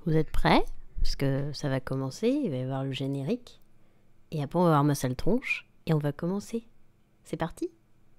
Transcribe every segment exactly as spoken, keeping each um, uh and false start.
Vous êtes prêts? Parce que ça va commencer, il va y avoir le générique. Et après on va voir ma sale tronche. Et on va commencer. C'est parti?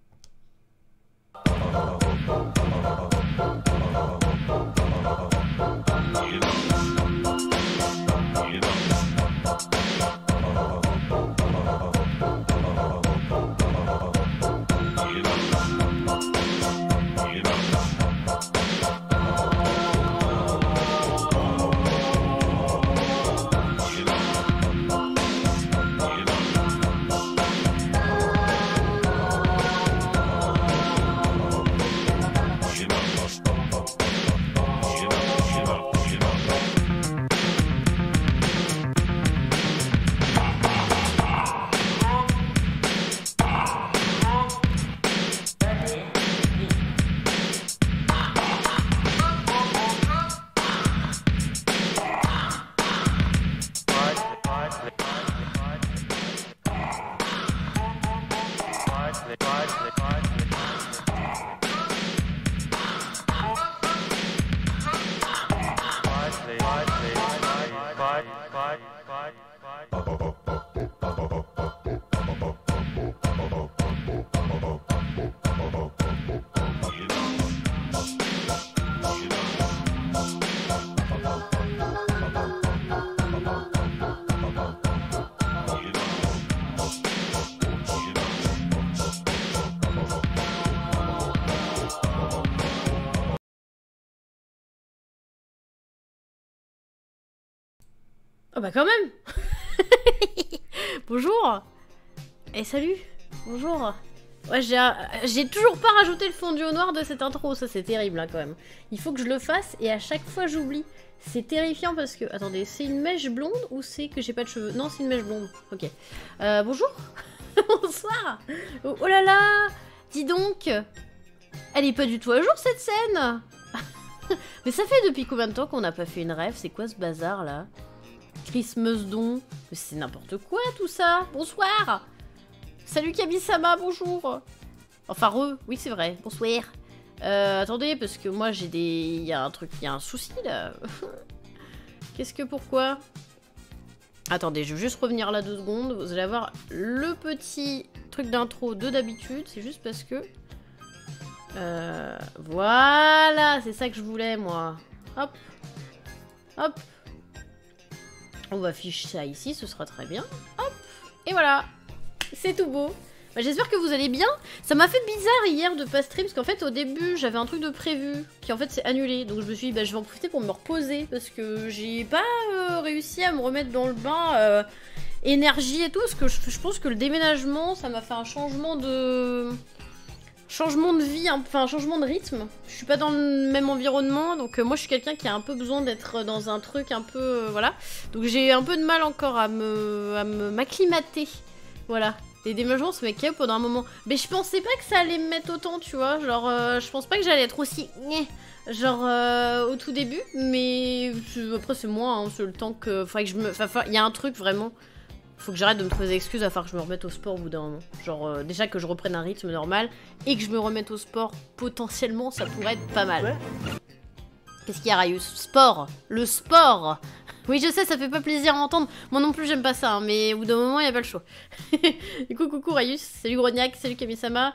Oh bah quand même. Bonjour. Et salut. Bonjour. Ouais, j'ai toujours pas rajouté le fondu au noir de cette intro, ça c'est terrible hein, quand même. Il faut que je le fasse et à chaque fois j'oublie. C'est terrifiant parce que... Attendez, c'est une mèche blonde ou c'est que j'ai pas de cheveux? Non, c'est une mèche blonde. Ok. Euh, bonjour. Bonsoir. Oh, oh là là. Dis donc. Elle est pas du tout à jour cette scène. Mais ça fait depuis combien de temps qu'on n'a pas fait une rêve? C'est quoi ce bazar là? Chris Meusdon, mais c'est n'importe quoi tout ça. Bonsoir. Salut Kami-sama, bonjour. Enfin re, oui c'est vrai, bonsoir. Euh, attendez, parce que moi j'ai des... Il y a un truc, il y a un souci là. Qu'est-ce que pourquoi? Attendez, je vais juste revenir là deux secondes. Vous allez avoir le petit truc d'intro de d'habitude. C'est juste parce que... Euh, voilà, c'est ça que je voulais moi. Hop. Hop. On va afficher ça ici, ce sera très bien. Hop. Et voilà. C'est tout beau. Bah, j'espère que vous allez bien. Ça m'a fait bizarre hier de pas stream, parce qu'en fait au début j'avais un truc de prévu, qui en fait s'est annulé. Donc je me suis dit bah je vais en profiter pour me reposer, parce que j'ai pas euh, réussi à me remettre dans le bain euh, énergie et tout, parce que je, je pense que le déménagement ça m'a fait un changement de... Changement de vie, enfin un changement de rythme. Je suis pas dans le même environnement, donc euh, moi je suis quelqu'un qui a un peu besoin d'être dans un truc un peu... Euh, voilà. Donc j'ai un peu de mal encore à me à me m'acclimater. Voilà. Les déménagements ça m'est pendant un moment. Mais je pensais pas que ça allait me mettre autant, tu vois. Genre, euh, je pense pas que j'allais être aussi... Genre, euh, au tout début. Mais après c'est moi, hein, c'est le temps que... Faudrait que je me... Enfin, il y a un truc vraiment... Faut que j'arrête de me trouver des excuses à faire que je me remette au sport au bout d'un moment. Genre, euh, déjà que je reprenne un rythme normal et que je me remette au sport, potentiellement, ça pourrait être pas mal. Ouais. Qu'est-ce qu'il y a, Rayus? Sport. Le sport. Oui, je sais, ça fait pas plaisir à entendre. Moi non plus, j'aime pas ça, hein, mais au bout d'un moment, il n'y a pas le choix. Du coup, coucou, Rayus. Salut, Grognac. Salut, Kami-sama.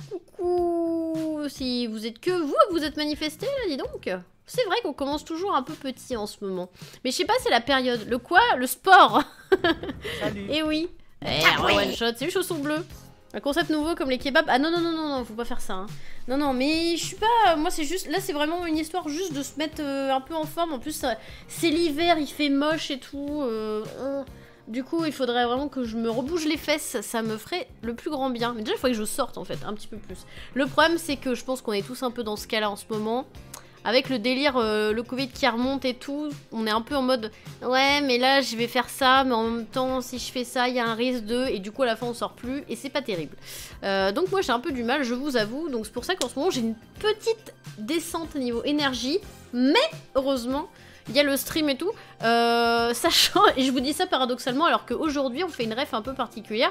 Coucou. Si vous êtes que vous, vous êtes manifesté, là, dis donc. C'est vrai qu'on commence toujours un peu petit en ce moment. Mais je sais pas, c'est la période. Le quoi? Le sport. Salut. Et oui. Eh, ah, oui. One shot. C'est les chaussons bleus. Un concept nouveau comme les kebabs. Ah non, non, non, non, non, faut pas faire ça. Hein. Non, non, mais je suis pas... Moi, c'est juste... Là, c'est vraiment une histoire juste de se mettre euh, un peu en forme. En plus, c'est l'hiver, il fait moche et tout. Euh, euh. Du coup, il faudrait vraiment que je me rebouge les fesses. Ça me ferait le plus grand bien. Mais déjà, il faudrait que je sorte, en fait, un petit peu plus. Le problème, c'est que je pense qu'on est tous un peu dans ce cas-là en ce moment. Avec le délire, euh, le Covid qui remonte et tout, on est un peu en mode ouais mais là je vais faire ça, mais en même temps si je fais ça il y a un risque de... Et du coup à la fin on sort plus et c'est pas terrible. Euh, donc moi j'ai un peu du mal, je vous avoue, donc c'est pour ça qu'en ce moment j'ai une petite descente niveau énergie, mais heureusement il y a le stream et tout, euh, sachant, et je vous dis ça paradoxalement alors qu'aujourd'hui on fait une ref un peu particulière.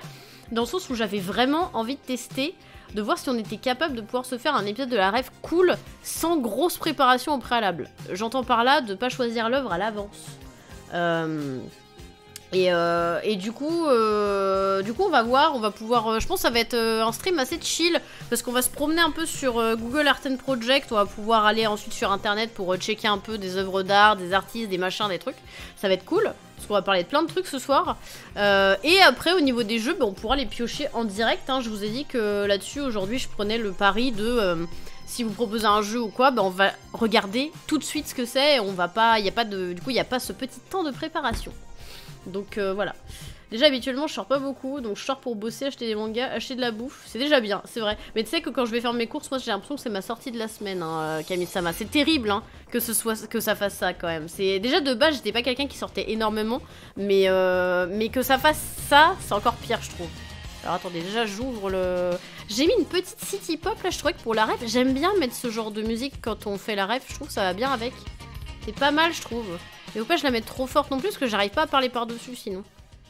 dans le sens où j'avais vraiment envie de tester, de voir si on était capable de pouvoir se faire un épisode de la rêve cool, sans grosse préparation au préalable. J'entends par là de pas choisir l'œuvre à l'avance. Euh... Et, euh, et du coup, euh, du coup, on va voir, on va pouvoir. Euh, je pense que ça va être euh, un stream assez chill parce qu'on va se promener un peu sur euh, Google Art and Project. On va pouvoir aller ensuite sur internet pour euh, checker un peu des œuvres d'art, des artistes, des machins, des trucs. Ça va être cool parce qu'on va parler de plein de trucs ce soir. Euh, et après, au niveau des jeux, bah, on pourra les piocher en direct. Hein. Je vous ai dit que là-dessus, aujourd'hui, je prenais le pari de. Euh, Si vous proposez un jeu ou quoi, bah on va regarder tout de suite ce que c'est. On va pas, il y a pas de, du coup, il y a pas ce petit temps de préparation. Donc euh, voilà. Déjà habituellement je sors pas beaucoup, donc je sors pour bosser, acheter des mangas, acheter de la bouffe, c'est déjà bien, c'est vrai. Mais tu sais que quand je vais faire mes courses, moi j'ai l'impression que c'est ma sortie de la semaine, hein, Kami-sama. C'est terrible hein, que ce soit que ça fasse ça quand même. C'est déjà de base j'étais pas quelqu'un qui sortait énormément, mais euh, mais que ça fasse ça, c'est encore pire je trouve. Alors attendez, déjà j'ouvre le... J'ai mis une petite city pop là, je trouvais que pour la ref, j'aime bien mettre ce genre de musique quand on fait la ref, je trouve que ça va bien avec. C'est pas mal je trouve. Et faut pas que je la mette trop forte non plus parce que j'arrive pas à parler par-dessus sinon.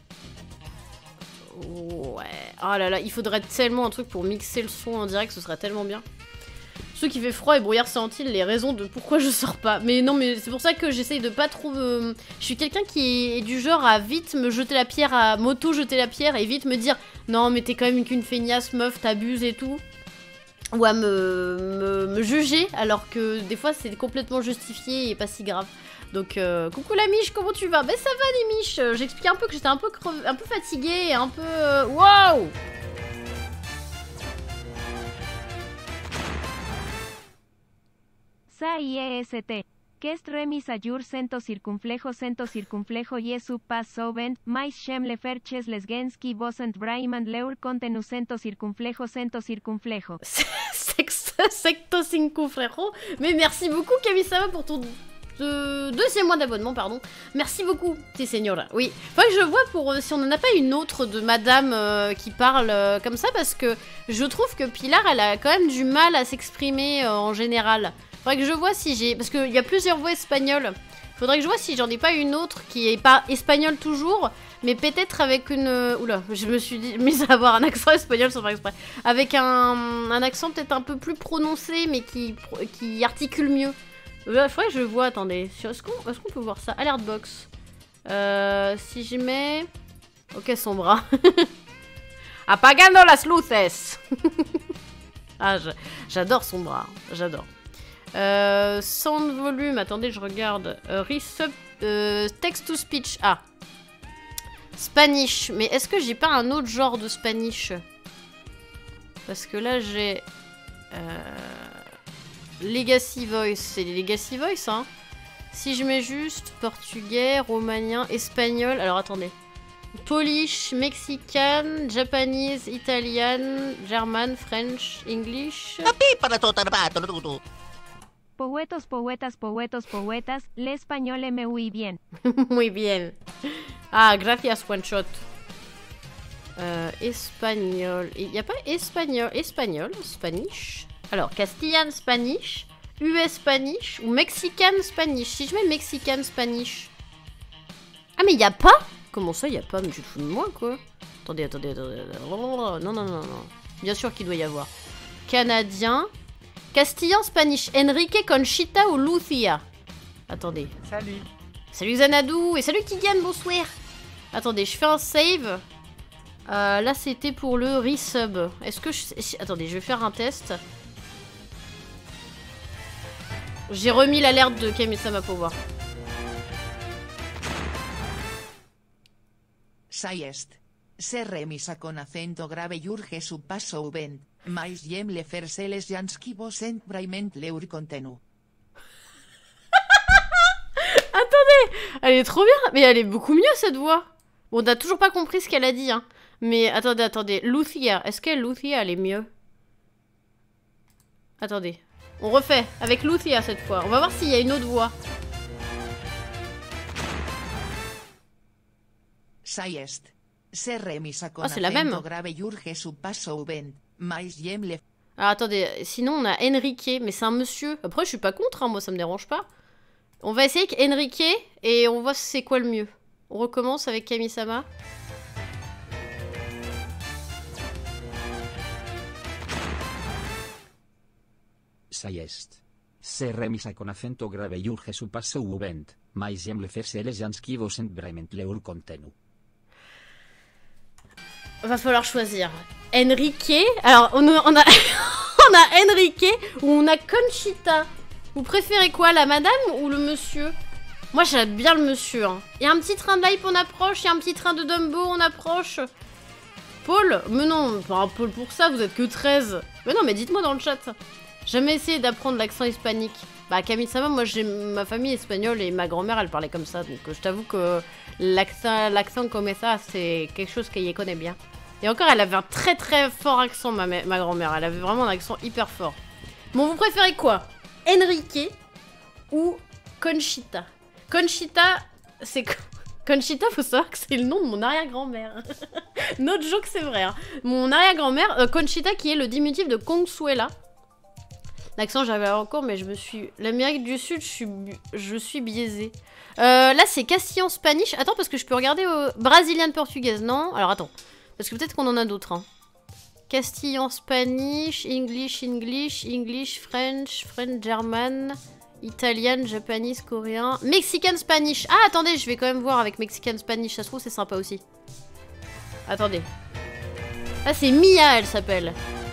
Ouais. Oh là là, il faudrait tellement un truc pour mixer le son en direct, ce serait tellement bien. Ceux qui fait froid et brouillard sent-il les raisons de pourquoi je sors pas. Mais non, mais c'est pour ça que j'essaye de pas trop... Me... Je suis quelqu'un qui est du genre à vite me jeter la pierre, à m'auto-jeter la pierre et vite me dire « Non, mais t'es quand même qu'une feignasse, meuf, t'abuses et tout. » Ou à me, me, me juger alors que des fois c'est complètement justifié et pas si grave. Donc, euh, coucou la Miche, comment tu vas? Ben ça va les Miches, j'explique un peu que j'étais un peu creve... un peu fatiguée et un peu... Euh... Waouh! Sa I E S T. Qu'est remis ajur cento circunflejo cento circunflejo Jesu pas sovent, mais chem le ferches les genski vosent braiman leur contenu cento circunflejo cento circunflejo. Secto circunflejo. Mais merci beaucoup Kami-sama pour ton... De deuxième mois d'abonnement, pardon. Merci beaucoup, ti señora. Oui, faudrait que je vois pour euh, si on en a pas une autre de madame euh, qui parle euh, comme ça, parce que je trouve que Pilar, elle a quand même du mal à s'exprimer euh, en général. Faudrait que je vois si j'ai... Parce qu'il y a plusieurs voix espagnoles. Faudrait que je vois si j'en ai pas une autre qui est pas espagnole toujours, mais peut-être avec une... Oula, je me suis dit, mise à avoir un accent espagnol sans faire exprès. Avec un, un accent peut-être un peu plus prononcé, mais qui, qui articule mieux. Il faudrait que je vois, attendez. Est-ce qu'on est qu'on peut voir ça? Alert box. Euh, si je mets... Ok, son bras. Apagando las luces. Ah, j'adore son bras. J'adore. Euh, sound volume. Attendez, je regarde. Euh, Resub... Euh, text to speech. Ah. Spanish. Mais est-ce que j'ai pas un autre genre de Spanish? Parce que là, j'ai... Euh... Legacy Voice, c'est les Legacy Voice, hein. Si je mets juste portugais, romanien, espagnol, alors attendez. Polish, mexican, japanese, italian, german, French, English. Poetos, poetas, poetos, poetas, l'espagnol muy bien. Muy bien. Ah, gracias, one shot. Euh, espagnol. Il n'y a pas espagnol, espagnol, Spanish. Alors, Castillan Spanish, U S Spanish ou Mexican Spanish. Si je mets Mexican Spanish. Ah, mais il n'y a pas? Comment ça, il n'y a pas? Mais tu te fous de moi, quoi? Attendez, attendez, attendez. Non, non, non, non. Bien sûr qu'il doit y avoir. Canadien. Castillan Spanish. Enrique Conchita ou Lucia? Attendez. Salut. Salut Zanadou. Et salut Kigan, bonsoir. Attendez, je fais un save. Euh, là, c'était pour le resub. Est-ce que je... Attendez, je vais faire un test. J'ai remis l'alerte de Kami-sama pour voir. Sayest. Se remisa con acento grave urge su paso uvent, mais jem le ferseles janski vosent braiment leur contenu. Attendez, elle est trop bien, mais elle est beaucoup mieux cette voix. Bon, on n'a toujours pas compris ce qu'elle a dit, hein. Mais attendez, attendez, Lucia, est-ce que Lucia elle est mieux? Attendez, on refait avec Lucia cette fois. On va voir s'il y a une autre voix. Sayest. Se remisa con Ah, c'est la même. acento grave urge su paso uvent, mais jem le... Alors attendez, sinon on a Enrique, mais c'est un monsieur. Après je suis pas contre, hein, moi ça me dérange pas. On va essayer avec Enrique et on voit c'est quoi le mieux. On recommence avec Kami-sama. Sai est. Se remisa con acento grave y urge su paso ubent, mais jem le faire les janski vosent brement leur contenu. Va falloir choisir. Enrique. Alors, on a, on a, on a Enrique ou on a Conchita. Vous préférez quoi, la madame ou le monsieur? Moi, j'aime bien le monsieur. Hein. Il y a un petit train de l'hype, on approche. Il y a un petit train de Dumbo, on approche. Paul? Mais non, pas Paul pour ça, vous êtes que treize. Mais non, mais dites-moi dans le chat. Jamais essayé d'apprendre l'accent hispanique. Bah, Camille Sama, moi j'ai ma famille espagnole et ma grand-mère elle parlait comme ça. Donc je t'avoue que l'accent l'accent comme ça, c'est quelque chose qu'elle y connaît bien. Et encore, elle avait un très très fort accent, ma, ma grand-mère. Elle avait vraiment un accent hyper fort. Bon, vous préférez quoi? Enrique ou Conchita? Conchita, c'est... Conchita, faut savoir que c'est le nom de mon arrière-grand-mère. Notre joke, c'est vrai. Hein. Mon arrière-grand-mère, euh, Conchita, qui est le diminutif de Consuela. L'accent, j'avais encore, mais je me suis... L'Amérique du Sud, je suis, je suis biaisée. Euh, là, c'est Castillan Spanish. Attends, parce que je peux regarder au... Brasilienne portugaise, non? Alors, attends. Parce que peut-être qu'on en a d'autres. Hein. Castillan Spanish, English, English, English, French, French, German... Italien, Japanese, coréen... Mexican Spanish. Ah, attendez, je vais quand même voir avec Mexican Spanish. Ça se trouve, c'est sympa aussi. Attendez. Ah, c'est Mia, elle s'appelle.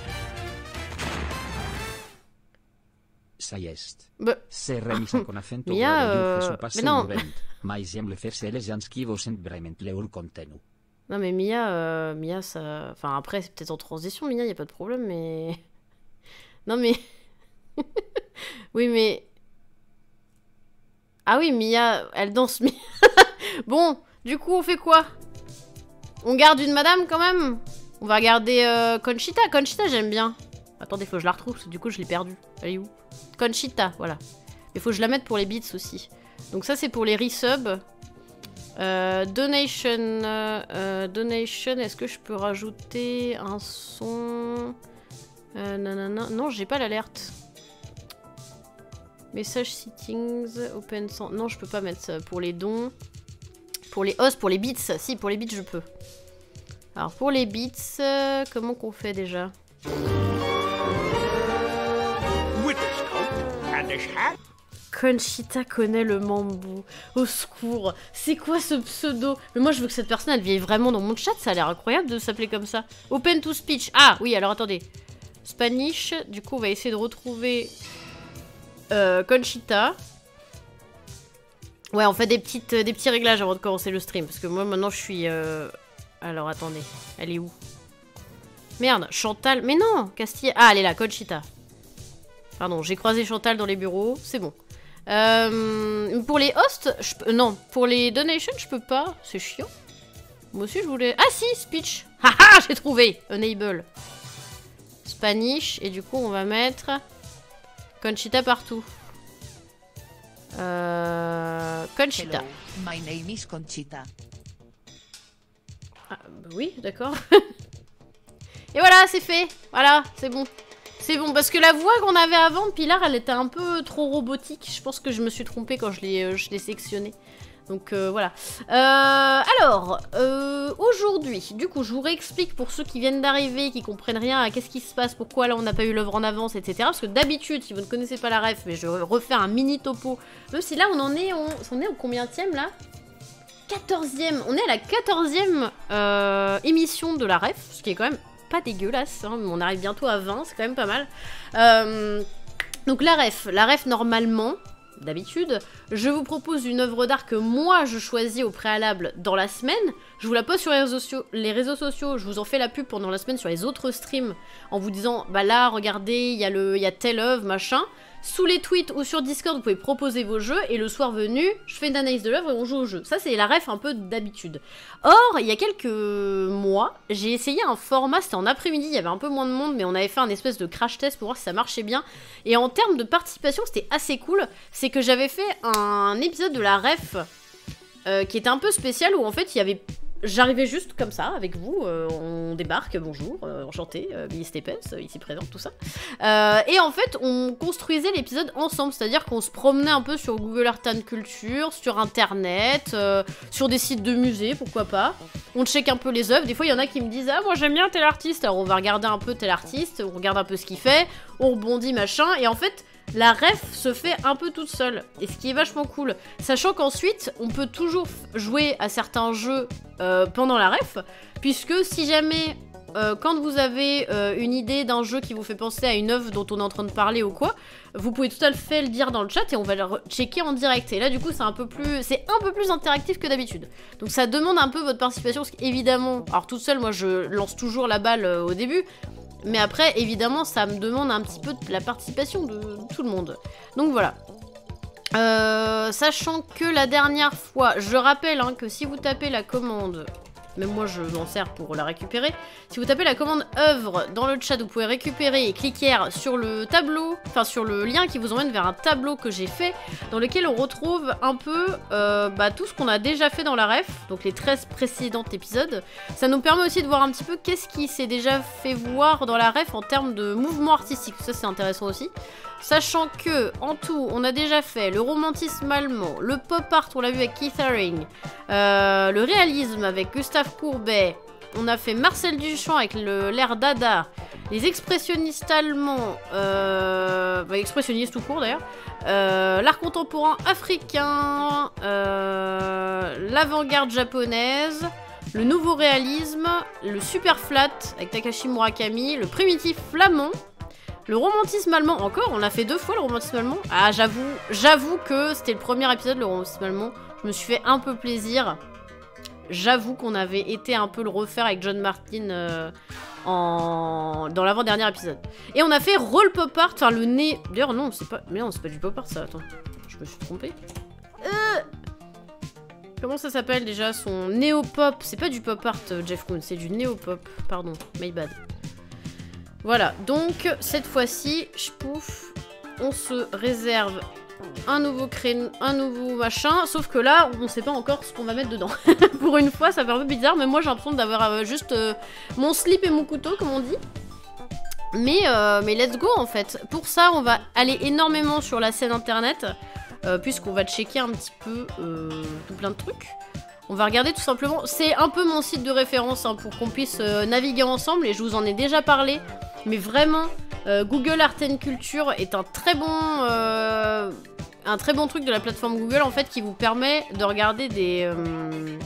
Sai est. Bah... Se remisa con acento Mia, grave y euh... urge su paso mais non. ubent, mais jem le faire les janski vosent brement leur contenu. Non, mais Mia, euh... Mia, ça... Enfin, après, c'est peut-être en transition, Mia, y a pas de problème, mais... Non, mais... Oui, mais... Ah oui, Mia, elle danse. Bon, du coup, on fait quoi? On garde une madame, quand même? On va garder euh, Conchita. Conchita, j'aime bien. Attendez, faut que je la retrouve, parce que du coup, je l'ai perdue. Elle est où? Conchita, voilà. Il faut que je la mette pour les beats aussi. Donc ça, c'est pour les resubs. Euh, donation... Euh, euh, donation, est-ce que je peux rajouter un son... Euh, nanana. Non, j'ai pas l'alerte. Message settings, open sans... Non, je peux pas mettre ça pour les dons. Pour les hosts, pour les bits. Si, pour les bits, je peux. Alors, pour les bits, euh, comment qu'on fait déjà? Conchita connaît le mambo. Au secours. C'est quoi ce pseudo? Mais moi, je veux que cette personne, elle vienne vraiment dans mon chat. Ça a l'air incroyable de s'appeler comme ça. Open to speech. Ah, oui, alors attendez. Spanish. Du coup, on va essayer de retrouver... Euh, Conchita. Ouais, on fait des, petites, des petits réglages avant de commencer le stream. Parce que moi, maintenant, je suis... Euh... Alors, attendez. Elle est où? Merde, Chantal. Mais non, Castille. Ah, elle est là, Conchita. Pardon, j'ai croisé Chantal dans les bureaux. C'est bon. Euh... Pour les hosts, je peux... Non, pour les donations, je peux pas. C'est chiant. Moi aussi, je voulais... Ah si, speech. Haha, j'ai trouvé. Enable. Spanish. Et du coup, on va mettre... Conchita partout. Euh... Conchita. Hello, my name is Conchita. Ah, bah oui, d'accord. Et voilà, c'est fait. Voilà, c'est bon. C'est bon, parce que la voix qu'on avait avant de Pilar, elle était un peu trop robotique. Je pense que je me suis trompée quand je l'ai euh, sélectionnée. Donc euh, voilà. Euh, alors, euh, aujourd'hui, du coup, je vous réexplique pour ceux qui viennent d'arriver, qui comprennent rien à qu'est-ce qui se passe, pourquoi là on n'a pas eu l'œuvre en avance, et cetera. Parce que d'habitude, si vous ne connaissez pas la ref, mais je refais un mini topo. Même si là on en est, on, on est au combienième là? quatorzième. On est à la quatorzième euh, émission de la ref, ce qui est quand même pas dégueulasse. Hein, mais on arrive bientôt à vingt, c'est quand même pas mal. Euh, donc la ref, la ref normalement. D'habitude, je vous propose une œuvre d'art que moi je choisis au préalable dans la semaine. Je vous la pose sur les réseaux sociaux, les réseaux sociaux, je vous en fais la pub pendant la semaine sur les autres streams en vous disant bah là regardez, il y a le il y a telle œuvre, machin. Sous les tweets ou sur Discord, vous pouvez proposer vos jeux et le soir venu, je fais une analyse de l'œuvre et on joue au jeu. Ça c'est la ref un peu d'habitude. Or, il y a quelques mois, j'ai essayé un format, c'était en après-midi, il y avait un peu moins de monde, mais on avait fait un espèce de crash test pour voir si ça marchait bien. Et en termes de participation, c'était assez cool. C'est que j'avais fait un épisode de la ref euh, qui était un peu spécial où en fait il y avait... j'arrivais juste comme ça, avec vous, euh, on débarque, bonjour, euh, enchanté, euh, Billy Steppes, ici présente, tout ça. Euh, et en fait, on construisait l'épisode ensemble, c'est-à-dire qu'on se promenait un peu sur Google Art and Culture, sur Internet, euh, sur des sites de musées, pourquoi pas. On check un peu les œuvres, des fois il y en a qui me disent « Ah, moi j'aime bien tel artiste », alors on va regarder un peu tel artiste, on regarde un peu ce qu'il fait, on rebondit, machin, et en fait... La ref se fait un peu toute seule, et ce qui est vachement cool, sachant qu'ensuite, on peut toujours jouer à certains jeux euh, pendant la ref, puisque si jamais, euh, quand vous avez euh, une idée d'un jeu qui vous fait penser à une œuvre dont on est en train de parler ou quoi, vous pouvez tout à fait le dire dans le chat et on va le checker en direct. Et là, du coup, c'est un peu plus, c'est un peu plus interactif que d'habitude. Donc ça demande un peu votre participation, parce qu'évidemment, alors toute seule, moi je lance toujours la balle euh, au début, mais après, évidemment, ça me demande un petit peu de la participation de tout le monde. Donc voilà. Euh, sachant que la dernière fois, je rappelle hein, que si vous tapez la commande, même moi je m'en sers pour la récupérer, si vous tapez la commande œuvre dans le chat, vous pouvez récupérer et cliquer sur le tableau, enfin sur le lien qui vous emmène vers un tableau que j'ai fait, dans lequel on retrouve un peu euh, bah, tout ce qu'on a déjà fait dans la ref, donc les treize précédents épisodes. Ça nous permet aussi de voir un petit peu qu'est-ce qui s'est déjà fait voir dans la ref en termes de mouvement artistique, ça c'est intéressant aussi. Sachant que, en tout, on a déjà fait le romantisme allemand, le pop art, on l'a vu avec Keith Haring, euh, le réalisme avec Gustave Courbet, on a fait Marcel Duchamp avec l'ère dada, les expressionnistes allemands, euh, bah, expressionnistes tout court d'ailleurs, euh, l'art contemporain africain, euh, l'avant-garde japonaise, le nouveau réalisme, le super flat avec Takashi Murakami, le primitif flamand, le romantisme allemand, encore, on l'a fait deux fois le romantisme allemand. Ah, j'avoue, j'avoue que c'était le premier épisode, le romantisme allemand. Je me suis fait un peu plaisir. J'avoue qu'on avait été un peu le refaire avec John Martin euh, en... dans l'avant-dernier épisode. Et on a fait Roll Pop Art, enfin le nez... D'ailleurs, non, c'est pas... Mais non, c'est pas du pop art, ça, attends. Je me suis trompée. Euh... Comment ça s'appelle déjà, son néo-pop? C'est pas du pop art, Jeff Koons, c'est du néo-pop. Pardon, my bad. Voilà, donc cette fois-ci, pouf, on se réserve un nouveau créneau, un nouveau machin, sauf que là, on sait pas encore ce qu'on va mettre dedans. Pour une fois, ça fait un peu bizarre, mais moi j'ai l'impression d'avoir euh, juste euh, mon slip et mon couteau, comme on dit. Mais, euh, mais let's go en fait. Pour ça, on va aller énormément sur la scène internet, euh, puisqu'on va checker un petit peu euh, tout plein de trucs. On va regarder tout simplement, c'est un peu mon site de référence hein, pour qu'on puisse euh, naviguer ensemble, et je vous en ai déjà parlé. Mais vraiment, euh, Google Art and Culture est un très bon, euh, un très bon truc de la plateforme Google en fait qui vous permet de regarder des. Euh...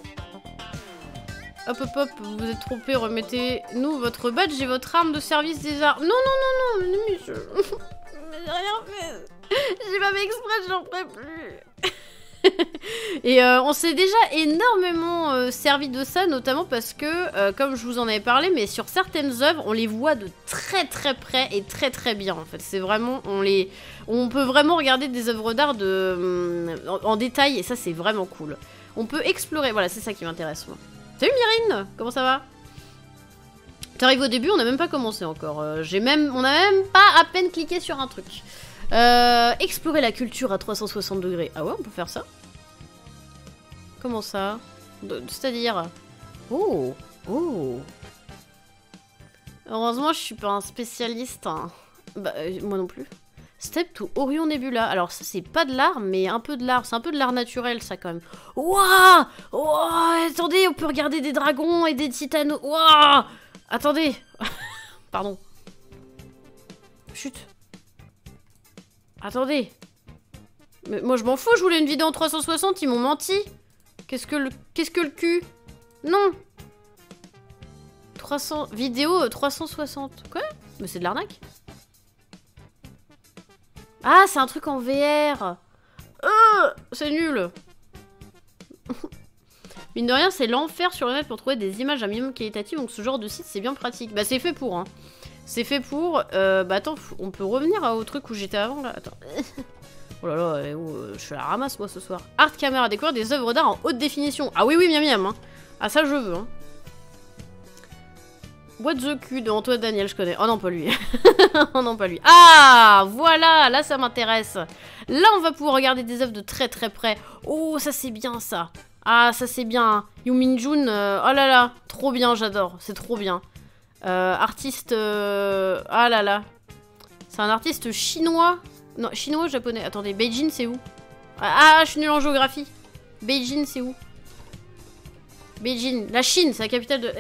Hop hop hop, vous vous êtes trompé, remettez-nous votre badge et votre arme de service des arts. Non non non non, mais je, j'ai rien fait. J'ai pas fait exprès, j'en ferai plus. Et euh, on s'est déjà énormément euh, servi de ça, notamment parce que, euh, comme je vous en avais parlé, mais sur certaines œuvres, on les voit de très très près et très très bien. En fait, c'est vraiment, on les, on peut vraiment regarder des œuvres d'art de, en, en détail, et ça c'est vraiment cool. On peut explorer, voilà, c'est ça qui m'intéresse moi. Salut Myrine, comment ça va? T'arrives au début, on n'a même pas commencé encore. Euh, j'ai même, on n'a même pas à peine cliqué sur un truc. Euh, explorer la culture à trois cent soixante degrés. Ah ouais, on peut faire ça? Comment ça? C'est-à-dire... Oh, oh. Heureusement, je suis pas un spécialiste. Hein. Bah, euh, moi non plus. Step to Orion Nebula. Alors, ça, c'est pas de l'art, mais un peu de l'art. C'est un peu de l'art naturel, ça, quand même. Waouh! Wow, attendez, on peut regarder des dragons et des titanos. Waouh! Attendez. Pardon. Chut. Attendez. Mais moi, je m'en fous, je voulais une vidéo en trois cent soixante, ils m'ont menti. Qu'est-ce que le... Qu'est-ce que le cul? Non. trois cents... Vidéo trois cent soixante. Quoi? Mais c'est de l'arnaque. Ah, c'est un truc en V R. Euh, c'est nul. Mine de rien, c'est l'enfer sur le net pour trouver des images à minimum qualitatives, donc ce genre de site, c'est bien pratique. Bah, c'est fait pour, hein. C'est fait pour... Euh, bah, attends, on peut revenir au truc où j'étais avant, là. Attends. Oh là là, oh, je suis à la ramasse, moi, ce soir. Art Camera, découvrir des œuvres d'art en haute définition. Ah oui, oui, miam miam, hein. Ah, ça, je veux, hein. What the cul de Antoine Daniel, je connais. Oh non, pas lui. Oh non, pas lui. Ah, voilà, là, ça m'intéresse. Là, on va pouvoir regarder des œuvres de très très près. Oh, ça, c'est bien, ça. Ah, ça c'est bien. Yoo Min-jun, euh, oh là là, trop bien, j'adore. C'est trop bien. Euh, artiste... Euh, ah là là. C'est un artiste chinois. Non, chinois ou japonais. Attendez, Beijing, c'est où? Ah, je suis nulle en géographie. Beijing, c'est où? Beijing. La Chine, c'est la capitale de...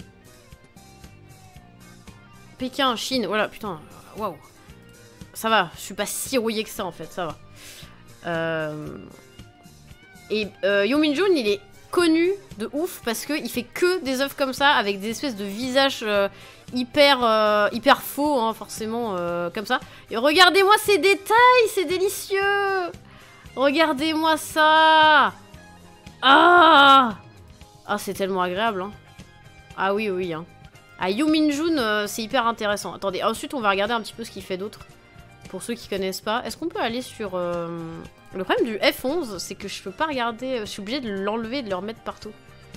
Pékin, Chine. Voilà, putain. Waouh. Ça va, je suis pas si rouillée que ça, en fait. Ça va. Euh... Et euh, Yoo Min-jun, il est connu de ouf parce qu'il fait que des œuvres comme ça, avec des espèces de visages euh, hyper, euh, hyper faux, hein, forcément, euh, comme ça. Et regardez-moi ces détails, c'est délicieux! Regardez-moi ça! Ah! Ah, c'est tellement agréable, hein. Ah oui, oui, hein. Ah, Yoo Min-jun, euh, c'est hyper intéressant. Attendez, ensuite, on va regarder un petit peu ce qu'il fait d'autre. Pour ceux qui connaissent pas. Est-ce qu'on peut aller sur... Euh... Le problème du F onze, c'est que je peux pas regarder... Je suis obligée de l'enlever et de le remettre partout.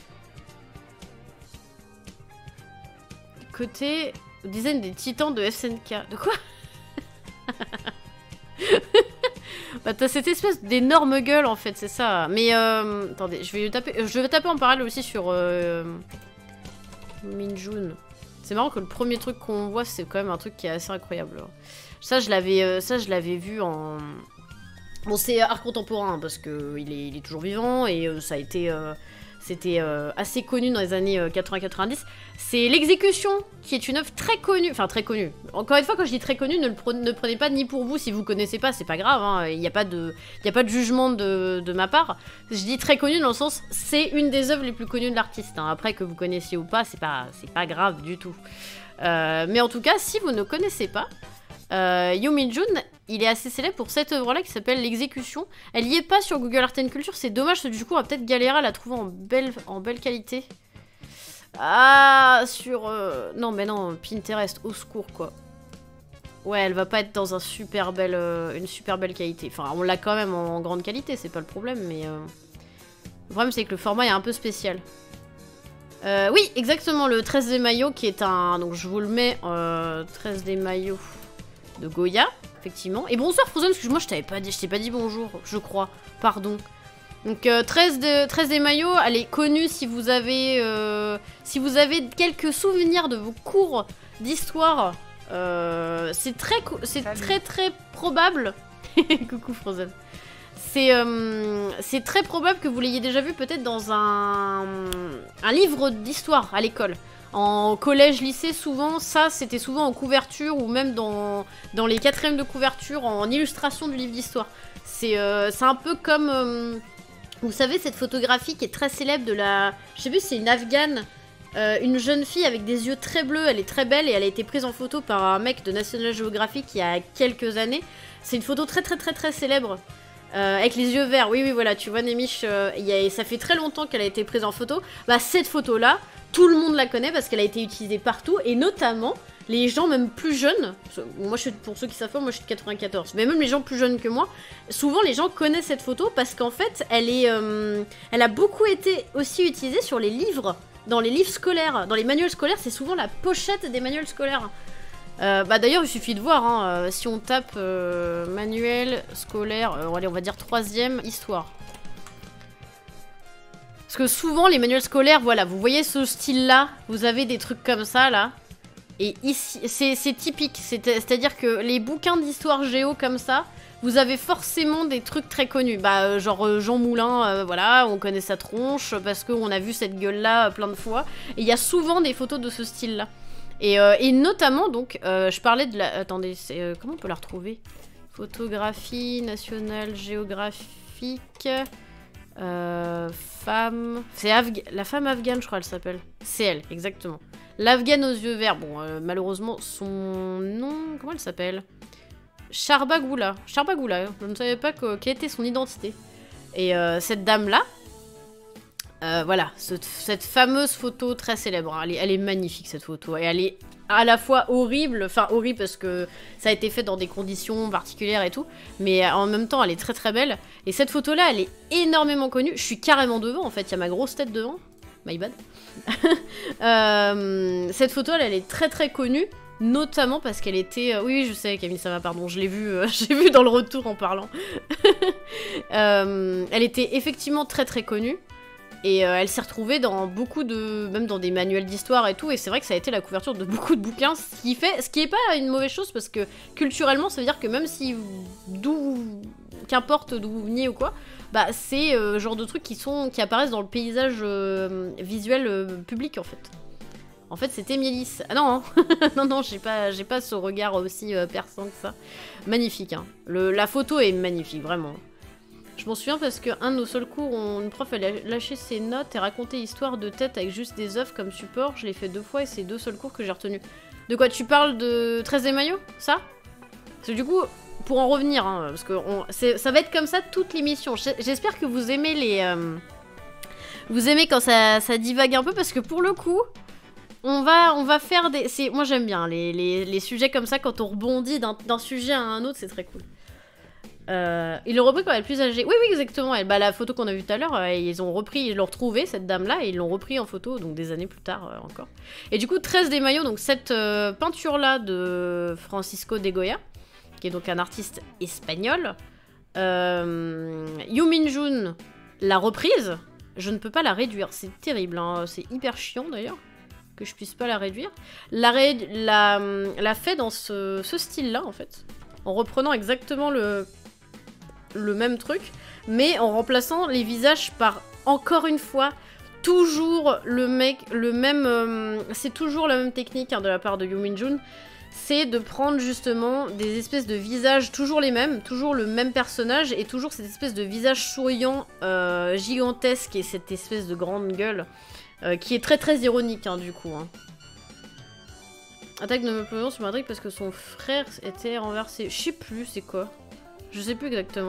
Côté... Dizaine des titans de S N K. De quoi? Bah t'as cette espèce d'énorme gueule en fait, c'est ça. Mais euh... attendez, je vais taper... Je vais taper en parallèle aussi sur... Euh... Min-jun. C'est marrant que le premier truc qu'on voit, c'est quand même un truc qui est assez incroyable. Ça, je l'avais euh, ça, je l'avais vu en... Bon, c'est art contemporain, parce qu'il est, il est toujours vivant, et euh, ça a été... Euh, c'était euh, assez connu dans les années euh, quatre-vingts quatre-vingt-dix. C'est L'Exécution, qui est une œuvre très connue. Enfin, très connue. Encore une fois, quand je dis très connue, ne le pre ne prenez pas ni pour vous. Si vous connaissez pas, c'est pas grave. Hein. Il n'y a pas de, il y a pas de jugement de, de ma part. Je dis très connue dans le sens, c'est une des œuvres les plus connues de l'artiste. Hein. Après, que vous connaissiez ou pas, c'est pas, c'est pas grave du tout. Euh, mais en tout cas, si vous ne connaissez pas, euh, Yoo Min-jun, il est assez célèbre pour cette œuvre-là qui s'appelle L'Exécution. Elle y est pas sur Google Art and Culture, c'est dommage, parce que du coup, on va peut-être galérer à la trouver en belle, en belle qualité. Ah, sur... Euh... Non, mais non, Pinterest, au secours, quoi. Ouais, elle va pas être dans un super belle, euh, une super belle qualité. Enfin, on l'a quand même en, en grande qualité, c'est pas le problème, mais... Euh... Le problème, c'est que le format est un peu spécial. Euh, oui, exactement, le treize des maillots, qui est un... Donc, je vous le mets, euh, treize des maillots de Goya, effectivement. Et bonsoir, Frozen, excuse-moi, je t'avais pas dit, je t'ai pas dit bonjour, je crois. Pardon. Donc euh, treize, de, treize des maillots, elle est connue si vous avez euh, si vous avez quelques souvenirs de vos cours d'histoire. Euh, c'est très c'est très très probable. Coucou Frozen. C'est euh, c'est très probable que vous l'ayez déjà vu peut-être dans un un livre d'histoire à l'école. En collège, lycée, souvent, ça, c'était souvent en couverture ou même dans, dans les quatrièmes de couverture en illustration du livre d'histoire. C'est euh, c'est un peu comme... Euh, vous savez, cette photographie qui est très célèbre de la... Je sais plus, c'est une Afghane, euh, une jeune fille avec des yeux très bleus, elle est très belle et elle a été prise en photo par un mec de National Geographic il y a quelques années. C'est une photo très très très très célèbre. Euh, avec les yeux verts, oui oui voilà, tu vois Nemish, euh, y a, ça fait très longtemps qu'elle a été prise en photo. Bah cette photo là, tout le monde la connaît parce qu'elle a été utilisée partout et notamment les gens même plus jeunes. Moi je suis, pour ceux qui savent pas, moi je suis de quatre-vingt-quatorze, mais même les gens plus jeunes que moi, souvent les gens connaissent cette photo parce qu'en fait elle est, euh, elle a beaucoup été aussi utilisée sur les livres, dans les livres scolaires, dans les manuels scolaires, c'est souvent la pochette des manuels scolaires. Euh, bah d'ailleurs il suffit de voir, hein, euh, si on tape euh, manuel scolaire, euh, allez on va dire troisième histoire. Parce que souvent les manuels scolaires, voilà, vous voyez ce style là, vous avez des trucs comme ça là. Et ici, c'est typique, c'est-à-dire que les bouquins d'histoire géo comme ça, vous avez forcément des trucs très connus. Bah euh, genre euh, Jean Moulin, euh, voilà, on connaît sa tronche parce qu'on a vu cette gueule là euh, plein de fois. Et il y a souvent des photos de ce style là. Et, euh, et notamment, donc, euh, je parlais de la... Attendez, euh, comment on peut la retrouver? Photographie nationale géographique... Euh, femme... C'est Afg... la femme afghane, je crois, elle s'appelle. C'est elle, exactement. L'afghane aux yeux verts. Bon, euh, malheureusement, son nom... Comment elle s'appelle? Charbagoula. Charbagoula, je ne savais pas que... quelle était son identité. Et euh, cette dame-là... Euh, voilà, ce, cette fameuse photo très célèbre, hein, elle, est, elle est magnifique cette photo, et elle est à la fois horrible, enfin horrible parce que ça a été fait dans des conditions particulières et tout, mais en même temps elle est très très belle, et cette photo là elle est énormément connue, je suis carrément devant en fait, il y a ma grosse tête devant, my bad. euh, cette photo là, elle est très très connue, notamment parce qu'elle était... Euh, oui, je sais Camille, ça va, pardon, je l'ai vu, euh, j'ai vu dans le retour en parlant. euh, elle était effectivement très très connue. Et euh, elle s'est retrouvée dans beaucoup de... même dans des manuels d'histoire et tout, et c'est vrai que ça a été la couverture de beaucoup de bouquins, ce qui fait... ce qui est pas une mauvaise chose, parce que culturellement, ça veut dire que même si... d'où... qu'importe d'où vous veniez ou quoi, bah c'est euh, genre de trucs qui sont... qui apparaissent dans le paysage euh, visuel euh, public, en fait. En fait, c'était Mélis. Ah non, hein. non, non, j'ai pas, j'ai pas ce regard aussi euh, perçant que ça. Magnifique, hein. Le, la photo est magnifique, vraiment. Je m'en souviens parce qu'un de nos seuls cours, on, une prof, elle a lâché ses notes et raconté histoire de tête avec juste des œufs comme support. Je l'ai fait deux fois et c'est deux seuls cours que j'ai retenus. De quoi tu parles de treize des maillots? Ça? Parce que du coup, pour en revenir, hein, parce que on, ça va être comme ça toute l'émission. J'espère que vous aimez les... Euh, vous aimez quand ça, ça divague un peu, parce que pour le coup... On va, on va faire des... Moi j'aime bien les, les, les sujets comme ça, quand on rebondit d'un sujet à un autre, c'est très cool. Euh, ils l'ont repris quand elle est plus âgée. Oui, oui, exactement. Elle, bah, la photo qu'on a vue tout à l'heure, euh, ils ont repris, ils l'ont retrouvée, cette dame-là, et ils l'ont repris en photo, donc des années plus tard euh, encore. Et du coup, treize des maillots, donc cette euh, peinture-là de Francisco de Goya, qui est donc un artiste espagnol. Euh, Yu Minjun l'a reprise, je ne peux pas la réduire, c'est terrible, hein. C'est hyper chiant d'ailleurs que je puisse pas la réduire. La, ré... la... la fait dans ce, ce style-là, en fait, en reprenant exactement le... le même truc, mais en remplaçant les visages par, encore une fois, toujours le mec, le même... Euh... c'est toujours la même technique, hein, de la part de Yu Minjun, c'est de prendre justement des espèces de visages, toujours les mêmes, toujours le même personnage, et toujours cette espèce de visage souriant, euh, gigantesque, et cette espèce de grande gueule, Euh, qui est très très ironique, hein, du coup. Hein. Attaque de Napoléon sur Madrid parce que son frère était renversé. Je sais plus c'est quoi. Je sais plus exactement.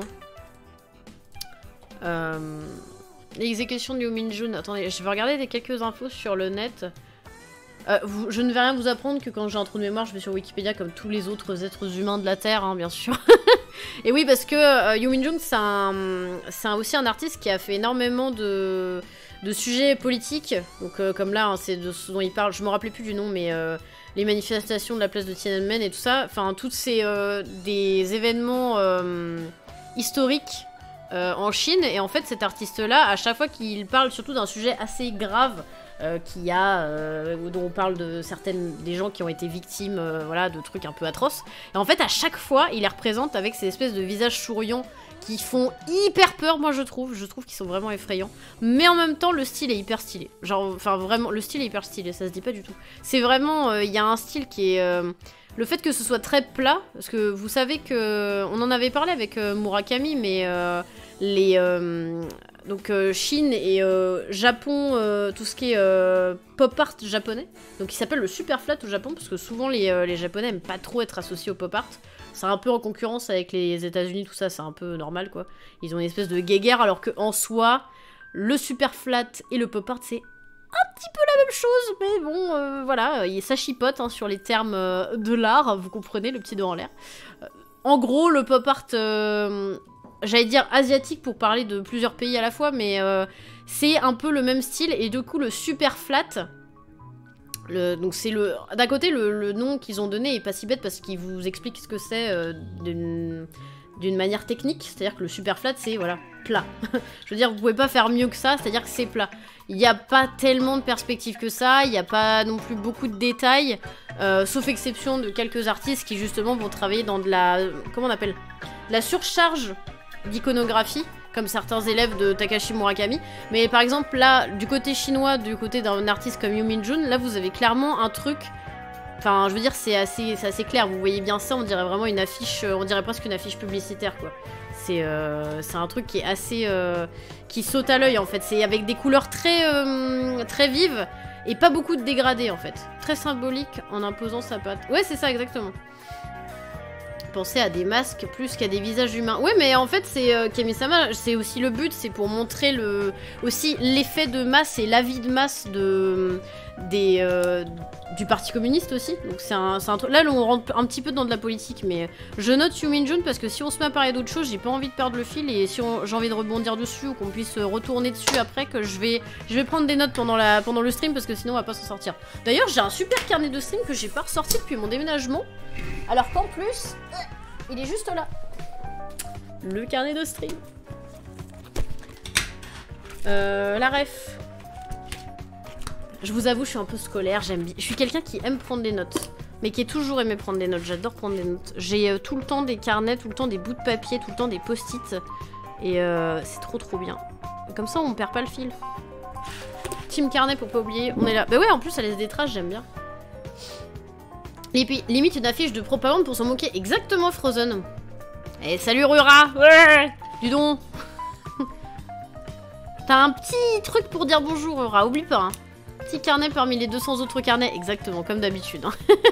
Euh... L'exécution de Yu Minjun. Attendez, je vais regarder des quelques infos sur le net. Euh, vous, je ne vais rien vous apprendre que quand j'ai un trou de mémoire, je vais sur Wikipédia comme tous les autres êtres humains de la Terre, hein, bien sûr. Et oui, parce que euh, Yu Minjun, c'est un, c'est un, aussi un artiste qui a fait énormément de... de sujets politiques, donc euh, comme là, hein, c'est de ce dont il parle, je me rappelais plus du nom, mais euh, les manifestations de la place de Tiananmen et tout ça, enfin, toutes ces euh, des événements euh, historiques euh, en Chine, et en fait, cet artiste-là, à chaque fois qu'il parle surtout d'un sujet assez grave, euh, qui a, euh, dont on parle de certaines, des gens qui ont été victimes, euh, voilà, de trucs un peu atroces, et en fait, à chaque fois, il les représente avec ces espèces de visages souriants, qui font hyper peur, moi je trouve, je trouve qu'ils sont vraiment effrayants, mais en même temps le style est hyper stylé, genre, enfin vraiment, le style est hyper stylé, ça se dit pas du tout, c'est vraiment, il euh, y a un style qui est, euh, le fait que ce soit très plat, parce que vous savez que, on en avait parlé avec euh, Murakami, mais euh, les, euh, donc euh, Chine et euh, Japon, euh, tout ce qui est euh, pop art japonais, donc il s'appelle le super flat au Japon, parce que souvent les, euh, les japonais aiment pas trop être associés au pop art. C'est un peu en concurrence avec les États-Unis, tout ça, c'est un peu normal, quoi. Ils ont une espèce de guéguerre, alors qu'en soi, le super flat et le pop art, c'est un petit peu la même chose, mais bon, euh, voilà, ça chipote, hein, sur les termes euh, de l'art, vous comprenez, le petit doigt en l'air. Euh, en gros, le pop art, euh, j'allais dire asiatique pour parler de plusieurs pays à la fois, mais euh, c'est un peu le même style, et du coup, le super flat... Le, donc c'est le... D'un côté, le, le nom qu'ils ont donné est pas si bête parce qu'il vous explique ce que c'est euh, d'une d'une manière technique. C'est-à-dire que le super flat, c'est, voilà, plat. Je veux dire, vous pouvez pas faire mieux que ça, c'est-à-dire que c'est plat. Il n'y a pas tellement de perspectives que ça, il n'y a pas non plus beaucoup de détails, euh, sauf exception de quelques artistes qui justement vont travailler dans de la... Comment on appelle? La surcharge d'iconographie, comme certains élèves de Takashi Murakami. Mais par exemple, là, du côté chinois, du côté d'un artiste comme Yu Minjun, là, vous avez clairement un truc... Enfin, je veux dire, c'est assez, c'est assez clair. Vous voyez bien ça, on dirait vraiment une affiche... On dirait presque une affiche publicitaire, quoi. C'est euh, c'est un truc qui est assez... Euh, qui saute à l'œil, en fait. C'est avec des couleurs très, euh, très vives et pas beaucoup de dégradés, en fait. Très symbolique en imposant sa patte. Ouais, c'est ça, exactement. Penser à des masques plus qu'à des visages humains. Ouais, mais en fait, c'est euh, Kami-sama, c'est aussi le but, c'est pour montrer le aussi l'effet de masse et l'avis de masse de des euh, du Parti communiste aussi. Donc c'est un, un truc. Là, là, on rentre un petit peu dans de la politique, mais je note Yu Minjun parce que si on se met à parler d'autre chose, j'ai pas envie de perdre le fil et si j'ai envie de rebondir dessus ou qu'on puisse retourner dessus après, que je vais je vais prendre des notes pendant la pendant le stream parce que sinon on va pas s'en sortir. D'ailleurs, j'ai un super carnet de stream que j'ai pas ressorti depuis mon déménagement. Alors qu'en plus, il est juste là. Le carnet de stream. Euh, la ref. Je vous avoue, je suis un peu scolaire, j'aime bien. Je suis quelqu'un qui aime prendre des notes. Mais qui a toujours aimé prendre des notes, j'adore prendre des notes. J'ai euh, tout le temps des carnets, tout le temps des bouts de papier, tout le temps des post-it. Et euh, c'est trop trop bien. Comme ça, on perd pas le fil. Team carnet pour pas oublier, on est là. Bah ouais, en plus, ça laisse des traces, j'aime bien. Et puis, limite une affiche de propagande pour s'en moquer. Exactement, Frozen. Et salut Rura. Ouais. Dis donc. T'as un petit truc pour dire bonjour, Rura, oublie pas. Hein. Petit carnet parmi les deux cents autres carnets, exactement, comme d'habitude. Hein.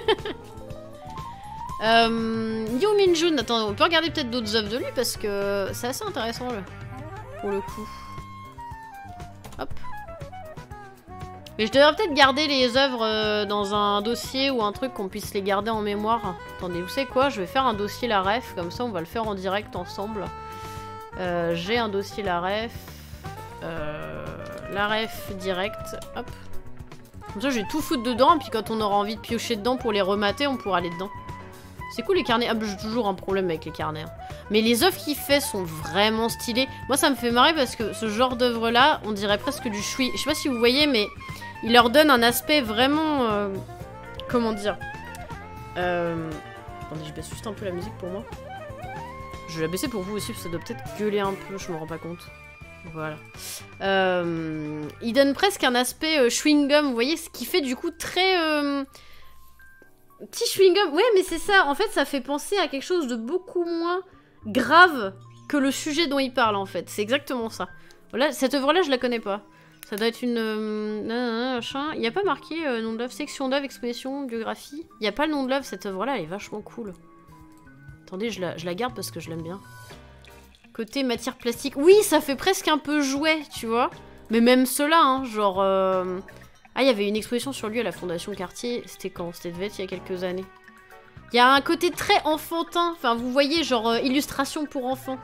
euh, Yoo Min-jun, attends, on peut regarder peut-être d'autres œuvres de lui parce que c'est assez intéressant là, pour le coup. Hop. Mais je devrais peut-être garder les œuvres euh, dans un dossier ou un truc qu'on puisse les garder en mémoire. Attendez, vous savez quoi? Je vais faire un dossier la ref, comme ça on va le faire en direct ensemble. Euh, J'ai un dossier la ref. Euh, la ref direct. Hop. Comme ça, je vais tout foutre dedans, et puis quand on aura envie de piocher dedans pour les remater, on pourra aller dedans. C'est cool les carnets. Ah, bah, j'ai toujours un problème avec les carnets. Hein. Mais les œuvres qu'il fait sont vraiment stylées. Moi, ça me fait marrer parce que ce genre d'œuvre-là, on dirait presque du shui. Je sais pas si vous voyez, mais il leur donne un aspect vraiment... Euh, comment dire euh... Attendez, je baisse juste un peu la musique pour moi. Je vais la baisser pour vous aussi, parce que ça doit peut-être gueuler un peu, je me rends pas compte. Voilà. Euh, il donne presque un aspect euh, chewing-gum, vous voyez, ce qui fait du coup très... Euh, petit chewing-gum. Ouais, mais c'est ça. En fait, ça fait penser à quelque chose de beaucoup moins grave que le sujet dont il parle, en fait. C'est exactement ça. Voilà, cette œuvre-là, je la connais pas. Ça doit être une... Euh, il n'y a pas marqué euh, nom de l'œuvre, section d'œuvre, exposition, biographie. Il n'y a pas le nom de l'œuvre, cette œuvre-là, elle est vachement cool. Attendez, je la, je la garde parce que je l'aime bien. Côté matière plastique. Oui, ça fait presque un peu jouet, tu vois. Mais même cela, hein, genre... Euh... Ah, il y avait une exposition sur lui à la Fondation Cartier. C'était quand? C'était devait être il y a quelques années. Il y a un côté très enfantin. Enfin, vous voyez, genre euh, illustration pour enfants.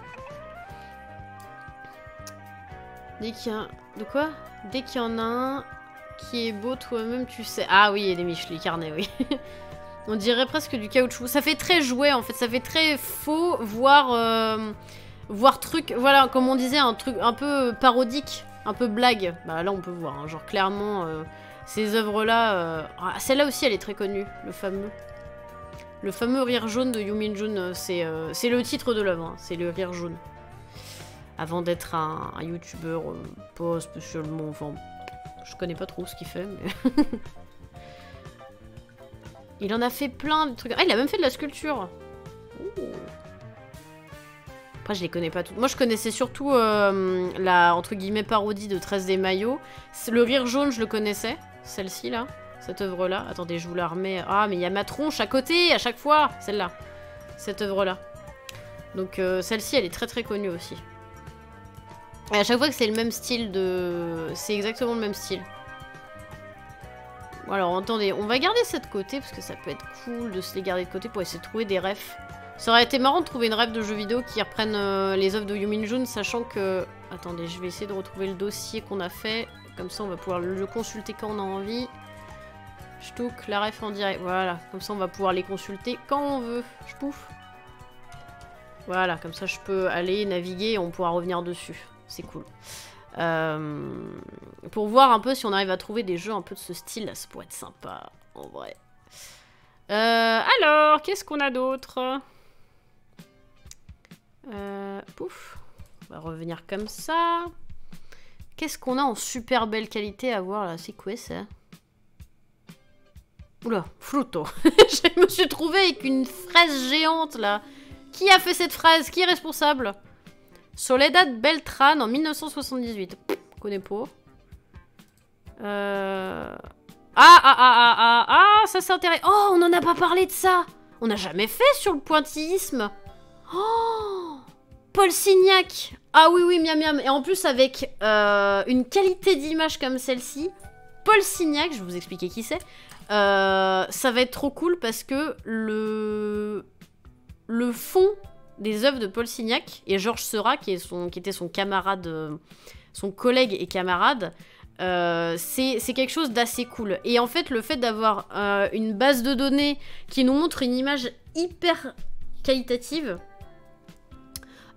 Dès qu'il y a... De quoi? Dès qu'il y en a un qui est beau, toi-même, tu sais... Ah oui, il y a des Micheli carnets, oui. On dirait presque du caoutchouc. Ça fait très jouet, en fait. Ça fait très faux, voire... Euh... Voir truc, voilà, comme on disait, un truc un peu parodique, un peu blague. Bah là, on peut voir, hein, genre clairement, euh, ces œuvres-là... Euh... Ah, celle-là aussi, elle est très connue, le fameux. Le fameux rire jaune de Yoo Min-jun, c'est euh, c'est le titre de l'œuvre, hein, c'est le rire jaune. Avant d'être un, un youtubeur, euh, pas spécialement, enfin, je connais pas trop ce qu'il fait, mais... Il en a fait plein de trucs. Ah, il a même fait de la sculpture. Ouh. Après, je les connais pas toutes. Moi, je connaissais surtout euh, la, entre guillemets, parodie de treize des maillots. Le rire jaune, je le connaissais. Celle-ci, là. Cette œuvre-là. Attendez, je vous la remets. Ah, mais il y a ma tronche à côté, à chaque fois. Celle-là. Cette œuvre-là. Donc, euh, celle-ci, elle est très, très connue aussi. Et à chaque fois que c'est le même style de... C'est exactement le même style. Alors, attendez. On va garder ça de côté, parce que ça peut être cool de se les garder de côté pour essayer de trouver des refs. Ça aurait été marrant de trouver une rêve de jeux vidéo qui reprenne euh, les œuvres de Yoo Min-jun, sachant que... Attendez, je vais essayer de retrouver le dossier qu'on a fait. Comme ça, on va pouvoir le consulter quand on a envie. Ch'touk, la ref en direct. Voilà, comme ça, on va pouvoir les consulter quand on veut. Ch'pouf. Voilà, comme ça, je peux aller naviguer et on pourra revenir dessus. C'est cool. Euh, pour voir un peu si on arrive à trouver des jeux un peu de ce style-là, ça pourrait être sympa, en vrai. Euh, alors, qu'est-ce qu'on a d'autre ? Euh, pouf. On va revenir comme ça. Qu'est-ce qu'on a en super belle qualité à voir là? C'est quoi ça? Oula, fruto. Je me suis trouvée avec une fraise géante là. Qui a fait cette fraise? Qui est responsable? Soledad Beltran en mille neuf cent soixante-dix-huit. Pff, connais pas. Euh... Ah, ah, ah, ah, ah, ah, ça c'est intéressant. Oh, on en a pas parlé de ça. On n'a jamais fait sur le pointillisme. Oh, Paul Signac. Ah oui, oui, miam, miam. Et en plus, avec euh, une qualité d'image comme celle-ci, Paul Signac, je vais vous expliquer qui c'est, euh, ça va être trop cool parce que le, le fond des œuvres de Paul Signac et Georges Seurat, qui, est son, qui était son camarade, euh, son collègue et camarade, Euh, c'est quelque chose d'assez cool. Et en fait, le fait d'avoir euh, une base de données qui nous montre une image hyper qualitative,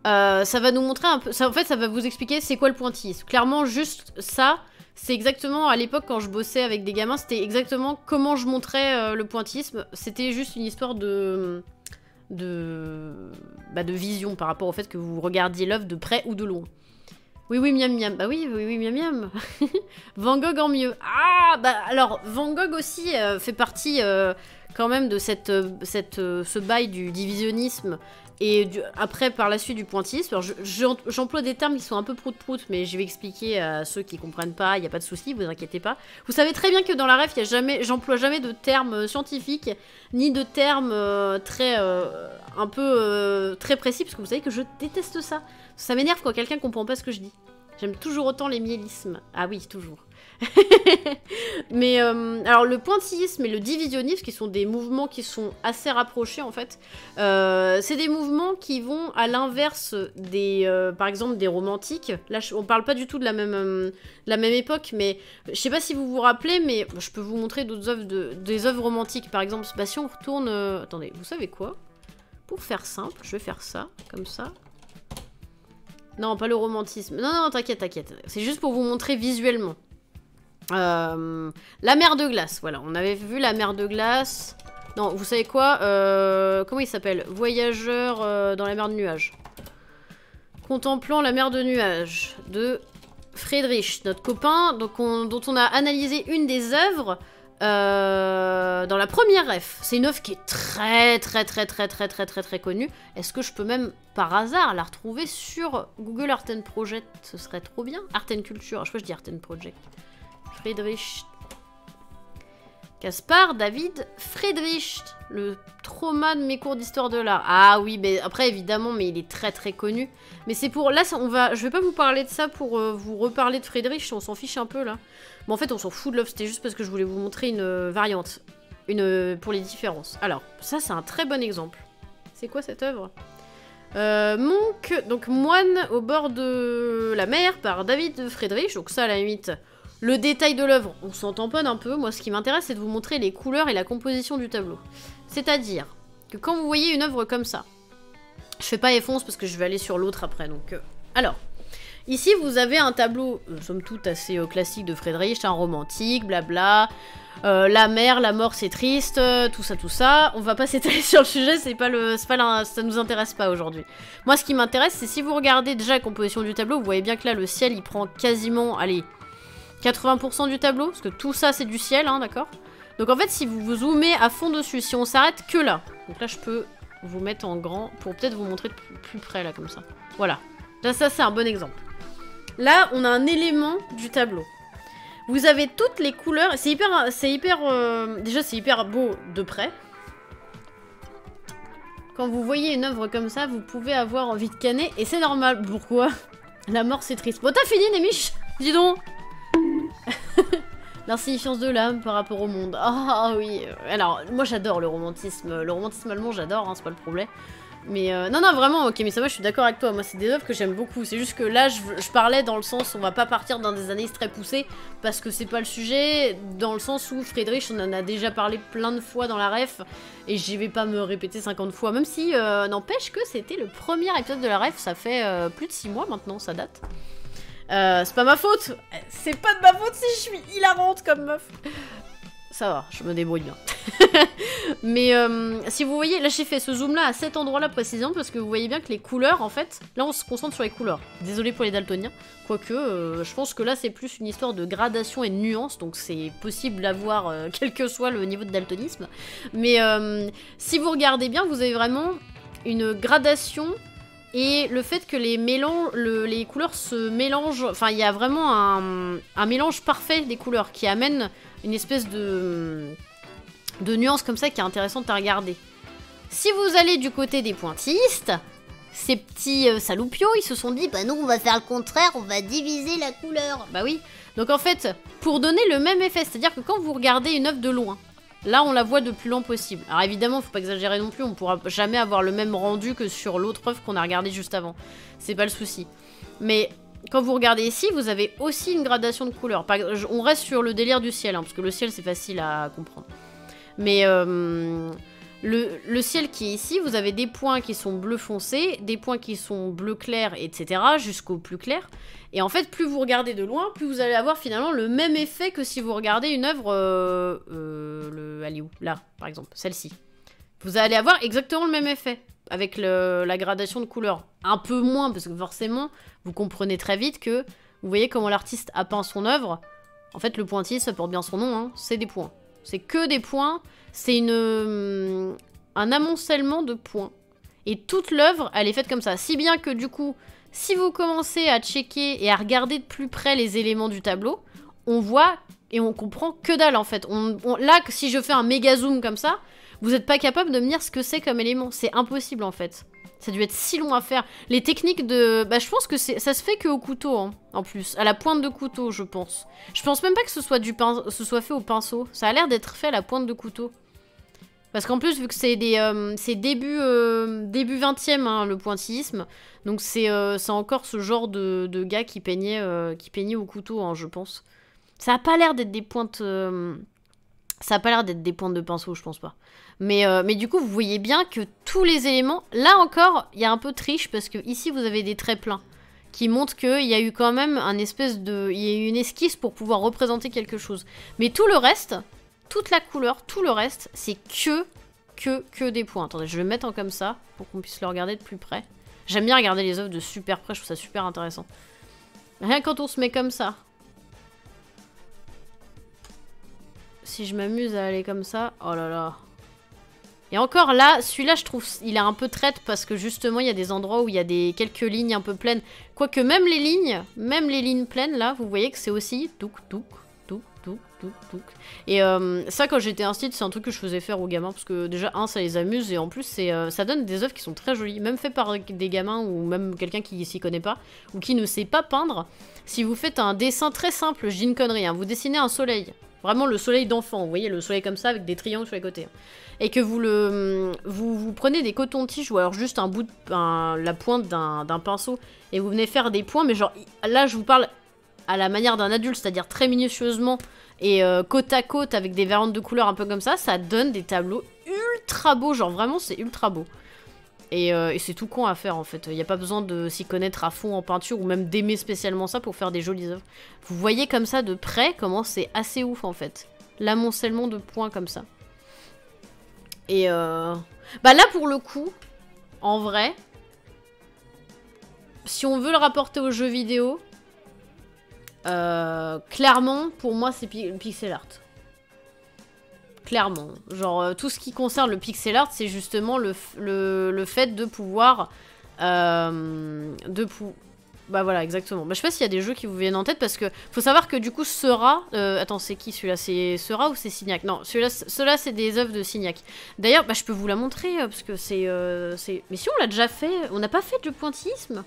Euh, ça va nous montrer un peu... Ça, en fait, ça va vous expliquer c'est quoi le pointillisme. Clairement, juste ça, c'est exactement... À l'époque, quand je bossais avec des gamins, c'était exactement comment je montrais euh, le pointillisme. C'était juste une histoire de... De... Bah, de vision par rapport au fait que vous regardiez l'œuvre de près ou de loin. Oui, oui, miam, miam. Bah oui, oui, oui, miam, miam. Van Gogh en mieux. Ah, bah alors, Van Gogh aussi euh, fait partie euh, quand même de cette, euh, cette, euh, ce bail du divisionnisme et du, après, par la suite, du pointillisme. Alors, j'emploie des termes qui sont un peu prout-prout, mais je vais expliquer à ceux qui comprennent pas, il n'y a pas de souci, vous inquiétez pas. Vous savez très bien que dans la ref, y a jamais, j'emploie jamais de termes scientifiques, ni de termes euh, très, euh, un peu, euh, très précis, parce que vous savez que je déteste ça. Ça m'énerve quand quelqu'un comprend pas ce que je dis. J'aime toujours autant les miellismes. Ah oui, toujours. Mais, euh, alors, le pointillisme et le divisionnisme, qui sont des mouvements qui sont assez rapprochés, en fait, euh, c'est des mouvements qui vont à l'inverse des, euh, par exemple, des romantiques. Là, on parle pas du tout de la même, euh, de la même époque, mais je sais pas si vous vous rappelez, mais je peux vous montrer d'autres œuvres, de, des œuvres romantiques. Par exemple, bah, si on retourne... Euh, attendez, vous savez quoi? Pour faire simple, je vais faire ça, comme ça. Non, pas le romantisme. Non, non, t'inquiète, t'inquiète. C'est juste pour vous montrer visuellement. Euh, la mer de glace, voilà. On avait vu la mer de glace. Non, vous savez quoi euh, Comment il s'appelle? Voyageur euh, dans la mer de nuages. Contemplant la mer de nuages de Friedrich, notre copain, donc on, dont on a analysé une des œuvres euh, dans la première ref. C'est une œuvre qui est très très très très très très très très connue. Est-ce que je peux même par hasard la retrouver sur Google Art and Project? Ce serait trop bien. Art and Culture, je sais pas, je dis Art and Project. Friedrich Caspar David Friedrich, le trauma de mes cours d'histoire de l'art. Ah oui, mais après évidemment, mais il est très très connu. Mais c'est pour là, on va, je vais pas vous parler de ça pour euh, vous reparler de Friedrich. On s'en fiche un peu là. Mais en fait, on s'en fout de l'œuvre. C'était juste parce que je voulais vous montrer une euh, variante, une euh, pour les différences. Alors ça, c'est un très bon exemple. C'est quoi cette œuvre? Euh, Monk, donc Moine au bord de la mer par David Friedrich. Donc ça, à la limite. Le détail de l'œuvre, on s'en tamponne un peu. Moi, ce qui m'intéresse, c'est de vous montrer les couleurs et la composition du tableau. C'est-à-dire que quand vous voyez une œuvre comme ça, je fais pas effonce parce que je vais aller sur l'autre après. Donc, euh, alors, ici, vous avez un tableau, euh, somme toute, assez euh, classique de Friedrich, un romantique, blabla. Euh, la mer, la mort, c'est triste, euh, tout ça, tout ça. On va pas s'étaler sur le sujet, c'est pas le, c'est pas la, ça nous intéresse pas aujourd'hui. Moi, ce qui m'intéresse, c'est si vous regardez déjà la composition du tableau, vous voyez bien que là, le ciel, il prend quasiment, allez, quatre-vingts pour cent du tableau, parce que tout ça c'est du ciel, hein, d'accord? Donc en fait, si vous vous zoomez à fond dessus, si on s'arrête que là, donc là je peux vous mettre en grand pour peut-être vous montrer de plus, plus près là, comme ça. Voilà, là ça c'est un bon exemple. Là, on a un élément du tableau. Vous avez toutes les couleurs, c'est hyper, c'est hyper, euh, déjà c'est hyper beau de près. Quand vous voyez une œuvre comme ça, vous pouvez avoir envie de canner, et c'est normal. Pourquoi? La mort c'est triste. Bon, t'as fini, Némiche? Dis donc. L'insignifiance de l'âme par rapport au monde. Ah oh, oui. Alors, moi j'adore le romantisme. Le romantisme allemand, j'adore, hein, c'est pas le problème. Mais euh, non, non, vraiment, ok, mais ça va, je suis d'accord avec toi. Moi, c'est des œuvres que j'aime beaucoup. C'est juste que là, je, je parlais dans le sens, on va pas partir dans des analyses très poussées parce que c'est pas le sujet. Dans le sens où Friedrich, on en a déjà parlé plein de fois dans la ref et j'y vais pas me répéter cinquante fois. Même si, euh, n'empêche que c'était le premier épisode de la ref, ça fait euh, plus de six mois maintenant, ça date. Euh, c'est pas ma faute. C'est pas de ma faute si je suis hilarante comme meuf. Ça va, je me débrouille bien. Mais euh, si vous voyez, là j'ai fait ce zoom là à cet endroit là précisément parce que vous voyez bien que les couleurs en fait, là on se concentre sur les couleurs. Désolé pour les daltoniens, quoique euh, je pense que là c'est plus une histoire de gradation et de nuance, donc c'est possible d'avoir euh, quel que soit le niveau de daltonisme. Mais euh, si vous regardez bien, vous avez vraiment une gradation. Et le fait que les, mélanges, le, les couleurs se mélangent, enfin il y a vraiment un, un mélange parfait des couleurs qui amène une espèce de, de nuance comme ça qui est intéressante à regarder. Si vous allez du côté des pointillistes, ces petits euh, saloupios, ils se sont dit bah non on va faire le contraire, on va diviser la couleur. Bah oui, donc en fait pour donner le même effet, c'est-à-dire que quand vous regardez une œuvre de loin, là, on la voit de plus loin possible. Alors évidemment, faut pas exagérer non plus, on pourra jamais avoir le même rendu que sur l'autre œuvre qu'on a regardé juste avant. C'est pas le souci. Mais quand vous regardez ici, vous avez aussi une gradation de couleurs. On reste sur le délire du ciel, hein, parce que le ciel, c'est facile à comprendre. Mais euh, Le, le ciel qui est ici, vous avez des points qui sont bleu foncé, des points qui sont bleu clair, et cetera, jusqu'au plus clair. Et en fait, plus vous regardez de loin, plus vous allez avoir finalement le même effet que si vous regardez une œuvre... Euh, euh, le, elle est où? Là, par exemple, celle-ci. Vous allez avoir exactement le même effet, avec le, la gradation de couleurs. Un peu moins, parce que forcément, vous comprenez très vite que... Vous voyez comment l'artiste a peint son œuvre. En fait, le pointilliste, ça porte bien son nom, hein, c'est des points. C'est que des points... C'est une euh, un amoncellement de points. Et toute l'œuvre, elle est faite comme ça. Si bien que du coup, si vous commencez à checker et à regarder de plus près les éléments du tableau, on voit et on comprend que dalle en fait. On, on, là, si je fais un méga zoom comme ça, vous n'êtes pas capable de me dire ce que c'est comme élément. C'est impossible en fait. Ça a dû être si long à faire. Les techniques de... Bah, je pense que ça se fait qu'au couteau, hein, en plus. À la pointe de couteau, je pense. Je pense même pas que ce soit, du pin... ce soit fait au pinceau. Ça a l'air d'être fait à la pointe de couteau. Parce qu'en plus, vu que c'est des, euh, c'est début, euh, début vingtième, hein, le pointillisme, donc c'est euh, encore ce genre de, de gars qui peignait, euh, qui peignait au couteau, hein, je pense. Ça a pas l'air d'être des pointes... Euh, ça a pas l'air d'être des pointes de pinceau, je pense pas. Mais, euh, mais du coup, vous voyez bien que tous les éléments... Là encore, il y a un peu de triche, parce que ici, vous avez des traits pleins, qui montrent qu'il y a eu quand même un espèce de... Il y a eu une esquisse pour pouvoir représenter quelque chose. Mais tout le reste... Toute la couleur, tout le reste, c'est que, que, que des points. Attendez, je vais le mettre en comme ça, pour qu'on puisse le regarder de plus près. J'aime bien regarder les œuvres de super près, je trouve ça super intéressant. Rien quand on se met comme ça. Si je m'amuse à aller comme ça, oh là là. Et encore là, celui-là, je trouve, il est un peu traite, parce que justement, il y a des endroits où il y a des quelques lignes un peu pleines. Quoique même les lignes, même les lignes pleines, là, vous voyez que c'est aussi... Touk, touk. Touk, touk, touk. Et euh, ça, quand j'étais instite, c'est un truc que je faisais faire aux gamins, parce que déjà, un, ça les amuse, et en plus, c'est euh, ça donne des œuvres qui sont très jolies, même fait par des gamins, ou même quelqu'un qui s'y connaît pas, ou qui ne sait pas peindre. Si vous faites un dessin très simple, je dis une connerie, hein, vous dessinez un soleil, vraiment le soleil d'enfant, vous voyez, le soleil comme ça, avec des triangles sur les côtés, et que vous le vous, vous prenez des cotons-tiges, ou alors juste un bout de, un, la pointe d'un pinceau, et vous venez faire des points, mais genre, là, je vous parle à la manière d'un adulte, c'est-à-dire très minutieusement et euh, côte à côte avec des variantes de couleurs un peu comme ça, ça donne des tableaux ultra beaux, genre vraiment c'est ultra beau. Et, euh, et c'est tout con à faire en fait, il n'y a pas besoin de s'y connaître à fond en peinture ou même d'aimer spécialement ça pour faire des jolies œuvres. Vous voyez comme ça de près comment c'est assez ouf en fait, l'amoncellement de points comme ça. Et euh... bah là pour le coup, en vrai, si on veut le rapporter aux jeux vidéo, Euh, clairement, pour moi, c'est pi pixel art. Clairement. Genre, euh, tout ce qui concerne le pixel art, c'est justement le, le, le fait de pouvoir... Euh, de pou bah voilà, exactement. Bah, je sais pas s'il y a des jeux qui vous viennent en tête, parce que faut savoir que du coup, Sera... Euh, attends, c'est qui celui-là? C'est Sera ou c'est Signac? Non, ceux-là, c'est des œuvres de Signac. D'ailleurs, bah, je peux vous la montrer, euh, parce que c'est... Euh, mais si, on l'a déjà fait. On n'a pas fait de pointillisme?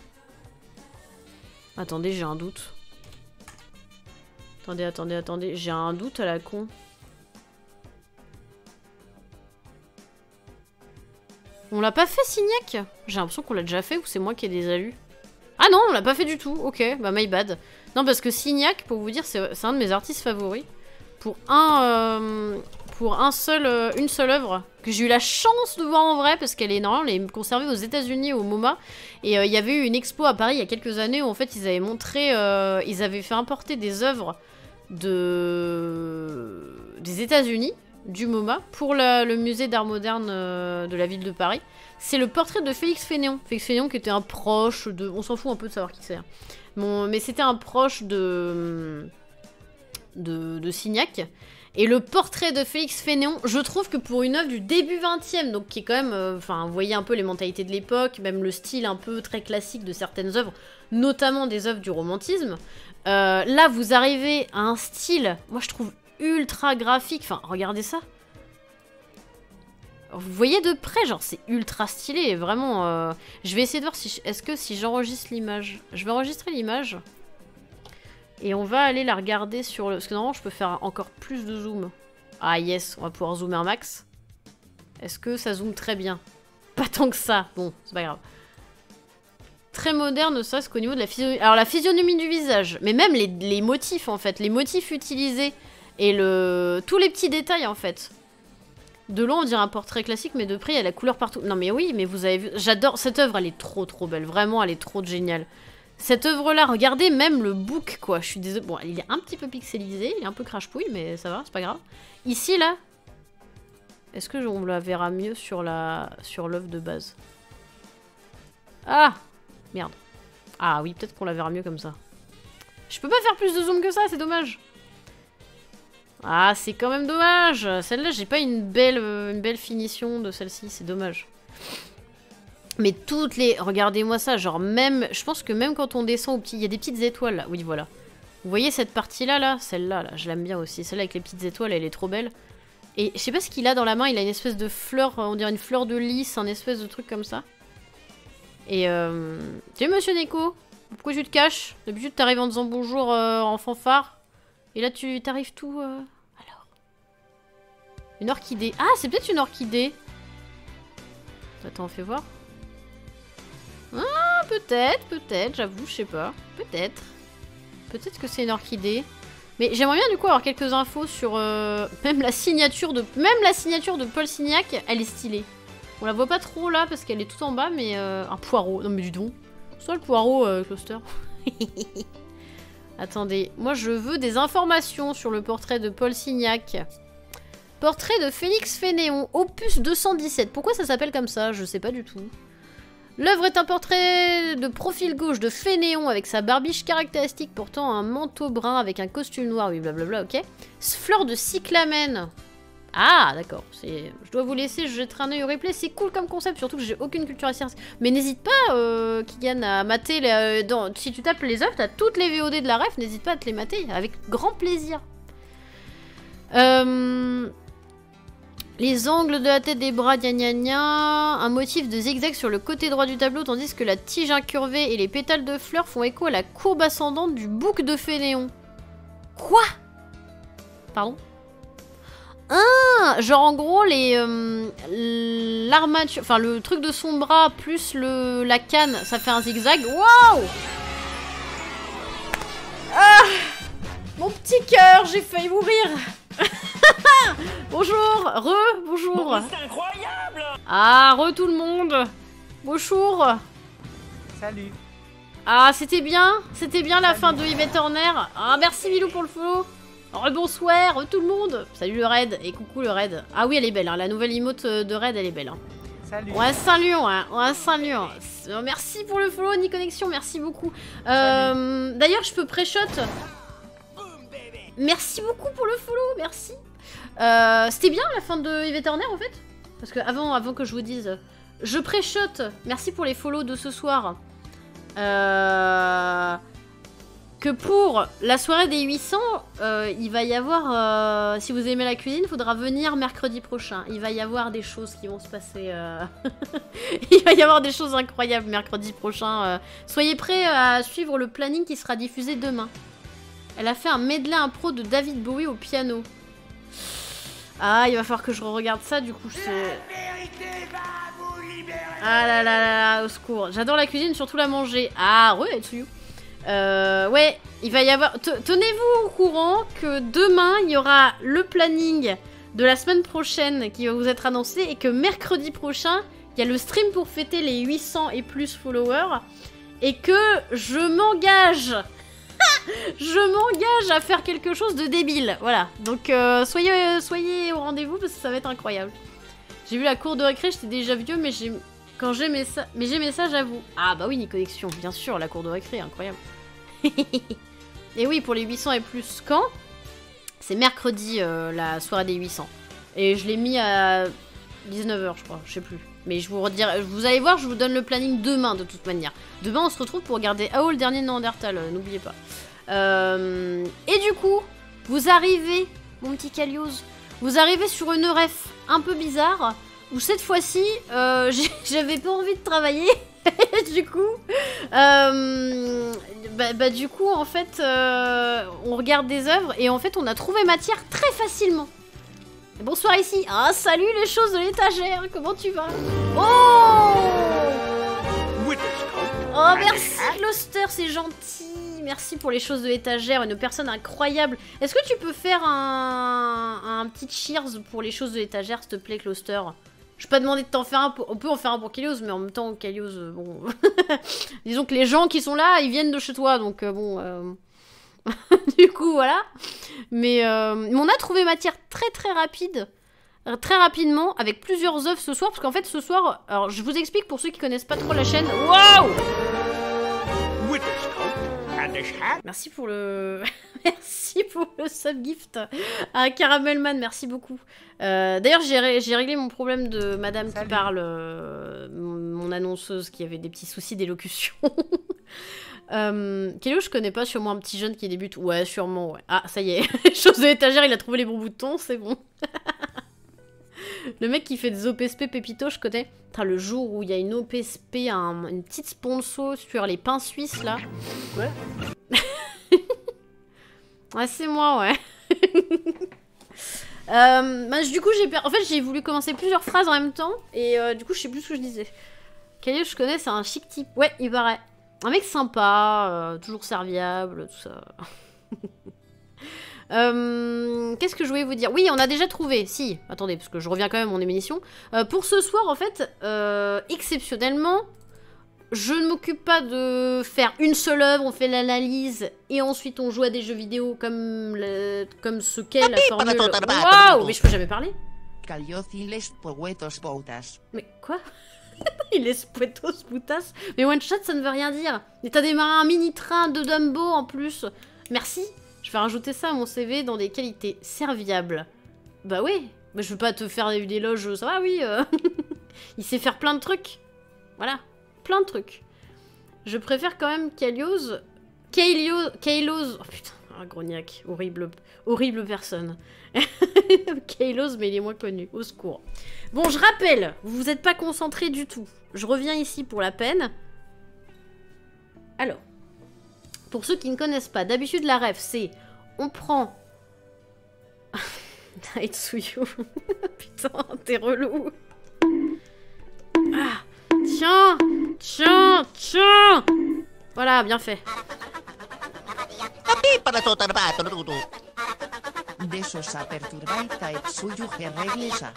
Attendez, j'ai un doute. Attendez, attendez, attendez. J'ai un doute à la con. On l'a pas fait, Signac? J'ai l'impression qu'on l'a déjà fait ou c'est moi qui ai des alus. Ah non, on l'a pas fait du tout. Ok, bah my bad. Non, parce que Signac, pour vous dire, c'est un de mes artistes favoris. Pour un... Euh, pour un seul, euh, une seule œuvre que j'ai eu la chance de voir en vrai, parce qu'elle est normalement elle est conservée aux États-Unis au MoMA. Et il euh, y avait eu une expo à Paris il y a quelques années où en fait ils avaient montré... Euh, ils avaient fait importer des œuvres de des États-Unis, du MoMA, pour la, le musée d'art moderne euh, de la ville de Paris. C'est le portrait de Félix Fénéon. Félix Fénéon qui était un proche de... On s'en fout un peu de savoir qui c'est. Bon, mais c'était un proche de... de, de Signac. Et le portrait de Félix Fénéon, je trouve que pour une œuvre du début vingtième, donc qui est quand même... Enfin, euh, vous voyez un peu les mentalités de l'époque, même le style un peu très classique de certaines œuvres, notamment des œuvres du romantisme. Euh, là, vous arrivez à un style, moi je trouve ultra graphique. Enfin, regardez ça. Vous voyez de près, genre c'est ultra stylé, vraiment. Euh... Je vais essayer de voir si... Est-ce que si j'enregistre l'image... Je vais enregistrer l'image. Et on va aller la regarder sur le... Parce que normalement, je peux faire encore plus de zoom. Ah yes, on va pouvoir zoomer un max. Est-ce que ça zoome très bien? Pas tant que ça. Bon, c'est pas grave. Très moderne, ne serait-ce qu'au niveau de la physionomie. Alors la physionomie du visage, mais même les, les motifs en fait, les motifs utilisés et le tous les petits détails en fait. De loin, on dirait un portrait classique, mais de près, il y a la couleur partout. Non mais oui, mais vous avez vu... J'adore... Cette œuvre, elle est trop trop belle. Vraiment, elle est trop géniale. Cette œuvre-là, regardez même le book, quoi. Je suis désolée. Bon, il est un petit peu pixelisé, il est un peu crache-pouille, mais ça va, c'est pas grave. Ici, là... Est-ce que on la verra mieux sur la... sur l'œuvre de base? Ah! Merde. Ah oui, peut-être qu'on la verra mieux comme ça. Je peux pas faire plus de zoom que ça, c'est dommage. Ah, c'est quand même dommage. Celle-là, j'ai pas une belle, euh, une belle finition de celle-ci, c'est dommage. Mais toutes les... Regardez-moi ça, genre même... Je pense que même quand on descend au petit... Il y a des petites étoiles, là. Oui, voilà. Vous voyez cette partie-là, là, Celle-là, là, je l'aime bien aussi. Celle-là avec les petites étoiles, elle est trop belle. Et je sais pas ce qu'il a dans la main, il a une espèce de fleur, on dirait une fleur de lys, un espèce de truc comme ça. Et euh... Tu sais, monsieur Neko, pourquoi tu te caches? D'habitude, t'arrives en disant bonjour euh, en fanfare. Et là, tu t'arrives tout... Euh... Alors... Une orchidée. Ah, c'est peut-être une orchidée. Attends, on fait voir. Ah, peut-être, peut-être, j'avoue, je sais pas. Peut-être. Peut-être que c'est une orchidée. Mais j'aimerais bien du coup avoir quelques infos sur euh, même la signature de même la signature de Paul Signac, elle est stylée. On la voit pas trop là parce qu'elle est tout en bas, mais euh, un poireau. Non mais du don. Soit le poireau, euh, Cluster. Attendez, moi je veux des informations sur le portrait de Paul Signac. Portrait de Félix Fénéon, opus deux cent dix-sept. Pourquoi ça s'appelle comme ça? Je sais pas du tout. L'œuvre est un portrait de profil gauche de Fénéon avec sa barbiche caractéristique portant un manteau brun avec un costume noir, oui blablabla, ok. Fleur de cyclamène. Ah d'accord, je dois vous laisser, je jetterai un œil au replay, c'est cool comme concept, surtout que j'ai aucune culture S R C. Mais n'hésite pas, euh, Kylian, à mater, les, euh, dans... si tu tapes les œuvres, t'as toutes les V O D de la ref, n'hésite pas à te les mater, avec grand plaisir. Euh... Les angles de la tête des bras, gna gna gna. Un motif de zigzag sur le côté droit du tableau, tandis que la tige incurvée et les pétales de fleurs font écho à la courbe ascendante du bouc de Fénéon. Quoi? Pardon? Ah, genre en gros, les euh, l'armature, enfin le truc de son bras plus le la canne, ça fait un zigzag. Waouh! Ah, mon petit cœur, j'ai failli mourir. Bonjour, re, bonjour. C'est incroyable. Ah, re tout le monde. Bonjour. Salut. Ah, c'était bien, c'était bien la Salut. fin de Yvette Horner. Ah, merci Milou pour le follow. Rebonsoir, re tout le monde. Salut le raid et coucou le raid. Ah oui, elle est belle, hein. La nouvelle emote de raid, elle est belle. Hein. Salut. Ouais, salut, ouais, ouais, salut. Merci pour le follow, Ni Connexion, merci beaucoup. Euh, D'ailleurs, je peux pré-shot. Merci beaucoup pour le follow, merci. Euh, C'était bien la fin de Yvette Horner en fait. Parce que avant, avant que je vous dise, je pré-shot. Merci pour les follow de ce soir. Euh, que pour la soirée des huit cents, euh, il va y avoir... Euh, si vous aimez la cuisine, il faudra venir mercredi prochain. Il va y avoir des choses qui vont se passer... Euh... il va y avoir des choses incroyables mercredi prochain. Euh. Soyez prêts à suivre le planning qui sera diffusé demain. Elle a fait un medley impro de David Bowie au piano. Ah, il va falloir que je regarde ça, du coup, je sais... Ah là là là là, au secours. J'adore la cuisine, surtout la manger. Ah, ouais, Etsuyu. Euh, ouais, il va y avoir... Tenez-vous au courant que demain, il y aura le planning de la semaine prochaine qui va vous être annoncé et que mercredi prochain, il y a le stream pour fêter les huit cents et plus followers et que je m'engage... Je m'engage à faire quelque chose de débile, voilà. Donc euh, soyez, euh, soyez au rendez-vous parce que ça va être incroyable. J'ai vu la cour de récré, j'étais déjà vieux, mais j'ai quand j'aimais ça, mais j'aimais ça, j'avoue. Ah bah oui, Ni Connexion, bien sûr, la cour de récré, incroyable. Et oui, pour les huit cents et plus, quand? C'est mercredi, euh, la soirée des huit cents. Et je l'ai mis à dix-neuf heures, je crois, je sais plus. Mais je vous redirai, vous allez voir, je vous donne le planning demain de toute manière. Demain, on se retrouve pour regarder A O, le dernier Néandertal, euh, n'oubliez pas. Euh, et du coup, vous arrivez, mon petit Calios, vous arrivez sur une ref un peu bizarre, où cette fois-ci, euh, j'avais pas envie de travailler. Du coup, euh, bah, bah du coup, en fait, euh, on regarde des œuvres et en fait, on a trouvé matière très facilement. Bonsoir ici. Ah, salut les choses de l'étagère. Comment tu vas? Oh, oh merci Cluster, c'est gentil. merci pour les choses de l'étagère, une personne incroyable. Est-ce que tu peux faire un, un petit cheers pour les choses de l'étagère, s'il te plaît, Closter? Je vais pas demander de t'en faire un, pour... on peut en faire un pour Kalios, mais en même temps, Kalios, euh, bon... Disons que les gens qui sont là, ils viennent de chez toi, donc euh, bon... Euh... du coup, voilà. Mais, euh... mais on a trouvé matière très très rapide, euh, très rapidement, avec plusieurs œufs ce soir, parce qu'en fait, ce soir... Alors, je vous explique pour ceux qui connaissent pas trop la chaîne. Waouh! Merci pour le... merci pour le subgift à Caramelman, merci beaucoup. Euh, D'ailleurs, j'ai ré réglé mon problème de madame Salut. Qui parle, euh, mon annonceuse qui avait des petits soucis d'élocution. euh, Kélo, je connais pas, sûrement un petit jeune qui débute. Ouais, sûrement, ouais. Ah, ça y est, chose de l'étagère, il a trouvé les bons boutons, c'est bon. Le mec qui fait des O P S P Pépito, je connais. Putain, le jour où il y a une O P S P, un, une petite sponsor sur les pains suisses, là. Ouais. Ouais, c'est moi, ouais. euh, bah, du coup, j'ai en fait, j'ai voulu commencer plusieurs phrases en même temps, et euh, du coup, je sais plus ce que je disais. Kalios, je connais, c'est un chic type. Ouais, il paraît. Un mec sympa, euh, toujours serviable, tout ça. Euh, Qu'est-ce que je voulais vous dire? Oui, on a déjà trouvé. Si, attendez, parce que je reviens quand même à mon émission. Euh, pour ce soir, en fait, euh, exceptionnellement, je ne m'occupe pas de faire une seule œuvre, on fait l'analyse et ensuite on joue à des jeux vidéo comme, le, comme ce qu'est la formule. Waouh, mais je peux jamais parler. Mais quoi? Il est poetos putas. Mais one shot, ça ne veut rien dire. Et t'as démarré un mini train de Dumbo en plus. Merci. Je vais rajouter ça à mon C V dans des qualités serviables. Bah oui, bah, je veux pas te faire des éloges, ça va, oui. Euh... Il sait faire plein de trucs. Voilà, plein de trucs. Je préfère quand même Kalios... Kalios... Kalios... Oh putain, un grognac. Horrible, horrible personne. Kalios, mais il est moins connu. Au secours. Bon, je rappelle, vous vous êtes pas concentrés du tout. Je reviens ici pour la peine. Alors... Pour ceux qui ne connaissent pas, d'habitude la ref c'est on prend Aitsuyu. Putain, t'es relou. Ah, tiens, tiens, tiens. Voilà, bien fait. Desosa perturbaita Aitsuyu reglesa.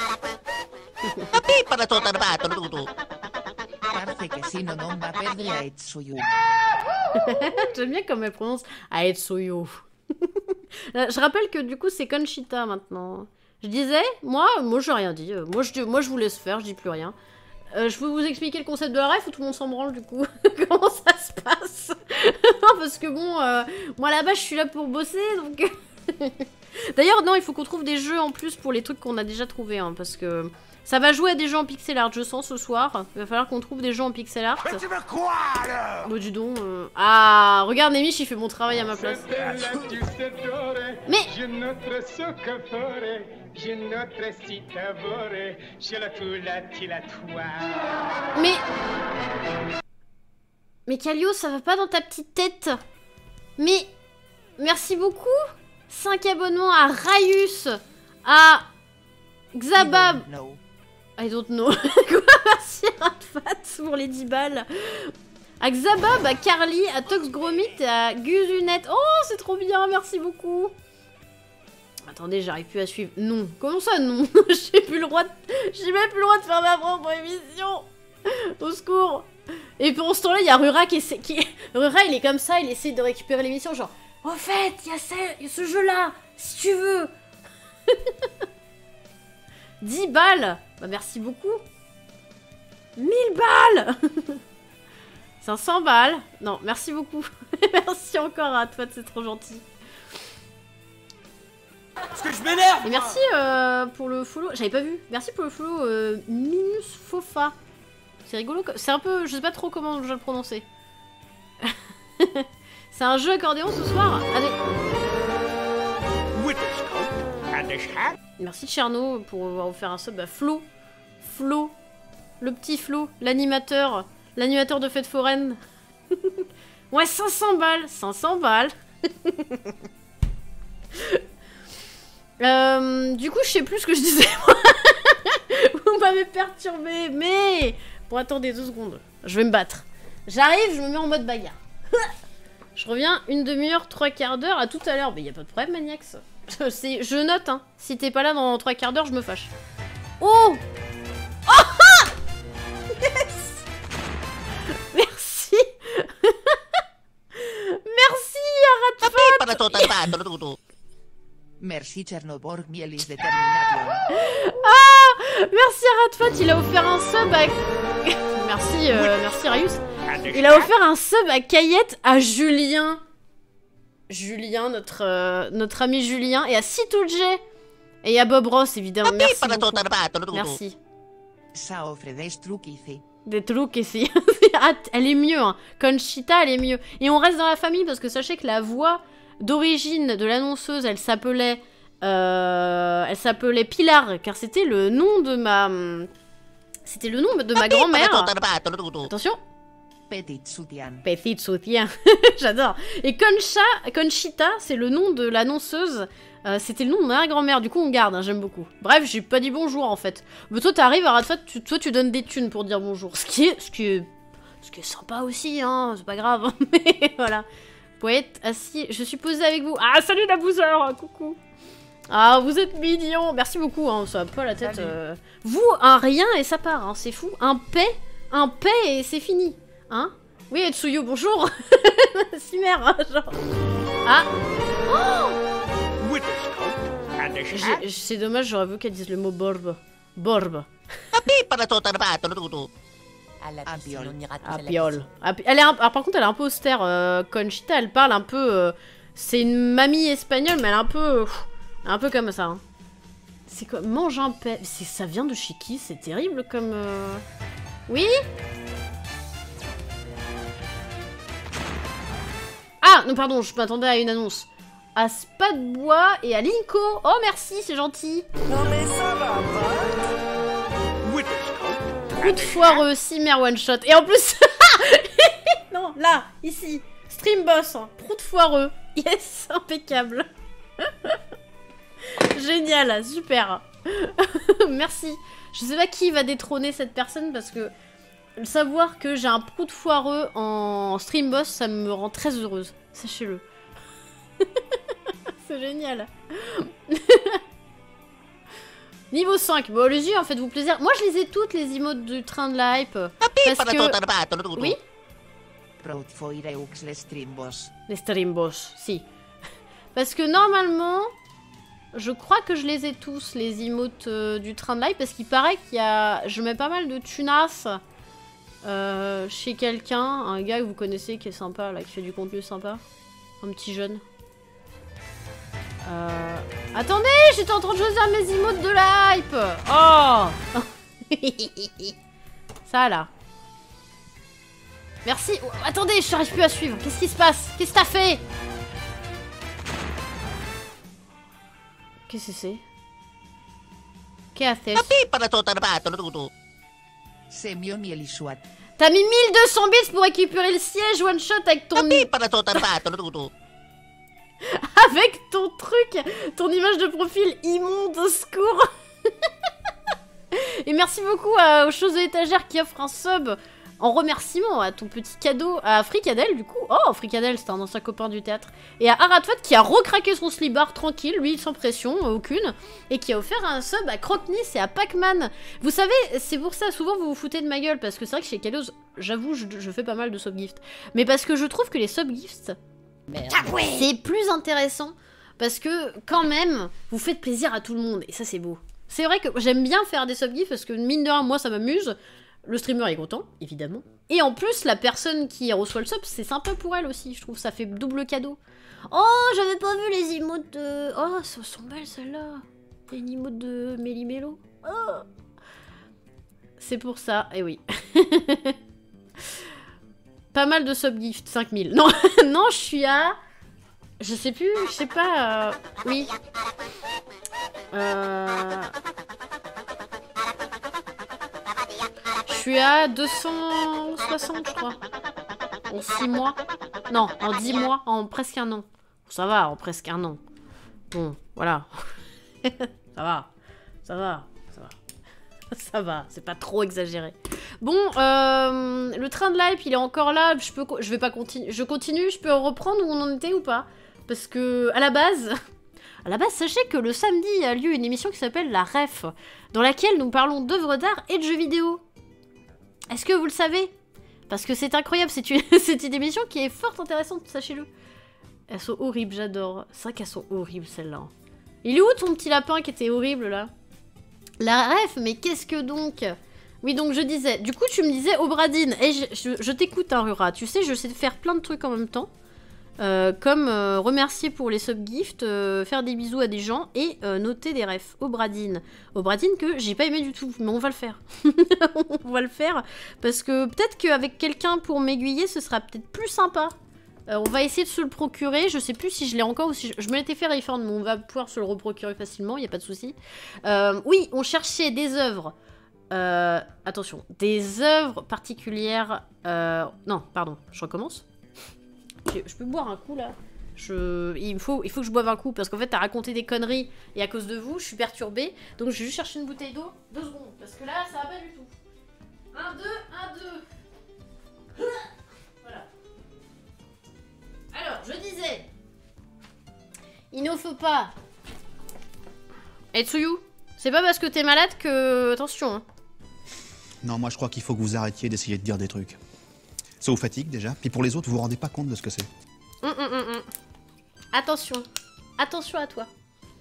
Parece que si no non va perdre a Aitsuyu. J'aime bien comme elle prononce Aitsuyu. Je rappelle que du coup c'est Conchita maintenant. Je disais, moi, moi j'ai rien dit. Moi je, moi je vous laisse faire, je dis plus rien. Euh, je peux vous expliquer le concept de la ref ou tout le monde s'en branle du coup? Comment ça se passe? Non, parce que bon, euh, moi là-bas je suis là pour bosser donc... D'ailleurs non, il faut qu'on trouve des jeux en plus pour les trucs qu'on a déjà trouvés hein, parce que... Ça va jouer à des jeux en pixel art, je sens, ce soir. Il va falloir qu'on trouve des jeux en pixel art. Mais tu veux quoi, alors? Bon, dis donc. Euh... Ah, regarde, Nemish, il fait mon travail à ma place. Mais... Mais... Mais Kalios, ça va pas dans ta petite tête. Mais... Merci beaucoup. cinq abonnements à Raius, à Xabab... I don't know. Quoi? Merci Radfat pour les dix balles. À Xabab, à Carly, à Tox Gromit et à Guzunet. Oh, c'est trop bien, merci beaucoup. Attendez, j'arrive plus à suivre. Non. Comment ça, non? J'ai plus le droit de... J'ai même plus le droit de faire ma propre émission. Au secours. Et pour ce temps-là, il y a Rura qui essaie... Qui... Rura, il est comme ça, il essaie de récupérer l'émission, genre... Au fait, il y a ce, ce jeu-là, si tu veux. dix balles. Bah merci beaucoup. mille balles. cinq cents balles. Non, merci beaucoup. Merci encore à toi, c'est trop gentil. Parce que je m'énerve. Et merci euh, pour le follow. J'avais pas vu. Merci pour le follow euh, Minus Fofa. C'est rigolo. C'est un peu... Je sais pas trop comment je vais le prononcer. C'est un jeu accordéon ce soir. Allez. Merci Cherno pour avoir offert un sub à Flo. Flo. Le petit Flo. L'animateur. L'animateur de fête foraine. Ouais, cinq cents balles. cinq cents balles. euh, du coup, je sais plus ce que je disais. Vous m'avez perturbé. Mais... Bon, attendez deux secondes. Je vais me battre. J'arrive, je me mets en mode bagarre. Je reviens une demi-heure, trois quarts d'heure, à tout à l'heure. Mais y a pas de problème, Maniax. Je note, hein. Si t'es pas là dans trois quarts d'heure, je me fâche. Oh, oh yes. Merci. Merci, Aratfat. Merci Chernoborg Mielis Determination. Ah, merci Aratfat, il a offert un sub à... merci, euh, merci Rayus. Il a offert un sub à Caillette, à Julien. Julien, notre, euh, notre ami Julien, et à Citoudje. Et à Bob Ross, évidemment. Merci beaucoup. Merci. Ça offre des trucs ici. Des trucs ici. Elle est mieux, hein. Conchita, elle est mieux. Et on reste dans la famille, parce que sachez que la voix d'origine de l'annonceuse, elle s'appelait... Euh, elle s'appelait Pilar, car c'était le nom de ma... C'était le nom de ma grand-mère. Attention. Petite soutien. Petite soutien. J'adore. Et Concha, Conchita, c'est le nom de l'annonceuse. Euh, c'était le nom de ma grand-mère. Du coup, on garde. Hein, j'aime beaucoup. Bref, j'ai pas dit bonjour en fait. Mais toi, t'arrives à Radfat, tu, toi, tu donnes des thunes pour dire bonjour. Ce qui est, ce qui est, ce qui est sympa aussi. Hein. C'est pas grave. Mais voilà. Poète assis. Je suis posée avec vous. Ah, salut la bouseur. Coucou. Ah, vous êtes mignon. Merci beaucoup. Hein. Ça va pas la tête. Euh... Vous, un rien et ça part. Hein. C'est fou. Un paix, un paix et c'est fini. Hein? Oui, Etsuyo, bonjour. Simer, hein, genre. Ah. Oh, c'est dommage, j'aurais voulu qu'elle dise le mot borbe. Borbe. Apiole. Api elle est un... Alors, par contre, elle est un peu austère. Euh, Conchita, elle parle un peu... Euh... C'est une mamie espagnole, mais elle est un peu... Euh... Un peu comme ça. Hein. C'est quoi? Mange un paix. Ça vient de chez qui? C'est terrible comme... Euh... Oui? Ah, non, pardon, je m'attendais à une annonce. À Spadbois et à Linko. Oh, merci, c'est gentil. Non, mais ça va pas. Coup de foireux, Simer one shot. Et en plus... non, là, ici. Stream boss. Prout foireux. Yes, impeccable. Génial, super. Merci. Je sais pas qui va détrôner cette personne parce que... Savoir que j'ai un prout foireux en stream boss, ça me rend très heureuse. Sachez-le. C'est génial. Niveau cinq. Bon, allez-y, en faites-vous plaisir. Moi, je les ai toutes, les emotes du train de la hype. Parce que... Oui. Les stream boss. Les stream boss, si. Parce que normalement... Je crois que je les ai tous, les emotes euh, du train de la hype. Parce qu'il paraît qu'il y a... Je mets pas mal de tunas... Euh, chez quelqu'un, un gars que vous connaissez qui est sympa, là, qui fait du contenu sympa. Un petit jeune. Euh... Attendez, j'étais en train de choisir mes emotes de la hype. Oh. Ça, là. Merci. Oh, attendez, je n'arrive plus à suivre. Qu'est-ce qui se passe? Qu'est-ce que t'as fait? Qu'est-ce que c'est? Qu'est-ce que c'est? C'est mieux Mielisuat. T'as mis mille deux cents bits pour récupérer le siège one shot avec ton... avec ton truc, ton image de profil immonde, au secours. Et merci beaucoup à, aux choses de l'étagère qui offrent un sub en remerciement à ton petit cadeau, à Fricadel du coup. Oh, Fricadel, c'est un ancien copain du théâtre. Et à Aratfat qui a recraqué son slibar tranquille, lui sans pression, aucune. Et qui a offert un sub à Croque-Nice et à Pac-Man. Vous savez, c'est pour ça, souvent vous vous foutez de ma gueule, parce que c'est vrai que chez Kalos, j'avoue, je, je fais pas mal de sub-gifts. Mais parce que je trouve que les sub-gifts, c'est plus intéressant. Parce que, quand même, vous faites plaisir à tout le monde. Et ça, c'est beau. C'est vrai que j'aime bien faire des sub-gifts, parce que mine de rien, moi, ça m'amuse. Le streamer est content, évidemment. Et en plus, la personne qui reçoit le sub, c'est sympa pour elle aussi. Je trouve ça fait double cadeau. Oh, j'avais pas vu les emotes de... Oh, elles sont belles celles-là. Il y a une emote de Méli-Mélo. Oh. C'est pour ça, et oui. Pas mal de sub-gifts, cinq mille. Non, non, je suis à... Je sais plus, je sais pas... Euh... Oui. Euh... Je suis à deux cent soixante, je crois. En six mois. Non, en dix mois, en presque un an. Ça va, en presque un an. Bon, voilà. Ça va, ça va, ça va. Ça va, c'est pas trop exagéré. Bon, euh, le train de l'hype, il est encore là. Je peux, je vais pas continuer. Je continue, je peux reprendre où on en était ou pas? Parce que, à la base... À la base, sachez que le samedi a lieu une émission qui s'appelle La Ref, dans laquelle nous parlons d'œuvres d'art et de jeux vidéo. Est-ce que vous le savez? Parce que c'est incroyable, c'est une, c'est une émission qui est fort intéressante, sachez-le. Elles sont horribles, j'adore. C'est vrai qu'elles sont horribles, celles-là. Il est où ton petit lapin qui était horrible, là? La Ref, mais qu'est-ce que donc? Oui, donc je disais... Du coup, tu me disais Obradine. Et je, je, je t'écoute, hein, Rura. Tu sais, je sais faire plein de trucs en même temps. Euh, comme euh, remercier pour les subgifts, euh, faire des bisous à des gens et euh, noter des refs. Obradine. Obradine que j'ai pas aimé du tout, mais on va le faire. On va le faire parce que peut-être qu'avec quelqu'un pour m'aiguiller, ce sera peut-être plus sympa. Euh, on va essayer de se le procurer. Je sais plus si je l'ai encore ou si je, je me l'étais fait refund, mais on va pouvoir se le reprocurer facilement, il n'y a pas de souci. Euh, oui, on cherchait des œuvres. Euh, attention, des œuvres particulières. Euh, non, pardon, je recommence. Je peux boire un coup là. Je... Il, faut... Il faut que je boive un coup parce qu'en fait t'as raconté des conneries et à cause de vous je suis perturbée. Donc je vais juste chercher une bouteille d'eau. Deux secondes parce que là ça va pas du tout. Un, deux, un, deux. Voilà. Alors je disais. Il ne faut pas. Etsuyu, c'est pas parce que t'es malade que... Attention hein. Non, moi je crois qu'il faut que vous arrêtiez d'essayer de dire des trucs. Ça vous fatigue déjà, puis pour les autres, vous vous rendez pas compte de ce que c'est. Hum, hum, hum, hum. Attention. Attention à toi.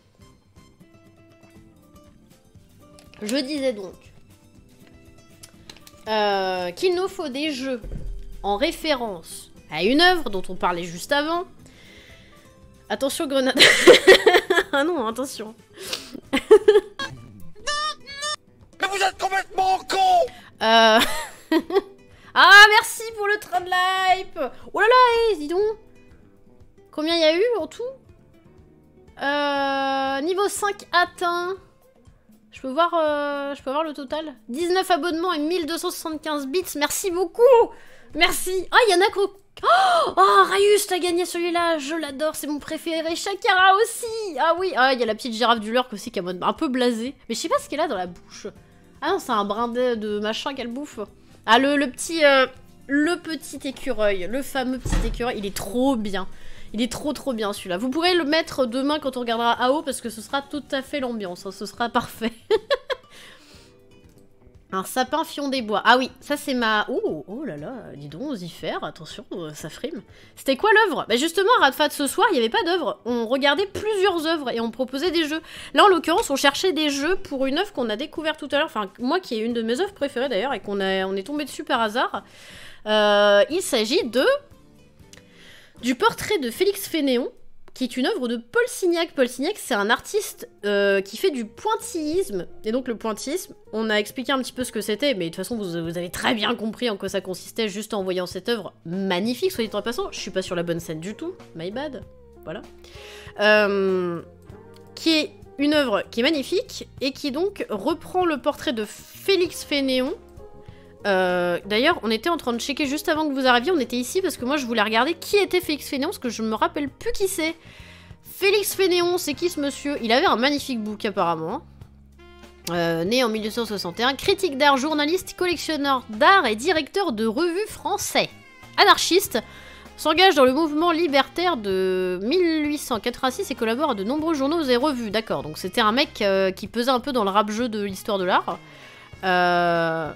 Je disais donc euh, qu'il nous faut des jeux en référence à une œuvre dont on parlait juste avant. Attention, grenade. Ah non, attention. Mais vous êtes complètement con. Euh... Ah, merci pour le train de l'hype. Oh là là, hey, dis donc. Combien il y a eu en tout? euh, Niveau cinq atteint. Je peux voir, euh, je peux voir le total. dix-neuf abonnements et mille deux cent soixante-quinze bits. Merci beaucoup. Merci. Ah, il y en a qui... Oh, oh Rayus, t'as gagné celui-là. Je l'adore, c'est mon préféré. Shakara aussi. Ah oui. Ah, il y a la petite girafe du lurk aussi qui est en mode un peu blasée. Mais je sais pas ce qu'elle a dans la bouche. Ah non, c'est un brin de, de machin qu'elle bouffe. Ah, le, le petit... Euh, le petit écureuil. Le fameux petit écureuil. Il est trop bien. Il est trop trop bien celui-là. Vous pourrez le mettre demain quand on regardera A O parce que ce sera tout à fait l'ambiance. Hein, ce sera parfait. Un sapin fion des bois. Ah oui, ça c'est ma... Oh, oh là là, dis donc, Zifer, attention, ça frime. C'était quoi l'œuvre? Bah justement, à Radfat ce soir, il n'y avait pas d'œuvre. On regardait plusieurs œuvres et on proposait des jeux. Là, en l'occurrence, on cherchait des jeux pour une œuvre qu'on a découverte tout à l'heure. Enfin, moi qui est une de mes œuvres préférées d'ailleurs et qu'on a... on est tombé dessus par hasard. Euh, il s'agit de... du portrait de Félix Fénéon, qui est une œuvre de Paul Signac. Paul Signac, c'est un artiste euh, qui fait du pointillisme. Et donc le pointillisme, on a expliqué un petit peu ce que c'était, mais de toute façon, vous, vous avez très bien compris en quoi ça consistait juste en voyant cette œuvre magnifique, soit dit en passant. Je suis pas sur la bonne scène du tout, my bad. Voilà. Euh, qui est une œuvre qui est magnifique, et qui donc reprend le portrait de Félix Fénéon. Euh, D'ailleurs, on était en train de checker juste avant que vous arriviez, on était ici parce que moi je voulais regarder qui était Félix Fénéon, parce que je me rappelle plus qui c'est. Félix Fénéon, c'est qui ce monsieur? Il avait un magnifique book apparemment. Euh, né en mille deux cent soixante et un, critique d'art, journaliste, collectionneur d'art et directeur de revues français. Anarchiste, s'engage dans le mouvement libertaire de mille huit cent quatre-vingt-six et collabore à de nombreux journaux et revues. D'accord, donc c'était un mec euh, qui pesait un peu dans le rap-jeu de l'histoire de l'art. Euh...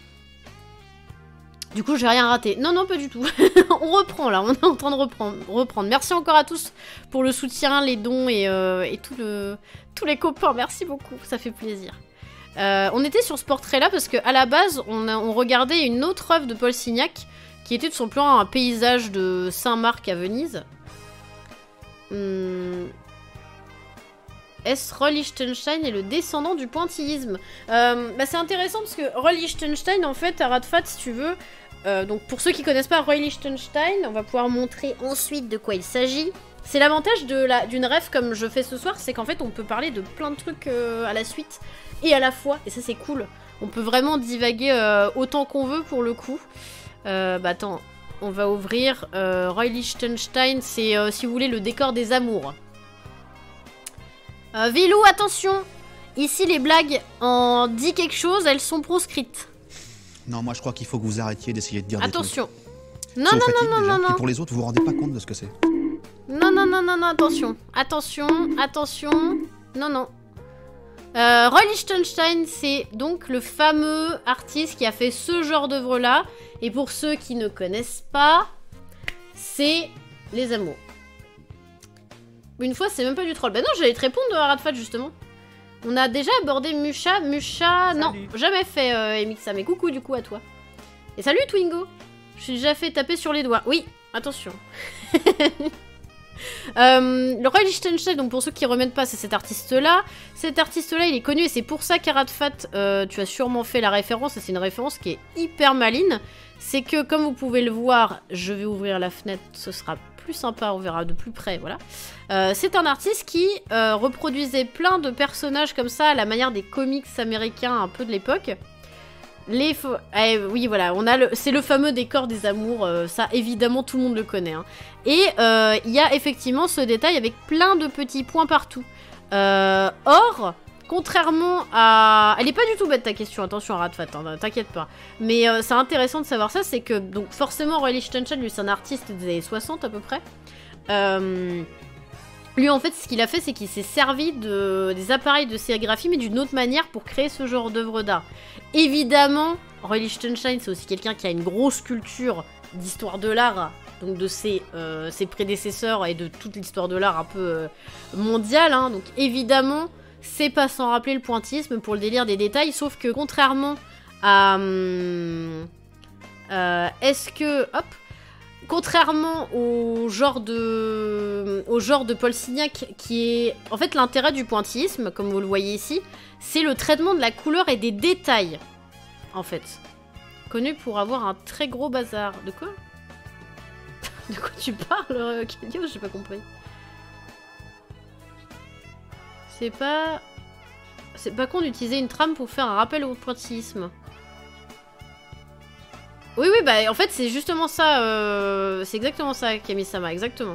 Du coup, j'ai rien raté. Non, non, pas du tout. On reprend, là. On est en train de reprendre. reprendre. Merci encore à tous pour le soutien, les dons et, euh, et tout le, tous les copains. Merci beaucoup. Ça fait plaisir. Euh, on était sur ce portrait-là parce qu'à la base, on, a, on regardait une autre œuvre de Paul Signac qui était tout simplement un paysage de Saint-Marc à Venise. Hum... Est-ce Roy Lichtenstein est le descendant du pointillisme? euh, bah C'est intéressant parce que Roy Lichtenstein, en fait, à Radfat, si tu veux, euh, donc pour ceux qui connaissent pas Roy Lichtenstein, on va pouvoir montrer ensuite de quoi il s'agit. C'est l'avantage d'une ref comme je fais ce soir, c'est qu'en fait on peut parler de plein de trucs euh, à la suite et à la fois, et ça c'est cool. On peut vraiment divaguer euh, autant qu'on veut pour le coup. Euh, bah attends, on va ouvrir euh, Roy Lichtenstein, c'est euh, si vous voulez le décor des amours. Euh, Vilou, attention! ici les blagues en dit quelque chose, elles sont proscrites. Non, moi je crois qu'il faut que vous arrêtiez d'essayer de dire des trucs. Attention. Non, Ça non, vous fatigue, non, non, déjà, non, puis non. pour les autres, vous vous rendez pas compte de ce que c'est. Non, non, non, non, non, attention. Attention, attention. Non, non. Euh, Roy Lichtenstein, c'est donc le fameux artiste qui a fait ce genre d'œuvre-là. Et pour ceux qui ne connaissent pas, c'est Les Amours. Une fois, c'est même pas du troll. Bah non, j'allais te répondre à Radfat, justement. On a déjà abordé Musha. Musha, non, jamais fait, euh, Emixa. Mais coucou, du coup, à toi. Et salut, Twingo. Je suis déjà fait taper sur les doigts. Oui, attention. Euh, le Roy Lichtenstein, donc pour ceux qui ne remettent pas, c'est cet artiste-là. Cet artiste-là, il est connu et c'est pour ça qu'Aradfat, euh, tu as sûrement fait la référence, et c'est une référence qui est hyper maligne. C'est que, comme vous pouvez le voir, je vais ouvrir la fenêtre, ce sera plus sympa, on verra de plus près, voilà. Euh, c'est un artiste qui euh, reproduisait plein de personnages comme ça, à la manière des comics américains un peu de l'époque. Les fo... eh, oui, voilà, on a le... c'est le fameux décor des amours, euh, ça évidemment tout le monde le connaît. Hein. Et il euh, y a effectivement ce détail avec plein de petits points partout. Euh, or, contrairement à... Elle est pas du tout bête ta question, attention à Radfat, hein, t'inquiète pas. Mais euh, c'est intéressant de savoir ça, c'est que donc forcément Roy Lichtenstein, lui c'est un artiste des années soixante à peu près. Euh... Lui en fait ce qu'il a fait c'est qu'il s'est servi de... des appareils de sérigraphie mais d'une autre manière pour créer ce genre d'œuvre d'art. Évidemment, Roy Lichtenstein c'est aussi quelqu'un qui a une grosse culture d'histoire de l'art, donc de ses, euh, ses prédécesseurs et de toute l'histoire de l'art un peu euh, mondiale, hein. Donc évidemment c'est pas sans rappeler le pointillisme pour le délire des détails, sauf que contrairement à... Hum, euh, est-ce que... Hop Contrairement au genre de, au genre de Paul Signac, qui est... En fait, l'intérêt du pointillisme, comme vous le voyez ici, c'est le traitement de la couleur et des détails, en fait. Connu pour avoir un très gros bazar. De quoi? De quoi tu parles, Kelly? J'ai pas compris. C'est pas... C'est pas con d'utiliser une trame pour faire un rappel au pointillisme. Oui, oui, bah en fait c'est justement ça, euh, c'est exactement ça, Kami-sama, exactement.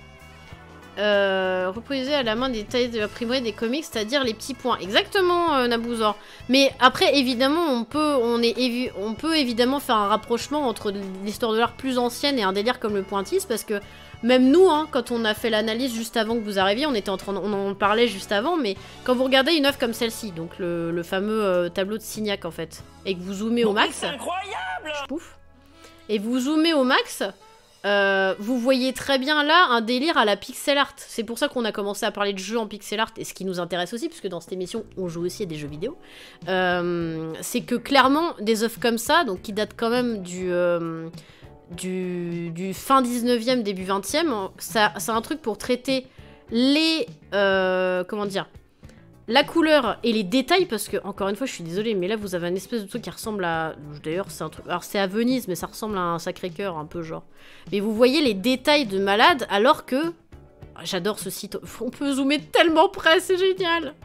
Euh, reproduisez à la main des détails de l'imprimerie des comics, c'est-à-dire les petits points. Exactement, euh, Nabouzor. Mais après, évidemment, on peut, on, est évi on peut évidemment faire un rapprochement entre l'histoire de l'art plus ancienne et un délire comme le pointillisme, parce que même nous, hein, quand on a fait l'analyse juste avant que vous arriviez, on était en train, on en parlait juste avant, mais quand vous regardez une œuvre comme celle-ci, donc le, le fameux euh, tableau de Signac en fait, et que vous zoomez au max, c'est incroyable. pouf, et vous zoomez au max, euh, vous voyez très bien là un délire à la pixel art. C'est pour ça qu'on a commencé à parler de jeux en pixel art, et ce qui nous intéresse aussi, puisque dans cette émission on joue aussi à des jeux vidéo. Euh, c'est que clairement des œuvres comme ça, donc qui datent quand même du euh, Du, du fin dix-neuvième, début vingtième, c'est un truc pour traiter les... Euh, comment dire, la couleur et les détails, parce que, encore une fois, je suis désolée, mais là, vous avez un espèce de truc qui ressemble à... D'ailleurs, c'est un truc... Alors, c'est à Venise, mais ça ressemble à un Sacré-Cœur, un peu, genre. Mais vous voyez les détails de malade, alors que... J'adore ce site. On peut zoomer tellement près, c'est génial.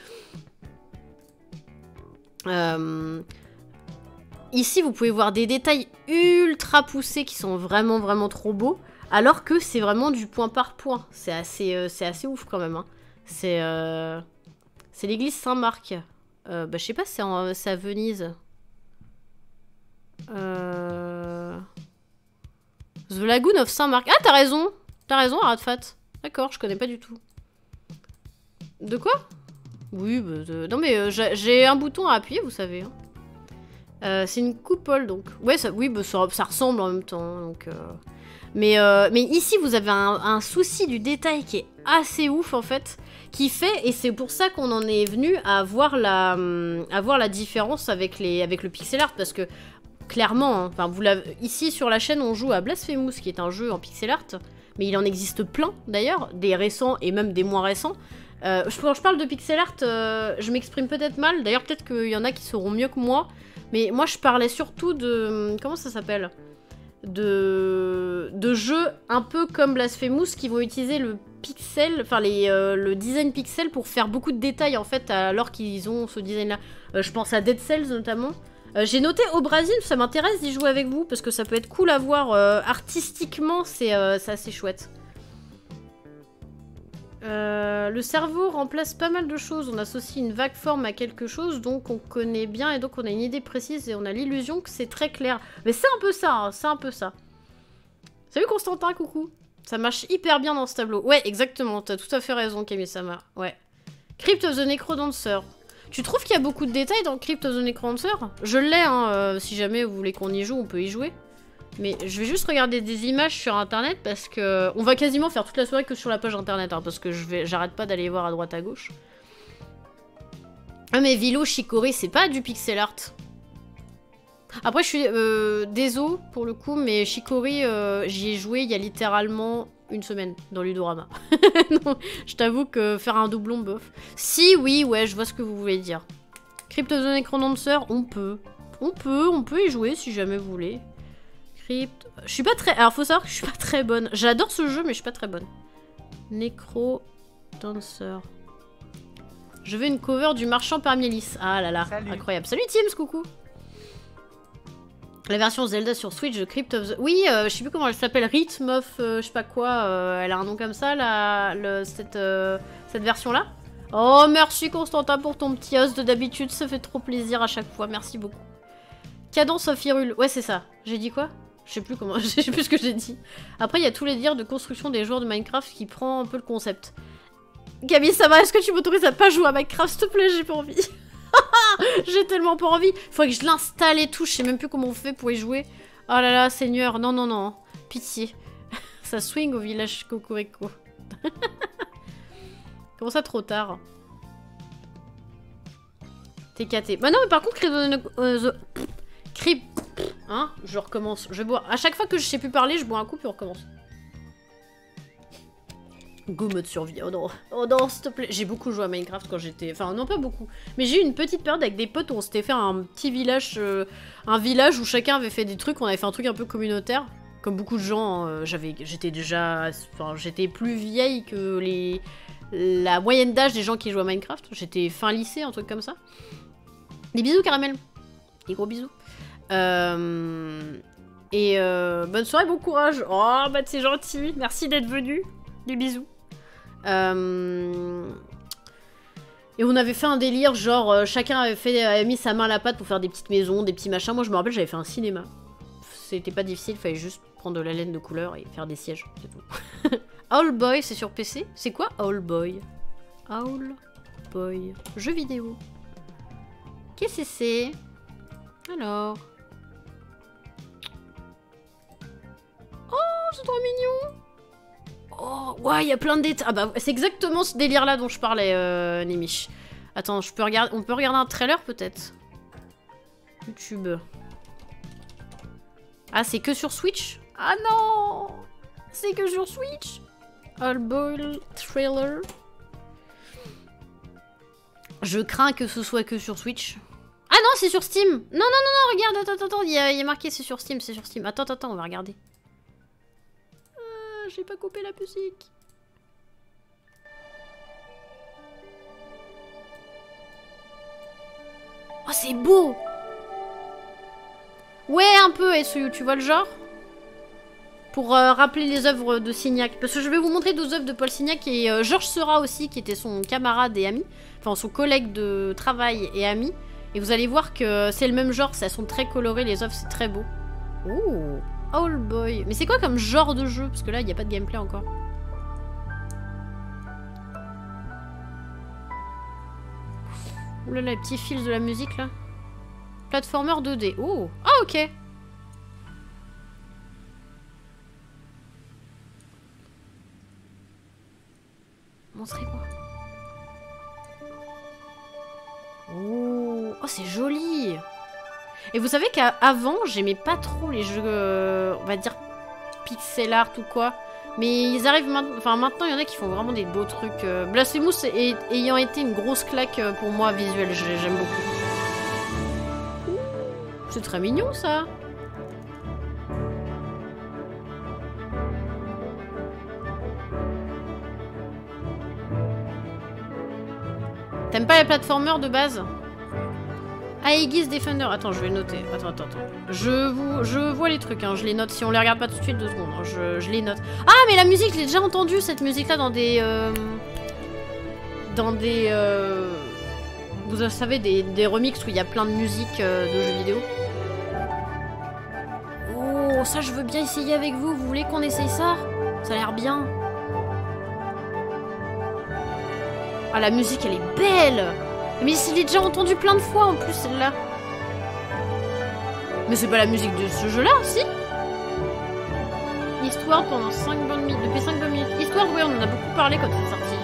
Euh... Ici, vous pouvez voir des détails ultra poussés qui sont vraiment, vraiment trop beaux, alors que c'est vraiment du point par point. C'est assez, euh, c'est assez ouf quand même. Hein. C'est euh, c'est l'église Saint-Marc. Euh, bah, je sais pas si c'est, c'est à Venise. Euh... The Lagoon of Saint-Marc. Ah, t'as raison. T'as raison, Radfat. D'accord, je connais pas du tout. De quoi? Oui, bah, de... non mais euh, j'ai un bouton à appuyer, vous savez. Hein. Euh, c'est une coupole, donc. Ouais, ça, oui, bah, ça, ça ressemble en même temps. Donc, euh... mais, euh, mais ici, vous avez un, un souci du détail qui est assez ouf, en fait. Qui fait, et c'est pour ça qu'on en est venu à voir la, à voir la différence avec, les, avec le pixel art. Parce que, clairement, hein, vous ici sur la chaîne, on joue à Blasphemous, qui est un jeu en pixel art. Mais il en existe plein, d'ailleurs. Des récents et même des moins récents. Euh, quand je parle de pixel art, euh, je m'exprime peut-être mal. D'ailleurs, peut-être qu'il y en a qui sauront mieux que moi. Mais moi, je parlais surtout de... Comment ça s'appelle de... de jeux un peu comme Blasphemous qui vont utiliser le pixel, enfin les, euh, le design pixel pour faire beaucoup de détails, en fait, alors qu'ils ont ce design-là. Euh, je pense à Dead Cells, notamment. Euh, J'ai noté au Brésil, ça m'intéresse d'y jouer avec vous, parce que ça peut être cool à voir. Euh, artistiquement, c'est euh, assez chouette. Euh, le cerveau remplace pas mal de choses. On associe une vague forme à quelque chose, donc on connaît bien et donc on a une idée précise et on a l'illusion que c'est très clair. Mais c'est un peu ça, hein, c'est un peu ça. Salut Constantin, coucou. Ça marche hyper bien dans ce tableau. Ouais, exactement, t'as tout à fait raison, Kami-sama. Ouais. Crypt of the Necrodancer. Tu trouves qu'il y a beaucoup de détails dans Crypt of the Necrodancer? Je l'ai, hein, euh, si jamais vous voulez qu'on y joue, on peut y jouer. Mais je vais juste regarder des images sur internet parce que on va quasiment faire toute la soirée que sur la page internet, hein, parce que je vais, j'arrête pas d'aller voir à droite à gauche. Ah mais Vilo Shikori, c'est pas du pixel art. Après je suis euh, désolé pour le coup, mais Shikori, euh, j'y ai joué il y a littéralement une semaine dans Ludorama. Non, je t'avoue que faire un doublon bof. Si oui, ouais, je vois ce que vous voulez dire. Crypt of the Necrodancer, on peut, on peut, on peut y jouer si jamais vous voulez. Crypt... Je suis pas très... Alors, faut savoir que je suis pas très bonne. J'adore ce jeu, mais je suis pas très bonne. Necrodancer. Je veux une cover du Marchand parmi Alice. Ah là là, salut. Incroyable. Salut Teams, coucou. La version Zelda sur Switch de Crypt of the... Oui, euh, je sais plus comment elle s'appelle. Rhythm of... Euh, je sais pas quoi. Euh, elle a un nom comme ça, la, le, cette, euh, cette version-là. Oh, merci Constantin pour ton petit host de d'habitude. Ça fait trop plaisir à chaque fois. Merci beaucoup. Cadence of Hyrule. Ouais, c'est ça. J'ai dit quoi? Je sais plus comment, je sais plus ce que j'ai dit. Après, il y a tous les dires de construction des joueurs de Minecraft qui prend un peu le concept. Gabi, ça va? Est-ce que tu m'autorises à pas jouer à Minecraft, s'il te plaît? J'ai pas envie. J'ai tellement pas envie. Faudrait que je l'installe et tout. Je sais même plus comment on fait pour y jouer. Oh là là, Seigneur. Non, non, non. Pitié. Ça swing au village Cocorico. Comment ça, trop tard? T'es caté. Bah non, mais par contre, Crypt... Hein, je recommence. Je bois. À chaque fois que je sais plus parler, je bois un coup puis on recommence. Go mode survie. Oh non. Oh non, s'il te plaît. J'ai beaucoup joué à Minecraft quand j'étais... Enfin, non, pas beaucoup. Mais j'ai eu une petite période avec des potes où on s'était fait un petit village... Euh... Un village où chacun avait fait des trucs. On avait fait un truc un peu communautaire. Comme beaucoup de gens, euh, j'avais... J'étais déjà... Enfin, j'étais plus vieille que les... La moyenne d'âge des gens qui jouent à Minecraft. J'étais fin lycée, un truc comme ça. Des bisous, Caramel. Des gros bisous. Euh... Et euh... bonne soirée, bon courage. Oh, bah c'est gentil. Merci d'être venu. Des bisous. Euh... Et on avait fait un délire, genre euh, chacun avait, fait, avait mis sa main à la pâte pour faire des petites maisons, des petits machins. Moi je me rappelle, j'avais fait un cinéma. C'était pas difficile, il fallait juste prendre de la laine de couleur et faire des sièges, c'est tout. Owl Boy, c'est sur P C? C'est quoi Owl Boy? Owl Boy. Jeu vidéo. Qu'est-ce que c'est? Alors. Oh, c'est trop mignon! Oh, ouais, il y a plein de détails. Ah bah, c'est exactement ce délire-là dont je parlais, euh, Nimish. Attends, je peux regarder... on peut regarder un trailer, peut-être? YouTube. Ah, c'est que sur Switch? Ah non! C'est que sur Switch? All Boy trailer. Je crains que ce soit que sur Switch. Ah non, c'est sur Steam! Non, non, non, non, regarde, attends, attends, attends, il y, a, il y a marqué c'est sur Steam, c'est sur Steam. Attends, attends, on va regarder. J'ai pas coupé la musique. Oh, c'est beau! Ouais, un peu, Esuyu, tu vois le genre? Pour euh, rappeler les œuvres de Signac. Parce que je vais vous montrer deux œuvres de Paul Signac et euh, Georges Seurat aussi, qui était son camarade et ami. Enfin, son collègue de travail et ami. Et vous allez voir que c'est le même genre, elles sont très colorées, les œuvres, c'est très beau. Ouh! Owl Boy. Mais c'est quoi comme genre de jeu? Parce que là, il n'y a pas de gameplay encore. Ouh là là, les petits fils de la musique, là. Platformer deux D. Oh! Ah, ok! Montrez-moi. Oh! Oh, c'est joli! Et vous savez qu'avant, j'aimais pas trop les jeux, euh, on va dire, pixel art ou quoi. Mais ils arrivent maintenant, enfin maintenant, il y en a qui font vraiment des beaux trucs. Euh, Blasphemous est, ayant été une grosse claque pour moi visuelle, j'aime beaucoup. C'est très mignon ça. T'aimes pas les platformers de base? Aegis Defender. Attends, je vais noter. Attends, attends, attends. Je, vous, je vois les trucs, hein. Je les note. Si on les regarde pas tout de suite, deux secondes. Hein. Je, je les note. Ah, mais la musique, je l'ai déjà entendue, cette musique-là, dans des... Euh... dans des... Euh, vous savez, des, des remixes où il y a plein de musique euh, de jeux vidéo. Oh, ça je veux bien essayer avec vous. Vous voulez qu'on essaye ça? Ça a l'air bien. Ah, la musique, elle est belle. Mais je l'ai déjà entendue plein de fois en plus, celle-là. Mais c'est pas la musique de ce jeu-là, si? Histoire pendant cinq bonnes minutes. Depuis cinq bonnes minutes. Histoire, oui, on en a beaucoup parlé quand c'est sorti.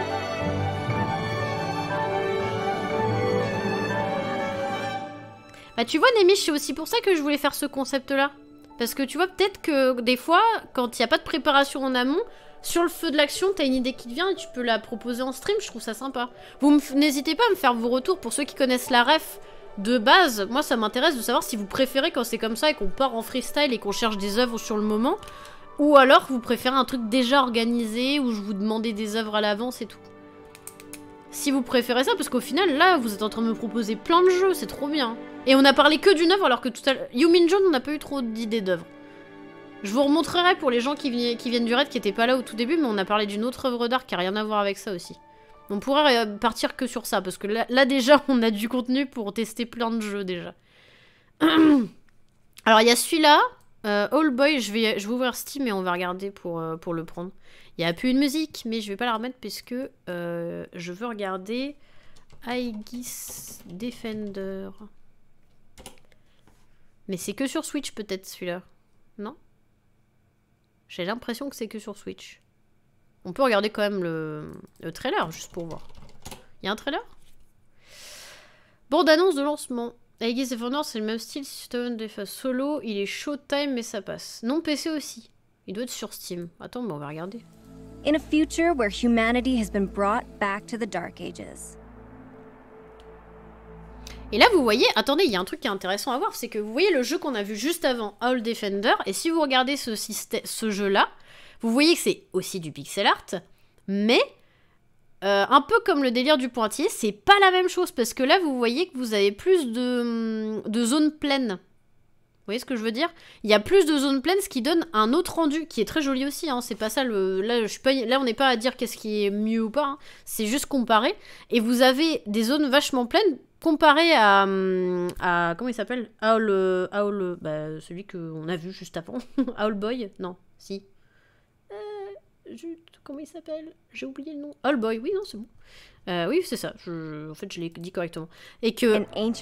Bah, tu vois, Némi, c'est aussi pour ça que je voulais faire ce concept-là. Parce que tu vois, peut-être que des fois, quand il n'y a pas de préparation en amont, sur le feu de l'action, t'as une idée qui te vient et tu peux la proposer en stream, je trouve ça sympa. Vous n'hésitez pas à me faire vos retours pour ceux qui connaissent la ref de base. Moi, ça m'intéresse de savoir si vous préférez quand c'est comme ça et qu'on part en freestyle et qu'on cherche des œuvres sur le moment, ou alors vous préférez un truc déjà organisé où je vous demandais des œuvres à l'avance et tout. Si vous préférez ça, parce qu'au final, là, vous êtes en train de me proposer plein de jeux, c'est trop bien. Et on a parlé que d'une œuvre alors que tout à l'heure... Yumin John, on n'a pas eu trop d'idées d'œuvres. Je vous remontrerai pour les gens qui, vi qui viennent du raid qui n'étaient pas là au tout début, mais on a parlé d'une autre œuvre d'art qui n'a rien à voir avec ça aussi. On pourrait partir que sur ça, parce que là, là déjà, on a du contenu pour tester plein de jeux déjà. Alors, il y a celui-là, euh, All Boy, je vais, je vais ouvrir Steam et on va regarder pour, euh, pour le prendre. Il n'y a plus une musique, mais je vais pas la remettre puisque euh, je veux regarder Aegis Defender. Mais c'est que sur Switch peut-être celui-là, non? J'ai l'impression que c'est que sur Switch. On peut regarder quand même le, le trailer, juste pour voir. Il y a un trailer? Bande annonce de lancement. Aegis Defender, c'est le même style. Stone Defense solo, il est Showtime, mais ça passe. Non, P C aussi. Il doit être sur Steam. Attends, mais on va regarder. In a future where humanity has been brought back to the Dark Ages. Et là, vous voyez, attendez, il y a un truc qui est intéressant à voir, c'est que vous voyez le jeu qu'on a vu juste avant, All Defender, et si vous regardez ce, ce jeu-là, vous voyez que c'est aussi du pixel art, mais euh, un peu comme le délire du pointillé, c'est pas la même chose, parce que là, vous voyez que vous avez plus de, de zones pleines. Vous voyez ce que je veux dire? Il y a plus de zones pleines, ce qui donne un autre rendu, qui est très joli aussi, hein, c'est pas ça, le, là, je suis pas, là on n'est pas à dire qu'est-ce qui est mieux ou pas, hein, c'est juste comparer, et vous avez des zones vachement pleines, comparé à, à... Comment il s'appelle? Owl... Owl... Bah, celui qu'on a vu juste avant. Owl Boy? Non, si. Euh, je, comment il s'appelle? J'ai oublié le nom. Owl Boy, oui, non, c'est bon. Euh, oui, c'est ça. Je, en fait, je l'ai dit correctement. Et que...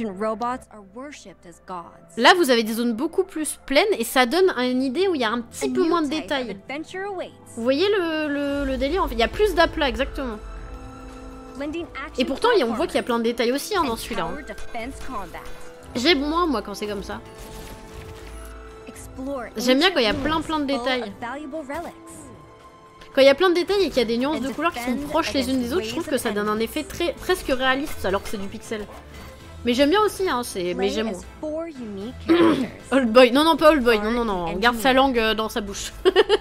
Là, vous avez des zones beaucoup plus pleines et ça donne une idée où il y a un petit peu moins de détails. Vous voyez le, le, le délire? En fait, il y a plus d'aplats, exactement. Et pourtant, on voit qu'il y a plein de détails aussi hein, dans celui-là. Hein. J'aime moins, moi, quand c'est comme ça. J'aime bien quand il y a plein plein de détails. Quand il y a plein de détails et qu'il y a des nuances de couleurs qui sont proches les unes des autres, je trouve que ça donne un effet très presque réaliste alors que c'est du pixel. Mais j'aime bien aussi, hein, c'est... mais j'aime moins. Old Boy, non non pas Old Boy, non non non, on garde sa langue euh, dans sa bouche.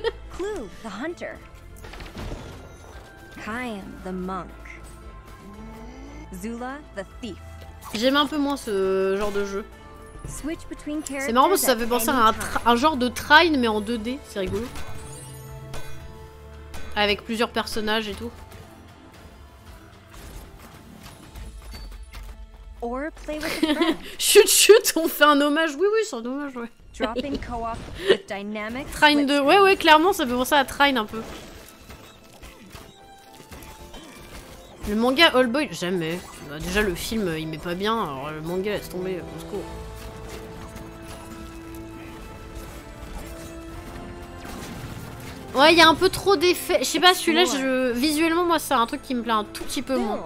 J'aime un peu moins ce genre de jeu. C'est marrant parce que ça fait penser à un, un genre de Trine mais en deux D, c'est rigolo. Avec plusieurs personnages et tout. Chut chut, on fait un hommage. Oui oui, c'est un hommage, ouais. Trine deux, ouais ouais, clairement ça fait penser à Trine un peu. Le manga All Boy, jamais. Bah, déjà le film il met pas bien, alors le manga laisse tomber, au secours. Ouais, il y a un peu trop d'effets. Je sais pas, celui-là, je... visuellement, moi, c'est un truc qui me plaît un tout petit peu moins.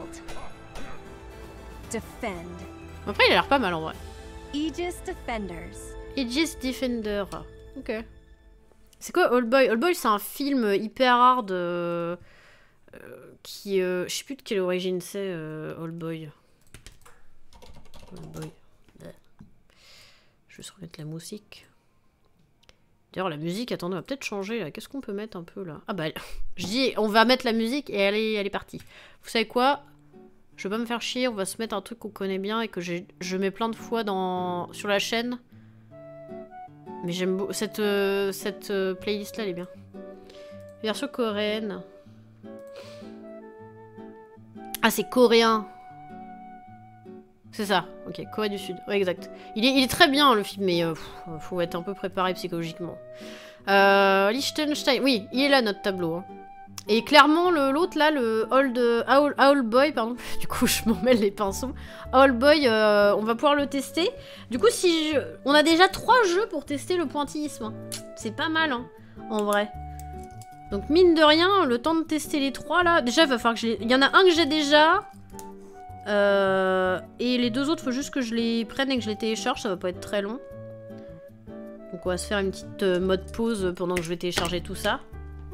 Après, il a l'air pas mal en vrai. Aegis Defenders. Aegis Defender. Ok. C'est quoi All Boy? All Boy, c'est un film hyper hard. Euh... Euh, qui. Euh... Je sais plus de quelle origine c'est, euh, All Boy. All Boy. Ouais. Je vais se remettre la musique. D'ailleurs, la musique, attendez, on va peut-être changer là. Qu'est-ce qu'on peut mettre un peu là? Ah bah, je dis, on va mettre la musique et elle est, elle est partie. Vous savez quoi? Je vais pas me faire chier, on va se mettre un truc qu'on connaît bien et que je mets plein de fois dans, sur la chaîne. Mais j'aime beaucoup. Cette, euh, cette euh, playlist là, elle est bien. Version coréenne. Ah, c'est coréen. C'est ça, ok, Corée du Sud, ouais, exact. Il est, il est très bien le film, mais euh, pff, faut être un peu préparé psychologiquement. Euh, Liechtenstein, oui, il est là notre tableau. Hein. Et clairement, l'autre là, le Old, Owl, Owl Boy, pardon, du coup je m'en mêle les pinceaux. Owl Boy, euh, on va pouvoir le tester. Du coup, si je... on a déjà trois jeux pour tester le pointillisme. Hein. C'est pas mal, hein, en vrai. Donc mine de rien, le temps de tester les trois là, déjà il va falloir que je les... Il y en a un que j'ai déjà. Euh, et les deux autres, faut juste que je les prenne et que je les télécharge, ça va pas être très long. Donc on va se faire une petite euh, mode pause pendant que je vais télécharger tout ça.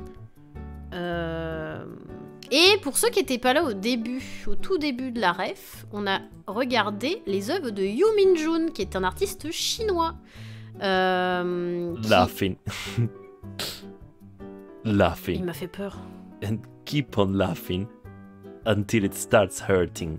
Euh... Et pour ceux qui étaient pas là au début, au tout début de la ref, on a regardé les œuvres de Yu Minjun, qui est un artiste chinois. Euh, qui... Laughing. Laughing. Il m'a fait peur. And keep on laughing until it starts hurting.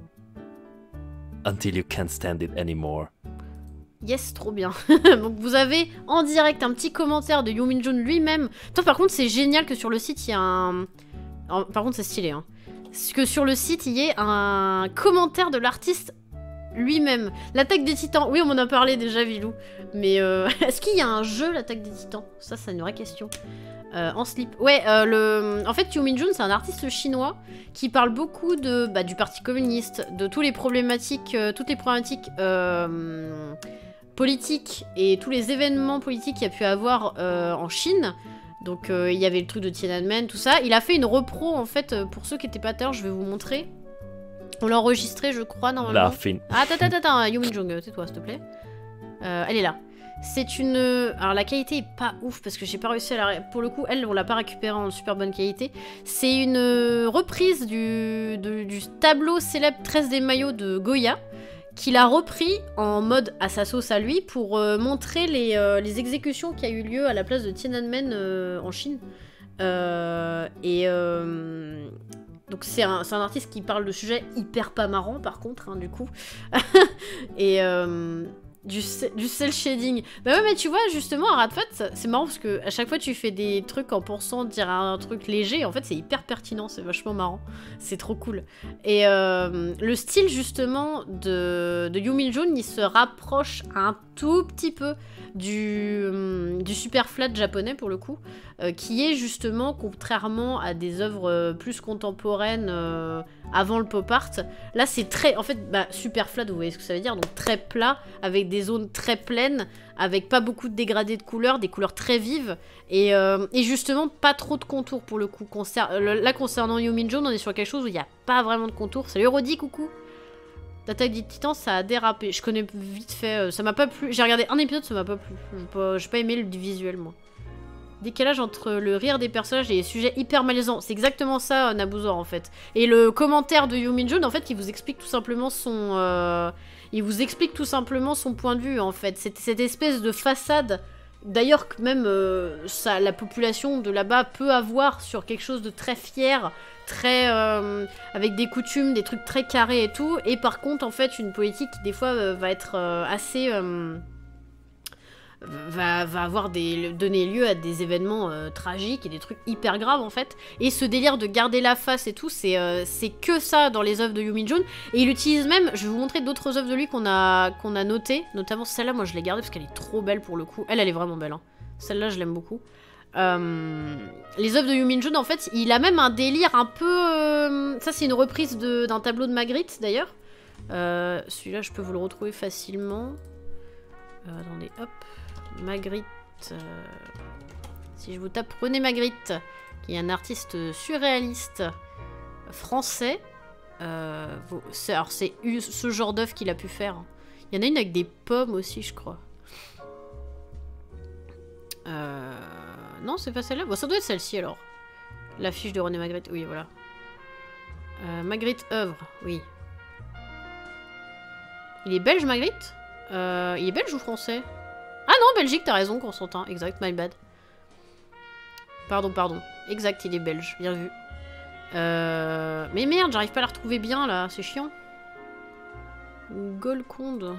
Until you can't stand it anymore. Yes, trop bien. Donc vous avez en direct un petit commentaire de Yu Minjun lui-même. Toi par contre c'est génial que sur le site il y a un... Oh, par contre c'est stylé hein. Que sur le site il y ait un commentaire de l'artiste lui-même. L'attaque des titans. Oui on m'en a parlé déjà Vilou. Mais euh... est-ce qu'il y a un jeu l'attaque des titans? Ça c'est une vraie question. Euh, en slip. Ouais, euh, le... en fait, Yu Minjun, c'est un artiste chinois qui parle beaucoup de, bah, du Parti communiste, de tous les problématiques, euh, toutes les problématiques euh, politiques et tous les événements politiques qu'il y a pu avoir euh, en Chine. Donc, euh, il y avait le truc de Tiananmen, tout ça. Il a fait une repro, en fait, pour ceux qui n'étaient pas terre, je vais vous montrer. On l'a enregistré, je crois, normalement. Laughing. Ah, attends, attends, attends, Yu Minjun, tais-toi, s'il te plaît. Euh, elle est là. C'est une... Alors la qualité est pas ouf parce que j'ai pas réussi à la... Pour le coup, elle, on l'a pas récupérée en super bonne qualité. C'est une reprise du, de, du tableau célèbre treize des maillots de Goya qu'il a repris en mode à sa sauce à lui pour euh, montrer les, euh, les exécutions qui a eu lieu à la place de Tiananmen euh, en Chine. Euh, et... Euh... Donc c'est un, un artiste qui parle de sujets hyper pas marrants par contre, hein, du coup. et... Euh... Du, du cel shading. Bah ouais mais tu vois justement à Radfat c'est marrant parce que à chaque fois tu fais des trucs en pensant dire un truc léger, en fait c'est hyper pertinent, c'est vachement marrant, c'est trop cool. Et euh, le style justement de, de Yu Minjun il se rapproche un tout petit peu du, du super flat japonais pour le coup, euh, qui est justement contrairement à des œuvres plus contemporaines euh, avant le pop art, là c'est très, en fait bah, super flat vous voyez ce que ça veut dire, donc très plat avec des zones très pleines, avec pas beaucoup de dégradés de couleurs, des couleurs très vives, et, euh, et justement pas trop de contours pour le coup. Concer là concernant Yu Minjun, on est sur quelque chose où il n'y a pas vraiment de contours. Salut Rodi, coucou. L'attaque des titans, ça a dérapé. Je connais vite fait, ça m'a pas plu. J'ai regardé un épisode, ça m'a pas plu. J'ai pas, j'ai pas aimé le visuel moi. Décalage entre le rire des personnages et les sujets hyper malaisants. C'est exactement ça, Nabuzor, en fait. Et le commentaire de Yu Minjun, en fait, il vous explique tout simplement son... Euh, il vous explique tout simplement son point de vue, en fait. C'est cette espèce de façade, d'ailleurs que même euh, ça, la population de là-bas peut avoir sur quelque chose de très fier, très... Euh, avec des coutumes, des trucs très carrés et tout. Et par contre, en fait, une politique qui, des fois, euh, va être euh, assez... Euh, Va, va avoir des, donner lieu à des événements euh, tragiques et des trucs hyper graves en fait. Et ce délire de garder la face et tout, c'est euh, c'est que ça dans les œuvres de Yu Minjun. Et il utilise même, je vais vous montrer d'autres œuvres de lui qu'on a, qu'on a notées, notamment celle-là, moi je l'ai gardée parce qu'elle est trop belle pour le coup. Elle, elle est vraiment belle. Hein. Celle-là, je l'aime beaucoup. Euh, les œuvres de Yu Minjun, en fait, il a même un délire un peu... Euh, ça, c'est une reprise d'un tableau de Magritte d'ailleurs. Euh, Celui-là, je peux vous le retrouver facilement. Euh, attendez, hop. Magritte, euh, si je vous tape René Magritte, qui est un artiste surréaliste français, euh, alors c'est ce genre d'œuvre qu'il a pu faire. Il y en a une avec des pommes aussi, je crois. Euh, non, c'est pas celle-là. Bon, ça doit être celle-ci alors. L'affiche de René Magritte, oui, voilà. Euh, Magritte œuvre, oui. Il est belge, Magritte euh, Il est belge ou français? Ah non, Belgique, t'as raison, Constantin. Exact, my bad. Pardon, pardon. Exact, il est belge. Bien vu. Euh... Mais merde, j'arrive pas à la retrouver bien, là. C'est chiant. Golconde.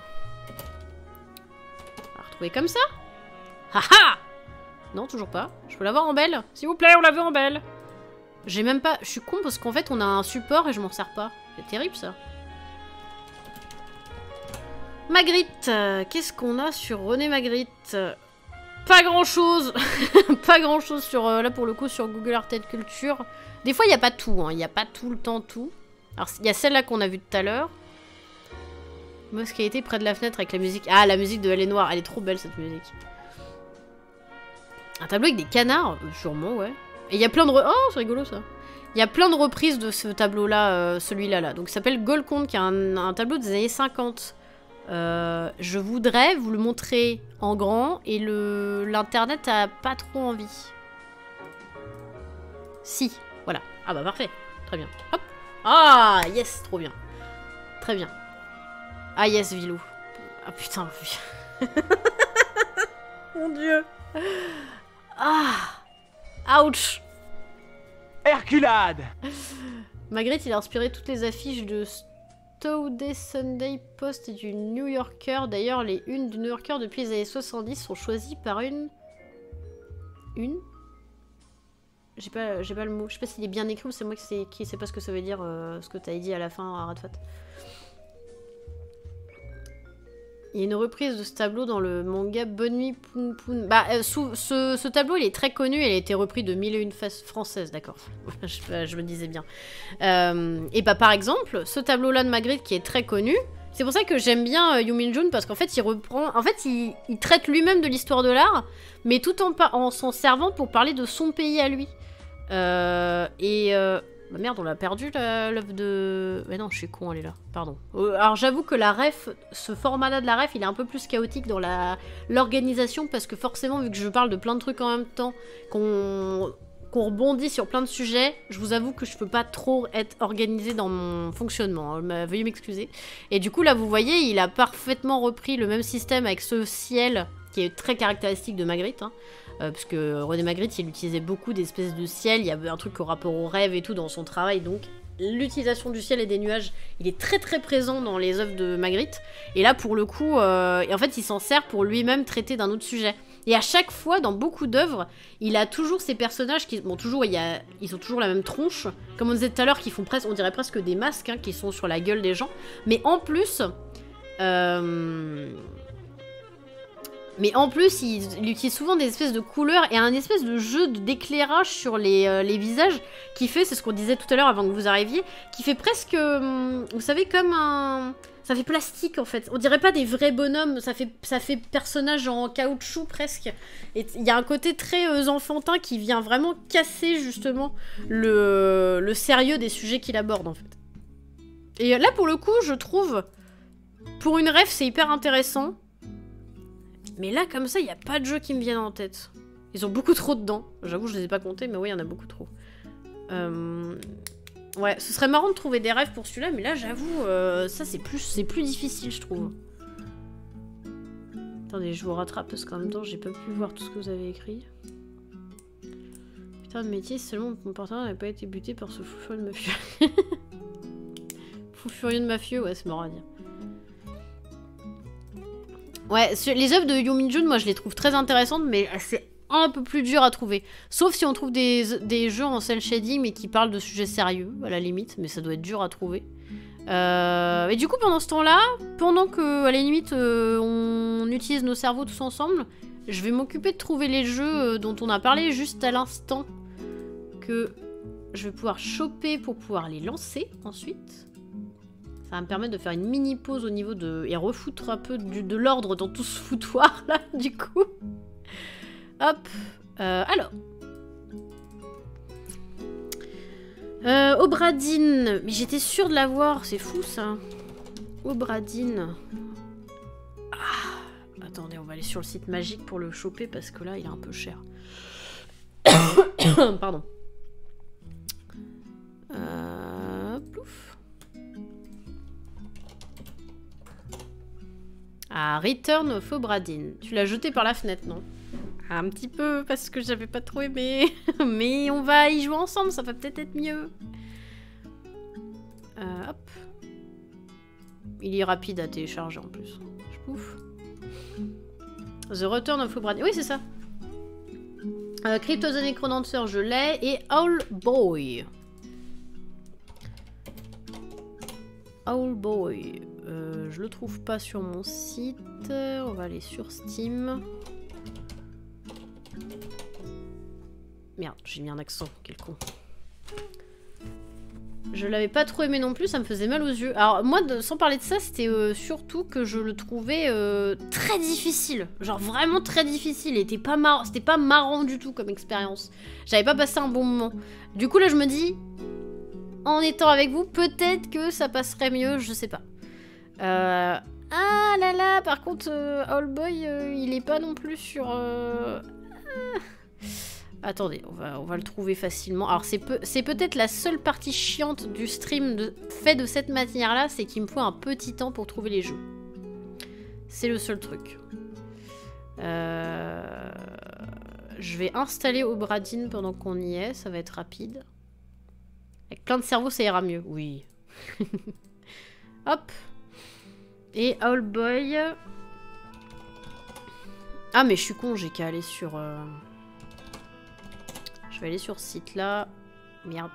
La retrouver comme ça? Haha! Non, toujours pas. Je peux l'avoir en belle? S'il vous plaît, on la veut en belle. J'ai même pas... Je suis con parce qu'en fait, on a un support et je m'en sers pas. C'est terrible ça. Magritte, euh, qu'est-ce qu'on a sur René Magritte? Pas grand chose. Pas grand chose sur, euh, là pour le coup sur Google Art and Culture. Des fois il n'y a pas tout, il hein. n'y a pas tout le temps tout. Alors il y a celle-là qu'on a vue tout à l'heure. Mosque qui a été près de la fenêtre avec la musique. Ah, la musique de Elle est noire, elle est trop belle cette musique. Un tableau avec des canards, sûrement, ouais. Et il y a plein de... Re... Oh, c'est rigolo ça. Il y a plein de reprises de ce tableau-là, euh, celui-là, là. Donc il s'appelle Golconde, qui est un, un tableau des années cinquante. Euh, je voudrais vous le montrer en grand, et le l'internet a pas trop envie. Si, voilà. Ah bah parfait, très bien. Hop. Ah, yes, trop bien. Très bien. Ah yes, Vilou. Ah putain, mon dieu. Ah. Ouch. Herculade. Magritte, il a inspiré toutes les affiches de Today Sunday Post et du New Yorker. D'ailleurs, les unes du New Yorker depuis les années soixante-dix sont choisies par une... Une J'ai pas, j'ai pas le mot. Je sais pas s'il est bien écrit ou c'est moi qui sais, qui sais pas ce que ça veut dire, euh, ce que t'as dit à la fin à Radfat. Il y a une reprise de ce tableau dans le manga Bonne Nuit Poun Poun. Bah, euh, sous, ce, ce tableau, il est très connu. Il a été repris de mille et une faces françaises, d'accord. je, je me disais bien. Euh, et bah, par exemple, ce tableau-là de Magritte qui est très connu, c'est pour ça que j'aime bien euh, Yu Min-jun, parce qu'en fait, il reprend... En fait, il, il traite lui-même de l'histoire de l'art, mais tout en, en s'en servant pour parler de son pays à lui. Euh, et... Euh... Bah merde, on l'a perdu l'œuvre de... Mais non, je suis con, elle est là. Pardon. Euh, alors j'avoue que la ref, ce format-là de la ref, il est un peu plus chaotique dans la l'organisation, parce que forcément, vu que je parle de plein de trucs en même temps, qu'on qu'on rebondit sur plein de sujets, je vous avoue que je peux pas trop être organisée dans mon fonctionnement. Hein. Veuillez m'excuser. Et du coup, là, vous voyez, il a parfaitement repris le même système avec ce ciel qui est très caractéristique de Magritte, hein. Euh, parce que René Magritte, il utilisait beaucoup d'espèces de ciel, il y avait un truc au rapport au rêve et tout dans son travail, donc l'utilisation du ciel et des nuages, il est très très présent dans les œuvres de Magritte, et là pour le coup, euh, et en fait il s'en sert pour lui-même traiter d'un autre sujet. Et à chaque fois, dans beaucoup d'œuvres, il a toujours ces personnages qui, bon toujours, il y a, ils ont toujours la même tronche, comme on disait tout à l'heure, qui font presque, on dirait presque des masques, hein, qui sont sur la gueule des gens, mais en plus... Euh... Mais en plus, il, il utilise souvent des espèces de couleurs et un espèce de jeu d'éclairage sur les, euh, les visages qui fait, c'est ce qu'on disait tout à l'heure avant que vous arriviez, qui fait presque, euh, vous savez, comme un... Ça fait plastique en fait. On dirait pas des vrais bonhommes, ça fait, ça fait personnage en caoutchouc presque. Et il y a un côté très euh, enfantin qui vient vraiment casser justement le, le sérieux des sujets qu'il aborde en fait. Et là pour le coup, je trouve, pour une ref, c'est hyper intéressant. Mais là, comme ça, il n'y a pas de jeux qui me viennent en tête. Ils ont beaucoup trop dedans. J'avoue, je les ai pas comptés, mais oui, il y en a beaucoup trop. Euh... Ouais, ce serait marrant de trouver des rêves pour celui-là, mais là, j'avoue, euh, ça, c'est plus, c'est plus difficile, je trouve. Attendez, je vous rattrape, parce qu'en même temps, j'ai pas pu voir tout ce que vous avez écrit. Putain de métier, seulement mon partenaire n'avait pas été buté par ce fou furieux de mafieux. Fou furieux de mafieux, ouais, c'est marrant à dire. Ouais, les œuvres de Yu Min-jun, moi je les trouve très intéressantes, mais c'est un peu plus dur à trouver. Sauf si on trouve des, des jeux en cel shading, mais qui parlent de sujets sérieux, à la limite, mais ça doit être dur à trouver. Euh, et du coup, pendant ce temps-là, pendant que, à la limite, euh, on utilise nos cerveaux tous ensemble, je vais m'occuper de trouver les jeux dont on a parlé juste à l'instant, que je vais pouvoir choper pour pouvoir les lancer ensuite. Ça va me permettre de faire une mini pause au niveau de... et refoutre un peu du, de l'ordre dans tout ce foutoir là, du coup. Hop. Euh, alors. Euh, Obradine. Mais j'étais sûre de l'avoir, c'est fou ça. Obradine. Ah. Attendez, on va aller sur le site magique pour le choper parce que là, il est un peu cher. Pardon. Euh, plouf. Ah, Return of Obradine. Tu l'as jeté par la fenêtre, non? Un petit peu, parce que j'avais pas trop aimé. Mais on va y jouer ensemble, ça va peut-être être mieux. Euh, hop. Il est rapide à télécharger en plus. Je pouffe. The Return of Obradine. Oui, c'est ça. Euh, Crypt of the Necrodancer, je l'ai. Et All Boy. Owlboy. Euh, je le trouve pas sur mon site. On va aller sur Steam. Merde, j'ai mis un accent, quel con. Je l'avais pas trop aimé non plus, ça me faisait mal aux yeux. Alors moi, de, sans parler de ça, c'était euh, surtout que je le trouvais euh, très difficile. Genre vraiment très difficile. C'était pas, mar... pas marrant du tout comme expérience. J'avais pas passé un bon moment. Du coup là, je me dis, en étant avec vous, peut-être que ça passerait mieux, je sais pas. Euh... Ah là là, par contre, euh, Owlboy, euh, il est pas non plus sur... Euh... Ah. Attendez, on va, on va le trouver facilement. Alors c'est peu, c'est peut-être la seule partie chiante du stream de, fait de cette manière-là, c'est qu'il me faut un petit temps pour trouver les jeux. C'est le seul truc. Euh, je vais installer Obradine pendant qu'on y est, ça va être rapide. Avec plein de cerveau, ça ira mieux, oui. Hop. Et Owlboy. Ah mais je suis con, j'ai qu'à aller sur... Euh... Je vais aller sur ce site là. Merde.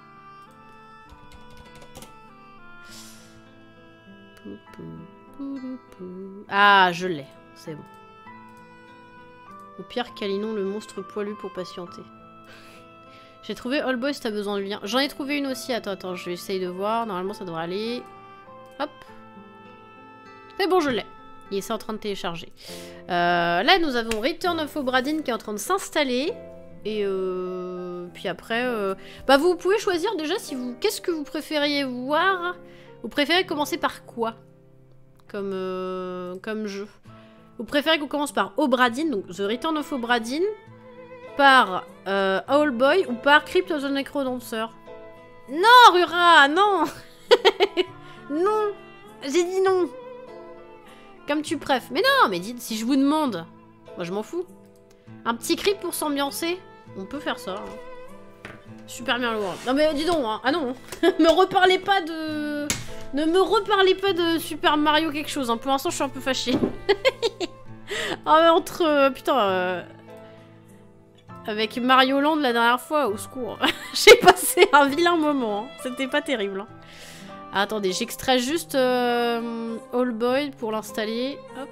Ah, je l'ai. C'est bon. Au pire, câlinons le monstre poilu pour patienter. J'ai trouvé Owlboy si t'as besoin de lien. J'en ai trouvé une aussi. Attends, attends, je vais essayer de voir. Normalement, ça devrait aller. Hop. C'est bon, je l'ai. Il est en train de télécharger. Euh, là, nous avons Return of Obradine qui est en train de s'installer. Et euh, puis après, euh, bah vous pouvez choisir déjà si vous, qu'est-ce que vous préfériez voir. Vous préférez commencer par quoi comme, euh, comme jeu. Vous préférez qu'on commence par Obradine, donc The Return of Obradine, par euh, Owlboy ou par Crypt of the Necrodancer. Non, Rura, non. Non, j'ai dit non. Comme tu préfères. Mais non, mais dites, si je vous demande, moi je m'en fous. Un petit Crypt pour s'ambiancer. On peut faire ça. Hein. Super bien lourd. Non mais dis donc, hein. Ah non. Me reparlez pas de... Ne me reparlez pas de Super Mario quelque chose. Hein. Pour l'instant, je suis un peu fâchée. Ah, entre... Euh, putain... Euh... Avec Mario Land la dernière fois, au secours. J'ai passé un vilain moment. Hein. C'était pas terrible. Hein. Ah, attendez, j'extrais juste euh, Owlboy pour l'installer. Hop.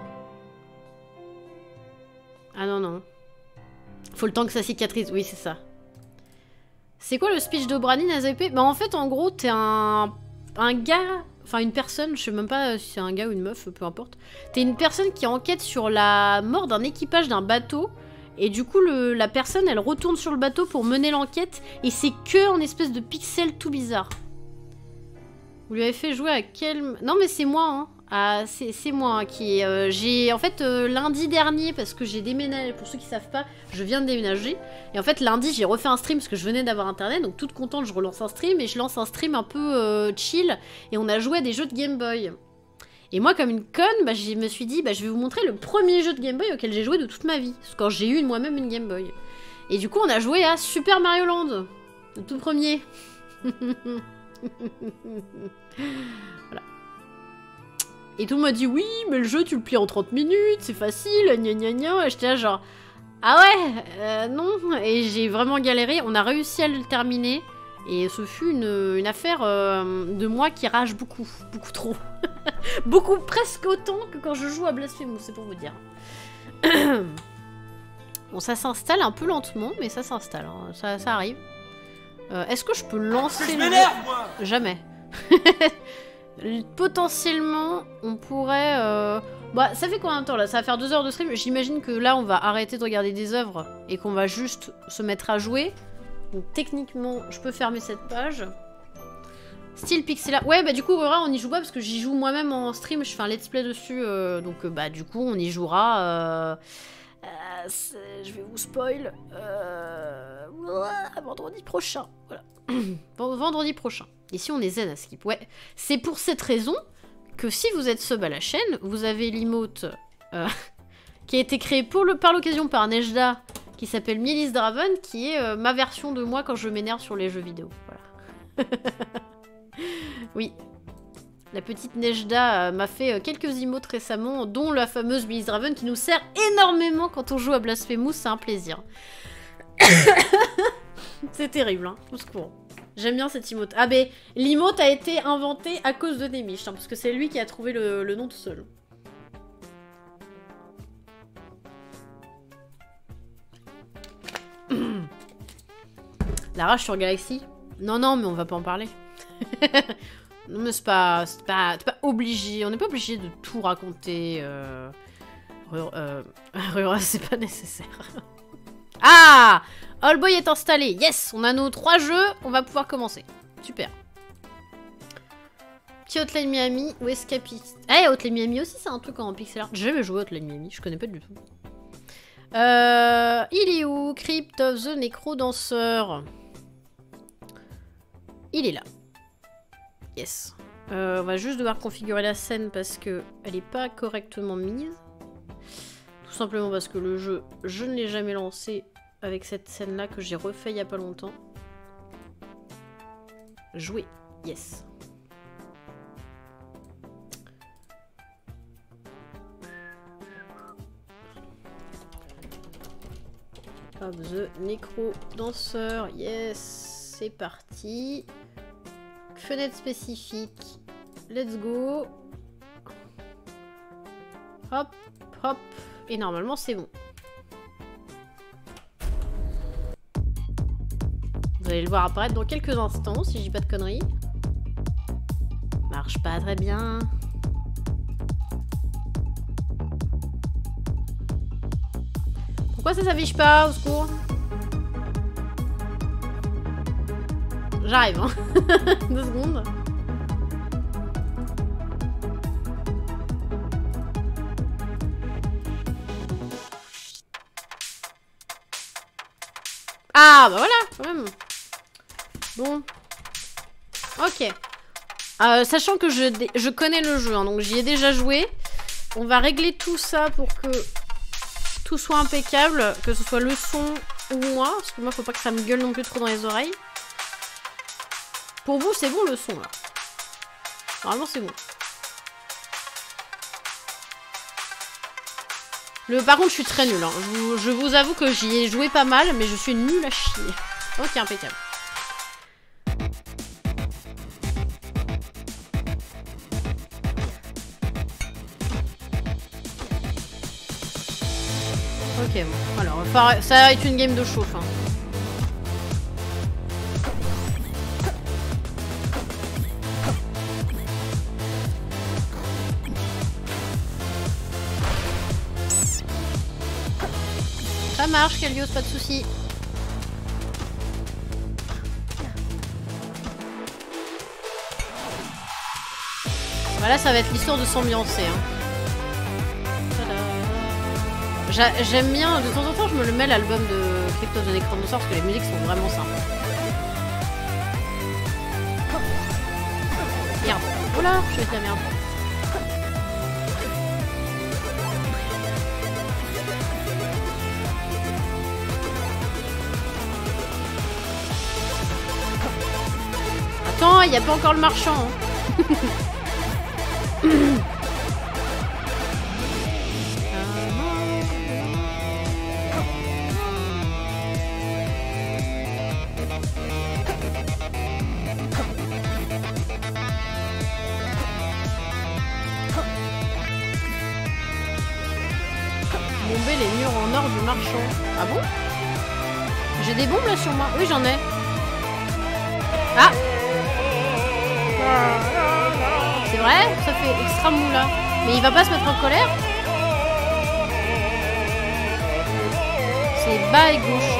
Ah non, non. Faut le temps que ça cicatrise. Oui, c'est ça. C'est quoi le speech d'Obradine à Z P? Bah en fait, en gros, t'es un... un gars... Enfin, une personne, je sais même pas si c'est un gars ou une meuf, peu importe. T'es une personne qui enquête sur la mort d'un équipage d'un bateau. Et du coup, le... la personne, elle retourne sur le bateau pour mener l'enquête. Et c'est que en espèce de pixels tout bizarre. Vous lui avez fait jouer à quel... Non, mais c'est moi, hein. Ah, c'est moi hein, qui... Euh, j'ai... En fait, euh, lundi dernier, parce que j'ai déménagé... Pour ceux qui savent pas, je viens de déménager. Et en fait, lundi, j'ai refait un stream parce que je venais d'avoir internet. Donc, toute contente, je relance un stream. Et je lance un stream un peu euh, chill. Et on a joué à des jeux de Game Boy. Et moi, comme une conne, bah, je me suis dit... Bah, je vais vous montrer le premier jeu de Game Boy auquel j'ai joué de toute ma vie. Quand j'ai eu moi-même une Game Boy. Et du coup, on a joué à Super Mario Land. Le tout premier. Voilà. Et tout le monde m'a dit oui, mais le jeu tu le plies en trente minutes, c'est facile, gna gna gna. Et j'étais là genre ah ouais, euh, non. Et j'ai vraiment galéré. On a réussi à le terminer. Et ce fut une, une affaire euh, de moi qui rage beaucoup, beaucoup trop. Beaucoup, presque autant que quand je joue à Blasphemous, c'est pour vous dire. Bon, ça s'installe un peu lentement, mais ça s'installe, hein. ça, ça arrive. Euh, Est-ce que je peux lancer le jeu? Jamais. Potentiellement, on pourrait... Euh... Bah, ça fait combien de temps là? Ça va faire deux heures de stream. J'imagine que là, on va arrêter de regarder des œuvres et qu'on va juste se mettre à jouer. Donc techniquement, je peux fermer cette page. Style pixel. Ouais, bah du coup, Aura, on y joue pas parce que j'y joue moi-même en stream. Je fais un let's play dessus. Euh, donc, euh, bah du coup, on y jouera... Euh... Euh, je vais vous spoil. Euh... Vendredi prochain. Voilà. Vendredi prochain. Ici, on est zen à skip. Ouais. C'est pour cette raison que si vous êtes sub à la chaîne, vous avez l'emote euh, qui a été créé pour le, par l'occasion par Nejda, qui s'appelle Milice Draven, qui est euh, ma version de moi quand je m'énerve sur les jeux vidéo. Voilà. Oui. La petite Nejda euh, m'a fait euh, quelques emotes récemment, dont la fameuse Milice Draven qui nous sert énormément quand on joue à Blasphemous, c'est un plaisir. C'est terrible, hein, au secours. J'aime bien cette emote. Ah ben, l'emote a été inventée à cause de Nemish, hein, parce que c'est lui qui a trouvé le, le nom tout seul. La rage sur Galaxy? Non, non, mais on va pas en parler. Non, mais c'est pas, c'est pas, c'est pas obligé. On n'est pas obligé de tout raconter. Euh... Euh... Rura, c'est pas nécessaire. Ah! Allboy est installé. Yes! On a nos trois jeux. On va pouvoir commencer. Super. Petit Hotline Miami ou Escapist. Eh, hey, Hotline Miami aussi, c'est un truc en pixel art. J'ai jamais joué à Hotline Miami. Je connais pas du tout. Euh... Il est où? Crypt of the Necrodancer. Il est là. Yes. Euh, on va juste devoir configurer la scène parce que elle est pas correctement mise. Tout simplement parce que le jeu, je ne l'ai jamais lancé avec cette scène-là que j'ai refait il y a pas longtemps. Jouer. Yes. Of the Necrodancer. Yes. C'est parti. Fenêtre spécifique. Let's go. Hop, hop. Et normalement, c'est bon. Vous allez le voir apparaître dans quelques instants, si je dis pas de conneries. Marche pas très bien. Pourquoi ça s'affiche pas, au secours? J'arrive, hein. Deux secondes. Ah, bah voilà, quand même. Bon. Ok. Euh, sachant que je, je connais le jeu, hein, donc j'y ai déjà joué. On va régler tout ça pour que tout soit impeccable, que ce soit le son ou moi, parce que moi, faut pas que ça me gueule non plus trop dans les oreilles. Pour vous, c'est bon le son, là. Normalement, c'est bon. Le, par contre, je suis très nulle. Hein. Je, vous, je vous avoue que j'y ai joué pas mal, mais je suis nulle à chier. Ok, impeccable. Ok, bon. Alors, ça va être une game de chauffe. Hein. Ça marche, Kalios, pas de soucis. Voilà, ça va être l'histoire de s'ambiancer. Hein. J'aime bien, de temps en temps, je me le mets l'album de Crypt of the Necrodancer parce que les musiques sont vraiment sympas. Merde. Oh là, je fais de la merde. Attends, il n'y a pas encore le marchand. Hein. Bomber les murs en or du marchand. Ah bon? J'ai des bombes là sur moi. Oui, j'en ai. Ah! C'est vrai? Ça fait extra mou là. Mais il va pas se mettre en colère? C'est bas et gauche.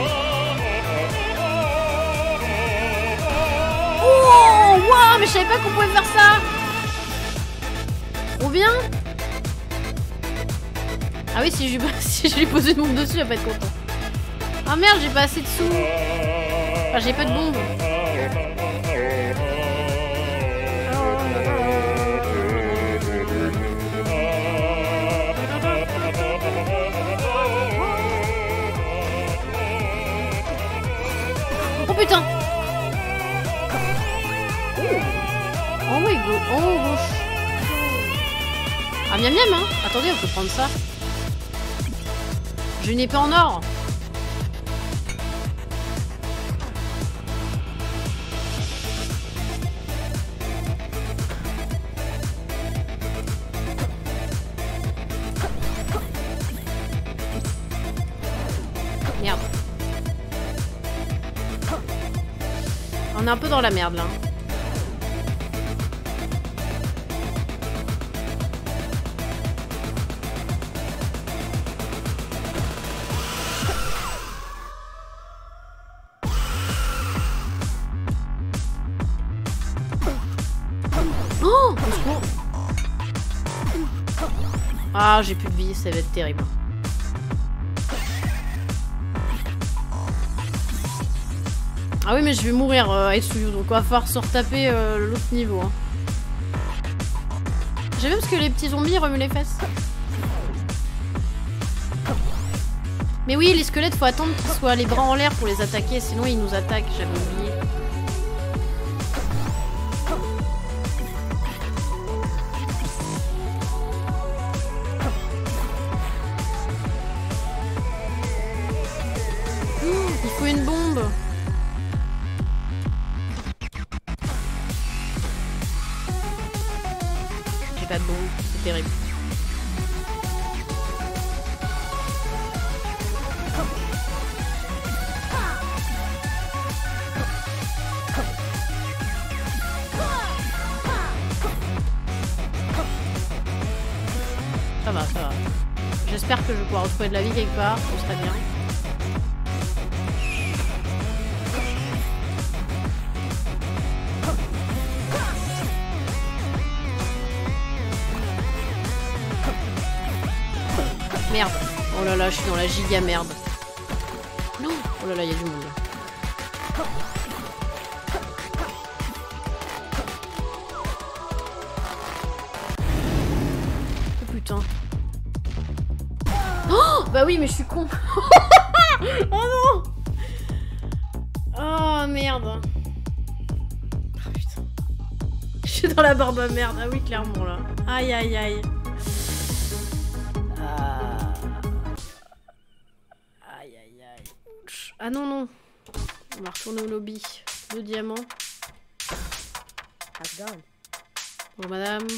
Oh! Wow! Mais je savais pas qu'on pouvait faire ça! Trop bien! Ah oui, si je, si je lui posais une bombe dessus, il va pas être content. Ah merde, j'ai pas assez de sous. Enfin, j'ai pas de bombes. Oh putain! En haut et gauche. En haut gauche. Ah miam miam, hein! Attendez, on peut prendre ça. J'ai une épée en or. Merde. On est un peu dans la merde là. Oh, au secours. Ah, j'ai plus de vie, ça va être terrible. Ah oui, mais je vais mourir euh, avec Suyu, donc on va falloir se retaper euh, l'autre niveau. Hein. J'ai vu parce que les petits zombies remuent les fesses. Mais oui, les squelettes, faut attendre qu'ils soient les bras en l'air pour les attaquer, sinon ils nous attaquent, j'avais oublié. Oh, il faut une bombe. J'ai pas de bombe, c'est terrible. Ça va, ça va. J'espère que je vais pouvoir retrouver de la vie quelque part, ce serait bien. Merde. Oh là là, je suis dans la giga merde. Non. Oh là là, il y a du monde. Oh putain. Oh bah oui, mais je suis con. Oh non. Oh merde. Oh putain. Je suis dans la barbe à merde. Ah oui, clairement là. Aïe aïe aïe. Ah non, non. On va retourner au lobby. Deux diamants. Bonjour madame.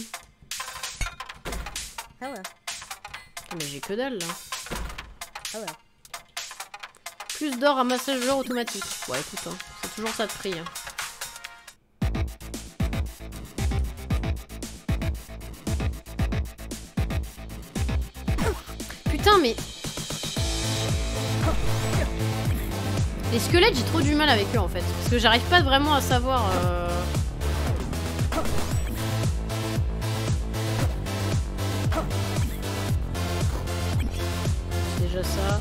Hello. Oh, mais j'ai que dalle là. Hello. Plus d'or à massageur automatique. Ouais, écoute, hein, c'est toujours ça de prix. Hein. Putain, mais... Les squelettes, j'ai trop du mal avec eux en fait. Parce que j'arrive pas vraiment à savoir... Euh... Déjà ça.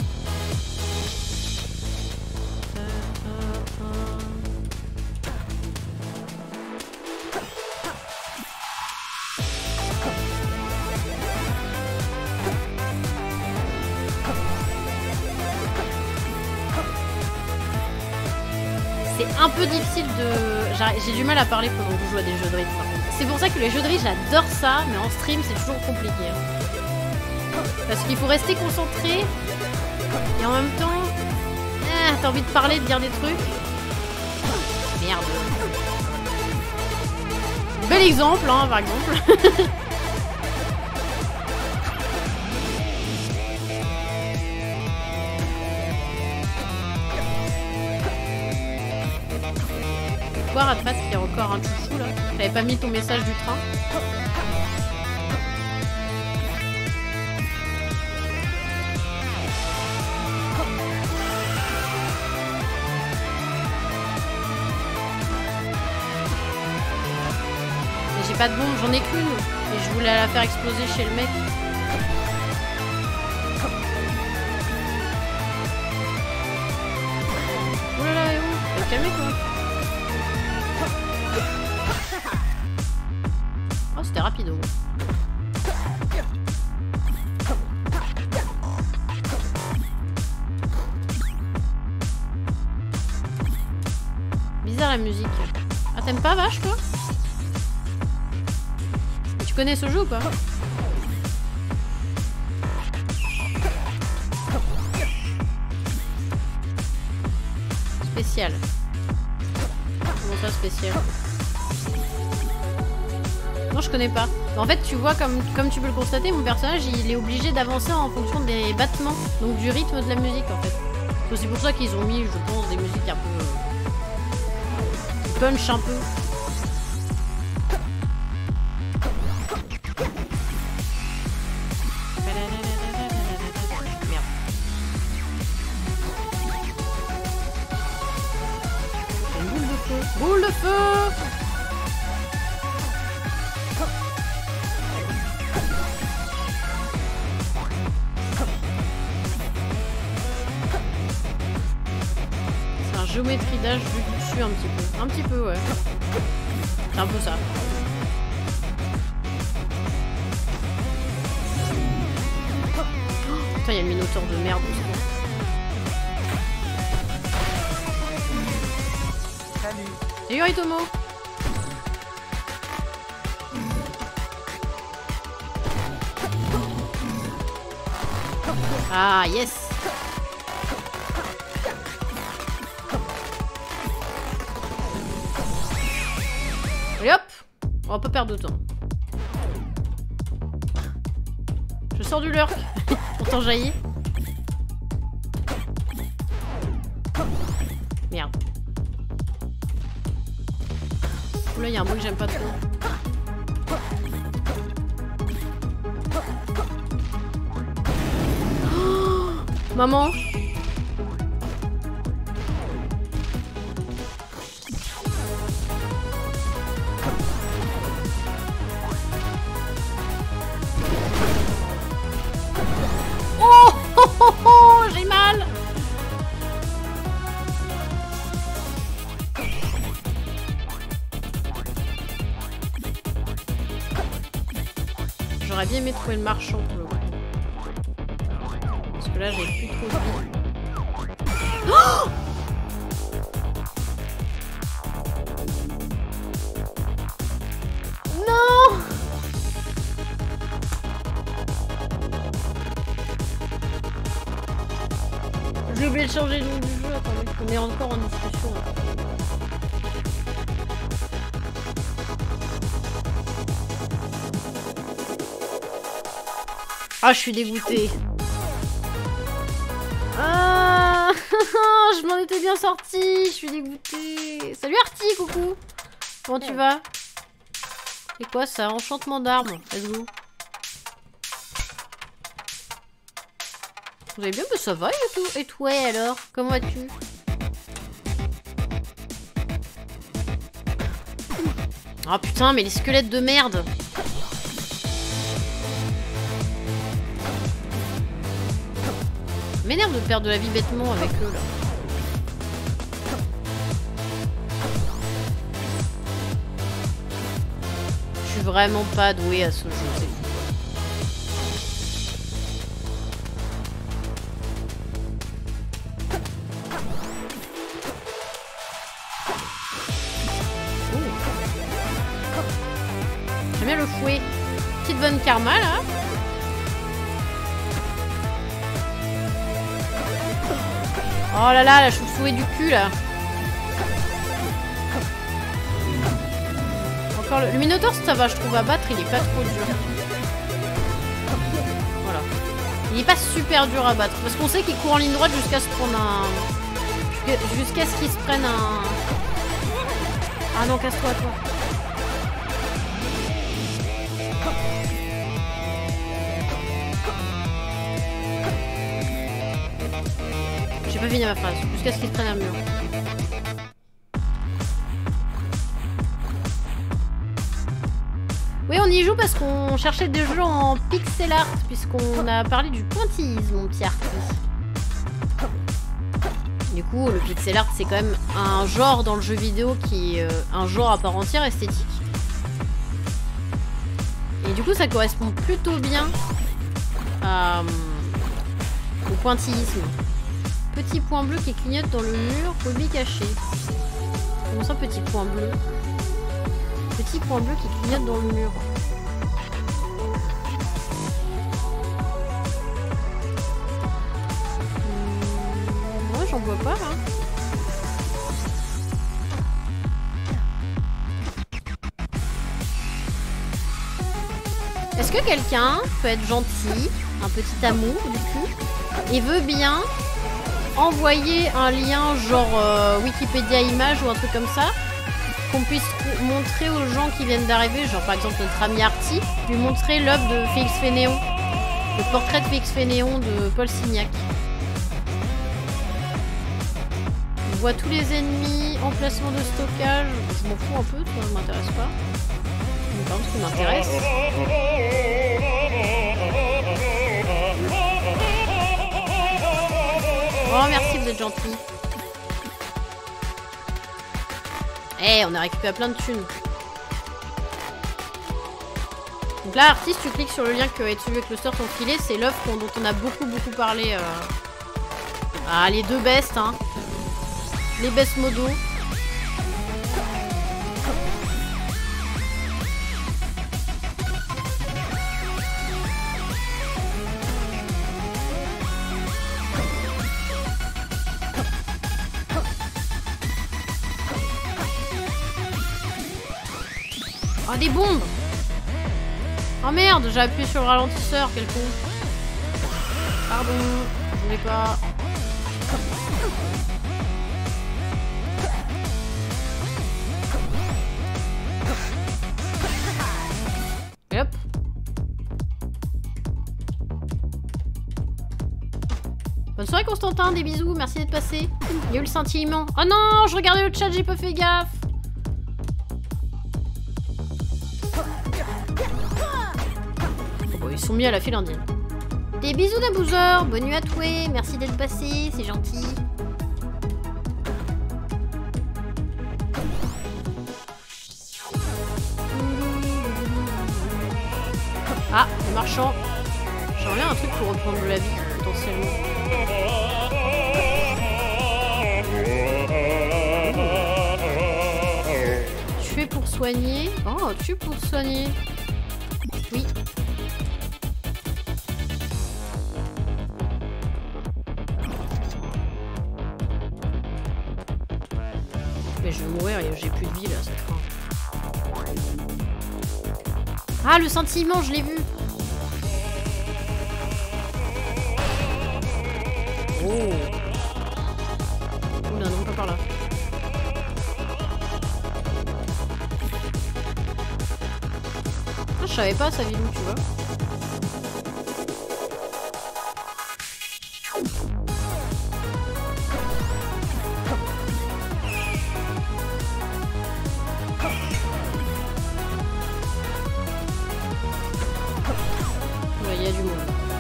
C'est un peu difficile de... J'ai du mal à parler pendant que je joue à des jeux de rythme. C'est pour ça que les jeux de rythme, j'adore ça, mais en stream, c'est toujours compliqué. Hein. Parce qu'il faut rester concentré, et en même temps... Ah, t'as envie de parler, de dire des trucs. Merde. Bel exemple, hein, par exemple. Radfat, il y a encore un chouchou là. T'avais pas mis ton message du train. Mais j'ai pas de bombe, j'en ai qu'une. Et je voulais la faire exploser chez le mec. Oh là là, et où ? Calmez toi. Oh, c'était rapide. Bizarre la musique. Ah, t'aimes pas vache toi? Tu connais ce jeu ou pas? Spécial. Comment ça spécial? Non, je connais pas. Mais en fait, tu vois, comme, comme tu peux le constater, mon personnage, il est obligé d'avancer en fonction des battements, donc du rythme de la musique, en fait. C'est pour ça qu'ils ont mis, je pense, des musiques un peu... qui punch un peu. Merde. Une boule de feu. Boule de feu! Géométrie d'âge vu du dessus un petit peu. Un petit peu, ouais. C'est un peu ça. Oh, putain, il y a le minotaure de merde aussi. Salut. Salut Ritomo. Ah, yes. Et hop, on va pas perdre de temps. Je sors du lurk. Pourtant jaillit. Merde. Là, il y a un bruit que j'aime pas trop. Oh, maman. J'ai mal. J'aurais bien aimé trouver le marchand pour le coup. Parce que là j'ai plus trop de vie. Oh, non. J'ai oublié de changer le nom du jeu, attendez, on est encore en discussion. Ah, je suis dégoûtée. Ah, je m'en étais bien sortie, je suis dégoûtée. Salut Arty, coucou. Comment tu vas? C'est quoi ça? Enchantement d'armes, let's go. Vous allez bien? Mais ça va et tout. Et toi alors? Comment vas-tu? Ah putain, mais les squelettes de merde! M'énerve de perdre de la vie bêtement avec eux là. Je suis vraiment pas douée à ce jeu. J'aime bien le fouet. Petite bonne karma là. Oh là là, la chauve-souris du cul là. Encore le... le Minotaur, ça va, je trouve, à battre, il est pas trop dur. Voilà. Il est pas super dur à battre. Parce qu'on sait qu'il court en ligne droite jusqu'à se prendre un... Jusqu'à ce qu'il se prenne un... Ah non, casse-toi, toi. J'ai pas fini ma phrase, jusqu'à ce qu'il prenne un mur. Oui, on y joue parce qu'on cherchait des jeux en pixel art, puisqu'on a parlé du pointillisme, mon petit Arty. Du coup, le pixel art, c'est quand même un genre dans le jeu vidéo qui est euh, un genre à part entière esthétique. Et du coup, ça correspond plutôt bien à, euh, au pointillisme. Petit point bleu qui clignote dans le mur, phobie cachée. Comment ça, petit point bleu? Petit point bleu qui clignote dans le mur. Hum, ouais, j'en vois pas là. Est-ce que quelqu'un peut être gentil, un petit amour du cul, et veut bien envoyer un lien genre euh, Wikipédia image ou un truc comme ça, qu'on puisse montrer aux gens qui viennent d'arriver, genre par exemple notre ami Arty, lui montrer l'œuvre de Félix Fénéon, le portrait de Félix Fénéon de Paul Signac. On voit tous les ennemis, emplacement de stockage, je m'en fous un peu, ça m'intéresse pas. Mais par contre, ce qui m'intéresse... Oh merci, vous êtes gentil. Eh, hey, on a récupéré plein de thunes. Donc là, artiste, tu cliques sur le lien que Etsuyu et Cluster t'ont filé, c'est l'œuvre dont on a beaucoup beaucoup parlé. Euh... Ah, les deux bestes, hein. Les bestes modo. Oh, des bombes! Oh merde, j'ai appuyé sur le ralentisseur, quel con. Pardon, je voulais pas. Et hop. Bonne soirée Constantin, des bisous, merci d'être passé. Il y a eu le scintillement. Oh non, je regardais le chat, j'ai pas fait gaffe. Ils sont mis à la file indienne. Des bisous d'un boozer, bonne nuit à toi, merci d'être passé, c'est gentil. Ah, le marchand. J'aimerais bien un truc pour reprendre de la vie, potentiellement. Tuer pour soigner. Oh, tuer pour soigner. Oui. Mais je vais mourir et j'ai plus de vie là, cette fin. Ah, le scintillement, je l'ai vu. Oh. Oula, non, pas par là. Ah, je savais pas, ça vit où, tu vois. Il y a du monde.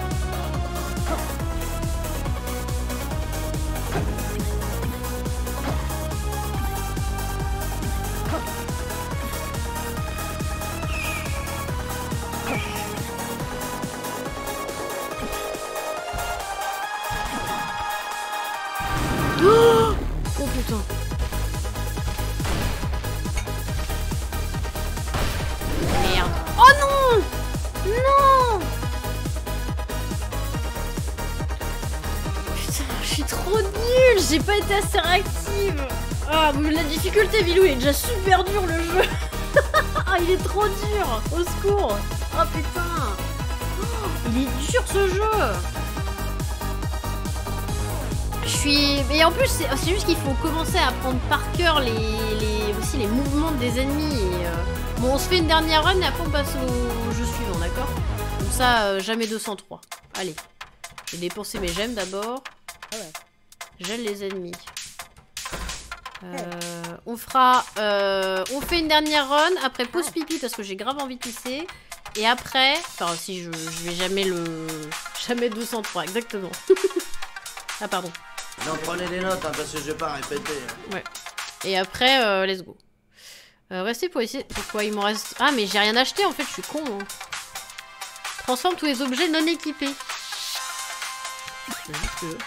Oh, oh putain. Merde. Oh non! Non! Putain, je suis trop nulle, j'ai pas été assez réactive. Ah, la difficulté, Vilou, il est déjà super dur le jeu. Ah, il est trop dur. Au secours. Oh putain. Oh, il est dur ce jeu. Je suis... Et en plus, c'est juste qu'il faut commencer à apprendre par cœur les, les... aussi les mouvements des ennemis. Et, euh... Bon, on se fait une dernière run et après on passe au jeu suivant, d'accord? Comme ça, euh, jamais deux cent trois. Allez. Je vais dépenser mes gemmes d'abord. Gèle les ennemis. Euh, on fera... Euh, on fait une dernière run, après pause pipi parce que j'ai grave envie de pisser. Et après... Enfin, si je, je vais jamais le... Jamais deux cent trois, exactement. Ah, pardon. Non, prenez des notes, hein, parce que je vais pas répéter. Ouais. Et après, euh, let's go. Euh, restez pour essayer... Pourquoi il m'en reste... Ah, mais j'ai rien acheté, en fait, je suis con. Hein. Transforme tous les objets non équipés. Que...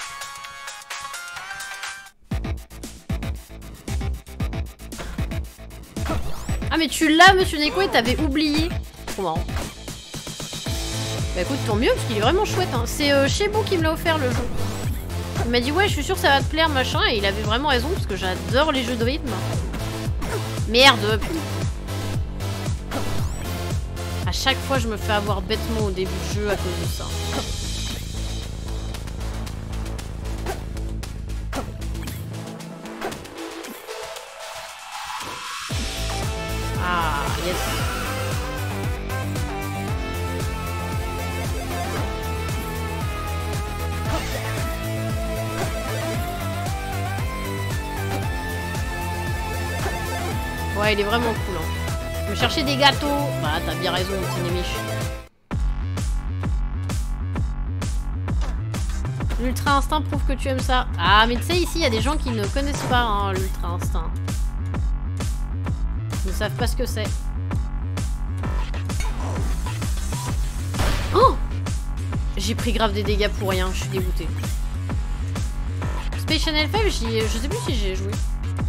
Ah, mais tu l'as, monsieur Neko, et t'avais oublié. Trop marrant. Bah écoute, tant mieux, parce qu'il est vraiment chouette. Hein. C'est euh, Chebou qui me l'a offert, le jeu. Il m'a dit, ouais, je suis sûr que ça va te plaire, machin. Et il avait vraiment raison, parce que j'adore les jeux de rythme. Merde, putain. À chaque fois, je me fais avoir bêtement au début du jeu à cause de ça. Yes. Ouais, il est vraiment cool. Hein. Je me cherchais des gâteaux. Bah, t'as bien raison, petit Némiche. L'Ultra Instinct prouve que tu aimes ça. Ah, mais tu sais, ici, il y a des gens qui ne connaissent pas hein, l'Ultra Instinct. Ils ne savent pas ce que c'est. Oh! J'ai pris grave des dégâts pour rien, je suis dégoûtée. Space Channel cinq, je sais plus si j'ai joué.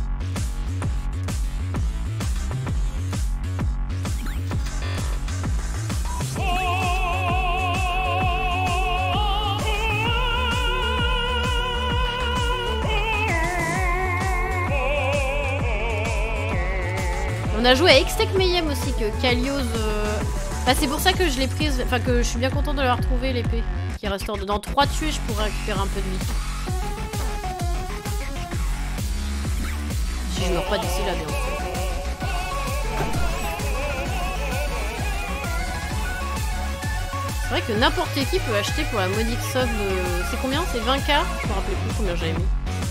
On a joué à Extec Mayhem aussi, que Kalios... Euh... Bah, c'est pour ça que je l'ai prise, enfin que je suis bien contente de la retrouver, l'épée qui restaure dedans. trois tués, je pourrais récupérer un peu de vie. Si je meurs pas d'ici là, bien sûr. C'est vrai que n'importe qui peut acheter pour la modique somme. Euh... C'est combien? C'est vingt K? Je me rappelle plus combien j'avais mis.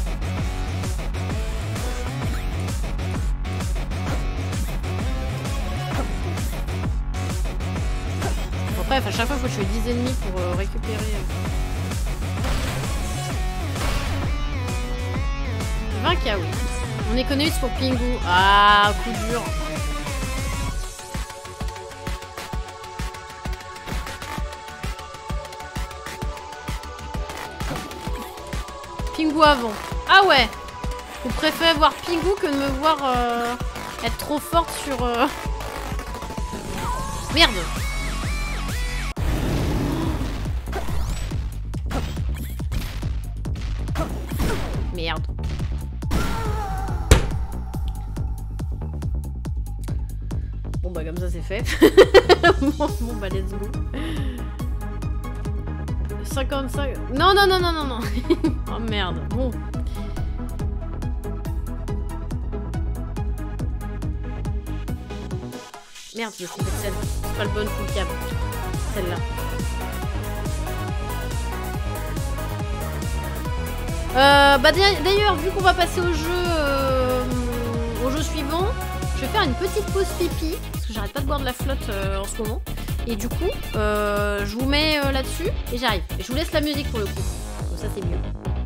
Bref, à chaque fois, il faut que je fasse dix ennemis pour euh, récupérer. vingt K, oui. On économise pour Pingu. Ah, coup dur. Pingu avant. Ah ouais. Vous préférez voir Pingu que de me voir euh, être trop forte sur... Euh... Merde. Merde. Bon bah comme ça c'est fait. bon, bon bah let's go. cinquante-cinq... Non non non non non non. Oh merde. Bon. Merde, j'ai trompé de celle. C'est pas le bon full câble. Celle-là. Euh, bah d'ailleurs, vu qu'on va passer au jeu, euh, au jeu suivant, je vais faire une petite pause pipi parce que j'arrête pas de boire de la flotte euh, en ce moment. Et du coup, euh, je vous mets euh, là-dessus et j'arrive. Et je vous laisse la musique pour le coup. Donc ça c'est mieux.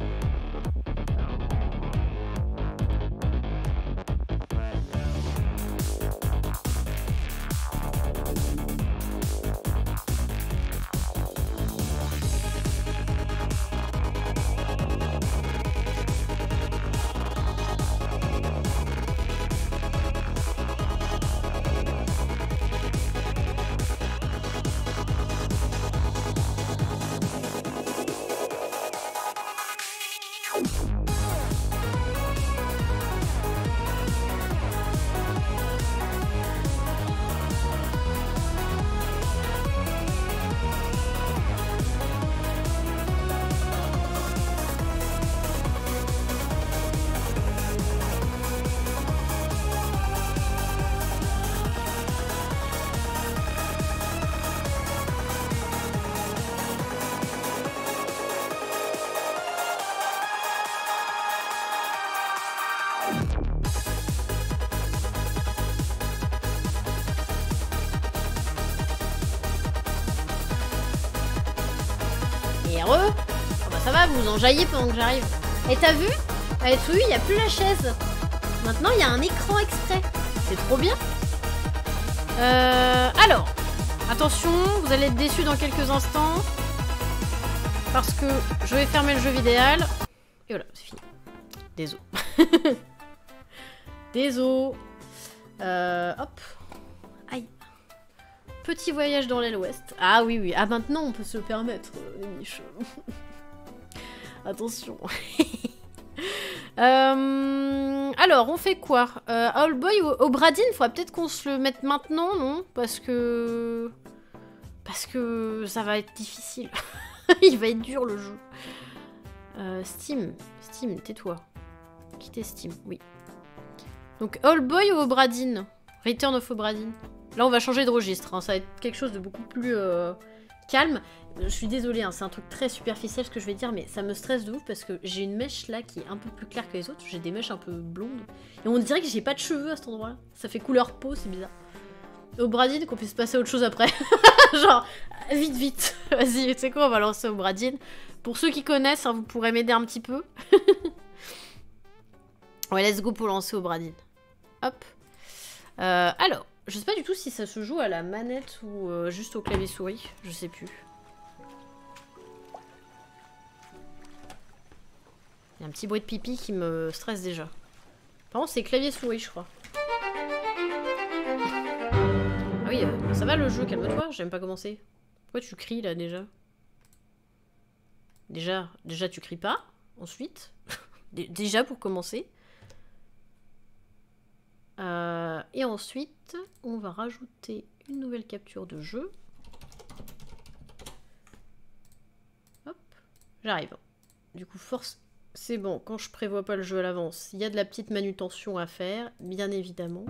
Vous enjaillez pendant que j'arrive. Et t'as vu? Avec Tsuyu, il n'y a plus la chaise. Maintenant, il y a un écran extrait. C'est trop bien. Euh, alors, attention, vous allez être déçus dans quelques instants. Parce que je vais fermer le jeu vidéo. Et voilà, c'est fini. Désolé. Désolé. Euh, hop. Aïe. Petit voyage dans l'aile ouest. Ah oui, oui. Ah, maintenant, on peut se le permettre, les niches. Attention. euh, alors, on fait quoi? euh, All Boy au, au Bradin, faudrait peut-être qu'on se le mette maintenant, non? Parce que... Parce que ça va être difficile. Il va être dur, le jeu. Euh, Steam. Steam, tais-toi. Quittez Steam, oui. Donc, All Boy ou au Bradin? Return of Obradin. Là, on va changer de registre. Hein. Ça va être quelque chose de beaucoup plus euh, calme. Je suis désolée, hein, c'est un truc très superficiel ce que je vais dire, mais ça me stresse de ouf parce que j'ai une mèche là qui est un peu plus claire que les autres. J'ai des mèches un peu blondes. Et on dirait que j'ai pas de cheveux à cet endroit-là. Ça fait couleur peau, c'est bizarre. Obradin, qu'on puisse passer à autre chose après. Genre, vite, vite. Vas-y, tu sais quoi, on va lancer Obradin. Pour ceux qui connaissent, hein, vous pourrez m'aider un petit peu. Ouais, let's go pour lancer Obradin. Hop. Euh, alors, je sais pas du tout si ça se joue à la manette ou euh, juste au clavier souris. Je sais plus. Il y a un petit bruit de pipi qui me stresse déjà. Par contre, c'est clavier souris, je crois. Ah oui, euh, ça va le jeu, calme-toi, j'aime pas commencer. Pourquoi tu cries là déjà? Déjà, déjà tu cries pas. Ensuite, déjà pour commencer. Euh, et ensuite, on va rajouter une nouvelle capture de jeu. Hop, j'arrive. Du coup, force, c'est bon, quand je prévois pas le jeu à l'avance, il y a de la petite manutention à faire, bien évidemment.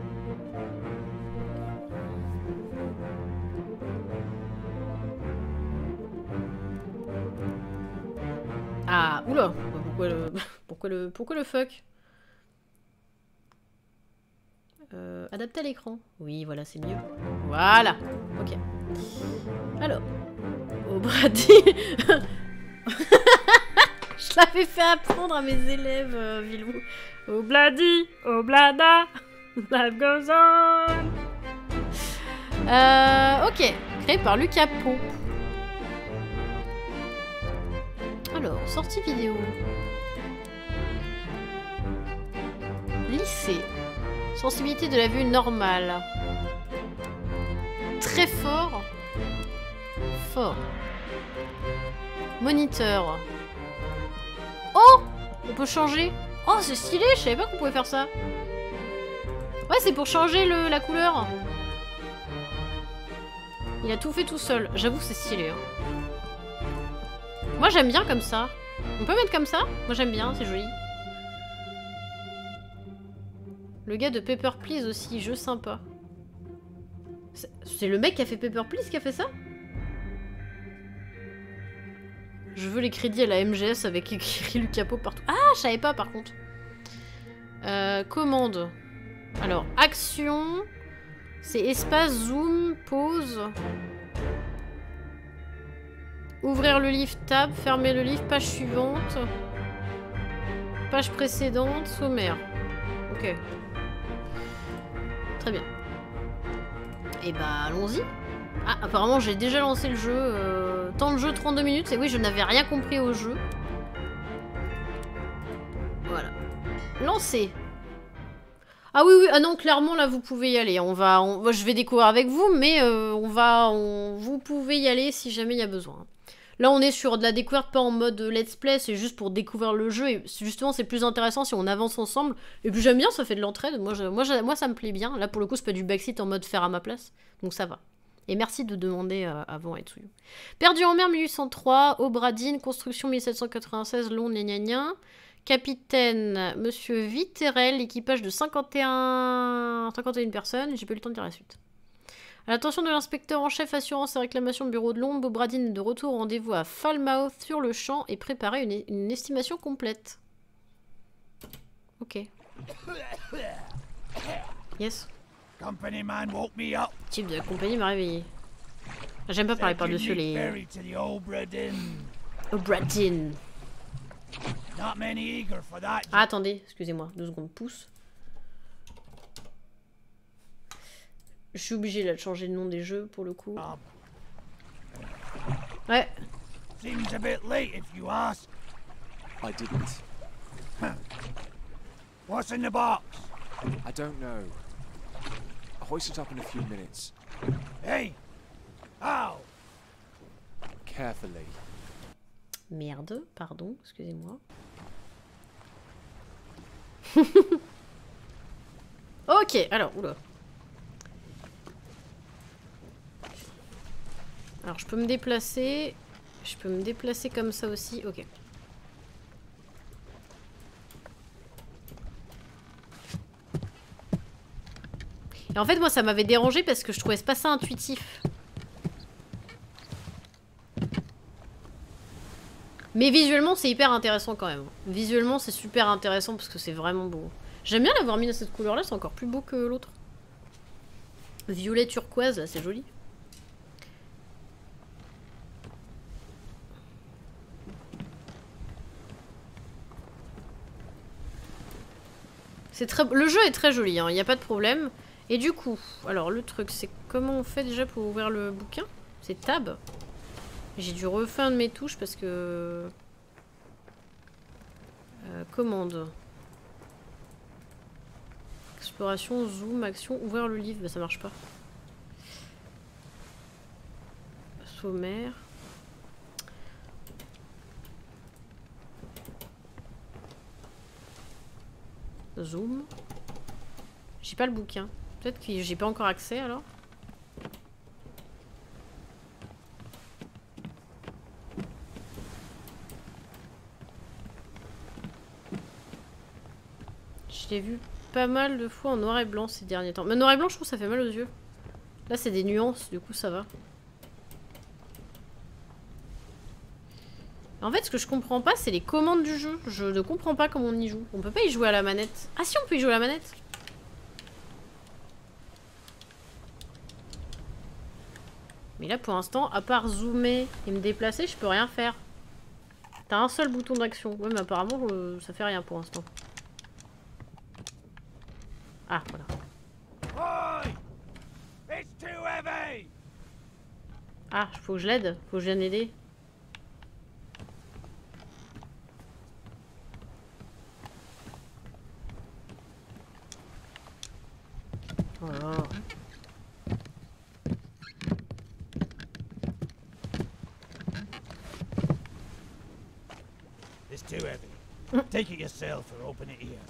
Ah, oula, pourquoi le, pourquoi le, pourquoi le fuck? Euh, adapter à l'écran. Oui, voilà, c'est mieux. Voilà. Ok. Alors. Obradin. Je l'avais fait apprendre à mes élèves, euh, Vilou. Obladi, Oblada. Life goes on. Euh, ok. Créé par Lucas Pope. Alors, sortie vidéo. Lycée. Sensibilité de la vue normale. Très fort. Fort. Moniteur. Oh! On peut changer. Oh, c'est stylé, je savais pas qu'on pouvait faire ça. Ouais, c'est pour changer le, la couleur. Il a tout fait tout seul. J'avoue que c'est stylé. Hein. Moi, j'aime bien comme ça. On peut mettre comme ça? Moi, j'aime bien, c'est joli. Le gars de Paper Please aussi, jeu sympa. C'est le mec qui a fait Paper Please qui a fait ça? Je veux les crédits à la M G S avec écrit Lucas Pope partout. Ah, je savais pas par contre. Euh, commande. Alors, action. C'est espace, zoom, pause. Ouvrir le livre, tab. Fermer le livre, page suivante. Page précédente, sommaire. Ok. Très bien. Et bah allons-y. Ah, apparemment j'ai déjà lancé le jeu. Euh, temps de jeu trente-deux minutes. Et oui, je n'avais rien compris au jeu. Voilà. Lancé. Ah oui, oui. Ah non, clairement là vous pouvez y aller. On va, on, je vais découvrir avec vous, mais euh, on va, on, vous pouvez y aller si jamais il y a besoin. Là, on est sur de la découverte, pas en mode let's play, c'est juste pour découvrir le jeu. Et justement, c'est plus intéressant si on avance ensemble. Et puis j'aime bien, ça fait de l'entraide. Moi, je, moi, je, moi, ça me plaît bien. Là, pour le coup, c'est pas du backseat en mode faire à ma place. Donc ça va. Et merci de demander euh, avant Etsuyu. Perdu en mer mille huit cent trois, Obradin, construction mille sept cent quatre-vingt-seize, Londres, gna gna gna. Capitaine, monsieur Viterel, équipage de cinquante et un... cinquante et une personnes. J'ai pas eu le temps de dire la suite. À l'attention de l'inspecteur en chef assurance et réclamation bureau de Londres, Obradin est de retour au rendez-vous à Falmouth sur le champ et préparer une, une estimation complète. Ok. Yes. Type de la compagnie m'a réveillé. J'aime pas parler par-dessus les... Obradin. Ah, attendez, excusez-moi, deux secondes, pouce. Je suis obligée là de changer le nom des jeux pour le coup. Ouais. Seems a bit late if you ask. I didn't. What's in the box? I don't know. I'll hoist it up in a few minutes. Hey! How? Carefully. Merde, pardon, excusez-moi. Ok, alors, oula. Alors, je peux me déplacer. Je peux me déplacer comme ça aussi. Ok. Et en fait, moi, ça m'avait dérangé parce que je trouvais pas ça intuitif. Mais visuellement, c'est hyper intéressant quand même. Visuellement, c'est super intéressant parce que c'est vraiment beau. J'aime bien l'avoir mis dans cette couleur-là, c'est encore plus beau que l'autre. Violet turquoise, là, c'est joli. C'est très... Le jeu est très joli, il hein, n'y a pas de problème. Et du coup, alors le truc, c'est comment on fait déjà pour ouvrir le bouquin? C'est tab. J'ai dû refaire de mes touches parce que... Euh, commande. Exploration, zoom, action, ouvrir le livre, bah, ça marche pas. Sommaire. Zoom. J'ai pas le bouquin. Peut-être que j'ai pas encore accès alors. Je l'ai vu pas mal de fois en noir et blanc ces derniers temps. Mais noir et blanc, je trouve que ça fait mal aux yeux. Là, c'est des nuances, du coup, ça va. En fait, ce que je comprends pas, c'est les commandes du jeu. Je ne comprends pas comment on y joue. On peut pas y jouer à la manette. Ah si, on peut y jouer à la manette. Mais là, pour l'instant, à part zoomer et me déplacer, je peux rien faire. T'as un seul bouton d'action. Ouais, mais apparemment, euh, ça fait rien pour l'instant. Ah, voilà. Ah, faut que je l'aide. Faut que je vienne aider. Oh là. It's too heavy. Take it yourself or open it here.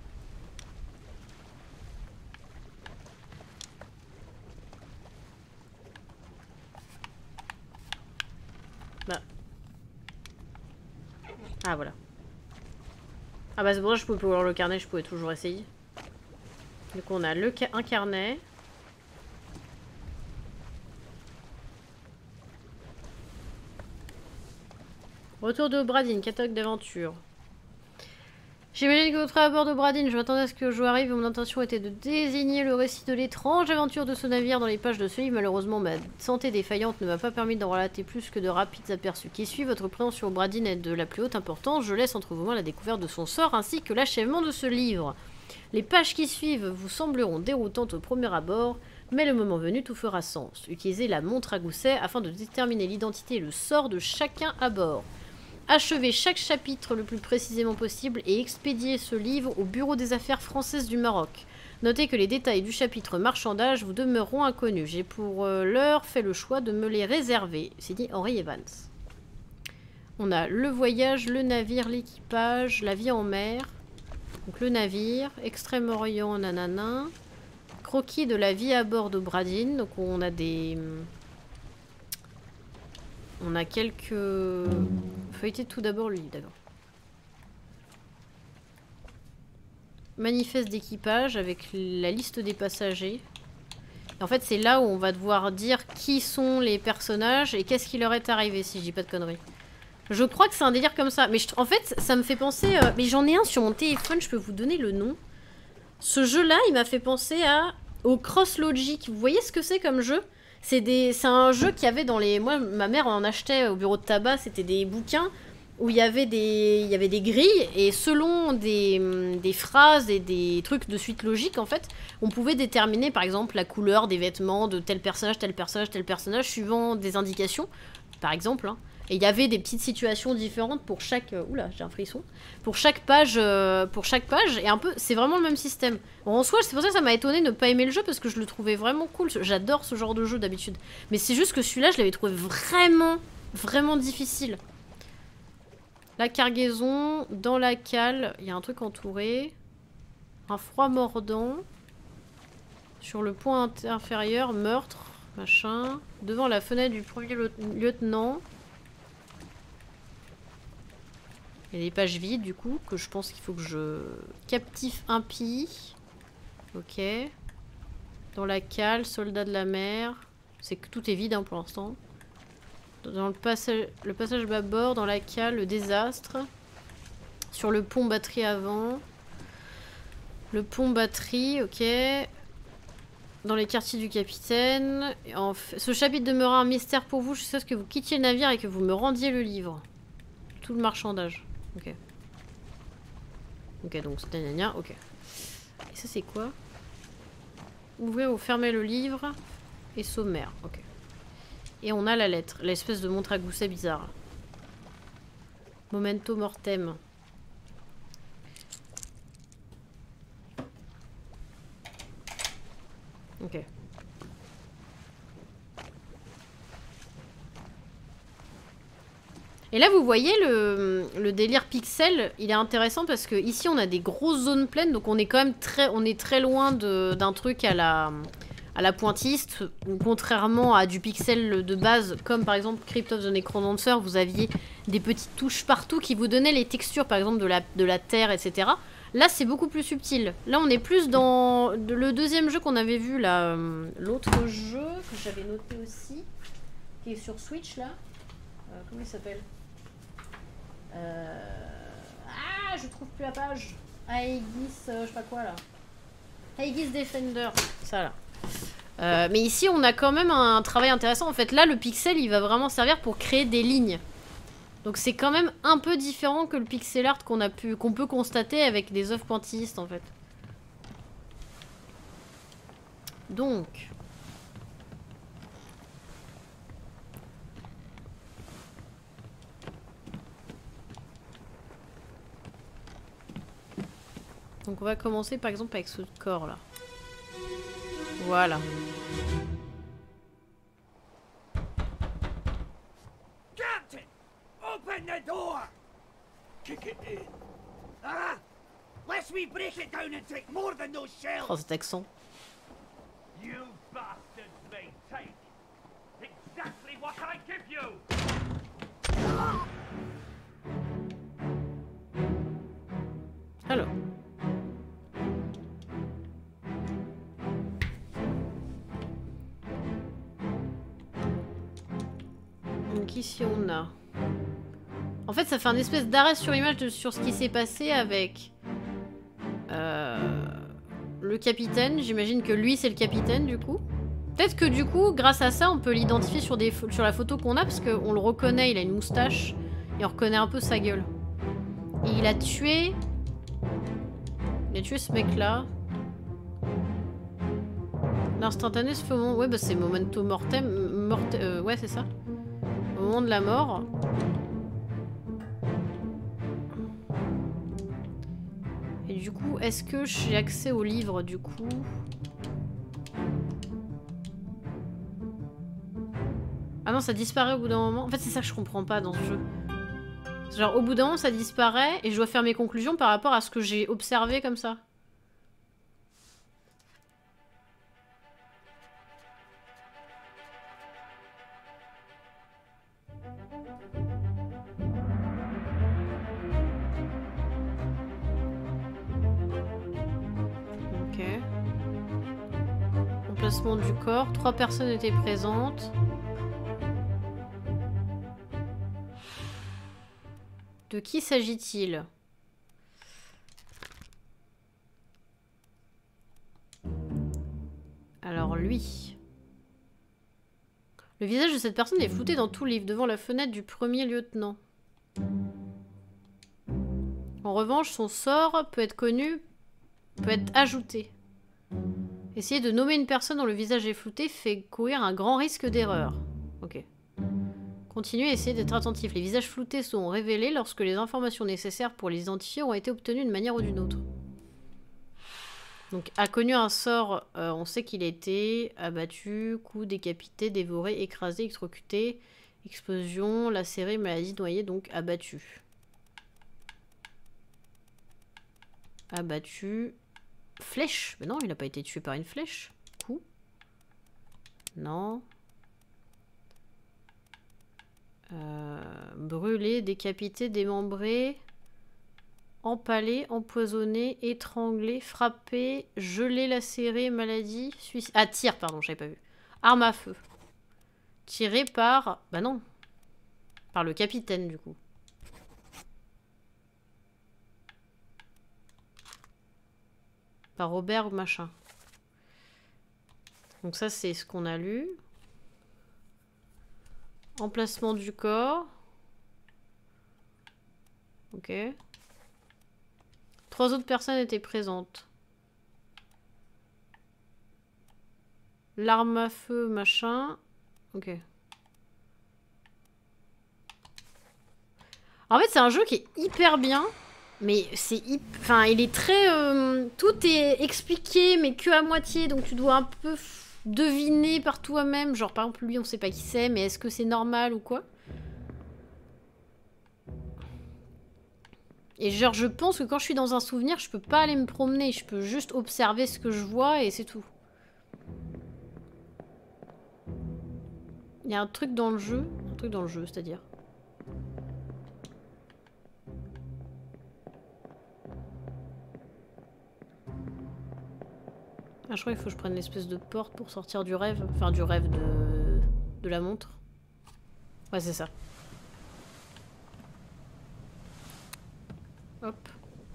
Bah. Ah voilà. Ah bah c'est pour ça que je pouvais pas ouvrir le carnet, je pouvais toujours essayer. Donc on a le ca un carnet. Retour de Bradine, catalogue d'aventure. J'imagine que votre à bord de Bradine, je m'attendais à ce que le joueur arrive et mon intention était de désigner le récit de l'étrange aventure de ce navire dans les pages de ce livre. Malheureusement, ma santé défaillante ne m'a pas permis d'en relater plus que de rapides aperçus qui suivent. Votre présence sur Bradine est de la plus haute importance. Je laisse entre vos mains la découverte de son sort ainsi que l'achèvement de ce livre. Les pages qui suivent vous sembleront déroutantes au premier abord, mais le moment venu tout fera sens. Utilisez la montre à gousset afin de déterminer l'identité et le sort de chacun à bord. Achevez chaque chapitre le plus précisément possible et expédiez ce livre au Bureau des Affaires françaises du Maroc. Notez que les détails du chapitre marchandage vous demeureront inconnus. J'ai pour euh, l'heure fait le choix de me les réserver. C'est dit Henry Evans. On a le voyage, le navire, l'équipage, la vie en mer. Donc le navire, Extrême-Orient, nanana. Croquis de la vie à bord de Bradine. Donc on a des... On a quelques... Feuilleter tout d'abord le livre, d'accord. Manifeste d'équipage avec la liste des passagers. Et en fait, c'est là où on va devoir dire qui sont les personnages et qu'est-ce qui leur est arrivé, si je dis pas de conneries. Je crois que c'est un délire comme ça. Mais je... en fait, ça me fait penser... Euh... Mais j'en ai un sur mon téléphone, je peux vous donner le nom. Ce jeu-là, il m'a fait penser à... au Cross Logic. Vous voyez ce que c'est comme jeu ? C'est des... un jeu qu'il y avait dans les... Moi, ma mère en achetait au bureau de tabac. C'était des bouquins où il y avait des, il y avait des grilles. Et selon des... des phrases et des trucs de suite logique, en fait, on pouvait déterminer, par exemple, la couleur des vêtements de tel personnage, tel personnage, tel personnage, suivant des indications, par exemple. Hein. Et il y avait des petites situations différentes pour chaque... Euh, oula, j'ai un frisson. Pour chaque page, euh, pour chaque page. Et un peu, c'est vraiment le même système. En soi, c'est pour ça que ça m'a étonné de ne pas aimer le jeu, parce que je le trouvais vraiment cool. J'adore ce genre de jeu d'habitude. Mais c'est juste que celui-là, je l'avais trouvé vraiment, vraiment difficile. La cargaison, dans la cale, il y a un truc entouré. Un froid mordant. Sur le point inférieur, meurtre, machin. Devant la fenêtre du premier lieutenant. Il y a des pages vides du coup, que je pense qu'il faut que je... Captif impie. Ok. Dans la cale, soldat de la mer. C'est que tout est vide hein, pour l'instant. Dans le passage, le passage bâbord, dans la cale, le désastre. Sur le pont batterie avant. Le pont batterie, ok. Dans les quartiers du capitaine. En fait, ce chapitre demeura un mystère pour vous jusqu'à ce que vous quittiez le navire et que vous me rendiez le livre. Tout le marchandage. Ok. Ok, donc c'est gna ok. Et ça c'est quoi? Ouvrir ou fermer le livre. Et sommaire, ok. Et on a la lettre, l'espèce de montre à gousset bizarre. Momento mortem. Ok. Et là, vous voyez le, le délire pixel, il est intéressant parce que ici on a des grosses zones pleines, donc on est quand même très, on est très loin d'un truc à la, à la pointiste, où contrairement à du pixel de base, comme par exemple Crypt of the Necrodancer, vous aviez des petites touches partout qui vous donnaient les textures, par exemple de la, de la terre, et cetera. Là, c'est beaucoup plus subtil. Là, on est plus dans le deuxième jeu qu'on avait vu, là, l'autre jeu que j'avais noté aussi, qui est sur Switch, là. Euh, comment il s'appelle? Euh... Ah, je trouve plus la page. Aegis, euh, je sais pas quoi là. Aegis Defender, ça là. Euh, mais ici, on a quand même un travail intéressant. En fait, là, le pixel, il va vraiment servir pour créer des lignes. Donc, c'est quand même un peu différent que le pixel art qu'on a pu, qu'on peut constater avec des œuvres pointillistes, en fait. Donc. Donc on va commencer par exemple avec ce corps là. Voilà. Captain, open the door. Kick it in. Ah, lest we break it down and take more than those shells. Oh cet accent. You bastards may take exactly what I give you. Alors. Donc ici on a... En fait ça fait un espèce d'arrêt sur image de, sur ce qui s'est passé avec euh, le capitaine. J'imagine que lui c'est le capitaine du coup. Peut-être que du coup grâce à ça on peut l'identifier sur, des, sur la photo qu'on a parce qu'on le reconnaît, il a une moustache et on reconnaît un peu sa gueule. Et il a tué... Il a tué ce mec là. L'instantané se fait au moment... Ouais bah c'est Momento Mortem. Morte... Euh, ouais c'est ça. Au moment de la mort. Et du coup, est-ce que j'ai accès au livre du coup? Ah non, ça disparaît au bout d'un moment. En fait, c'est ça que je comprends pas dans ce jeu. Genre, au bout d'un moment, ça disparaît et je dois faire mes conclusions par rapport à ce que j'ai observé comme ça. Ok. Emplacement du corps. Trois personnes étaient présentes. De qui s'agit-il? Alors lui. Le visage de cette personne est flouté dans tout le livre, devant la fenêtre du premier lieutenant. En revanche, son sort peut être connu, peut être ajouté. Essayer de nommer une personne dont le visage est flouté fait courir un grand risque d'erreur. Ok. Continuez à essayer d'être attentif. Les visages floutés seront révélés lorsque les informations nécessaires pour les identifier ont été obtenues d'une manière ou d'une autre. Donc, a connu un sort, euh, on sait qu'il a été abattu, coup, décapité, dévoré, écrasé, électrocuté, explosion, lacéré, maladie, noyé, donc abattu. Abattu. Flèche. Mais non, il n'a pas été tué par une flèche. Coup. Non. Euh, brûlé, décapité, démembré. Empalé, empoisonné, étranglé, frappé, gelé, lacéré, maladie, suicide... Ah, tir, pardon, j'avais pas vu. Arme à feu. Tiré par... Bah non. Par le capitaine, du coup. Par Robert ou machin. Donc ça, c'est ce qu'on a lu. Emplacement du corps. Ok. Trois autres personnes étaient présentes. L'arme à feu, machin. Ok. En fait, c'est un jeu qui est hyper bien. Mais c'est hyper... Enfin, il est très... Euh... Tout est expliqué, mais que à moitié. Donc tu dois un peu deviner par toi-même. Genre, par exemple, lui, on sait pas qui c'est, mais est-ce que c'est normal ou quoi? Et genre, je pense que quand je suis dans un souvenir, je peux pas aller me promener. Je peux juste observer ce que je vois et c'est tout. Il y a un truc dans le jeu. Un truc dans le jeu, c'est-à-dire. Ah, je crois qu'il faut que je prenne l'espèce de porte pour sortir du rêve. Enfin, du rêve de, de la montre. Ouais, c'est ça. Hop.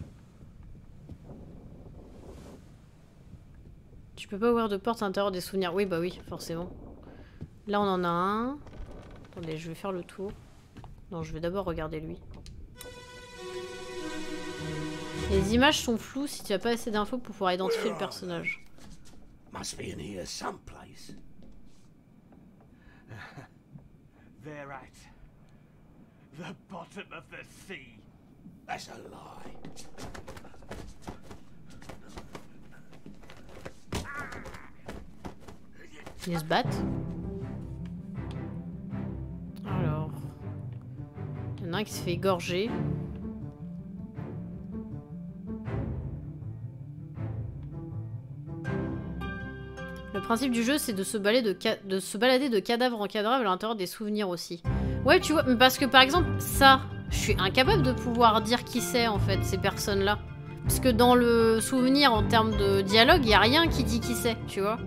Tu peux pas ouvrir de porte à l'intérieur des souvenirs. Oui, bah oui, forcément. Là, on en a un. Attendez, je vais faire le tour. Non, je vais d'abord regarder lui. Les images sont floues si tu n'as pas assez d'infos pour pouvoir identifier le personnage. Must be in here someplace. They're at the bottom of the sea. That's a lie. Ils se battent. Alors... Il y en a un qui se fait égorger. Le principe du jeu, c'est de se balader de, ca... de se balader de cadavre en cadavre à l'intérieur des souvenirs aussi. Ouais, tu vois, parce que par exemple, ça, je suis incapable de pouvoir dire qui c'est en fait, ces personnes-là. Parce que dans le souvenir, en termes de dialogue, il n'y a rien qui dit qui c'est, tu vois.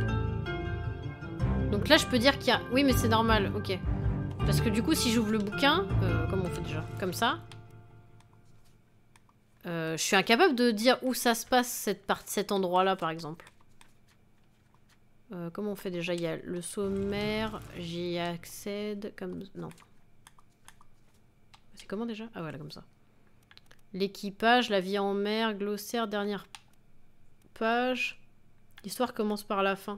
Donc là, je peux dire qu'il y a... Oui, mais c'est normal, ok. Parce que du coup, si j'ouvre le bouquin... Euh, comment on fait déjà? Comme ça. Euh, je suis incapable de dire où ça se passe, cette part... cet endroit-là, par exemple. Euh, comment on fait déjà? Il y a le sommaire, j'y accède comme... Non. C'est comment déjà? Ah voilà, comme ça. L'équipage, la vie en mer, glossaire, dernière page. L'histoire commence par la fin.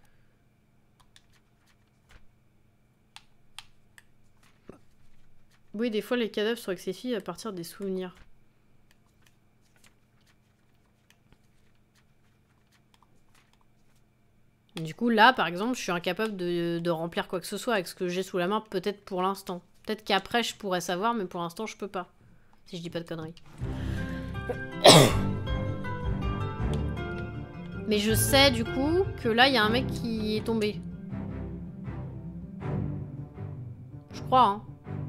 Oui, des fois les cadavres sont excessifs à partir des souvenirs. Du coup, là, par exemple, je suis incapable de, de remplir quoi que ce soit avec ce que j'ai sous la main, peut-être pour l'instant. Peut-être qu'après, je pourrais savoir, mais pour l'instant, je peux pas. Si je dis pas de conneries. Mais je sais, du coup, que là, il y a un mec qui est tombé. Je crois, hein.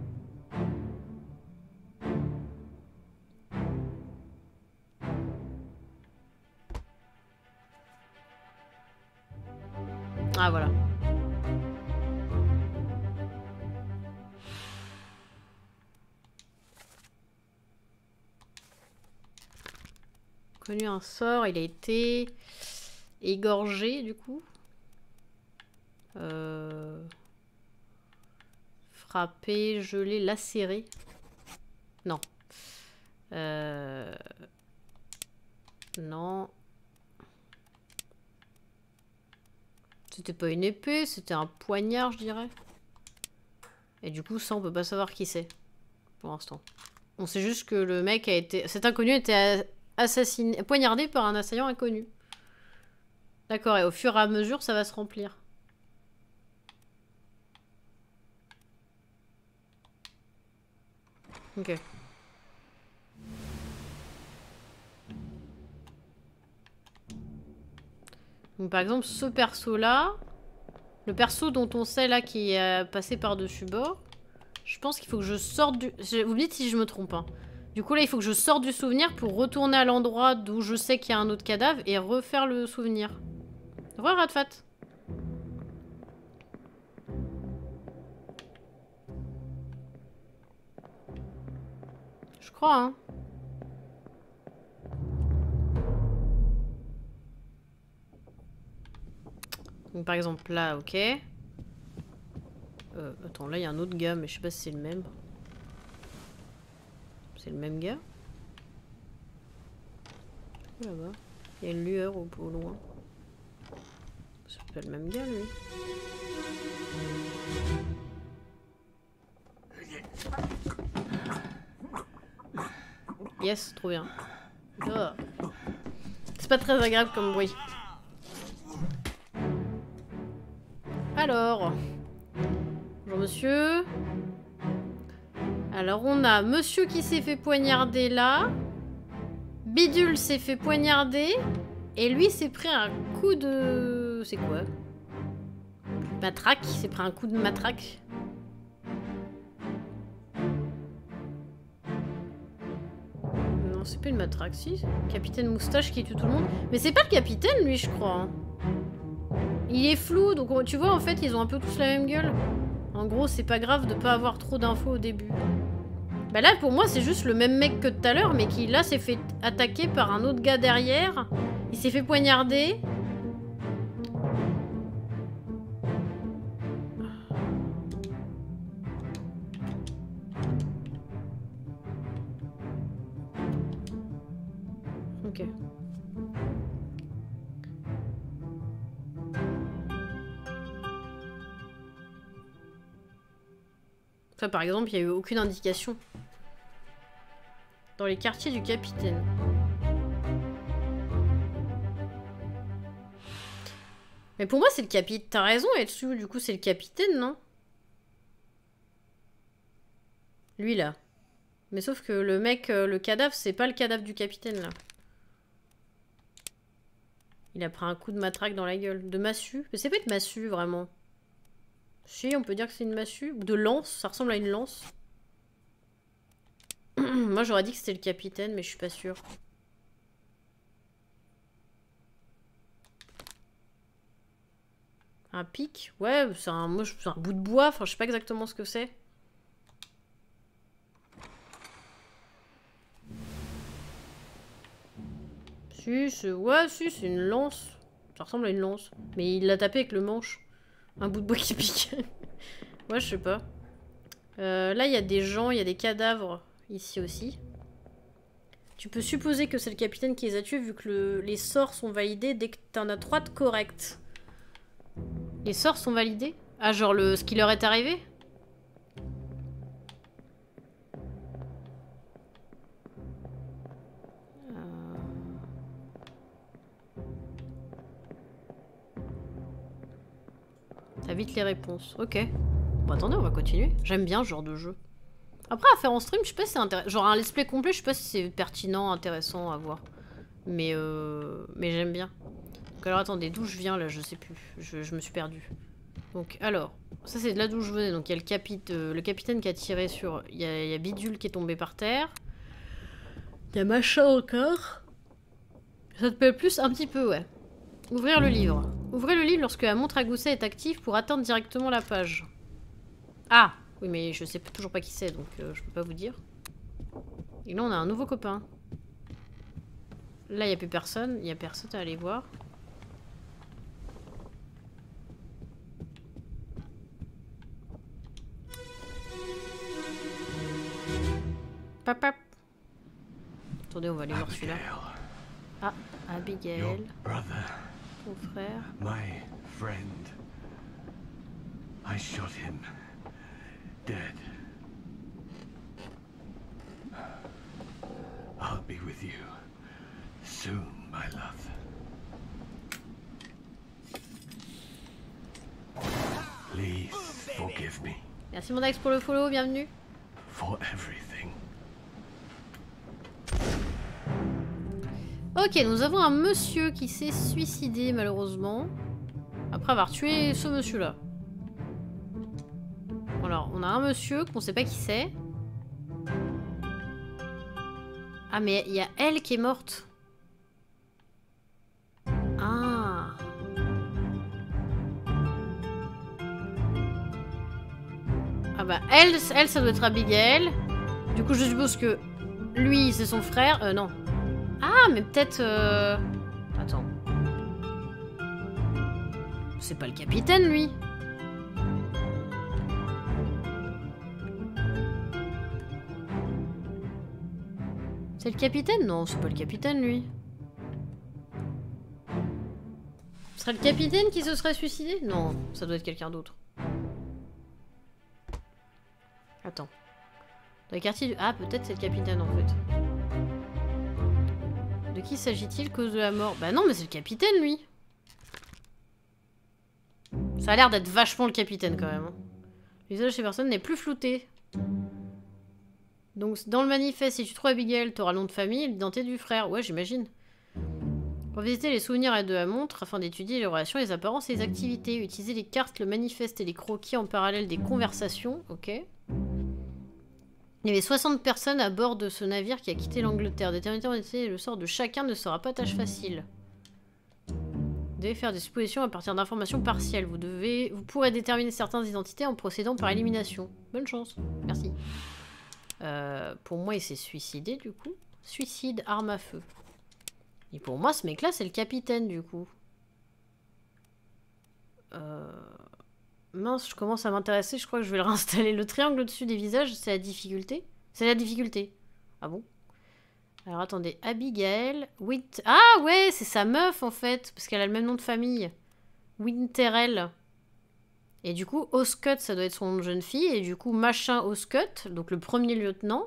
Ah, voilà. Connu un sort, il a été égorgé, du coup. Euh... Frappé, gelé, lacéré. Non. Euh... Non. C'était pas une épée, c'était un poignard, je dirais. Et du coup, ça, on peut pas savoir qui c'est. Pour l'instant. On sait juste que le mec a été... Cet inconnu a été assassiné... poignardé par un assaillant inconnu. D'accord, et au fur et à mesure, ça va se remplir. Ok. Donc par exemple, ce perso-là, le perso dont on sait là qui est passé par-dessus bord, je pense qu'il faut que je sorte du... Vous me dites si je me trompe, hein. Du coup là il faut que je sorte du souvenir pour retourner à l'endroit d'où je sais qu'il y a un autre cadavre et refaire le souvenir. Re Radfat. Je crois hein. Donc par exemple là ok. Euh, attends là il y a un autre gars mais je sais pas si c'est le même. C'est le même gars. Là-bas. Il y a une lueur au, au loin. C'est pas le même gars, lui. Yes, trop bien. Oh. C'est pas très agréable comme bruit. Alors. Bonjour, monsieur. Alors on a monsieur qui s'est fait poignarder là. Bidule s'est fait poignarder. Et lui s'est pris un coup de... C'est quoi? Matraque. Il s'est pris un coup de matraque. Non c'est pas une matraque si. Capitaine Moustache qui tue tout le monde. Mais c'est pas le capitaine lui je crois. Il est flou donc tu vois en fait ils ont un peu tous la même gueule. En gros c'est pas grave de pas avoir trop d'infos au début. Bah là pour moi c'est juste le même mec que tout à l'heure mais qui là s'est fait attaquer par un autre gars derrière. Il s'est fait poignarder. Ok. Ça par exemple il n'y a eu aucune indication. Dans les quartiers du capitaine. Mais pour moi c'est le capitaine. T'as raison Etsu, du coup c'est le capitaine, non? Lui là. Mais sauf que le mec, le cadavre, c'est pas le cadavre du capitaine là. Il a pris un coup de matraque dans la gueule. De massue. Mais c'est pas de massue vraiment. Si, on peut dire que c'est une massue. Ou de lance, ça ressemble à une lance. Moi j'aurais dit que c'était le capitaine, mais je suis pas sûre. Un pic? Ouais, c'est un, moi, c'est un bout de bois, enfin je sais pas exactement ce que c'est. Si, c'est... Ouais, si, c'est une lance. Ça ressemble à une lance. Mais il l'a tapé avec le manche. Un bout de bois qui pique. Ouais, je sais pas. Euh, là, il y a des gens, il y a des cadavres ici aussi. Tu peux supposer que c'est le capitaine qui les a tués vu que le... les sorts sont validés dès que t'en as trois de corrects. Les sorts sont validés? Ah, genre le... ce qui leur est arrivé? euh... T'as vite les réponses. Ok. Bon, attendez, on va continuer. J'aime bien ce genre de jeu. Après, à faire en stream, je sais pas si c'est intéressant. Genre un let's play complet, je sais pas si c'est pertinent, intéressant à voir. Mais, euh... mais j'aime bien. Donc alors attendez, d'où je viens là, je sais plus. Je, je me suis perdue. Donc alors, ça c'est de là d'où je venais. Donc il y a le, capit euh, le capitaine qui a tiré sur... Il y a, y a Bidule qui est tombé par terre. Il y a machin encore. Ça te plaît plus un petit peu, ouais. Ouvrir le livre. Ouvrez le livre lorsque la montre à gousset est active pour atteindre directement la page. Ah! Oui, mais je sais toujours pas qui c'est, donc euh, je peux pas vous dire. Et là, on a un nouveau copain. Là, il n'y a plus personne. Il n'y a personne à aller voir. Pap, pap. Attendez, on va aller voir celui-là. Ah, Abigail. Ton frère. My friend. I shot him. Dead. I'll be with you soon, my love. Please forgive me. Merci mon Dax pour le follow, bienvenue. For everything. Ok, nous avons un monsieur qui s'est suicidé malheureusement. Après avoir tué ce monsieur-là. Alors, on a un monsieur qu'on sait pas qui c'est. Ah, mais il y a elle qui est morte. Ah. Ah bah, elle, elle, ça doit être Abigail. Du coup, je suppose que lui, c'est son frère. Euh, non. Ah, mais peut-être... Euh... Attends. C'est pas le capitaine, lui. C'est le capitaine? Non, c'est pas le capitaine, lui. Ce serait le capitaine qui se serait suicidé? Non, ça doit être quelqu'un d'autre. Attends. Dans les quartiers du... Ah, peut-être c'est le capitaine, en fait. De qui s'agit-il? Cause de la mort? Bah non, mais c'est le capitaine, lui. Ça a l'air d'être vachement le capitaine, quand même. L'usage de ces personnes n'est plus flouté. Donc, dans le manifeste, si tu trouves Abigail, t'auras le nom de famille et l'identité du frère. Ouais, j'imagine. Pour visiter les souvenirs de la montre, afin d'étudier les relations, les apparences et les activités. Utiliser les cartes, le manifeste et les croquis en parallèle des conversations. Ok. Il y avait soixante personnes à bord de ce navire qui a quitté l'Angleterre. Déterminer le sort de chacun ne sera pas tâche facile. Vous devez faire des suppositions à partir d'informations partielles. Vous, devez... Vous pourrez déterminer certaines identités en procédant par élimination. Bonne chance. Merci. Euh, pour moi, il s'est suicidé, du coup. Suicide, arme à feu. Et pour moi, ce mec-là, c'est le capitaine, du coup. Euh... Mince, je commence à m'intéresser. Je crois que je vais le réinstaller. Le triangle au-dessus des visages, c'est la difficulté. C'est la difficulté. Ah bon? Alors, attendez. Abigail. Wint... Ah, ouais, c'est sa meuf, en fait. Parce qu'elle a le même nom de famille. Winterell. Et du coup, Oscut, ça doit être son nom de jeune fille. Et du coup, machin Oscut, donc le premier lieutenant,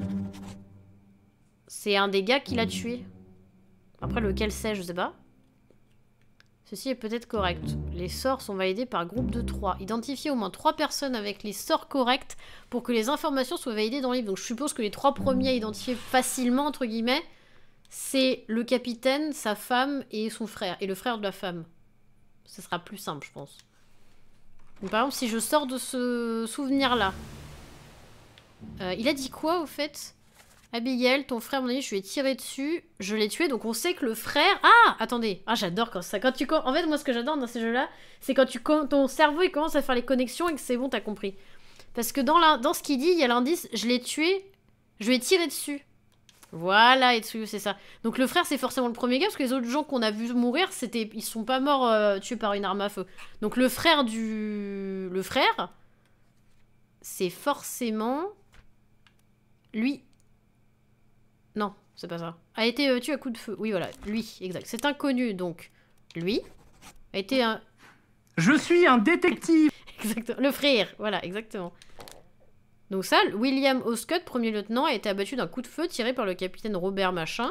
c'est un des gars qui l'a tué. Après, lequel c'est, je sais pas. Ceci est peut-être correct. Les sorts sont validés par groupe de trois. Identifiez au moins trois personnes avec les sorts corrects pour que les informations soient validées dans le livre. Donc je suppose que les trois premiers à identifier facilement, entre guillemets, c'est le capitaine, sa femme et son frère. Et le frère de la femme. Ce sera plus simple, je pense. Donc, par exemple, si je sors de ce souvenir-là, euh, il a dit quoi, au fait? Abigail, ton frère, mon ami, je lui ai tiré dessus, je l'ai tué, donc on sait que le frère... Ah, attendez, ah, j'adore quand ça... Quand tu... En fait, moi, ce que j'adore dans ces jeux-là, c'est quand tu... ton cerveau, il commence à faire les connexions et que c'est bon, t'as compris. Parce que dans, la... dans ce qu'il dit, il y a l'indice, je l'ai tué, je lui ai tiré dessus. Voilà, et dessus, c'est ça. Donc le frère, c'est forcément le premier gars, parce que les autres gens qu'on a vu mourir, c'était, ils sont pas morts euh, tués par une arme à feu. Donc le frère du... Le frère, c'est forcément... Lui. Non, c'est pas ça. A été euh, tué à coup de feu. Oui, voilà, lui, exact. C'est inconnu, donc lui a été un... Je suis un détective. Exactement, le frère, voilà, exactement. Donc ça, William Oscut, premier lieutenant, a été abattu d'un coup de feu tiré par le capitaine Robert Machin.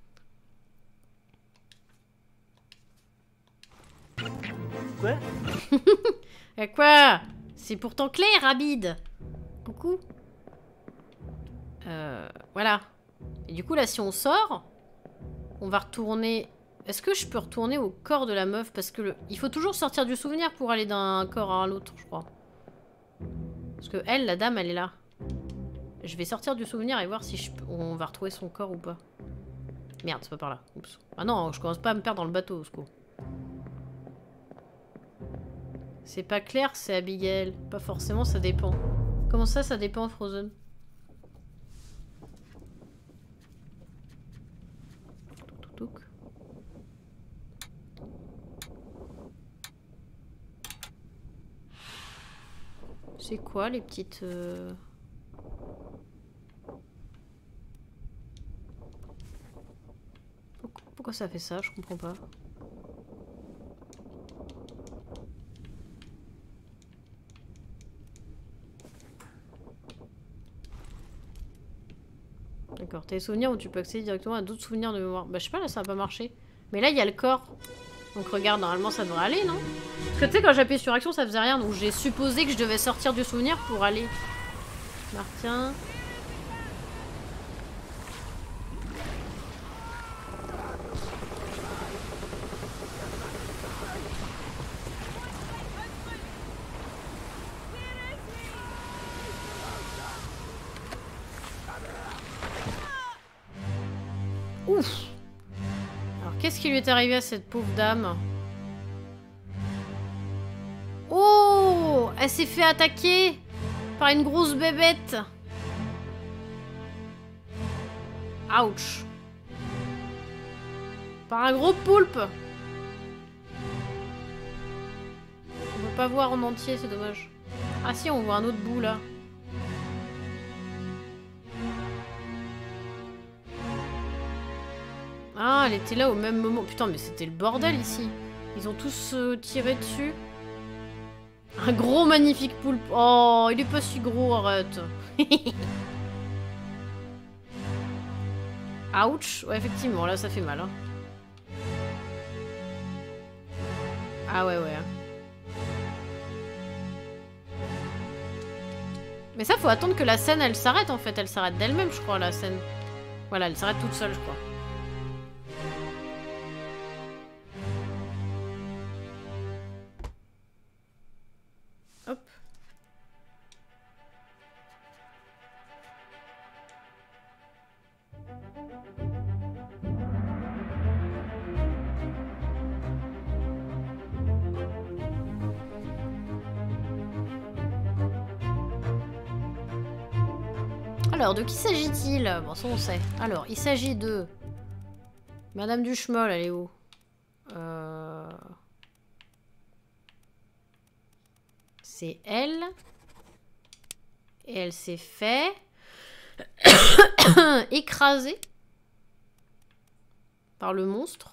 Quoi? Quoi? C'est pourtant clair, Abid. Coucou. Euh, voilà. Et du coup, là, si on sort, on va retourner... Est-ce que je peux retourner au corps de la meuf? Parce que le... il faut toujours sortir du souvenir pour aller d'un corps à l'autre, je crois. Parce que elle, la dame, elle est là. Je vais sortir du souvenir et voir si je... on va retrouver son corps ou pas. Merde, c'est pas par là. Oups. Ah non, je commence pas à me perdre dans le bateau, Osco. C'est pas clair, c'est Abigail. Pas forcément, ça dépend. Comment ça, ça dépend, Frozen? Touc. C'est quoi les petites... Euh... Pourquoi, pourquoi ça fait ça? Je comprends pas. D'accord, t'as des souvenirs où tu peux accéder directement à d'autres souvenirs de mémoire. Bah je sais pas, là ça va pas marcher. Mais là il y a le corps. Donc regarde, normalement ça devrait aller, non? Parce que tu sais, quand j'appuyais sur action, ça faisait rien. Donc j'ai supposé que je devais sortir du souvenir pour aller. Martien. Ouf. Alors, qu'est-ce qui lui est arrivé à cette pauvre dame? Oh! Elle s'est fait attaquer par une grosse bébête. Ouch. Par un gros poulpe. On peut pas voir en entier, c'est dommage. Ah si, on voit un autre bout là. Ah, elle était là au même moment. Putain, mais c'était le bordel ici. Ils ont tous euh, tiré dessus. Un gros magnifique poulpe. Oh, il est pas si gros, arrête. Ouch. Ouais, effectivement, là, ça fait mal. Hein. Ah ouais, ouais. Mais ça, faut attendre que la scène, elle s'arrête, en fait. Elle s'arrête d'elle-même, je crois, la scène. Voilà, elle s'arrête toute seule, je crois. Hop. Alors, de qui s'agit-il? Bon, ça on sait. Alors, il s'agit de... Madame Duchemol, elle est où? Euh... C'est elle. Et elle s'est fait... écraser par le monstre.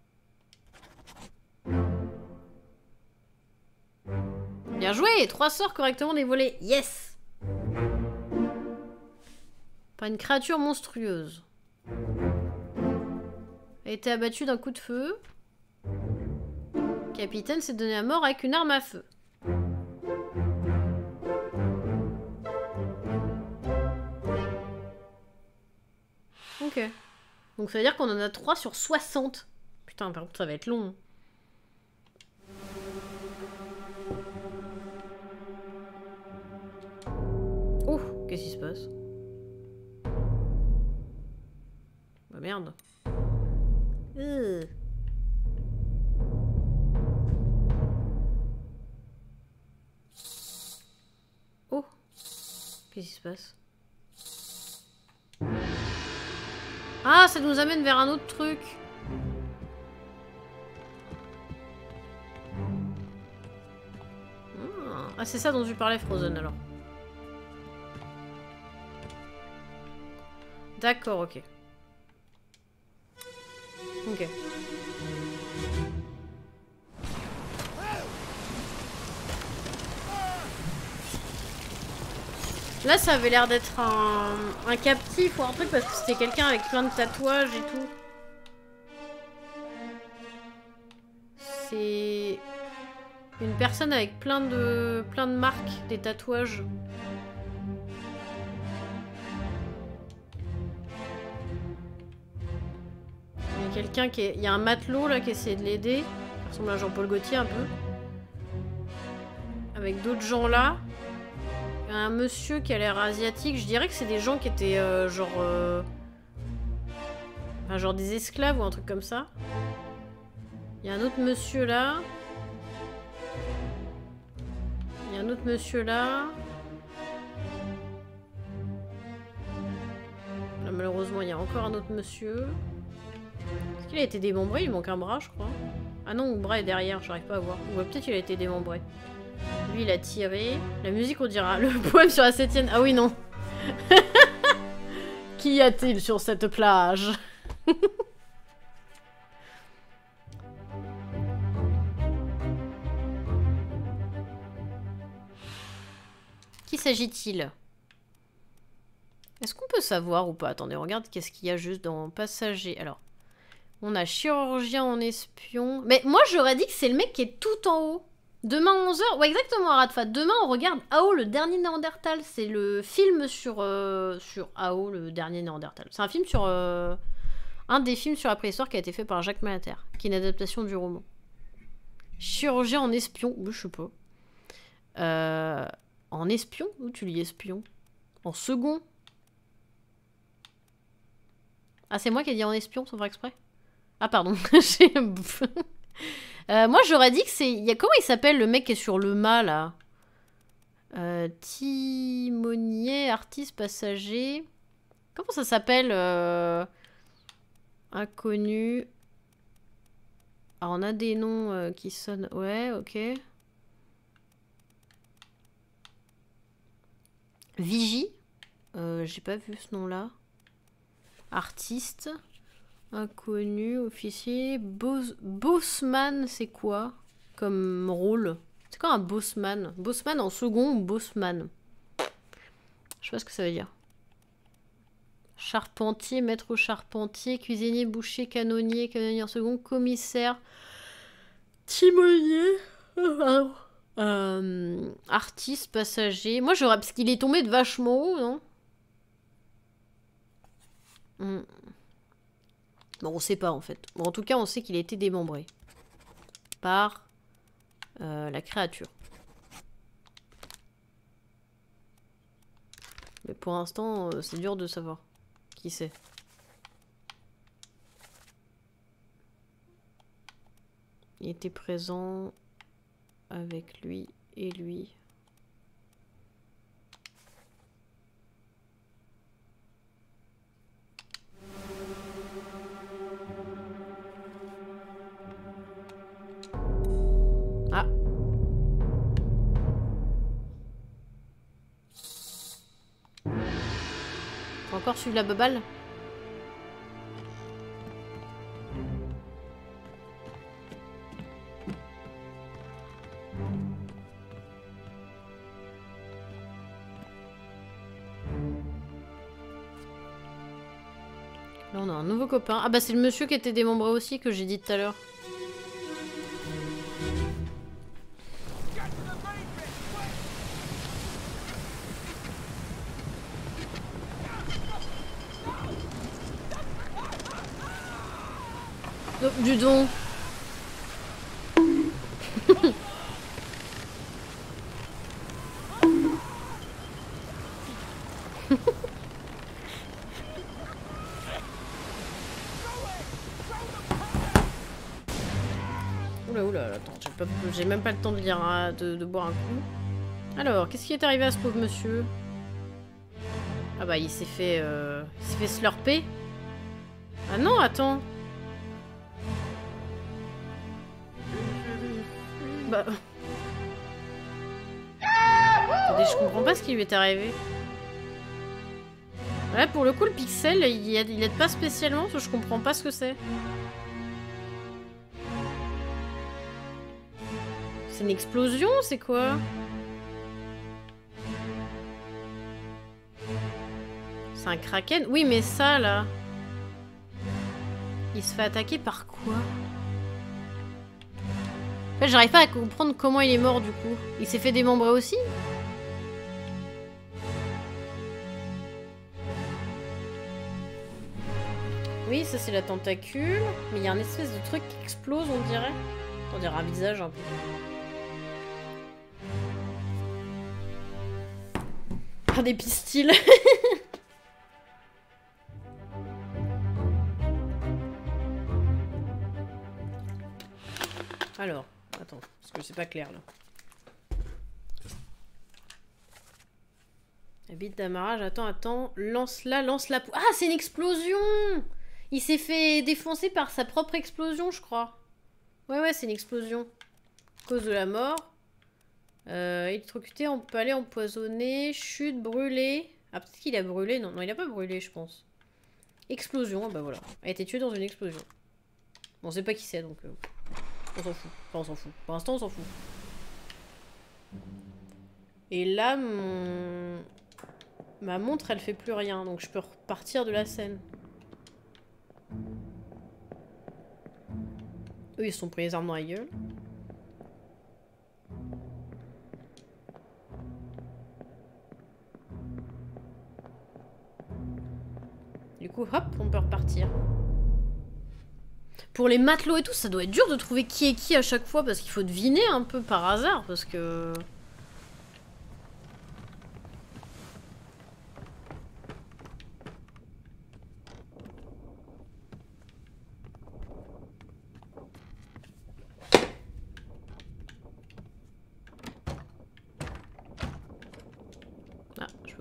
Bien joué! Trois sorts correctement dévoilés. Yes! Par une créature monstrueuse. A été abattue d'un coup de feu. Capitaine s'est donné à mort avec une arme à feu. Ok. Donc ça veut dire qu'on en a trois sur soixante. Putain, par contre ça va être long. Oh, qu'est-ce qui se passe? Bah merde. Euh. Oh. Qu'est-ce qui se passe? Ah, ça nous amène vers un autre truc. Ah, c'est ça dont tu parlais, Frozen, alors. D'accord, ok. Ok. Là, ça avait l'air d'être un, un captif ou un truc parce que c'était quelqu'un avec plein de tatouages et tout. C'est une personne avec plein de plein de marques, des tatouages. Il y a quelqu'un qui est... Il y a un matelot là qui essaie de l'aider. Il ressemble à Jean-Paul Gaultier un peu. Avec d'autres gens là. Il y a un monsieur qui a l'air asiatique. Je dirais que c'est des gens qui étaient euh, genre... Euh... Enfin, genre des esclaves ou un truc comme ça. Il y a un autre monsieur là. Il y a un autre monsieur là. Là malheureusement il y a encore un autre monsieur. Est-ce qu'il a été démembré? Il manque un bras je crois. Ah non, le bras est derrière, j'arrive pas à voir. Ou peut-être qu'il a été démembré. Lui il a tiré. La musique on dira. Le poème sur la septième. Ah oui non. Qu'y a-t-il sur cette plage? Qui s'agit-il? Est-ce qu'on peut savoir ou pas? Attendez, regarde qu'est-ce qu'il y a juste dans passager. Alors, on a chirurgien en espion. Mais moi, j'aurais dit que c'est le mec qui est tout en haut. Demain onze heures. Ouais, exactement, Aradfa. Demain, on regarde A O, le dernier Néandertal. C'est le film sur, euh, sur A O, le dernier Néandertal. C'est un film sur... Euh, un des films sur la préhistoire qui a été fait par Jacques Malater, qui est une adaptation du roman. Chirurgien en espion. Oui, je sais pas. Euh... En espion? Où tu lis espion? En second? Ah, c'est moi qui ai dit en espion sans faire exprès? Ah, pardon. euh, moi, j'aurais dit que c'est... Il y a... Comment il s'appelle le mec qui est sur le mât, là? euh, Timonier, artiste, passager... Comment ça s'appelle euh... Inconnu... Ah, on a des noms euh, qui sonnent... Ouais, ok. Vigie. Euh, J'ai pas vu ce nom-là. Artiste. Inconnu, officier. Boss, bossman, c'est quoi comme rôle? C'est quoi un bossman? Bossman en second ou bossman? Je sais pas ce que ça veut dire. Charpentier, maître charpentier, cuisinier, boucher, canonnier, canonnier en second, commissaire, timonier, euh, artiste, passager. Moi j'aurais... Parce qu'il est tombé de vachement haut, non? hmm. Bon, on sait pas en fait. Bon, en tout cas, on sait qu'il a été démembré par euh, la créature. Mais pour l'instant, euh, c'est dur de savoir qui c'est. Il était présent avec lui et lui. Ah. Faut encore suivre la baballe? Là on a un nouveau copain. Ah bah c'est le monsieur qui était démembré aussi que j'ai dit tout à l'heure. Oh, du don. Oula oula, attends, j'ai pas... j'ai même pas le temps de lire, hein, de, de boire un coup. Alors, qu'est-ce qui est arrivé à ce pauvre monsieur? Ah bah il s'est fait... Euh... il s'est fait slurper. Ah non, attends. Bah... Attendez, je comprends pas ce qui lui est arrivé. Ouais, pour le coup, le pixel, il aide, il aide pas spécialement, parce que je comprends pas ce que c'est. C'est une explosion, c'est quoi? C'est un kraken? Oui, mais ça, là... Il se fait attaquer par quoi? En fait, j'arrive pas à comprendre comment il est mort, du coup. Il s'est fait démembrer aussi? Oui, ça c'est la tentacule. Mais il y a un espèce de truc qui explose, on dirait. On dirait un visage un peu. Par des pistils. Alors, attends, parce que c'est pas clair là. Habite d'amarrage, attends, attends. Lance-la, lance-la. Ah, c'est une explosion! Il s'est fait défoncer par sa propre explosion, je crois. Ouais, ouais, c'est une explosion. Cause de la mort. Euh, électrocuté, empalé, empoisonné, chute, brûlé. Ah, peut-être qu'il a brûlé. Non, non, il a pas brûlé, je pense. Explosion, bah voilà. Elle a été tuée dans une explosion. Bon, on sait pas qui c'est, donc... Euh, on s'en fout. Enfin, on s'en fout. Pour l'instant, on s'en fout. Et là, mon... ma montre, elle fait plus rien. Donc, je peux repartir de la scène. Eux, ils se sont pris les armes dans la gueule. Du coup, hop, on peut repartir. Pour les matelots et tout, ça doit être dur de trouver qui est qui à chaque fois, parce qu'il faut deviner un peu par hasard, parce que...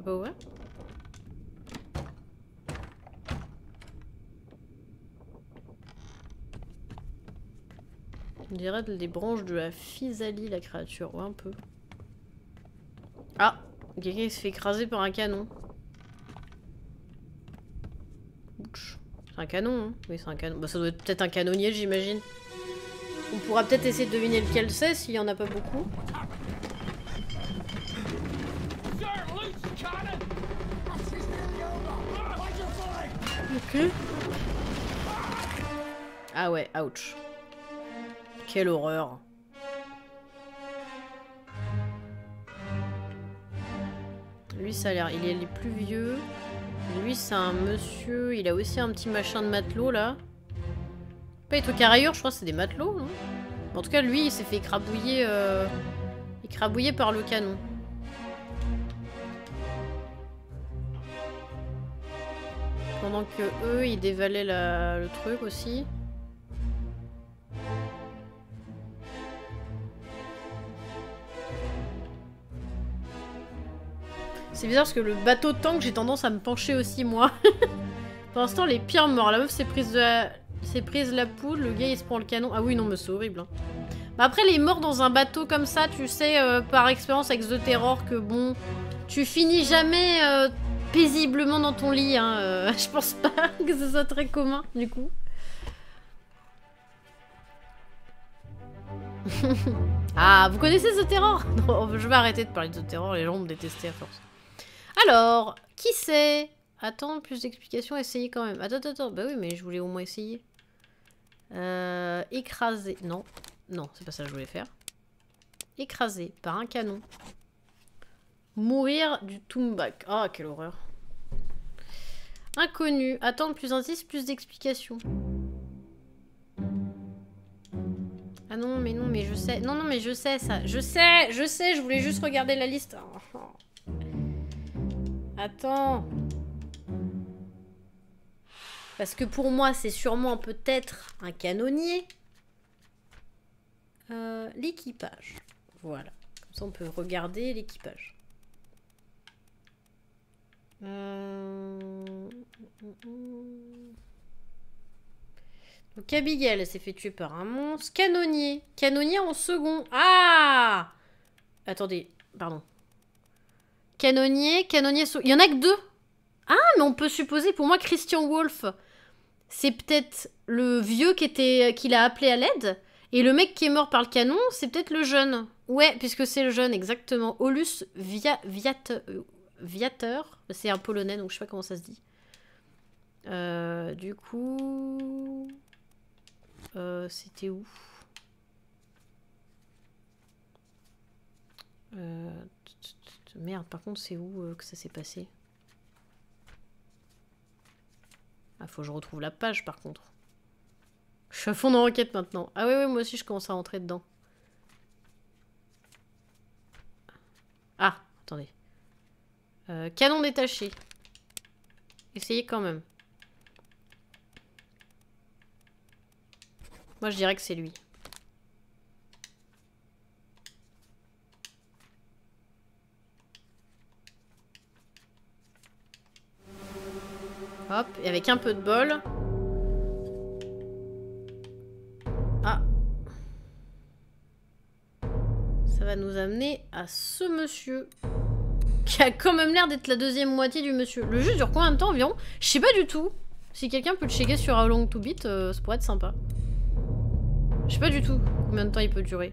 pas ouvert? On dirait des branches de la physalie, la créature. Ouais, un peu. Ah! Quelqu'un qui se fait écraser par un canon. Ouch. C'est un canon, hein? Oui, c'est un canon. Bah, ça doit être peut-être un canonnier, j'imagine. On pourra peut-être essayer de deviner lequel c'est, s'il y en a pas beaucoup. Ok. Ah ouais, ouch. Quelle horreur. Lui, ça a l'air... Il est les plus vieux. Lui, c'est un monsieur... Il a aussi un petit machin de matelot, là. Pas les trucs à rayures, je crois que c'est des matelots, non? En tout cas, lui, il s'est fait écrabouiller... Euh... écrabouiller par le canon. Pendant que eux, ils dévalaient la... le truc aussi. C'est bizarre parce que le bateau tank, j'ai tendance à me pencher aussi, moi. Pour l'instant, les pires morts. La meuf s'est prise, de la... prise la poule, le gars il se prend le canon. Ah oui, non, mais c'est horrible. Hein. Bah après, les morts dans un bateau comme ça, tu sais, euh, par expérience avec The Terror, que bon, tu finis jamais euh, paisiblement dans ton lit. Hein. Euh, je pense pas que ce soit très commun, du coup. Ah, vous connaissez The Terror? Non, je vais arrêter de parler de The Terror, les gens vont me détester à force. Alors, qui c'est? Attends, plus d'explications, essayez quand même. Attends, attends, attends, bah oui, mais je voulais au moins essayer. Euh, écrasé, non. Non, c'est pas ça que je voulais faire. Écrasé par un canon. Mourir du Tumbak. Ah, quelle horreur. Inconnu. Attendre plus d'indices, plus d'explications. Ah non, mais non, mais je sais. Non, non, mais je sais ça. Je sais, je sais, je voulais juste regarder la liste. Oh. Attends. Parce que pour moi, c'est sûrement peut-être un canonnier. Euh, l'équipage. Voilà. Comme ça, on peut regarder l'équipage. Euh... Donc Abigail s'est fait tuer par un monstre. Canonnier. Canonnier en second. Ah! Attendez, pardon. Canonnier, canonnier... So... Il y en a que deux. Ah, mais on peut supposer, pour moi, Christian Wolff, c'est peut-être le vieux qui était, qui l'a appelé à l'aide. Et le mec qui est mort par le canon, c'est peut-être le jeune. Ouais, puisque c'est le jeune, exactement. Aulus Via... Viat... Viateur. C'est un polonais, donc je sais pas comment ça se dit. Euh, du coup... Euh, c'était où? euh... Merde, par contre, c'est où euh, que ça s'est passé? Ah, faut que je retrouve la page, par contre. Je suis à fond dans l'enquête maintenant. Ah ouais, ouais, moi aussi, je commence à rentrer dedans. Ah, attendez. Euh, canon détaché. Essayez quand même. Moi, je dirais que c'est lui. Hop, et avec un peu de bol. Ah. Ça va nous amener à ce monsieur. Qui a quand même l'air d'être la deuxième moitié du monsieur. Le jeu dure combien de temps environ? Je sais pas du tout. Si quelqu'un peut le checker sur How Long to Beat, euh, ça pourrait être sympa. Je sais pas du tout combien de temps il peut durer.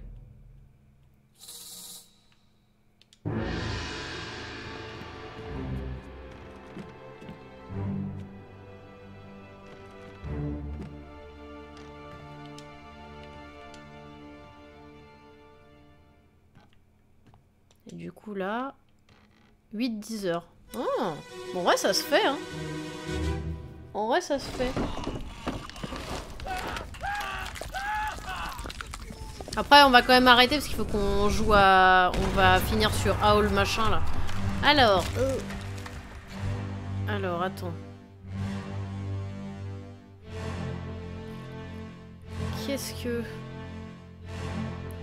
Et du coup là, huit dix heures. Oh, bon, en vrai ça se fait hein. En vrai ça se fait. Après on va quand même arrêter parce qu'il faut qu'on joue à... On va finir sur Howl machin là. Alors... Euh... Alors attends. Qu'est-ce que...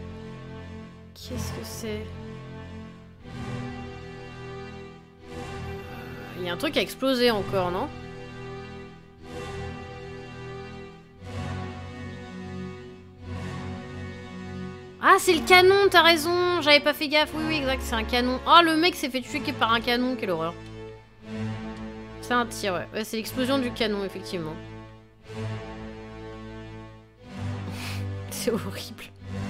Qu'est-ce que c'est? Il y a un truc qui a explosé encore, non? Ah, c'est le canon, t'as raison. J'avais pas fait gaffe. Oui, oui, exact, c'est un canon. Oh, le mec s'est fait tuer par un canon. Quelle horreur. C'est un tir, ouais. Ouais, c'est l'explosion du canon, effectivement. C'est horrible.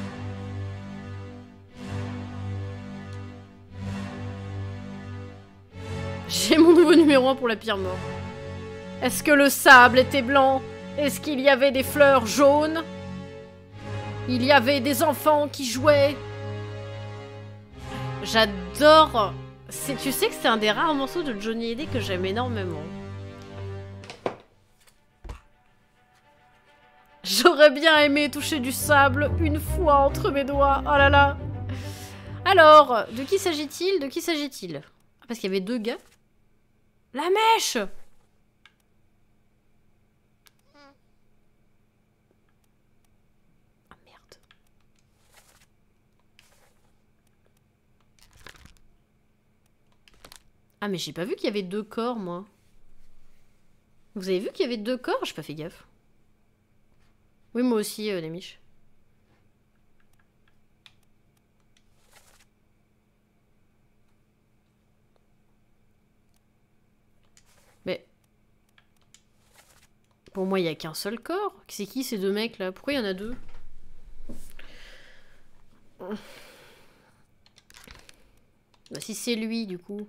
J'ai mon nouveau numéro un pour la pire mort. Est-ce que le sable était blanc? Est-ce qu'il y avait des fleurs jaunes? Il y avait des enfants qui jouaient. J'adore. Tu sais que c'est un des rares morceaux de Johnny Hallyday que j'aime énormément. J'aurais bien aimé toucher du sable une fois entre mes doigts. Oh là là. Alors, de qui s'agit-il? De qui s'agit-il? Ah, parce qu'il y avait deux gars. La mèche! Ah mais j'ai pas vu qu'il y avait deux corps, moi. Vous avez vu qu'il y avait deux corps? J'ai pas fait gaffe. Oui, moi aussi, euh, les miches. Mais... Pour moi, il y a qu'un seul corps. C'est qui ces deux mecs là? Pourquoi il y en a deux? Bah si c'est lui, du coup.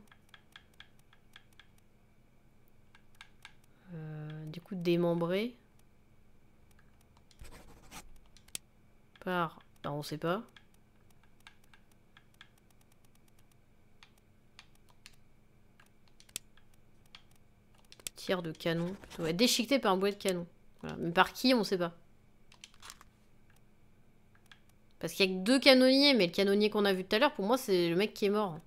Euh, du coup, démembré. Par... Ben, on sait pas. Tir de canon. Plutôt. Ouais, déchiqueté par un boulet de canon. Voilà. Mais par qui, on sait pas. Parce qu'il y a que deux canonniers, mais le canonnier qu'on a vu tout à l'heure, pour moi, c'est le mec qui est mort.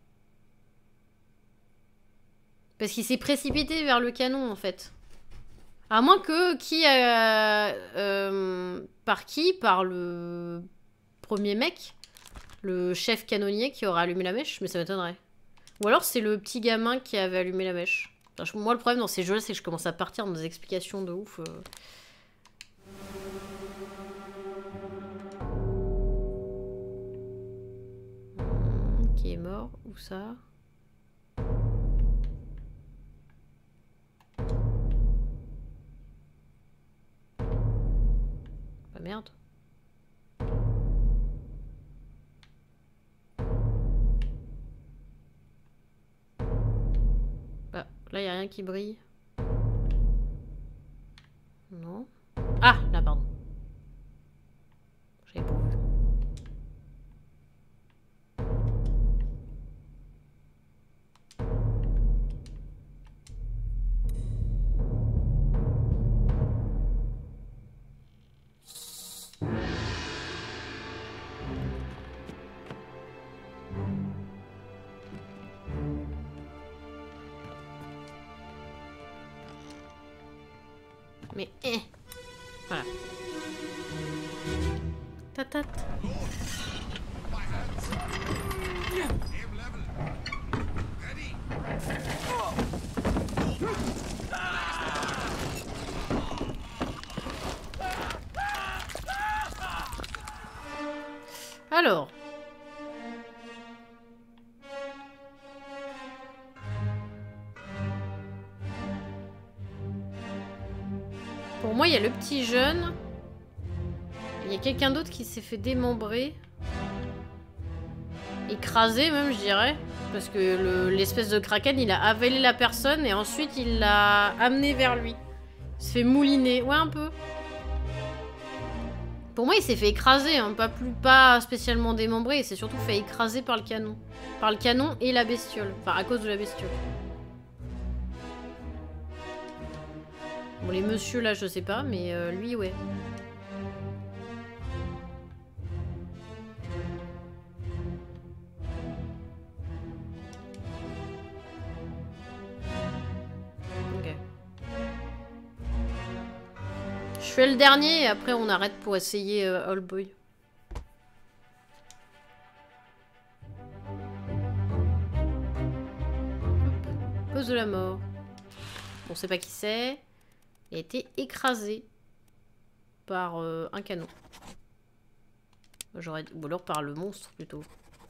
Parce qu'il s'est précipité vers le canon, en fait. À moins que qui a... Euh, par qui? Par le premier mec, le chef canonnier qui aura allumé la mèche, mais ça m'étonnerait. Ou alors c'est le petit gamin qui avait allumé la mèche. Enfin, moi le problème dans ces jeux-là, c'est que je commence à partir dans des explications de ouf. Euh... Mmh, qui est mort? Où ça? Bah merde. Bah, là, il n'y a rien qui brille. Non. Ah, là, pardon. J'avais pas vu. Mais eh. Voilà. Tatat. Alors. Pour moi, il y a le petit jeune. Il y a quelqu'un d'autre qui s'est fait démembrer. Écrasé même, je dirais. Parce que l'espèce de kraken, il a avalé la personne et ensuite il l'a amené vers lui. Il se fait mouliner. Ouais, un peu. Pour moi, il s'est fait écraser, hein. pas, plus, pas spécialement démembré. Il s'est surtout fait écraser par le canon. Par le canon et la bestiole. Enfin, à cause de la bestiole. Bon, les messieurs là, je sais pas, mais euh, lui, ouais. Ok. Je fais le dernier et après on arrête pour essayer euh, Old Boy. Hop. Pause de la mort. On sait pas qui c'est. Il a été écrasé par euh, un canon. J'aurais... Ou alors par le monstre plutôt.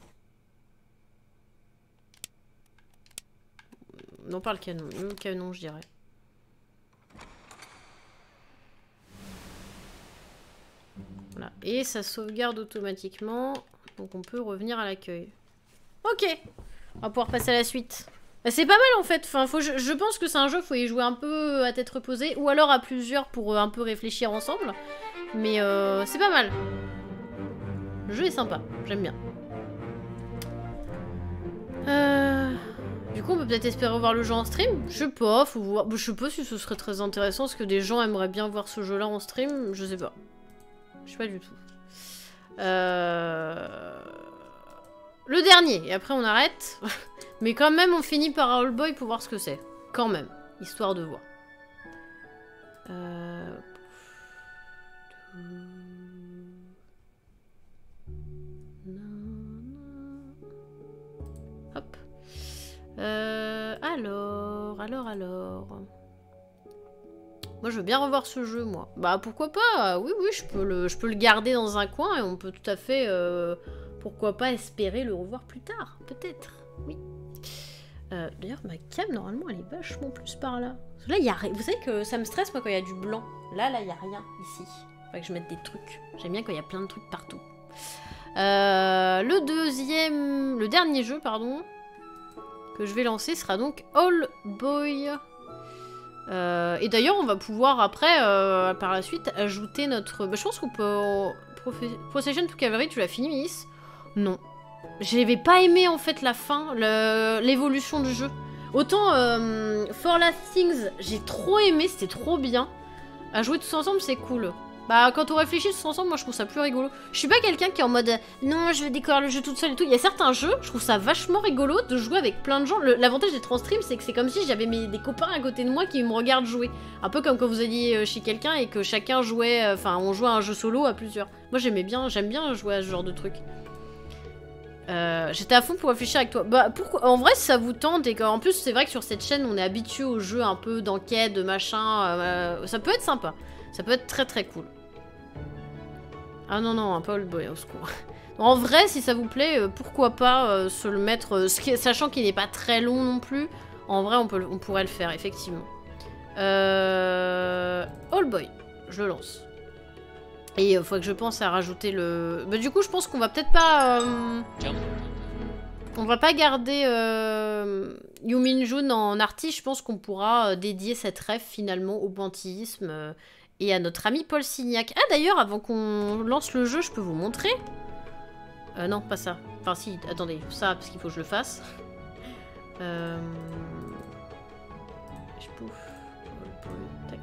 Non, par le canon. Le canon, je dirais. Voilà. Et ça sauvegarde automatiquement. Donc on peut revenir à l'accueil. Ok. On va pouvoir passer à la suite. Bah, c'est pas mal en fait. Enfin, faut, je, je pense que c'est un jeu, faut y jouer un peu à tête reposée. Ou alors à plusieurs pour euh, un peu réfléchir ensemble. Mais euh, c'est pas mal. Le jeu est sympa. J'aime bien. Euh... Du coup, on peut peut-être espérer voir le jeu en stream. Je sais pas, faut voir. Je sais pas si ce serait très intéressant. Est-ce que des gens aimeraient bien voir ce jeu-là en stream? Je sais pas. Je sais pas du tout. Euh... Le dernier, et après on arrête. Mais quand même, on finit par Old Boy pour voir ce que c'est. Quand même, histoire de voir. Euh... Hop. Euh... Alors, alors, alors... Moi, je veux bien revoir ce jeu, moi. Bah, pourquoi pas? Oui, oui, je peux le, je peux le garder dans un coin et on peut tout à fait, euh, pourquoi pas, espérer le revoir plus tard. Peut-être, oui. Euh, D'ailleurs, ma cam, normalement, elle est vachement plus par là. Là, il y a rien. Vous savez que ça me stresse, moi, quand il y a du blanc. Là, là, il n'y a rien, ici. Faut que je mette des trucs. J'aime bien quand il y a plein de trucs partout. Euh, le deuxième... Le dernier jeu, pardon, que je vais lancer sera donc Old Boy... Euh, et d'ailleurs, on va pouvoir après, euh, par la suite, ajouter notre... Bah, je pense qu'on peut... Procession to Cavalry, tu l'as fini, Miss? Non. J'avais pas aimé, en fait, la fin, l'évolution du jeu. Autant euh, For Last Things, j'ai trop aimé, c'était trop bien. À jouer tous ensemble, c'est cool. Bah, quand on réfléchit tous ensemble, moi, je trouve ça plus rigolo. Je suis pas quelqu'un qui est en mode « Non, je vais découvrir le jeu toute seule et tout ». Il y a certains jeux, je trouve ça vachement rigolo de jouer avec plein de gens. L'avantage d'être en stream, c'est que c'est comme si j'avais des copains à côté de moi qui me regardent jouer. Un peu comme quand vous alliez chez quelqu'un et que chacun jouait... Enfin, on jouait à un jeu solo à plusieurs. Moi, j'aimais bien, j'aime bien jouer à ce genre de truc. Euh, J'étais à fond pour réfléchir avec toi. Bah, pourquoi... En vrai, si ça vous tente, et qu'en plus, c'est vrai que sur cette chaîne, on est habitué aux jeux un peu d'enquête, de machin. Euh, ça peut être sympa. Ça peut être très très cool. Ah non, non, pas Old Boy, au secours. En vrai, si ça vous plaît, euh, pourquoi pas euh, se le mettre, euh, ce qui est, sachant qu'il n'est pas très long non plus. En vrai, on, peut, on pourrait le faire, effectivement. Euh... Old Boy, je le lance. Et il euh, faut que je pense à rajouter le... Bah, du coup, je pense qu'on va peut-être pas... Euh... On va pas garder euh... Yumin Jun en artiste. Je pense qu'on pourra euh, dédier cette ref, finalement, au pointillisme... Euh... Et à notre ami Paul Signac. Ah d'ailleurs, avant qu'on lance le jeu, je peux vous montrer. Euh, non, pas ça. Enfin si, attendez, ça, parce qu'il faut que je le fasse. Euh... Je pouf. Tac.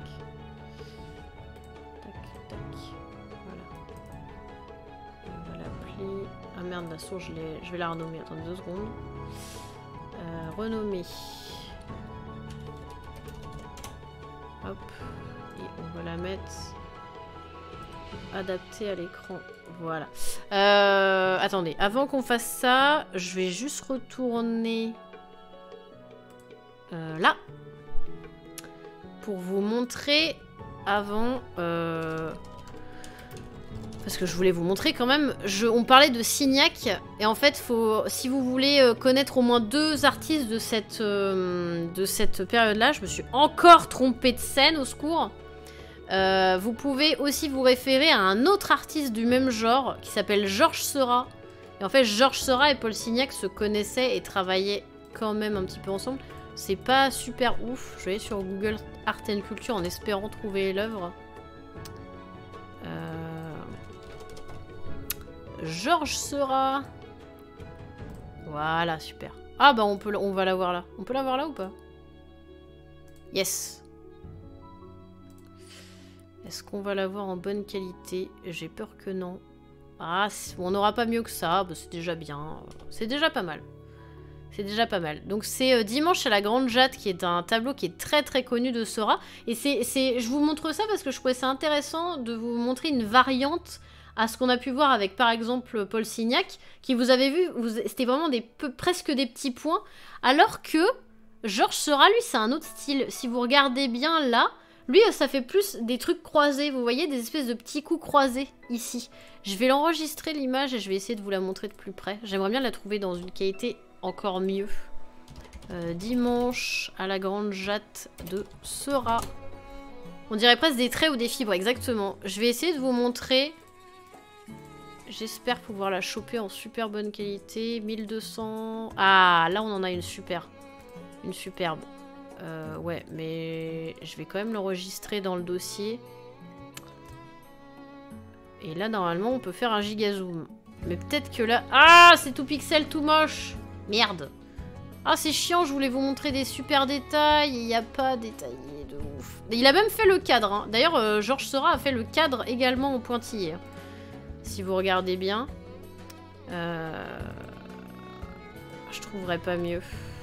Tac, tac. Voilà. On va l'appeler... Ah merde, la source, je, je vais la renommer. Attendez deux secondes. Euh, renommer. Hop. Et on va la mettre adaptée à l'écran. Voilà. Euh, attendez, avant qu'on fasse ça, je vais juste retourner euh, là pour vous montrer avant. Euh, parce que je voulais vous montrer quand même. Je, on parlait de Signac et en fait, faut, si vous voulez connaître au moins deux artistes de cette euh, de cette période-là, je me suis encore trompée de scène, au secours. Euh, vous pouvez aussi vous référer à un autre artiste du même genre qui s'appelle Georges Seurat. Et en fait, Georges Seurat et Paul Signac se connaissaient et travaillaient quand même un petit peu ensemble. C'est pas super ouf. Je vais aller sur Google Art and Culture en espérant trouver l'œuvre. Euh... Georges Seurat. Voilà, super. Ah bah on peut, on va la voir là. On peut la voir là ou pas? Yes. Est-ce qu'on va l'avoir en bonne qualité? J'ai peur que non. Ah, on n'aura pas mieux que ça. Bah, c'est déjà bien. C'est déjà pas mal. C'est déjà pas mal. Donc c'est euh, Dimanche à la Grande Jatte, qui est un tableau qui est très très connu de Seurat. Et c'est, c'est, je vous montre ça parce que je trouvais ça intéressant de vous montrer une variante à ce qu'on a pu voir avec par exemple Paul Signac, qui vous avez vu, vous, c'était vraiment des peu, presque des petits points. Alors que Georges Seurat, lui, c'est un autre style. Si vous regardez bien là, lui, ça fait plus des trucs croisés. Vous voyez, des espèces de petits coups croisés ici. Je vais l'enregistrer l'image et je vais essayer de vous la montrer de plus près. J'aimerais bien la trouver dans une qualité encore mieux. Euh, dimanche à la grande jatte de Seurat. On dirait presque des traits ou des fibres, exactement. Je vais essayer de vous montrer. J'espère pouvoir la choper en super bonne qualité. mille deux cents. Ah, là on en a une super. Une superbe. Euh, ouais, mais je vais quand même l'enregistrer dans le dossier. Et là, normalement, on peut faire un giga zoom. Mais peut-être que là... Ah, c'est tout pixel, tout moche. Merde. Ah, c'est chiant, je voulais vous montrer des super détails. Il n'y a pas détaillé de ouf. Il a même fait le cadre. Hein. D'ailleurs, euh, Georges Seurat a fait le cadre également en pointillé. Si vous regardez bien. Euh... Je trouverais pas mieux.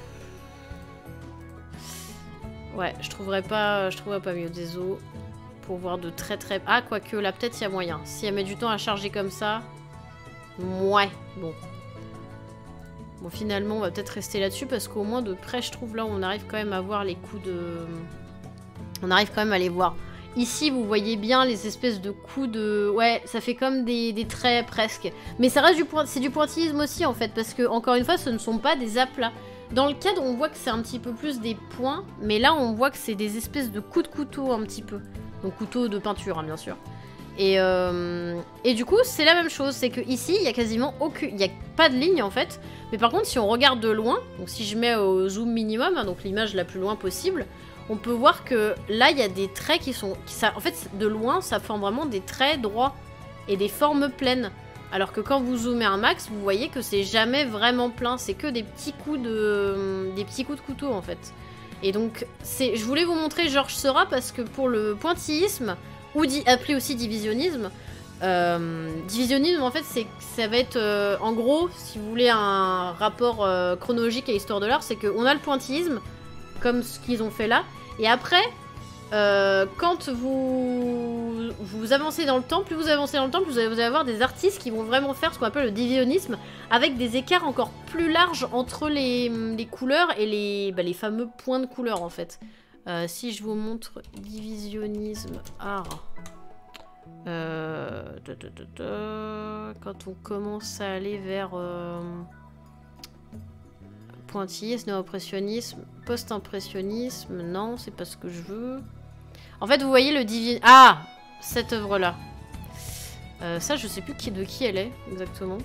Ouais, je trouverais pas, je trouverais pas mieux. Désolé. Pour voir de très très... Ah, quoique, là, peut-être il y a moyen. Si elle met du temps à charger comme ça... Ouais, bon. Bon, finalement, on va peut-être rester là-dessus, parce qu'au moins, de près, je trouve, là, on arrive quand même à voir les coups de... On arrive quand même à les voir. Ici, vous voyez bien les espèces de coups de... Ouais, ça fait comme des, des traits, presque. Mais ça reste du point... C'est du pointillisme aussi, en fait, parce que, encore une fois, ce ne sont pas des aplats. Dans le cadre, on voit que c'est un petit peu plus des points, mais là, on voit que c'est des espèces de coups de couteau, un petit peu. Donc couteau de peinture, hein, bien sûr. Et, euh, et du coup, c'est la même chose. C'est que ici, il y a quasiment aucune... Il n'y a pas de ligne, en fait. Mais par contre, si on regarde de loin, donc si je mets au zoom minimum, hein, donc l'image la plus loin possible, on peut voir que là, il y a des traits qui sont... Qui, ça, en fait, de loin, ça forme vraiment des traits droits et des formes pleines. Alors que quand vous zoomez un max, vous voyez que c'est jamais vraiment plein. C'est que des petits coups de... Des petits coups de couteau, en fait. Et donc, je voulais vous montrer Georges Seurat parce que pour le pointillisme, ou appelé aussi divisionnisme, euh, divisionnisme, en fait, c'est ça va être, euh, en gros, si vous voulez un rapport euh, chronologique à l'histoire de l'art, c'est qu'on a le pointillisme, comme ce qu'ils ont fait là, et après, euh, quand vous, vous avancez dans le temps, plus vous avancez dans le temps, plus vous allez, vous allez avoir des artistes qui vont vraiment faire ce qu'on appelle le divisionnisme, avec des écarts encore plus larges entre les, les couleurs et les, bah, les fameux points de couleur, en fait. Euh, si je vous montre divisionnisme art, euh, da, da, da, da, quand on commence à aller vers euh, pointillisme, néo-impressionnisme, post-impressionnisme, non, c'est pas ce que je veux. En fait, vous voyez le divin... Ah, cette œuvre-là. Euh, ça, je sais plus qui, de qui elle est, exactement.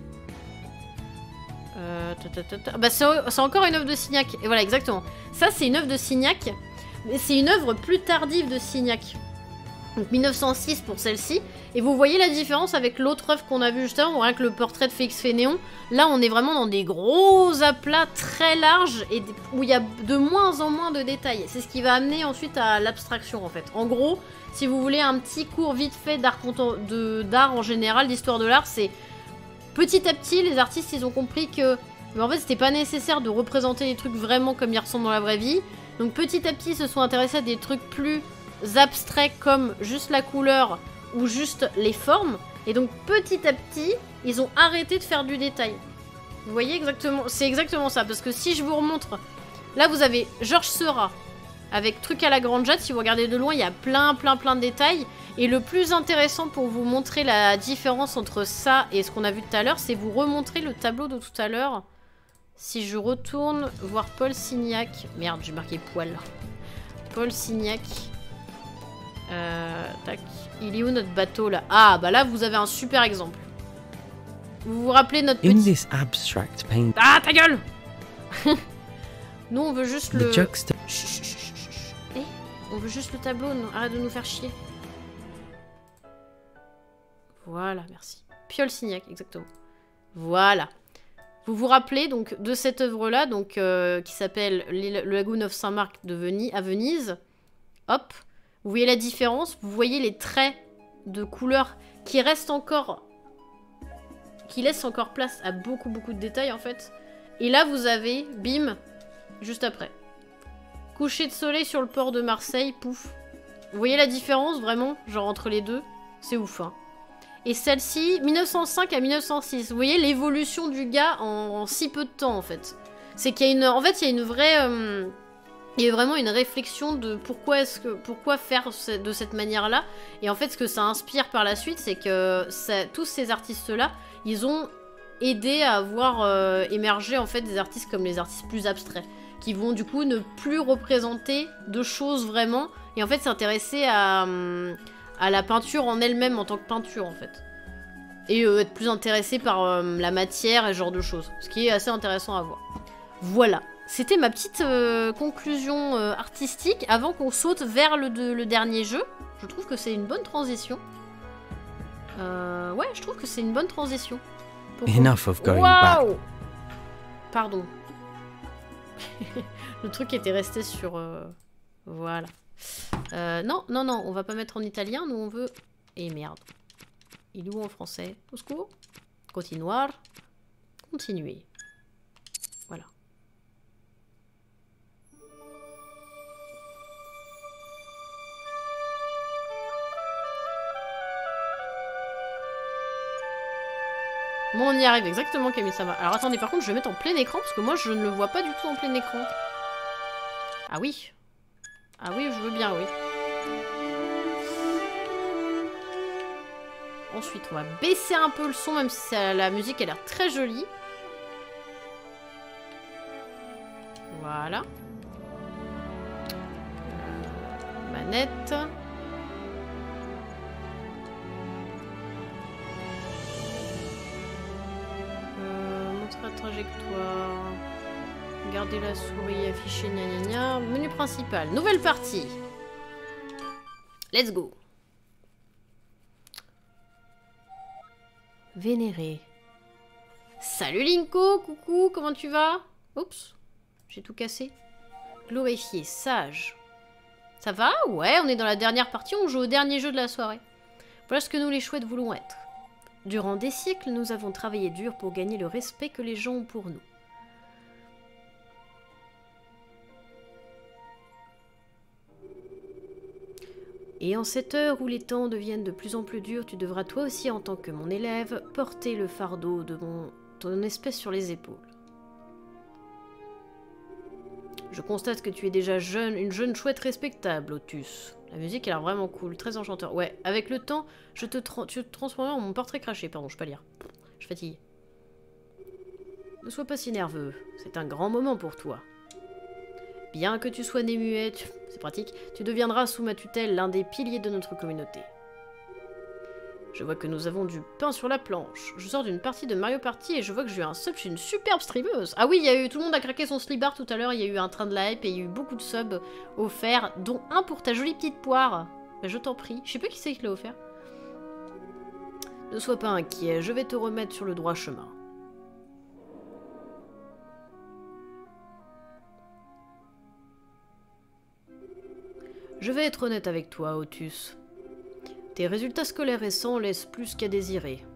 Euh, ta, ta, ta, ta. Bah, c'est encore une œuvre de Signac. Et voilà, exactement. Ça, c'est une œuvre de Signac. Mais c'est une œuvre plus tardive de Signac. Donc mille neuf cent six pour celle-ci. Et vous voyez la différence avec l'autre œuvre qu'on a vue juste avant, rien que le portrait de Félix Fénéon. Là, on est vraiment dans des gros aplats très larges et où il y a de moins en moins de détails. C'est ce qui va amener ensuite à l'abstraction, en fait. En gros, si vous voulez un petit cours vite fait d'art en général, d'histoire de l'art, c'est petit à petit, les artistes, ils ont compris que... Mais en fait, c'était pas nécessaire de représenter les trucs vraiment comme ils ressemblent dans la vraie vie. Donc petit à petit, ils se sont intéressés à des trucs plus abstraits comme juste la couleur ou juste les formes. Et donc petit à petit, ils ont arrêté de faire du détail. Vous voyez exactement, c'est exactement ça. Parce que si je vous remontre, là vous avez Georges Seurat avec truc à la grande jatte. Si vous regardez de loin, il y a plein plein plein de détails. Et le plus intéressant pour vous montrer la différence entre ça et ce qu'on a vu tout à l'heure, c'est vous remontrer le tableau de tout à l'heure. Si je retourne voir Paul Signac... Merde, j'ai marqué poil. Paul Signac. Euh, tac. Il est où notre bateau, là? Ah, bah là, vous avez un super exemple. Vous vous rappelez notre petit... In this abstract paint... Ah, ta gueule. Nous, on veut juste le... Juxta... Chut, chut, chut, chut, chut. Eh, on veut juste le tableau, non, arrête de nous faire chier. Voilà, merci. Paul Signac, exactement. Voilà. Vous vous rappelez donc de cette œuvre-là, donc euh, qui s'appelle Le Lagoon of Saint-Marc de Venise, à Venise. Hop, vous voyez la différence, vous voyez les traits de couleurs qui restent encore, qui laissent encore place à beaucoup beaucoup de détails en fait. Et là vous avez, bim, juste après, coucher de soleil sur le port de Marseille, pouf. Vous voyez la différence vraiment, genre entre les deux, c'est ouf hein. Et celle-ci, mille neuf cent cinq à mille neuf cent six. Vous voyez l'évolution du gars en, en si peu de temps, en fait. C'est qu'il y a une... En fait, il y a une vraie... Euh... Il y a vraiment une réflexion de pourquoi est-ce que pourquoi faire de cette manière-là. Et en fait, ce que ça inspire par la suite, c'est que ça, tous ces artistes-là, ils ont aidé à voir euh, émerger en fait des artistes comme les artistes plus abstraits, qui vont du coup ne plus représenter de choses vraiment, et en fait s'intéresser à, à la peinture en elle-même en tant que peinture en fait. Et euh, être plus intéressé par euh, la matière et ce genre de choses. Ce qui est assez intéressant à voir. Voilà. C'était ma petite euh, conclusion euh, artistique avant qu'on saute vers le, de, le dernier jeu. Je trouve que c'est une bonne transition. Euh, ouais, je trouve que c'est une bonne transition. Pourquoi... Enough of going wow back. Pardon. Le truc était resté sur... Euh... Voilà. Euh, non, non, non, on va pas mettre en italien, nous on veut... Et merde. Il est où en français? Au secours. Continuar. Continuer. Voilà. Bon, on y arrive exactement, Kami-sama. Alors attendez, par contre, je vais mettre en plein écran parce que moi, je ne le vois pas du tout en plein écran. Ah oui. Ah oui, je veux bien, oui. Ensuite, on va baisser un peu le son, même si ça, la musique a l'air très jolie. Voilà. Euh, manette. La trajectoire, garder la souris affichée, gna gna gna. Menu principal, nouvelle partie. Let's go. Vénérer. Salut Linko, coucou, comment tu vas? Oups, j'ai tout cassé. Glorifier, sage. Ça va? Ouais, on est dans la dernière partie, on joue au dernier jeu de la soirée. Voilà ce que nous les chouettes voulons être. Durant des siècles, nous avons travaillé dur pour gagner le respect que les gens ont pour nous. Et en cette heure où les temps deviennent de plus en plus durs, tu devras toi aussi, en tant que mon élève, porter le fardeau de mon, ton espèce sur les épaules. Je constate que tu es déjà jeune, une jeune chouette respectable, Otus. La musique a l'air vraiment cool, très enchanteur. Ouais, avec le temps, je te, tra tu te transformes en mon portrait craché. Pardon, je peux pas lire. Je fatigue. Ne sois pas si nerveux, c'est un grand moment pour toi. Bien que tu sois né muet, c'est pratique, tu deviendras sous ma tutelle l'un des piliers de notre communauté. Je vois que nous avons du pain sur la planche. Je sors d'une partie de Mario Party et je vois que j'ai eu un sub chez une superbe streameuse. Ah oui, il y a eu, tout le monde a craqué son slibard tout à l'heure, il y a eu un train de la hype et il y a eu beaucoup de subs offerts, dont un pour ta jolie petite poire. Ben, je t'en prie. Je sais pas qui c'est qui l'a offert. Ne sois pas inquiet, je vais te remettre sur le droit chemin. Je vais être honnête avec toi, Otus. Tes résultats scolaires récents laissent plus qu'à désirer.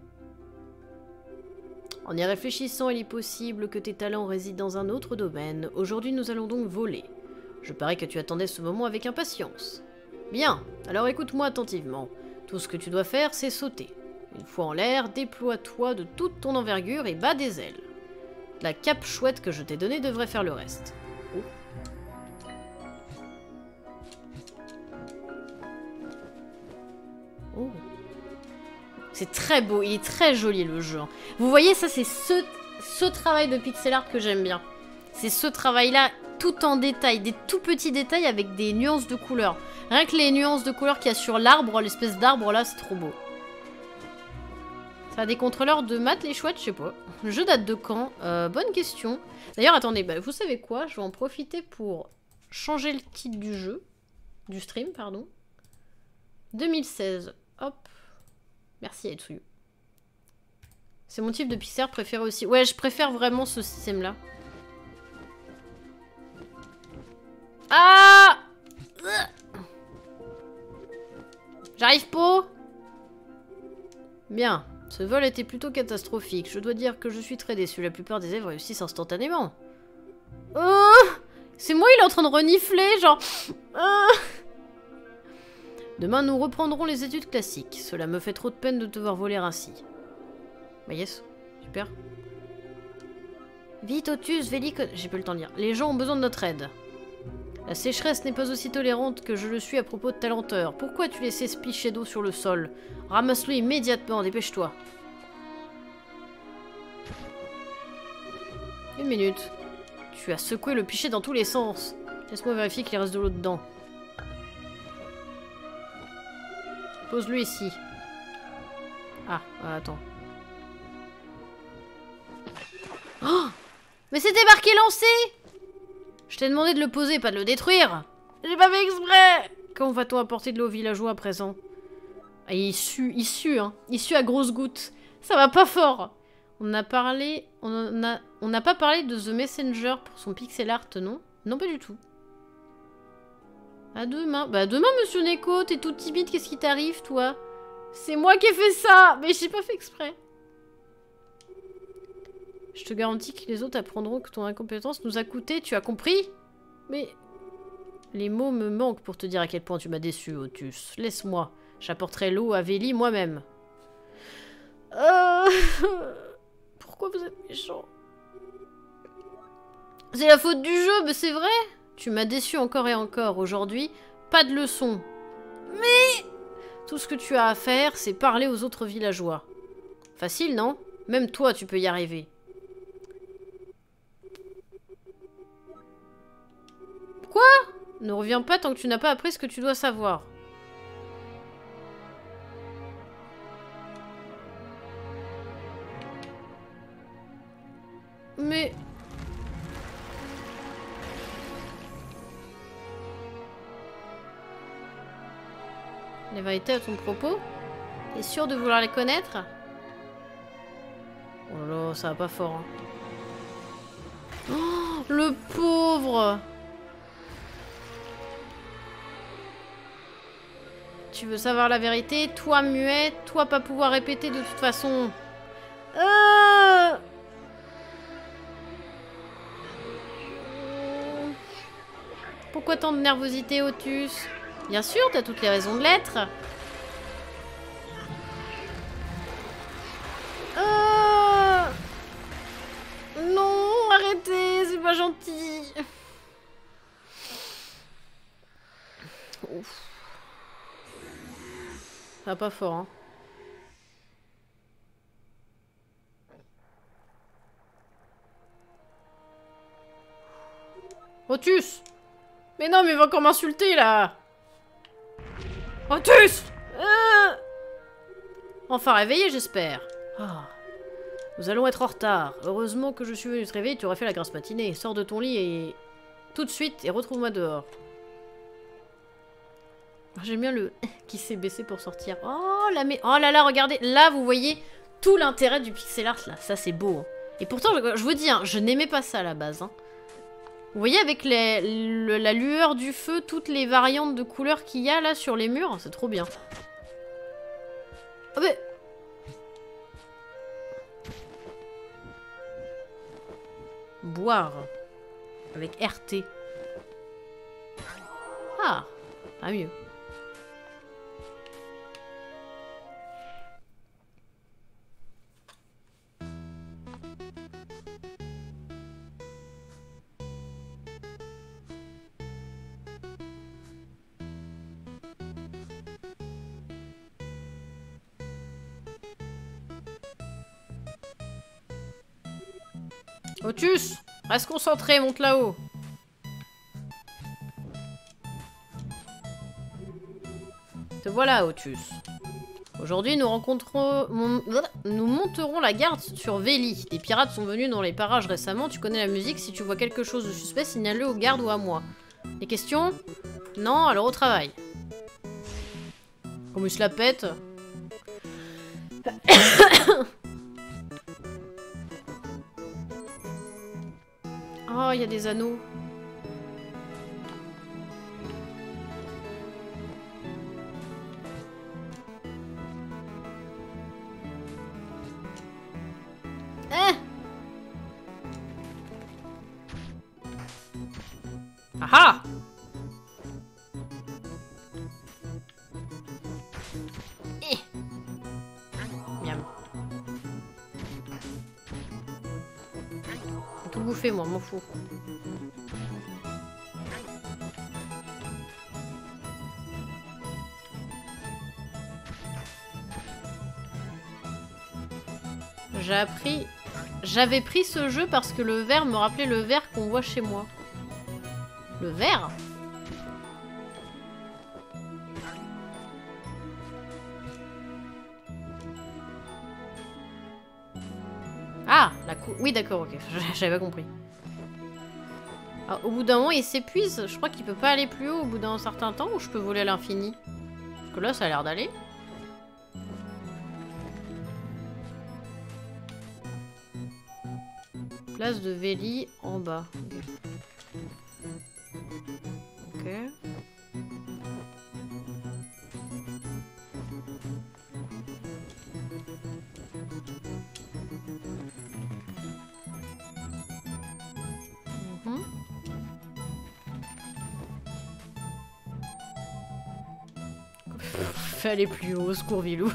En y réfléchissant, il est possible que tes talents résident dans un autre domaine. Aujourd'hui, nous allons donc voler. Je parie que tu attendais ce moment avec impatience. Bien, alors écoute-moi attentivement. Tout ce que tu dois faire, c'est sauter. Une fois en l'air, déploie-toi de toute ton envergure et bats des ailes. La cape chouette que je t'ai donnée devrait faire le reste. Oh. Oh. C'est très beau, il est très joli le jeu. Vous voyez, ça c'est ce, ce travail de pixel art que j'aime bien. C'est ce travail-là, tout en détail, des tout petits détails avec des nuances de couleurs. Rien que les nuances de couleurs qu'il y a sur l'arbre, l'espèce d'arbre là, c'est trop beau. Ça a des contrôleurs de maths les chouettes, je sais pas. Le jeu date de quand? euh, Bonne question. D'ailleurs, attendez, bah, vous savez quoi? Je vais en profiter pour changer le titre du jeu. Du stream, pardon. deux mille seize. Hop. Merci Etsuyu. C'est mon type de pixel art préféré aussi. Ouais, je préfère vraiment ce système-là. Ah! J'arrive pas. Bien. Ce vol était plutôt catastrophique. Je dois dire que je suis très déçu. La plupart des élèves réussissent instantanément. Oh! C'est moi, il est en train de renifler, genre... Ah! Demain, nous reprendrons les études classiques. Cela me fait trop de peine de te voir voler ainsi. Bah yes, super. Vite, Otus, Véli... J'ai pas le temps de lire. Les gens ont besoin de notre aide. La sécheresse n'est pas aussi tolérante que je le suis à propos de ta lenteur. Pourquoi tu laissais ce pichet d'eau sur le sol? Ramasse-le immédiatement, dépêche-toi. Une minute. Tu as secoué le pichet dans tous les sens. Laisse-moi vérifier qu'il reste de l'eau dedans. Pose-le ici. Ah, attends. Oh! Mais c'était marqué lancé! Je t'ai demandé de le poser, pas de le détruire! J'ai pas fait exprès! Quand va-t-on apporter de l'eau aux villageois à présent? Ah, il sue, il sue, hein. Il sue à grosses gouttes. Ça va pas fort. On a parlé... On a... On n'a pas parlé de The Messenger pour son pixel art, non? Non, pas du tout. À demain. Bah demain, monsieur Neko, t'es tout timide, qu'est-ce qui t'arrive, toi? C'est moi qui ai fait ça! Mais j'ai pas fait exprès. Je te garantis que les autres apprendront que ton incompétence nous a coûté, tu as compris? Mais... Les mots me manquent pour te dire à quel point tu m'as déçu, Otus. Laisse-moi. J'apporterai l'eau à Véli moi-même. Euh... Pourquoi vous êtes méchant? C'est la faute du jeu, mais c'est vrai. Tu m'as déçu encore et encore. Aujourd'hui, pas de leçon. Mais... Tout ce que tu as à faire, c'est parler aux autres villageois. Facile, non? Même toi, tu peux y arriver. Quoi? Ne reviens pas tant que tu n'as pas appris ce que tu dois savoir. Mais... Les vérités à ton propos? T'es sûr de vouloir les connaître? Oh là là, ça va pas fort. Hein. Oh, le pauvre! Tu veux savoir la vérité? Toi muet, toi pas pouvoir répéter de toute façon. Euh... Pourquoi tant de nervosité, Otus? Bien sûr, t'as toutes les raisons de l'être. Euh... Non, arrêtez, c'est pas gentil. Ouf. Ça va pas fort, hein. Otus! Mais non, mais il va encore m'insulter, là! Otus! euh... Enfin réveillé, j'espère. Oh. Nous allons être en retard. Heureusement que je suis venu te réveiller, tu aurais fait la grasse matinée. Sors de ton lit et... tout de suite et retrouve-moi dehors. J'aime bien le qui s'est baissé pour sortir. Oh, la mais... oh là là, regardez. Là, vous voyez tout l'intérêt du pixel art, là. Ça, c'est beau. Hein. Et pourtant, je, je vous dis, hein, je n'aimais pas ça à la base. Hein. Vous voyez avec les, le, la lueur du feu, toutes les variantes de couleurs qu'il y a là sur les murs, c'est trop bien. Oh mais... Boire. Avec R T. Ah, pas mieux. Otus, reste concentré, monte là-haut. Te voilà, Otus. Aujourd'hui, nous rencontrons... Nous monterons la garde sur Véli. Des pirates sont venus dans les parages récemment. Tu connais la musique. Si tu vois quelque chose de suspect, signale-le aux gardes ou à moi. Des questions? Non, alors au travail. Comme il se la pète. Oh, il y a des anneaux. Eh! Aha! Eh! Miam. bouffer, moi, m'en fous. J'ai appris... J'avais pris ce jeu parce que le verre me rappelait le verre qu'on voit chez moi. Le verre? Ah, la cou... Oui, d'accord, ok. J'avais pas compris. Alors, au bout d'un moment, il s'épuise. Je crois qu'il peut pas aller plus haut au bout d'un certain temps ou je peux voler à l'infini? Parce que là, ça a l'air d'aller. Place de Véli en bas. Ok. Mhm. Fais aller plus haut, secours Vilou.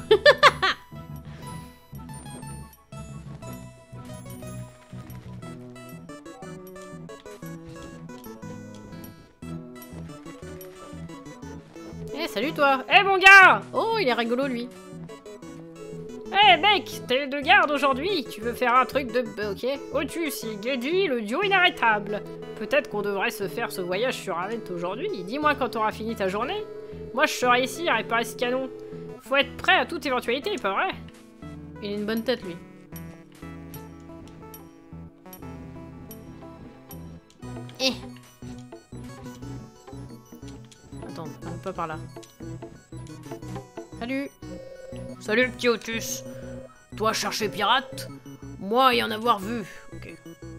Salut toi. Eh hey, mon gars. Oh, il est rigolo lui. Eh hey, mec, t'es de garde aujourd'hui. Tu veux faire un truc de... Ok. Otus, il dit le duo inarrêtable. Peut-être qu'on devrait se faire ce voyage sur Avent aujourd'hui. Dis-moi quand t'auras fini ta journée. Moi, je serai ici à réparer ce canon. Faut être prêt à toute éventualité, pas vrai? Il a une bonne tête lui. Eh. Attends, pas par là. Salut. Salut petit Otus. Toi chercher pirate, moi y en avoir vu. Ok.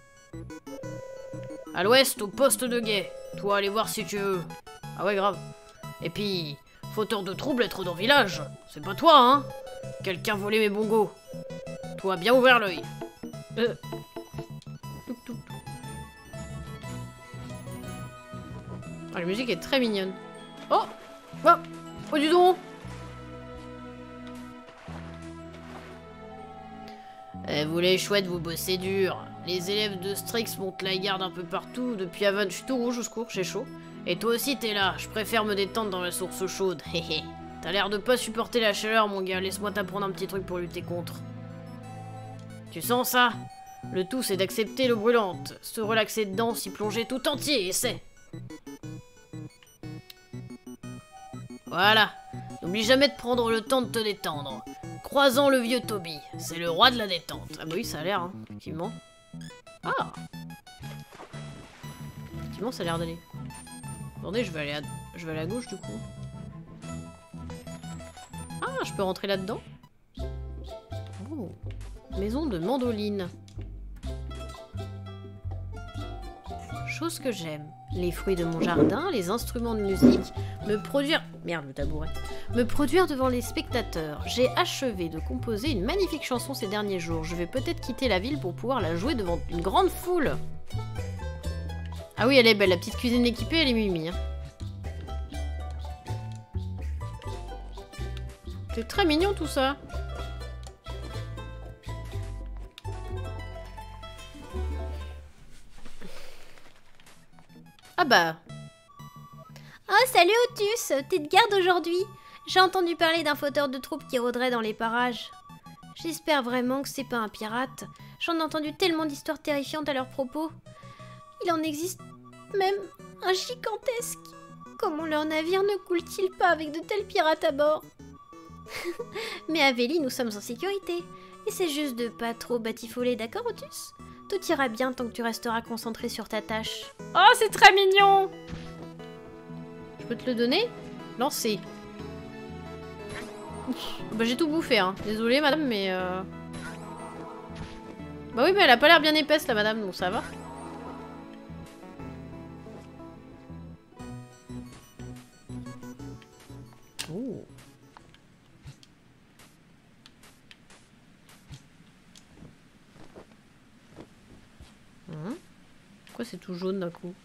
À l'ouest, au poste de guet. Toi aller voir si tu veux. Ah ouais grave. Et puis, fauteur de trouble être dans le village. C'est pas toi hein. Quelqu'un volé mes bongos. Toi bien ouvert l'œil. Euh. Touc, touc. Ah, la musique est très mignonne. Oh. Oh, oh dis donc. Eh, vous les chouettes, vous bossez dur. Les élèves de Strix montent la garde un peu partout. Depuis Avent, je suis tout rouge au secours, j'ai chaud. Et toi aussi, t'es là. Je préfère me détendre dans la source chaude. Héhé. T'as l'air de pas supporter la chaleur, mon gars. Laisse-moi t'apprendre un petit truc pour lutter contre. Tu sens ça? Le tout, c'est d'accepter l'eau brûlante. Se relaxer dedans, s'y plonger tout entier, et c'est... Voilà. N'oublie jamais de prendre le temps de te détendre. Croisons le vieux Toby. C'est le roi de la détente. Ah bah oui, ça a l'air, hein, effectivement. Ah. Effectivement, ça a l'air d'aller. Attendez, je vais aller à... je vais aller à gauche, du coup. Ah, je peux rentrer là-dedans? Oh. Maison de mandoline. Chose que j'aime. Les fruits de mon jardin, les instruments de musique, me produire... Merde, le tabouret. Me produire devant les spectateurs. J'ai achevé de composer une magnifique chanson ces derniers jours. Je vais peut-être quitter la ville pour pouvoir la jouer devant une grande foule. Ah oui, elle est belle. La petite cuisine équipée, elle est mimi. Hein. C'est très mignon tout ça. Ah bah. Oh, salut Otus, t'es de garde aujourd'hui? J'ai entendu parler d'un fauteur de troupe qui rôderait dans les parages. J'espère vraiment que c'est pas un pirate. J'en ai entendu tellement d'histoires terrifiantes à leur propos. Il en existe même un gigantesque. Comment leur navire ne coule-t-il pas avec de tels pirates à bord? Mais à Véli, nous sommes en sécurité. Et c'est juste de pas trop batifoler, d'accord Otus? Tout ira bien tant que tu resteras concentré sur ta tâche. Oh, c'est très mignon! Je peux te le donner? Lancer. Bah j'ai tout bouffé, hein. Désolée madame, mais... Euh... Bah oui, mais elle a pas l'air bien épaisse, la madame, donc ça va. Oh. Hein? Pourquoi c'est tout jaune d'un coup?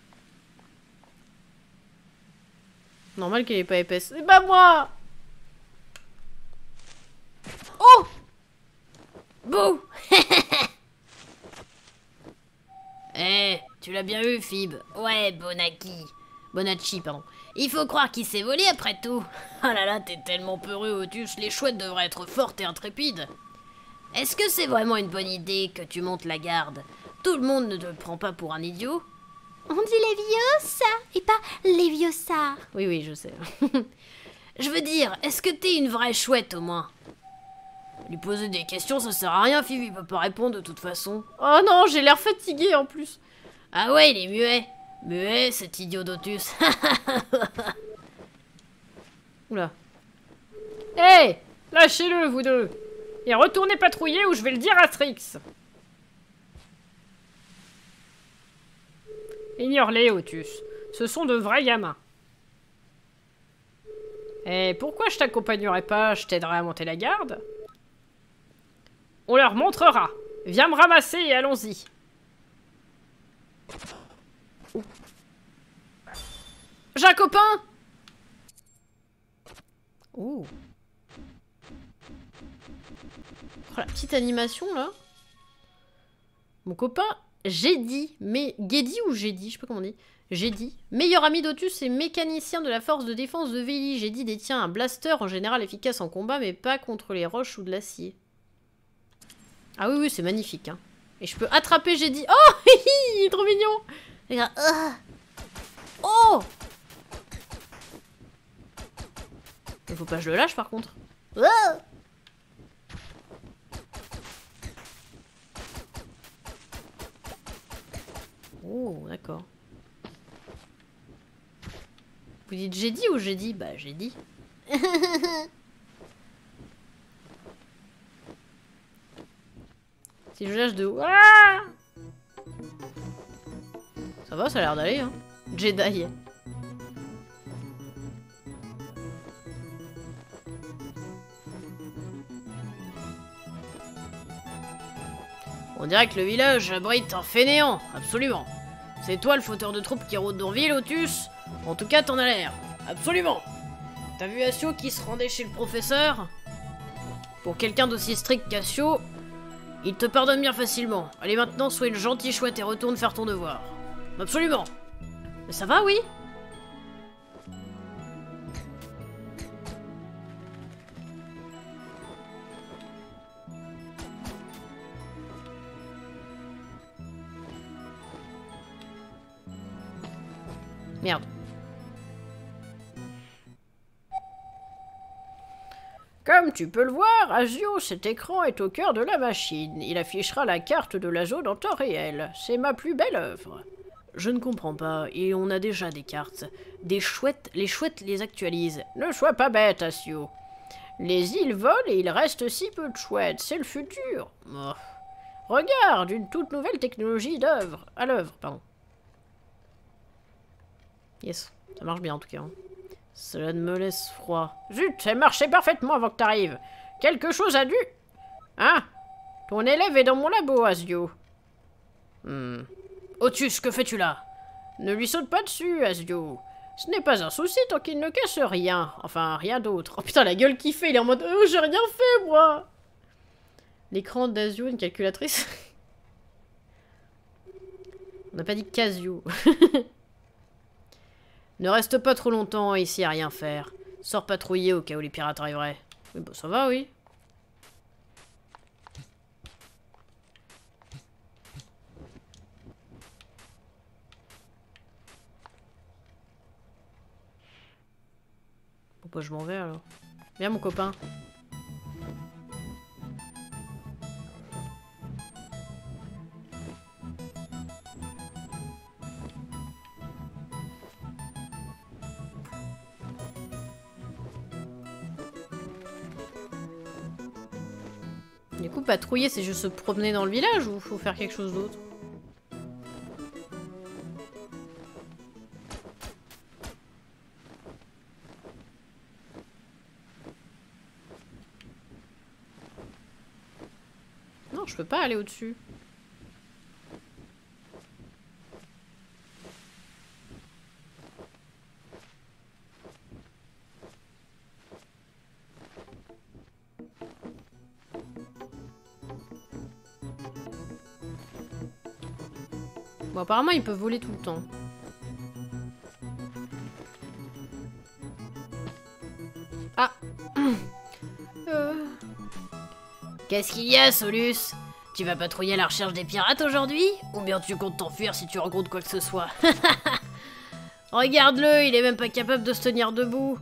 Normal qu'elle est pas épaisse. C'est pas moi! Oh! Bouh! Eh, tu l'as bien eu, Phoebe. Ouais, Bonacci. Bonacci, pardon. Il faut croire qu'il s'est volé après tout. Ah là là, t'es tellement peureux, Otus. Les chouettes devraient être fortes et intrépides. Est-ce que c'est vraiment une bonne idée que tu montes la garde? Tout le monde ne te prend pas pour un idiot? On dit Leviosa et pas Leviosa. Oui, oui, je sais. Je veux dire, est-ce que t'es une vraie chouette au moins? Lui poser des questions, ça sert à rien, Phoebe, il peut pas répondre de toute façon. Oh non, j'ai l'air fatigué en plus. Ah ouais, il est muet. Muet, cet idiot d'Otus. Oula. Hé hey, lâchez-le, vous deux. Et retournez patrouiller ou je vais le dire à Strix. Ignore-les, Otus. Ce sont de vrais gamins. Et pourquoi je t'accompagnerai pas? Je t'aiderai à monter la garde. On leur montrera. Viens me ramasser et allons-y. J'ai un copain. Oh. Oh, la petite animation là. Mon copain, j'ai dit, mais Geddy ou j'ai dit, je sais pas comment on dit. J'ai dit. Meilleur ami d'Otus et mécanicien de la force de défense de Vélie. J'ai dit détient un blaster en général efficace en combat, mais pas contre les roches ou de l'acier. Ah oui, oui, c'est magnifique. Hein. Et je peux attraper j'ai dit. Oh, il est trop mignon. Regarde. Uh. Oh. Il faut pas que je le lâche par contre. Uh. Oh, d'accord. Vous dites j'ai dit ou j'ai dit? Bah j'ai dit. Si je lâche de... Ouah, ça va, ça a l'air d'aller, hein. Jedi. On dirait que le village abrite un fainéant, absolument. C'est toi le fauteur de troupes qui rôde dans ville, Otus? En tout cas, t'en as l'air. Absolument. T'as vu Asio qui se rendait chez le professeur? Pour quelqu'un d'aussi strict qu'Asio, il te pardonne bien facilement. Allez maintenant, sois une gentille chouette et retourne faire ton devoir. Absolument. Mais ça va, oui? Merde. Comme tu peux le voir, Asio, cet écran est au cœur de la machine. Il affichera la carte de la zone en temps réel. C'est ma plus belle œuvre. Je ne comprends pas, et on a déjà des cartes. Des chouettes, les chouettes les actualisent. Ne sois pas bête, Asio. Les îles volent et il reste si peu de chouettes, c'est le futur. Oh. Regarde, une toute nouvelle technologie d'œuvre. À l'œuvre, pardon. Yes, ça marche bien en tout cas. Hein. Cela me laisse froid. Zut, ça marchait parfaitement avant que t'arrives. Quelque chose a dû... Hein? Ton élève est dans mon labo, Asio. Hmm. Otus, que fais-tu là? Ne lui saute pas dessus, Asio. Ce n'est pas un souci tant qu'il ne casse rien. Enfin, rien d'autre. Oh putain, la gueule qu'il fait, il est en mode... Oh, j'ai rien fait, moi. L'écran d'Asio, une calculatrice. On n'a pas dit Casio. Ne reste pas trop longtemps ici à rien faire. Sors patrouiller au cas où les pirates arriveraient. Oui, bah ça va, oui. Pourquoi je m'en vais alors? Viens mon copain. Du coup, patrouiller, c'est juste se promener dans le village ou faut faire quelque chose d'autre? Non, je peux pas aller au-dessus. Bon, apparemment, il peut voler tout le temps. Ah. euh... Qu'est-ce qu'il y a, Solus? Tu vas patrouiller à la recherche des pirates aujourd'hui? Ou bien tu comptes t'enfuir si tu rencontres quoi que ce soit? Regarde-le, il est même pas capable de se tenir debout.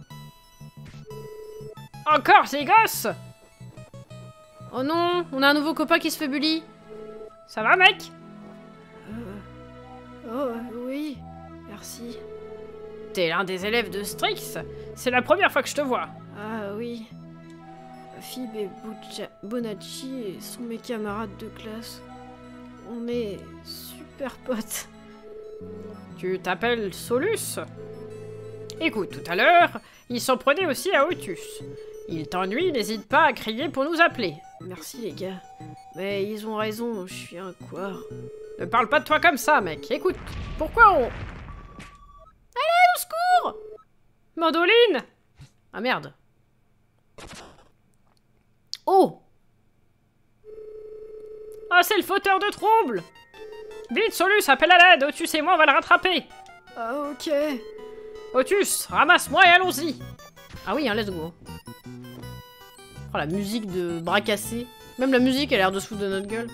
Encore ces gosses? Oh non, on a un nouveau copain qui se fait bully. Ça va, mec? euh... Oh, oui, merci. T'es l'un des élèves de Strix? C'est la première fois que je te vois. Ah oui. Phoebe et Buccia- Bonacci sont mes camarades de classe. On est super potes. Tu t'appelles Solus? Écoute, tout à l'heure, il s'en prenait aussi à Otus. Il t'ennuie, n'hésite pas à crier pour nous appeler. Merci les gars. Mais ils ont raison, je suis un couard. Ne parle pas de toi comme ça, mec. Écoute, pourquoi on... Allez, au secours! Mandoline! Ah merde. Oh! Ah, c'est le fauteur de trouble! Vite, Solus, appelle à l'aide! Otus et moi, on va le rattraper! Ah, ok. Otus, ramasse-moi et allons-y! Ah oui, hein, let's go. Oh, la musique de bras cassés. Même la musique a l'air de se foutre de notre gueule.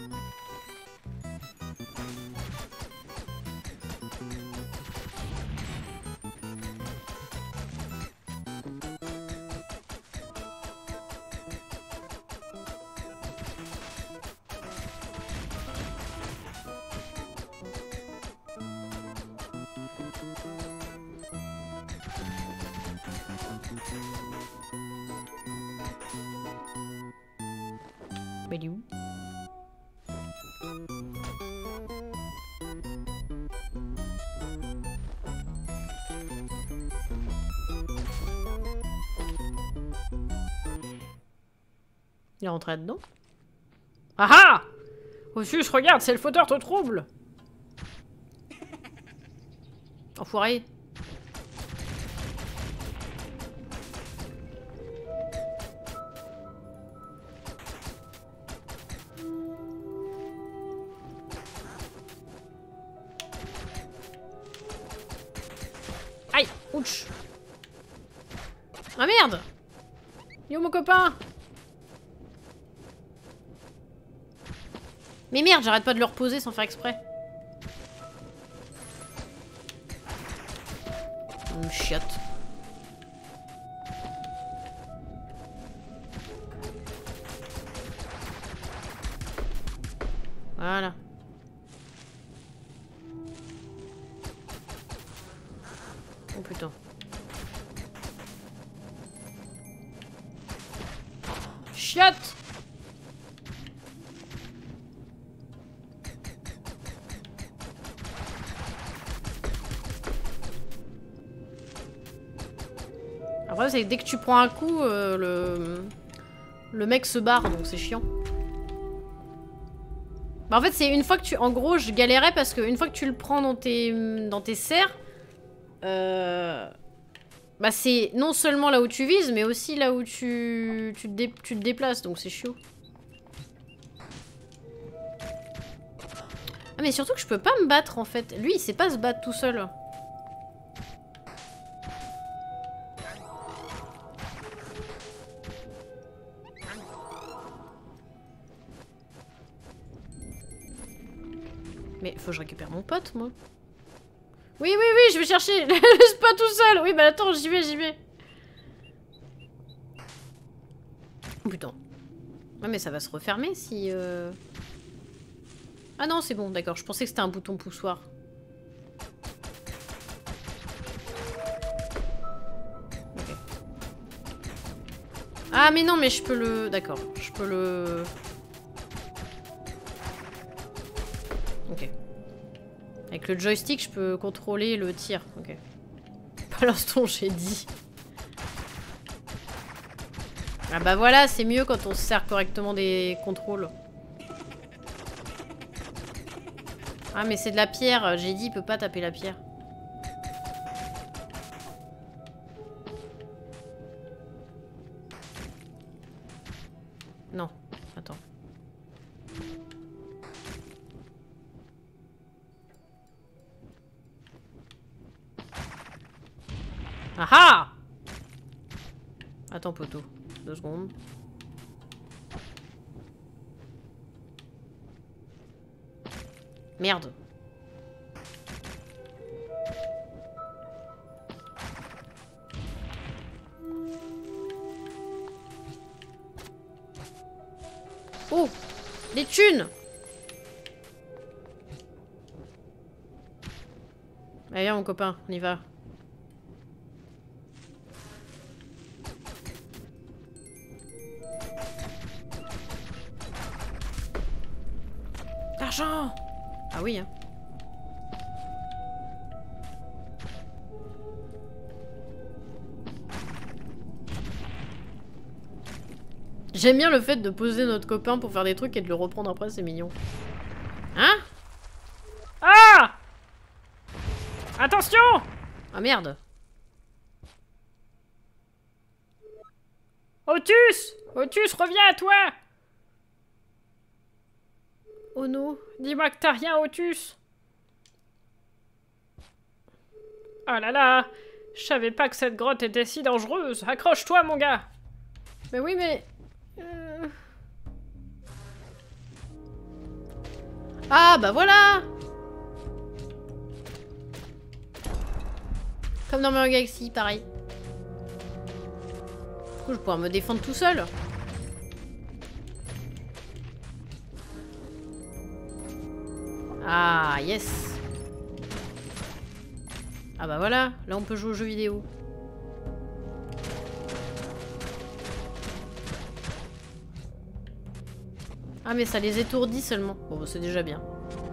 Mais il est où? Il est rentré dedans? Ah ah! Otus, regarde, c'est le fauteur de trouble! Enfoiré. Aïe! Ouch! Ah merde! Il est où mon copain? Mais merde, j'arrête pas de le reposer sans faire exprès. Hum, chiotte. Voilà. Oh putain. Chiotte! Après, c'est que dès que tu prends un coup, euh, le... le mec se barre, donc c'est chiant. Bah en fait, c'est une fois que tu... En gros, je galérais parce que une fois que tu le prends dans tes, dans tes serres, euh... bah c'est non seulement là où tu vises, mais aussi là où tu, tu, te, dé... tu te déplaces, donc c'est chiant. Ah mais surtout que je peux pas me battre en fait. Lui, il sait pas se battre tout seul. Mais faut que je récupère mon pote, moi. Oui, oui, oui, je vais chercher. Laisse pas tout seul. Oui, bah attends, j'y vais, j'y vais. Oh, putain. Ouais, mais ça va se refermer si... Euh... Ah non, c'est bon, d'accord. Je pensais que c'était un bouton poussoir. Okay. Ah, mais non, mais je peux le... D'accord, je peux le... Ok. Avec le joystick, je peux contrôler le tir. Ok. Pas l'instant, j'ai dit. Ah bah voilà, c'est mieux quand on se sert correctement des contrôles. Ah mais c'est de la pierre. J'ai dit, il peut pas taper la pierre. Non. Attends. Ah ah! Attends, poteau. Deux secondes. Merde. Oh! Des thunes! Allez, viens, mon copain, on y va. L'argent! Ah oui, hein. J'aime bien le fait de poser notre copain pour faire des trucs et de le reprendre après, c'est mignon. Hein? Ah! Attention! Ah merde! Otus! Otus, reviens à toi! Oh non. Dis-moi que t'as rien, Otus. Oh là là! Je savais pas que cette grotte était si dangereuse. Accroche-toi, mon gars! Mais oui, mais... Euh... Ah, bah voilà! Comme dans Mario Galaxy, pareil. Du coup, je vais pouvoir me défendre tout seul. Ah, yes. Ah bah voilà, là on peut jouer aux jeux vidéo. Ah mais ça les étourdit seulement. Bon, bah, c'est déjà bien.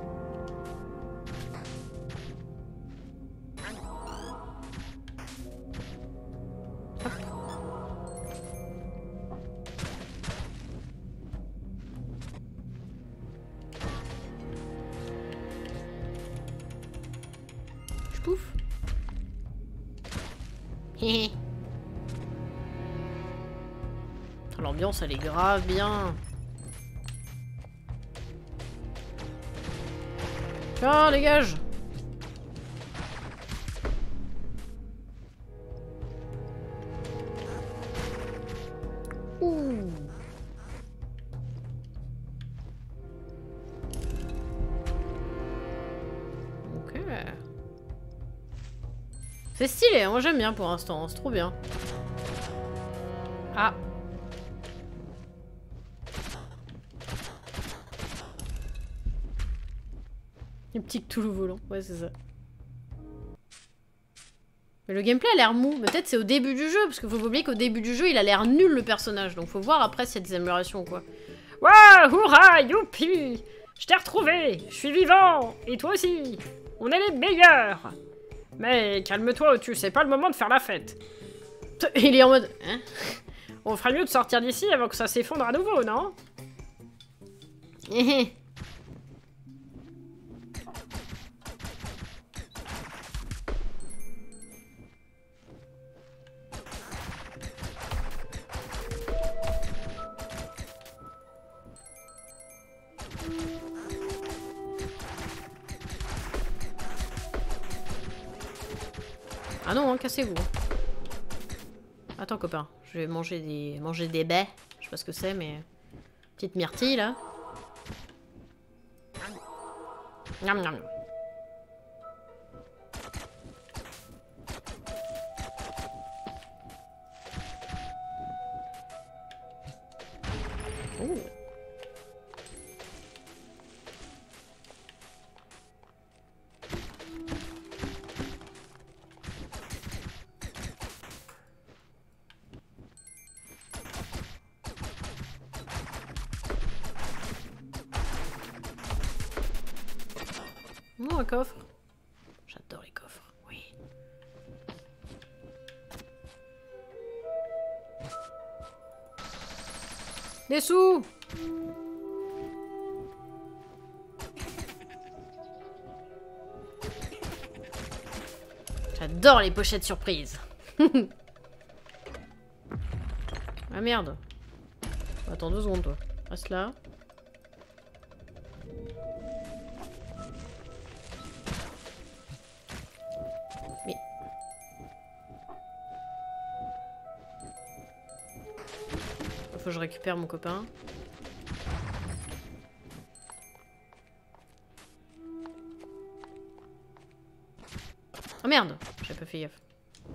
Pouf. L'ambiance elle est grave bien. Tiens, dégage. Ouh. Ok. C'est stylé, moi j'aime bien pour l'instant, c'est trop bien. Ah. Un petit Cthulhu volant, ouais c'est ça. Mais le gameplay a l'air mou, peut-être c'est au début du jeu, parce qu'il faut pas oublier qu'au début du jeu il a l'air nul le personnage, donc faut voir après s'il y a des améliorations quoi. Waouh, hurrah, youpi! Je t'ai retrouvé, je suis vivant, et toi aussi. On est les meilleurs. Mais calme-toi, Otus, c'est pas le moment de faire la fête. Il est en mode... Hein? On ferait mieux de sortir d'ici avant que ça s'effondre à nouveau, non? Ah non, hein, cassez-vous. Attends, copain. Je vais manger des, manger des baies. Je sais pas ce que c'est, mais... Petite myrtille, là. Miam, miam. Ouh. Oh, un coffre. J'adore les coffres, oui. Des sous. J'adore les pochettes surprises. Ah merde. Attends deux secondes toi. Reste là. faut que je récupère mon copain. Oh merde, j'ai pas fait gaffe.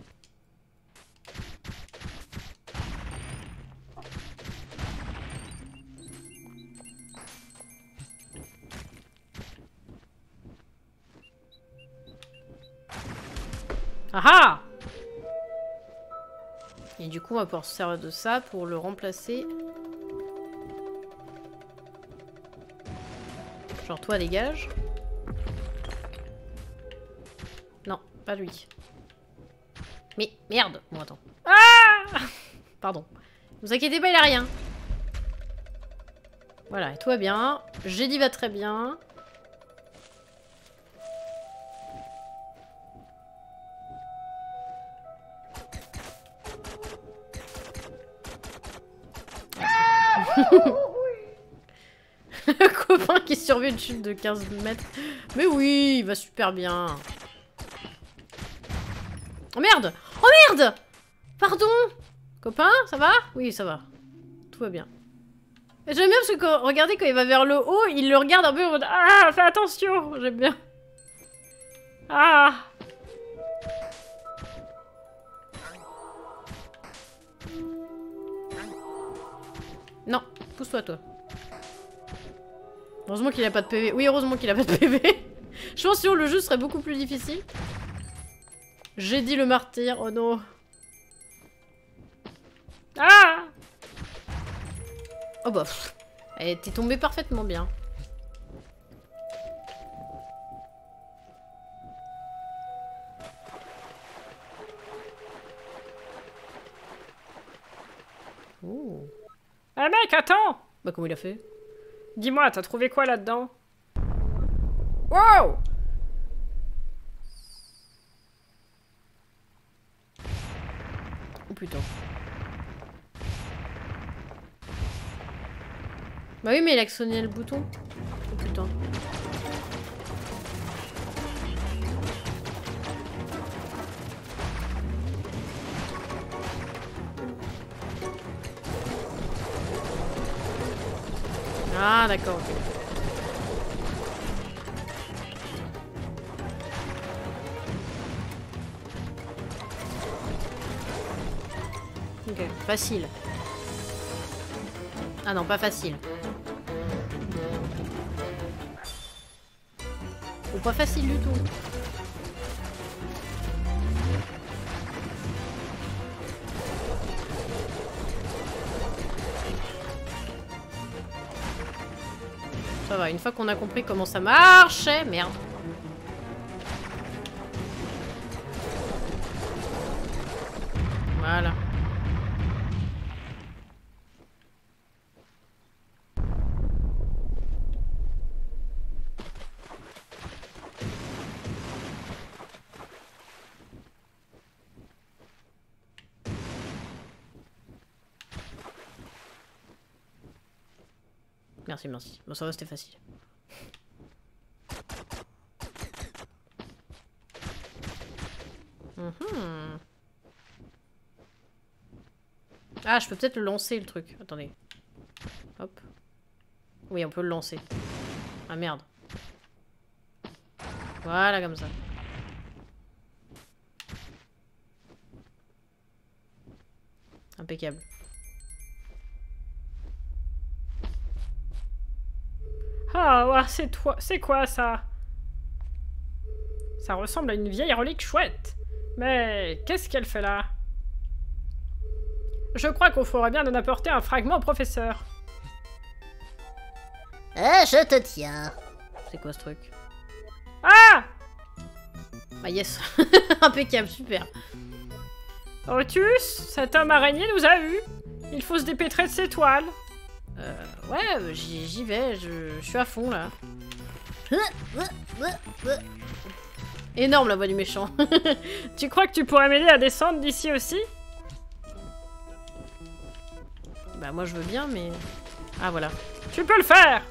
Ah ah! Et du coup, on va pouvoir se servir de ça pour le remplacer. Genre, toi, dégage. Non, pas lui. Mais merde! Bon, attends. Ah! Pardon. Ne vous inquiétez pas, il a rien. Voilà, et tout va bien. J'ai va très bien. Le copain qui survit une chute de quinze mètres. Mais oui, il va super bien. Oh merde! Oh merde! Pardon! Copain, ça va? Oui, ça va. Tout va bien. J'aime bien parce que quand, regardez, quand il va vers le haut, il le regarde un peu en mode ah, fais attention! J'aime bien. Ah! Non, pousse-toi, toi. Heureusement qu'il a pas de P V. Oui, heureusement qu'il a pas de P V. Je pense que sinon le jeu serait beaucoup plus difficile. J'ai dit le martyr, oh non. Ah! Oh bah, pff. Elle était tombée parfaitement bien. Oh. Eh mec, attends! Bah comment il a fait? Dis-moi, t'as trouvé quoi là-dedans? Wow! Oh putain. Bah oui, mais il a sonné le bouton. Oh putain. Ah d'accord. Ok, facile. Ah non, pas facile. Ou pas facile du tout. Ça va, une fois qu'on a compris comment ça marchait, merde. Voilà. Merci, merci. Bon, ça va, c'était facile. Mmh. Ah, je peux peut-être le lancer, le truc. Attendez. Hop. Oui, on peut le lancer. Ah, merde. Voilà, comme ça. Impeccable. Ah, ouais, c'est toi. C'est quoi ça? Ça ressemble à une vieille relique chouette. Mais qu'est-ce qu'elle fait là? Je crois qu'on ferait bien d'en apporter un fragment au professeur. Ah, je te tiens. C'est quoi ce truc? Ah! Ah yes. Impeccable, super. Otus, cet homme araignée nous a vus. Il faut se dépêtrer de ses toiles. Euh, ouais, j'y vais, je, je suis à fond là. Énorme la voix du méchant. Tu crois que tu pourrais m'aider à descendre d'ici aussi? Bah moi je veux bien, mais... Ah voilà. Tu peux le faire!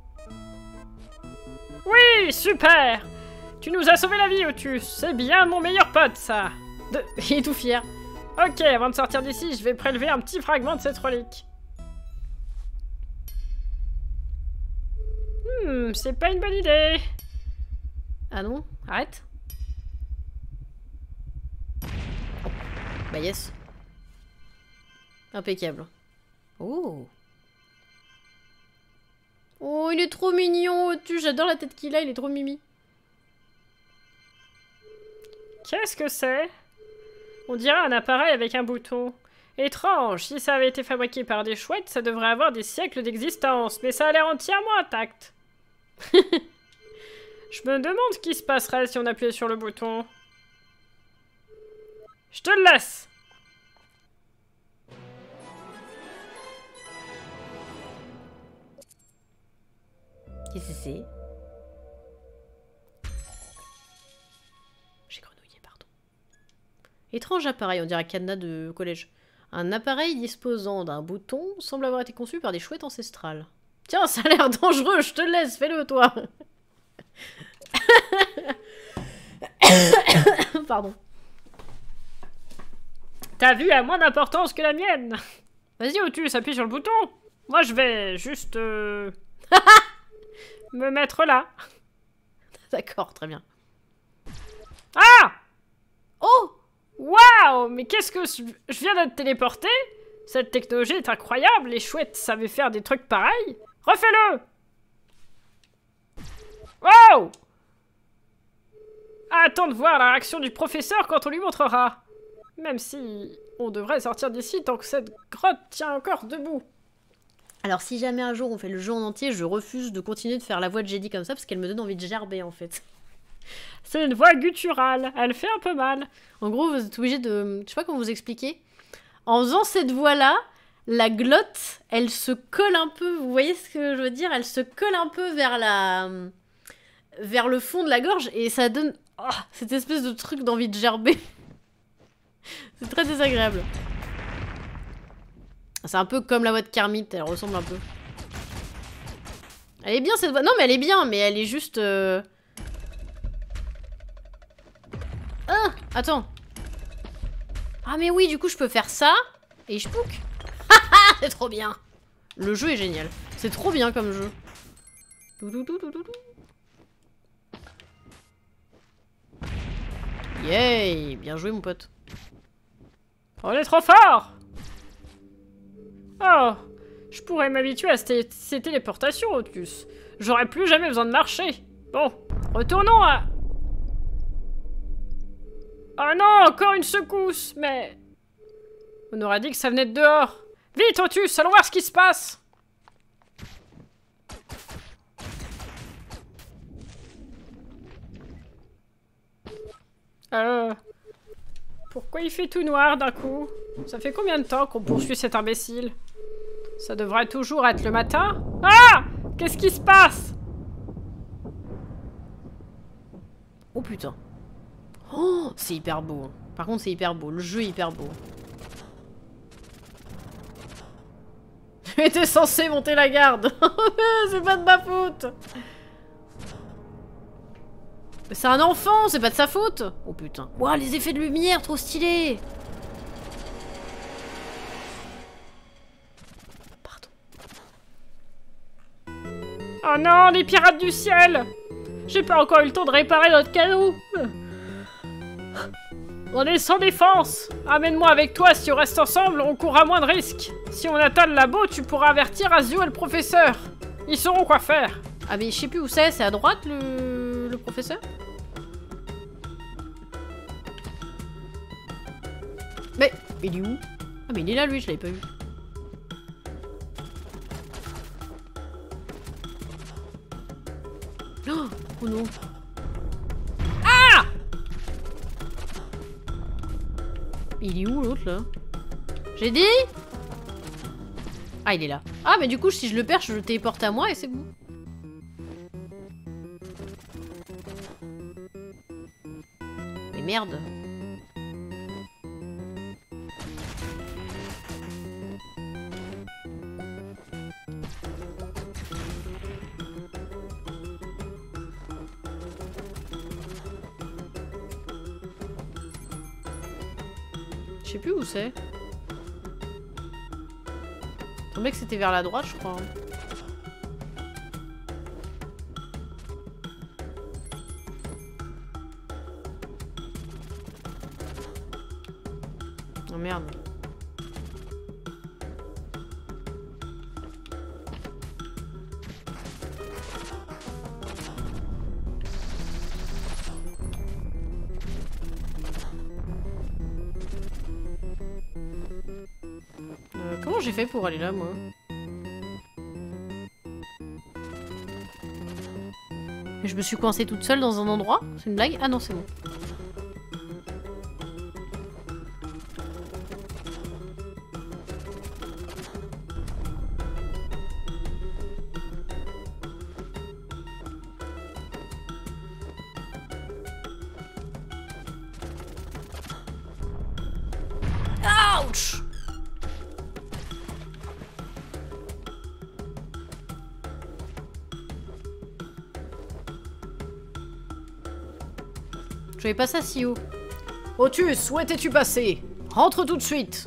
Oui, super! Tu nous as sauvé la vie, Otus. C'est bien mon meilleur pote, ça. De... Il est tout fier. Ok, avant de sortir d'ici, je vais prélever un petit fragment de cette relique. Hmm, c'est pas une bonne idée. Ah non? Arrête. Oh. Bah yes. Impeccable. Oh. Oh, il est trop mignon, tu, j'adore la tête qu'il a, il est trop mimi. Qu'est-ce que c'est? On dirait un appareil avec un bouton. Étrange, si ça avait été fabriqué par des chouettes, ça devrait avoir des siècles d'existence, mais ça a l'air entièrement intact. Je me demande ce qui se passerait si on appuyait sur le bouton. Je te le laisse. Qu'est-ce que c'est? J'ai grenouillé, pardon. Étrange appareil, on dirait un cadenas de collège. Un appareil disposant d'un bouton semble avoir été conçu par des chouettes ancestrales. Tiens, ça a l'air dangereux, je te le laisse, fais-le toi. Pardon. Ta vue a moins d'importance que la mienne. Vas-y, Otus, appuie sur le bouton. Moi, je vais juste... Euh... me mettre là. D'accord, très bien. Ah! Oh! Waouh! Mais qu'est-ce que... Je viens d'être téléporté? Cette technologie est incroyable, les chouettes savaient faire des trucs pareils. Refais-le! Wow! Attends de voir la réaction du professeur quand on lui montrera. Même si on devrait sortir d'ici tant que cette grotte tient encore debout. Alors si jamais un jour on fait le jeu en entier, je refuse de continuer de faire la voix de Jedi comme ça parce qu'elle me donne envie de gerber en fait. C'est une voix gutturale, elle fait un peu mal. En gros, vous êtes obligé de... Je sais pas comment vous expliquer. En faisant cette voix-là, la glotte, elle se colle un peu, vous voyez ce que je veux dire? Elle se colle un peu vers la... vers le fond de la gorge et ça donne oh, cette espèce de truc d'envie de gerber. C'est très désagréable. C'est un peu comme la voix de Kermit, elle ressemble un peu. Elle est bien cette voix. Non mais elle est bien, mais elle est juste... Euh... Ah, attends. Ah mais oui, du coup je peux faire ça et je pouc. C'est trop bien. Le jeu est génial. C'est trop bien comme jeu. Yay, bien joué mon pote. On est trop fort. Oh, je pourrais m'habituer à ces, ces téléportations, Otus. J'aurais plus jamais besoin de marcher. Bon, retournons à... Oh non, encore une secousse, mais... On aurait dit que ça venait de dehors. Vite, Otus, allons voir ce qui se passe. Euh... Pourquoi il fait tout noir d'un coup? Ça fait combien de temps qu'on poursuit cet imbécile? Ça devrait toujours être le matin? Ah! Qu'est-ce qui se passe? Oh putain. Oh, c'est hyper beau. Par contre, c'est hyper beau. Le jeu est hyper beau. J'étais censé monter la garde. C'est pas de ma faute. C'est un enfant, c'est pas de sa faute. Oh putain. Ouah, les effets de lumière, trop stylés. Pardon. Oh non, les pirates du ciel. J'ai pas encore eu le temps de réparer notre canot. On est sans défense. Amène-moi avec toi, si on reste ensemble, on courra moins de risques. Si on atteint le labo, tu pourras avertir Azio et le professeur. Ils sauront quoi faire. Ah mais je sais plus où c'est, c'est à droite le, le professeur? Mais il est où? Ah mais il est là lui, je l'avais pas vu. Oh, oh non. Ah! Il est où l'autre là? J'ai dit? Ah il est là. Ah mais du coup si je le perds je le téléporte à moi et c'est bon. Mais merde. Je sais plus où c'est. Il semblait que c'était vers la droite, je crois. merde. Euh, comment j'ai fait pour aller là, moi? Je me suis coincée toute seule dans un endroit? C'est une blague? Ah non, c'est bon. Ouch! Je vais pas ça si haut. Otus, où étais-tu passé? Rentre tout de suite.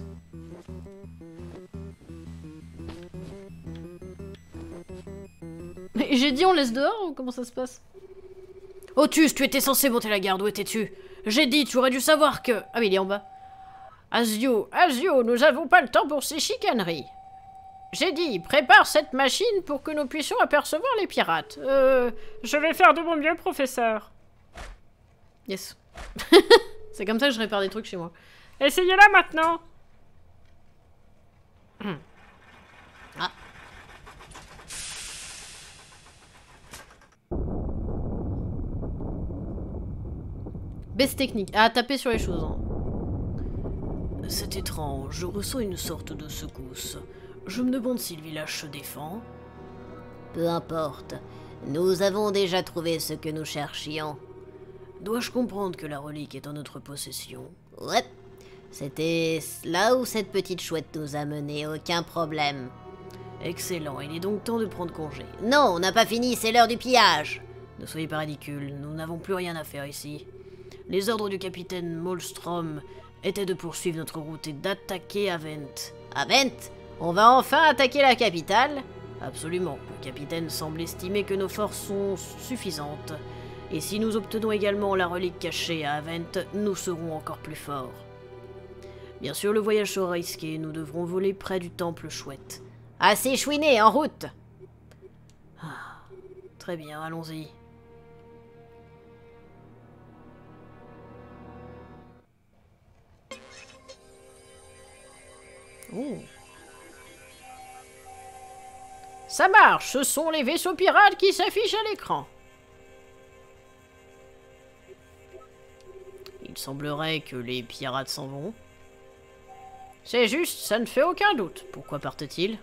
Mais j'ai dit on laisse dehors ou comment ça se passe? Otus, tu étais censé monter la garde, où étais-tu? J'ai dit, tu aurais dû savoir que... Ah oui, il est en bas. Asio, Asio, nous avons pas le temps pour ces chicaneries. J'ai dit, prépare cette machine pour que nous puissions apercevoir les pirates. Euh... Je vais faire de mon mieux, professeur. Yes. C'est comme ça que je répare des trucs chez moi. Essayez-la maintenant. Hum. Ah. Baisse technique. Ah, taper sur les choses. Hein. C'est étrange, je ressens une sorte de secousse. Je me demande si le village se défend. Peu importe. Nous avons déjà trouvé ce que nous cherchions. Dois-je comprendre que la relique est en notre possession? Ouais. C'était là où cette petite chouette nous a menés, aucun problème. Excellent, il est donc temps de prendre congé. Non, on n'a pas fini, c'est l'heure du pillage. Ne soyez pas ridicule, nous n'avons plus rien à faire ici. Les ordres du capitaine Molstrom étaient de poursuivre notre route et d'attaquer Avent. Avent? On va enfin attaquer la capitale? Absolument. Le capitaine semble estimer que nos forces sont suffisantes. Et si nous obtenons également la relique cachée à Avent, nous serons encore plus forts. Bien sûr, le voyage sera risqué, nous devrons voler près du temple chouette. Assez chouiné, en route! Ah, très bien, allons-y. Oh. Ça marche, ce sont les vaisseaux pirates qui s'affichent à l'écran. Il semblerait que les pirates s'en vont. C'est juste, ça ne fait aucun doute. Pourquoi partent-ils?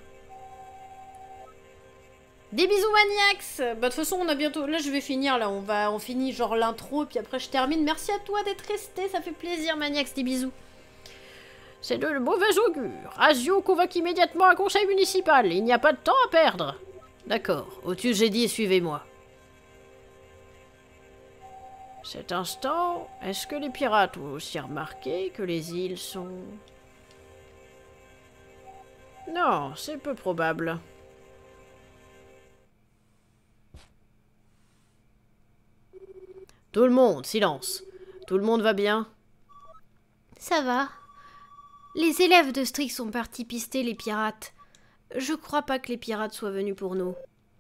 Des bisous Maniax. Bah de toute façon on a bientôt... Là je vais finir là, on va... On finit genre l'intro puis après je termine. Merci à toi d'être resté, ça fait plaisir Maniax, des bisous. C'est de mauvais augure. Asio convoque immédiatement un conseil municipal. Il n'y a pas de temps à perdre. D'accord. Otus, j'ai dit, suivez-moi. Cet instant, est-ce que les pirates ont aussi remarqué que les îles sont... Non, c'est peu probable. Tout le monde, silence. Tout le monde va bien? Ça va. Les élèves de Strix sont partis pister les pirates. Je crois pas que les pirates soient venus pour nous.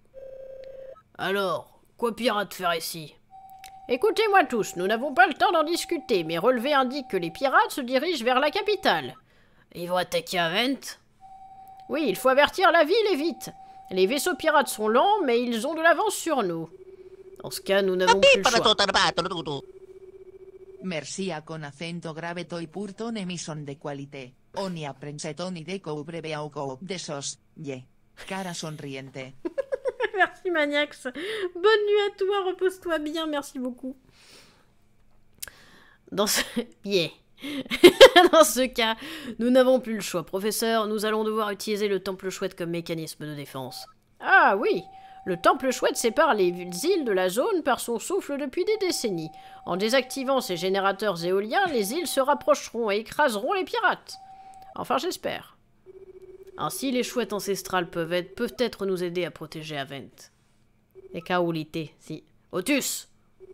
Alors, quoi pirates faire ici? Écoutez-moi tous, nous n'avons pas le temps d'en discuter, mais relevé indique que les pirates se dirigent vers la capitale. Ils vont attaquer Avent? Oui, il faut avertir la ville et vite. Les vaisseaux pirates sont lents, mais ils ont de l'avance sur nous. Dans ce cas, nous n'avons plus le choix. Merci a con acento grave toi pour ton émission de qualité. On y apprend ton idée co breve au co de sos, ye. Cara sonriente. Merci Maniax. Bonne nuit à toi, repose-toi bien, merci beaucoup. Dans ce... Yeah. Dans ce cas, nous n'avons plus le choix, professeur. Nous allons devoir utiliser le temple chouette comme mécanisme de défense. Ah oui, le temple chouette sépare les îles de la zone par son souffle depuis des décennies. En désactivant ces générateurs éoliens, les îles se rapprocheront et écraseront les pirates. Enfin, j'espère. Ainsi, les chouettes ancestrales peuvent être, peuvent être nous aider à protéger Avent. Et Kaolité, si. Otus!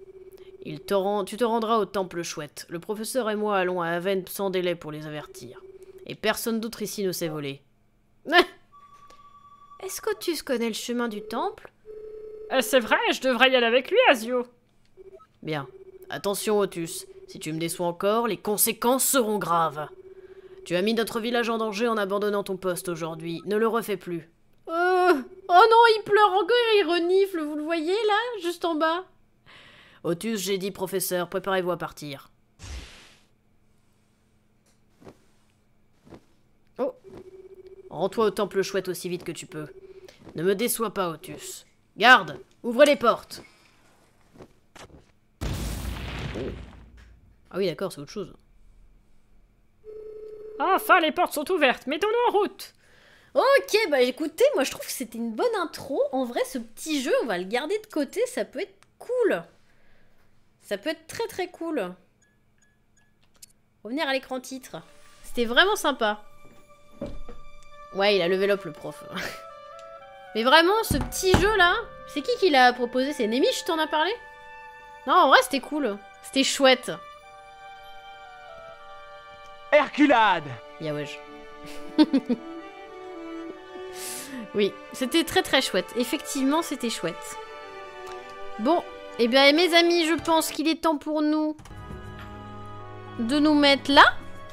Il te rend, tu te rendras au temple chouette. Le professeur et moi allons à Avent sans délai pour les avertir. Et personne d'autre ici ne sait voler. Est-ce qu'Otus connaît le chemin du temple? Euh, c'est vrai, je devrais y aller avec lui, Asio. Bien. Attention, Otus. Si tu me déçois encore, les conséquences seront graves. Tu as mis notre village en danger en abandonnant ton poste aujourd'hui. Ne le refais plus. Euh... Oh non, il pleure encore, il renifle, vous le voyez là, juste en bas. Otus, j'ai dit, professeur, préparez-vous à partir. Oh. Rends-toi au temple chouette aussi vite que tu peux. Ne me déçois pas, Otus. Garde, ouvrez les portes. Oh. Ah oui, d'accord, c'est autre chose. Enfin, les portes sont ouvertes, mettons-nous en route. Ok, bah écoutez, moi je trouve que c'était une bonne intro. En vrai, ce petit jeu, on va le garder de côté, ça peut être cool. Ça peut être très très cool. Revenir à l'écran titre. C'était vraiment sympa. Ouais, il a level up le prof. Mais vraiment, ce petit jeu là, c'est qui qui l'a proposé? C'est Nemish, t'en as parlé? Non, en vrai, c'était cool. C'était chouette. Herculade! Ya wesh. Oui, c'était très très chouette. Effectivement, c'était chouette. Bon, eh bien mes amis, je pense qu'il est temps pour nous de nous mettre là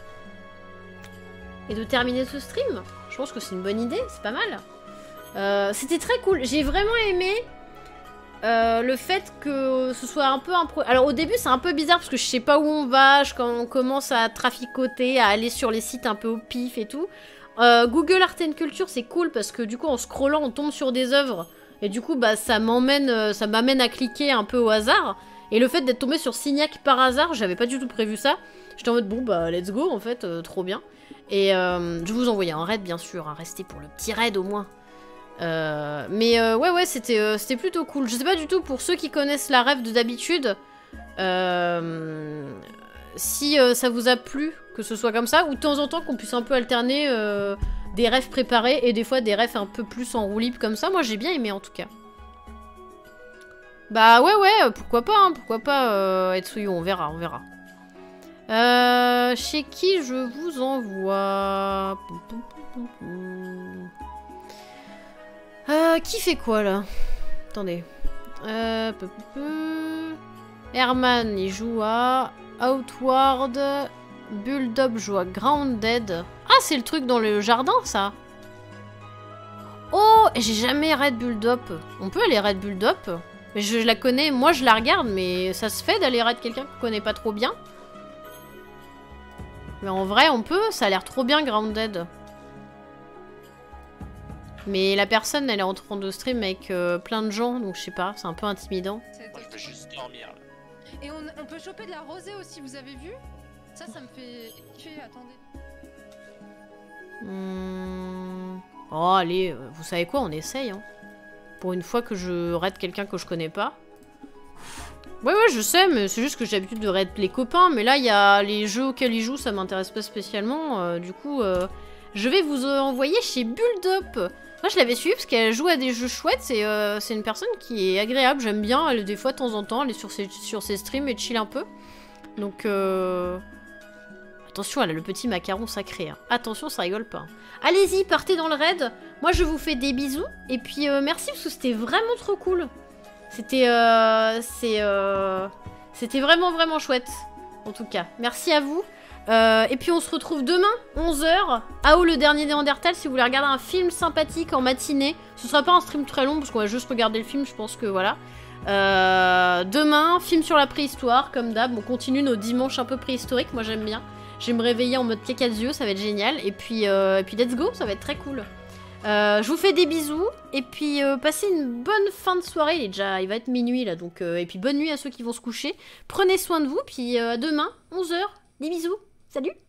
et de terminer ce stream. Je pense que c'est une bonne idée, c'est pas mal. Euh, c'était très cool. J'ai vraiment aimé euh, le fait que ce soit un peu un pro... Alors au début c'est un peu bizarre parce que je sais pas où on va, je, quand on commence à traficoter, à aller sur les sites un peu au pif et tout. Euh, Google Art and Culture c'est cool parce que du coup en scrollant on tombe sur des œuvres et du coup bah ça m'emmène euh, ça m'amène à cliquer un peu au hasard. Et le fait d'être tombé sur Signac par hasard, j'avais pas du tout prévu ça. J'étais en mode bon bah let's go en fait, euh, trop bien. Et euh, je vous envoyais un raid bien sûr, hein, restez pour le petit raid au moins. Euh, mais euh, ouais ouais c'était euh, c'était plutôt cool. Je sais pas du tout pour ceux qui connaissent la rêve de d'habitude euh, si euh, ça vous a plu que ce soit comme ça ou de temps en temps qu'on puisse un peu alterner euh, des rêves préparés et des fois des rêves un peu plus en roue libre comme ça. Moi j'ai bien aimé en tout cas. Bah ouais ouais pourquoi pas hein, pourquoi pas euh, Etsuyu, on verra on verra. Euh, chez qui je vous envoie? Euh, qui fait quoi là? Attendez. Euh, peu, peu, peu. Herman il joue à Outward. Bulldog joue à Grounded. Ah, c'est le truc dans le jardin ça. Oh, j'ai jamais raid Bulldog. On peut aller raid Bulldog. Mais je, je la connais, moi je la regarde, mais ça se fait d'aller raid quelqu'un qu'on connaît pas trop bien. Mais en vrai, on peut, ça a l'air trop bien Grounded. Mais la personne, elle est en train de stream avec euh, plein de gens, donc je sais pas, c'est un peu intimidant. Moi, je veux juste dormir. Là. Et on, on peut choper de la rosée aussi, vous avez vu? Ça, ça me fait kiffer, attendez. Mmh... Oh, allez, vous savez quoi, on essaye. Hein. Pour une fois que je raid quelqu'un que je connais pas. Ouais, ouais, je sais, mais c'est juste que j'ai l'habitude de raid les copains. Mais là, il y a les jeux auxquels ils jouent, ça m'intéresse pas spécialement. Euh, du coup, euh, je vais vous euh, envoyer chez Bulldop. Moi, je l'avais suivi parce qu'elle joue à des jeux chouettes. C'est euh, une personne qui est agréable, j'aime bien. Elle, des fois, de temps en temps, elle est sur ses, sur ses streams et chill un peu. Donc, euh... attention, elle a le petit macaron sacré. Hein. Attention, ça rigole pas. Allez-y, partez dans le raid. Moi, je vous fais des bisous. Et puis, euh, merci parce que c'était vraiment trop cool. C'était euh, c'est euh, c'était vraiment, vraiment chouette. En tout cas, merci à vous. Euh, et puis on se retrouve demain, onze heures, A O le dernier Néandertal, si vous voulez regarder un film sympathique en matinée. Ce sera pas un stream très long, parce qu'on va juste regarder le film, je pense que voilà. Euh, demain, film sur la préhistoire, comme d'hab. On continue nos dimanches un peu préhistoriques, moi j'aime bien. Je vais me réveiller en mode caca de yeux, ça va être génial. Et puis, euh, et puis let's go, ça va être très cool. Euh, je vous fais des bisous, et puis euh, passez une bonne fin de soirée. Il est déjà, il va être minuit là, donc euh, et puis bonne nuit à ceux qui vont se coucher. Prenez soin de vous, puis euh, à demain, onze heures. Des bisous. Salut!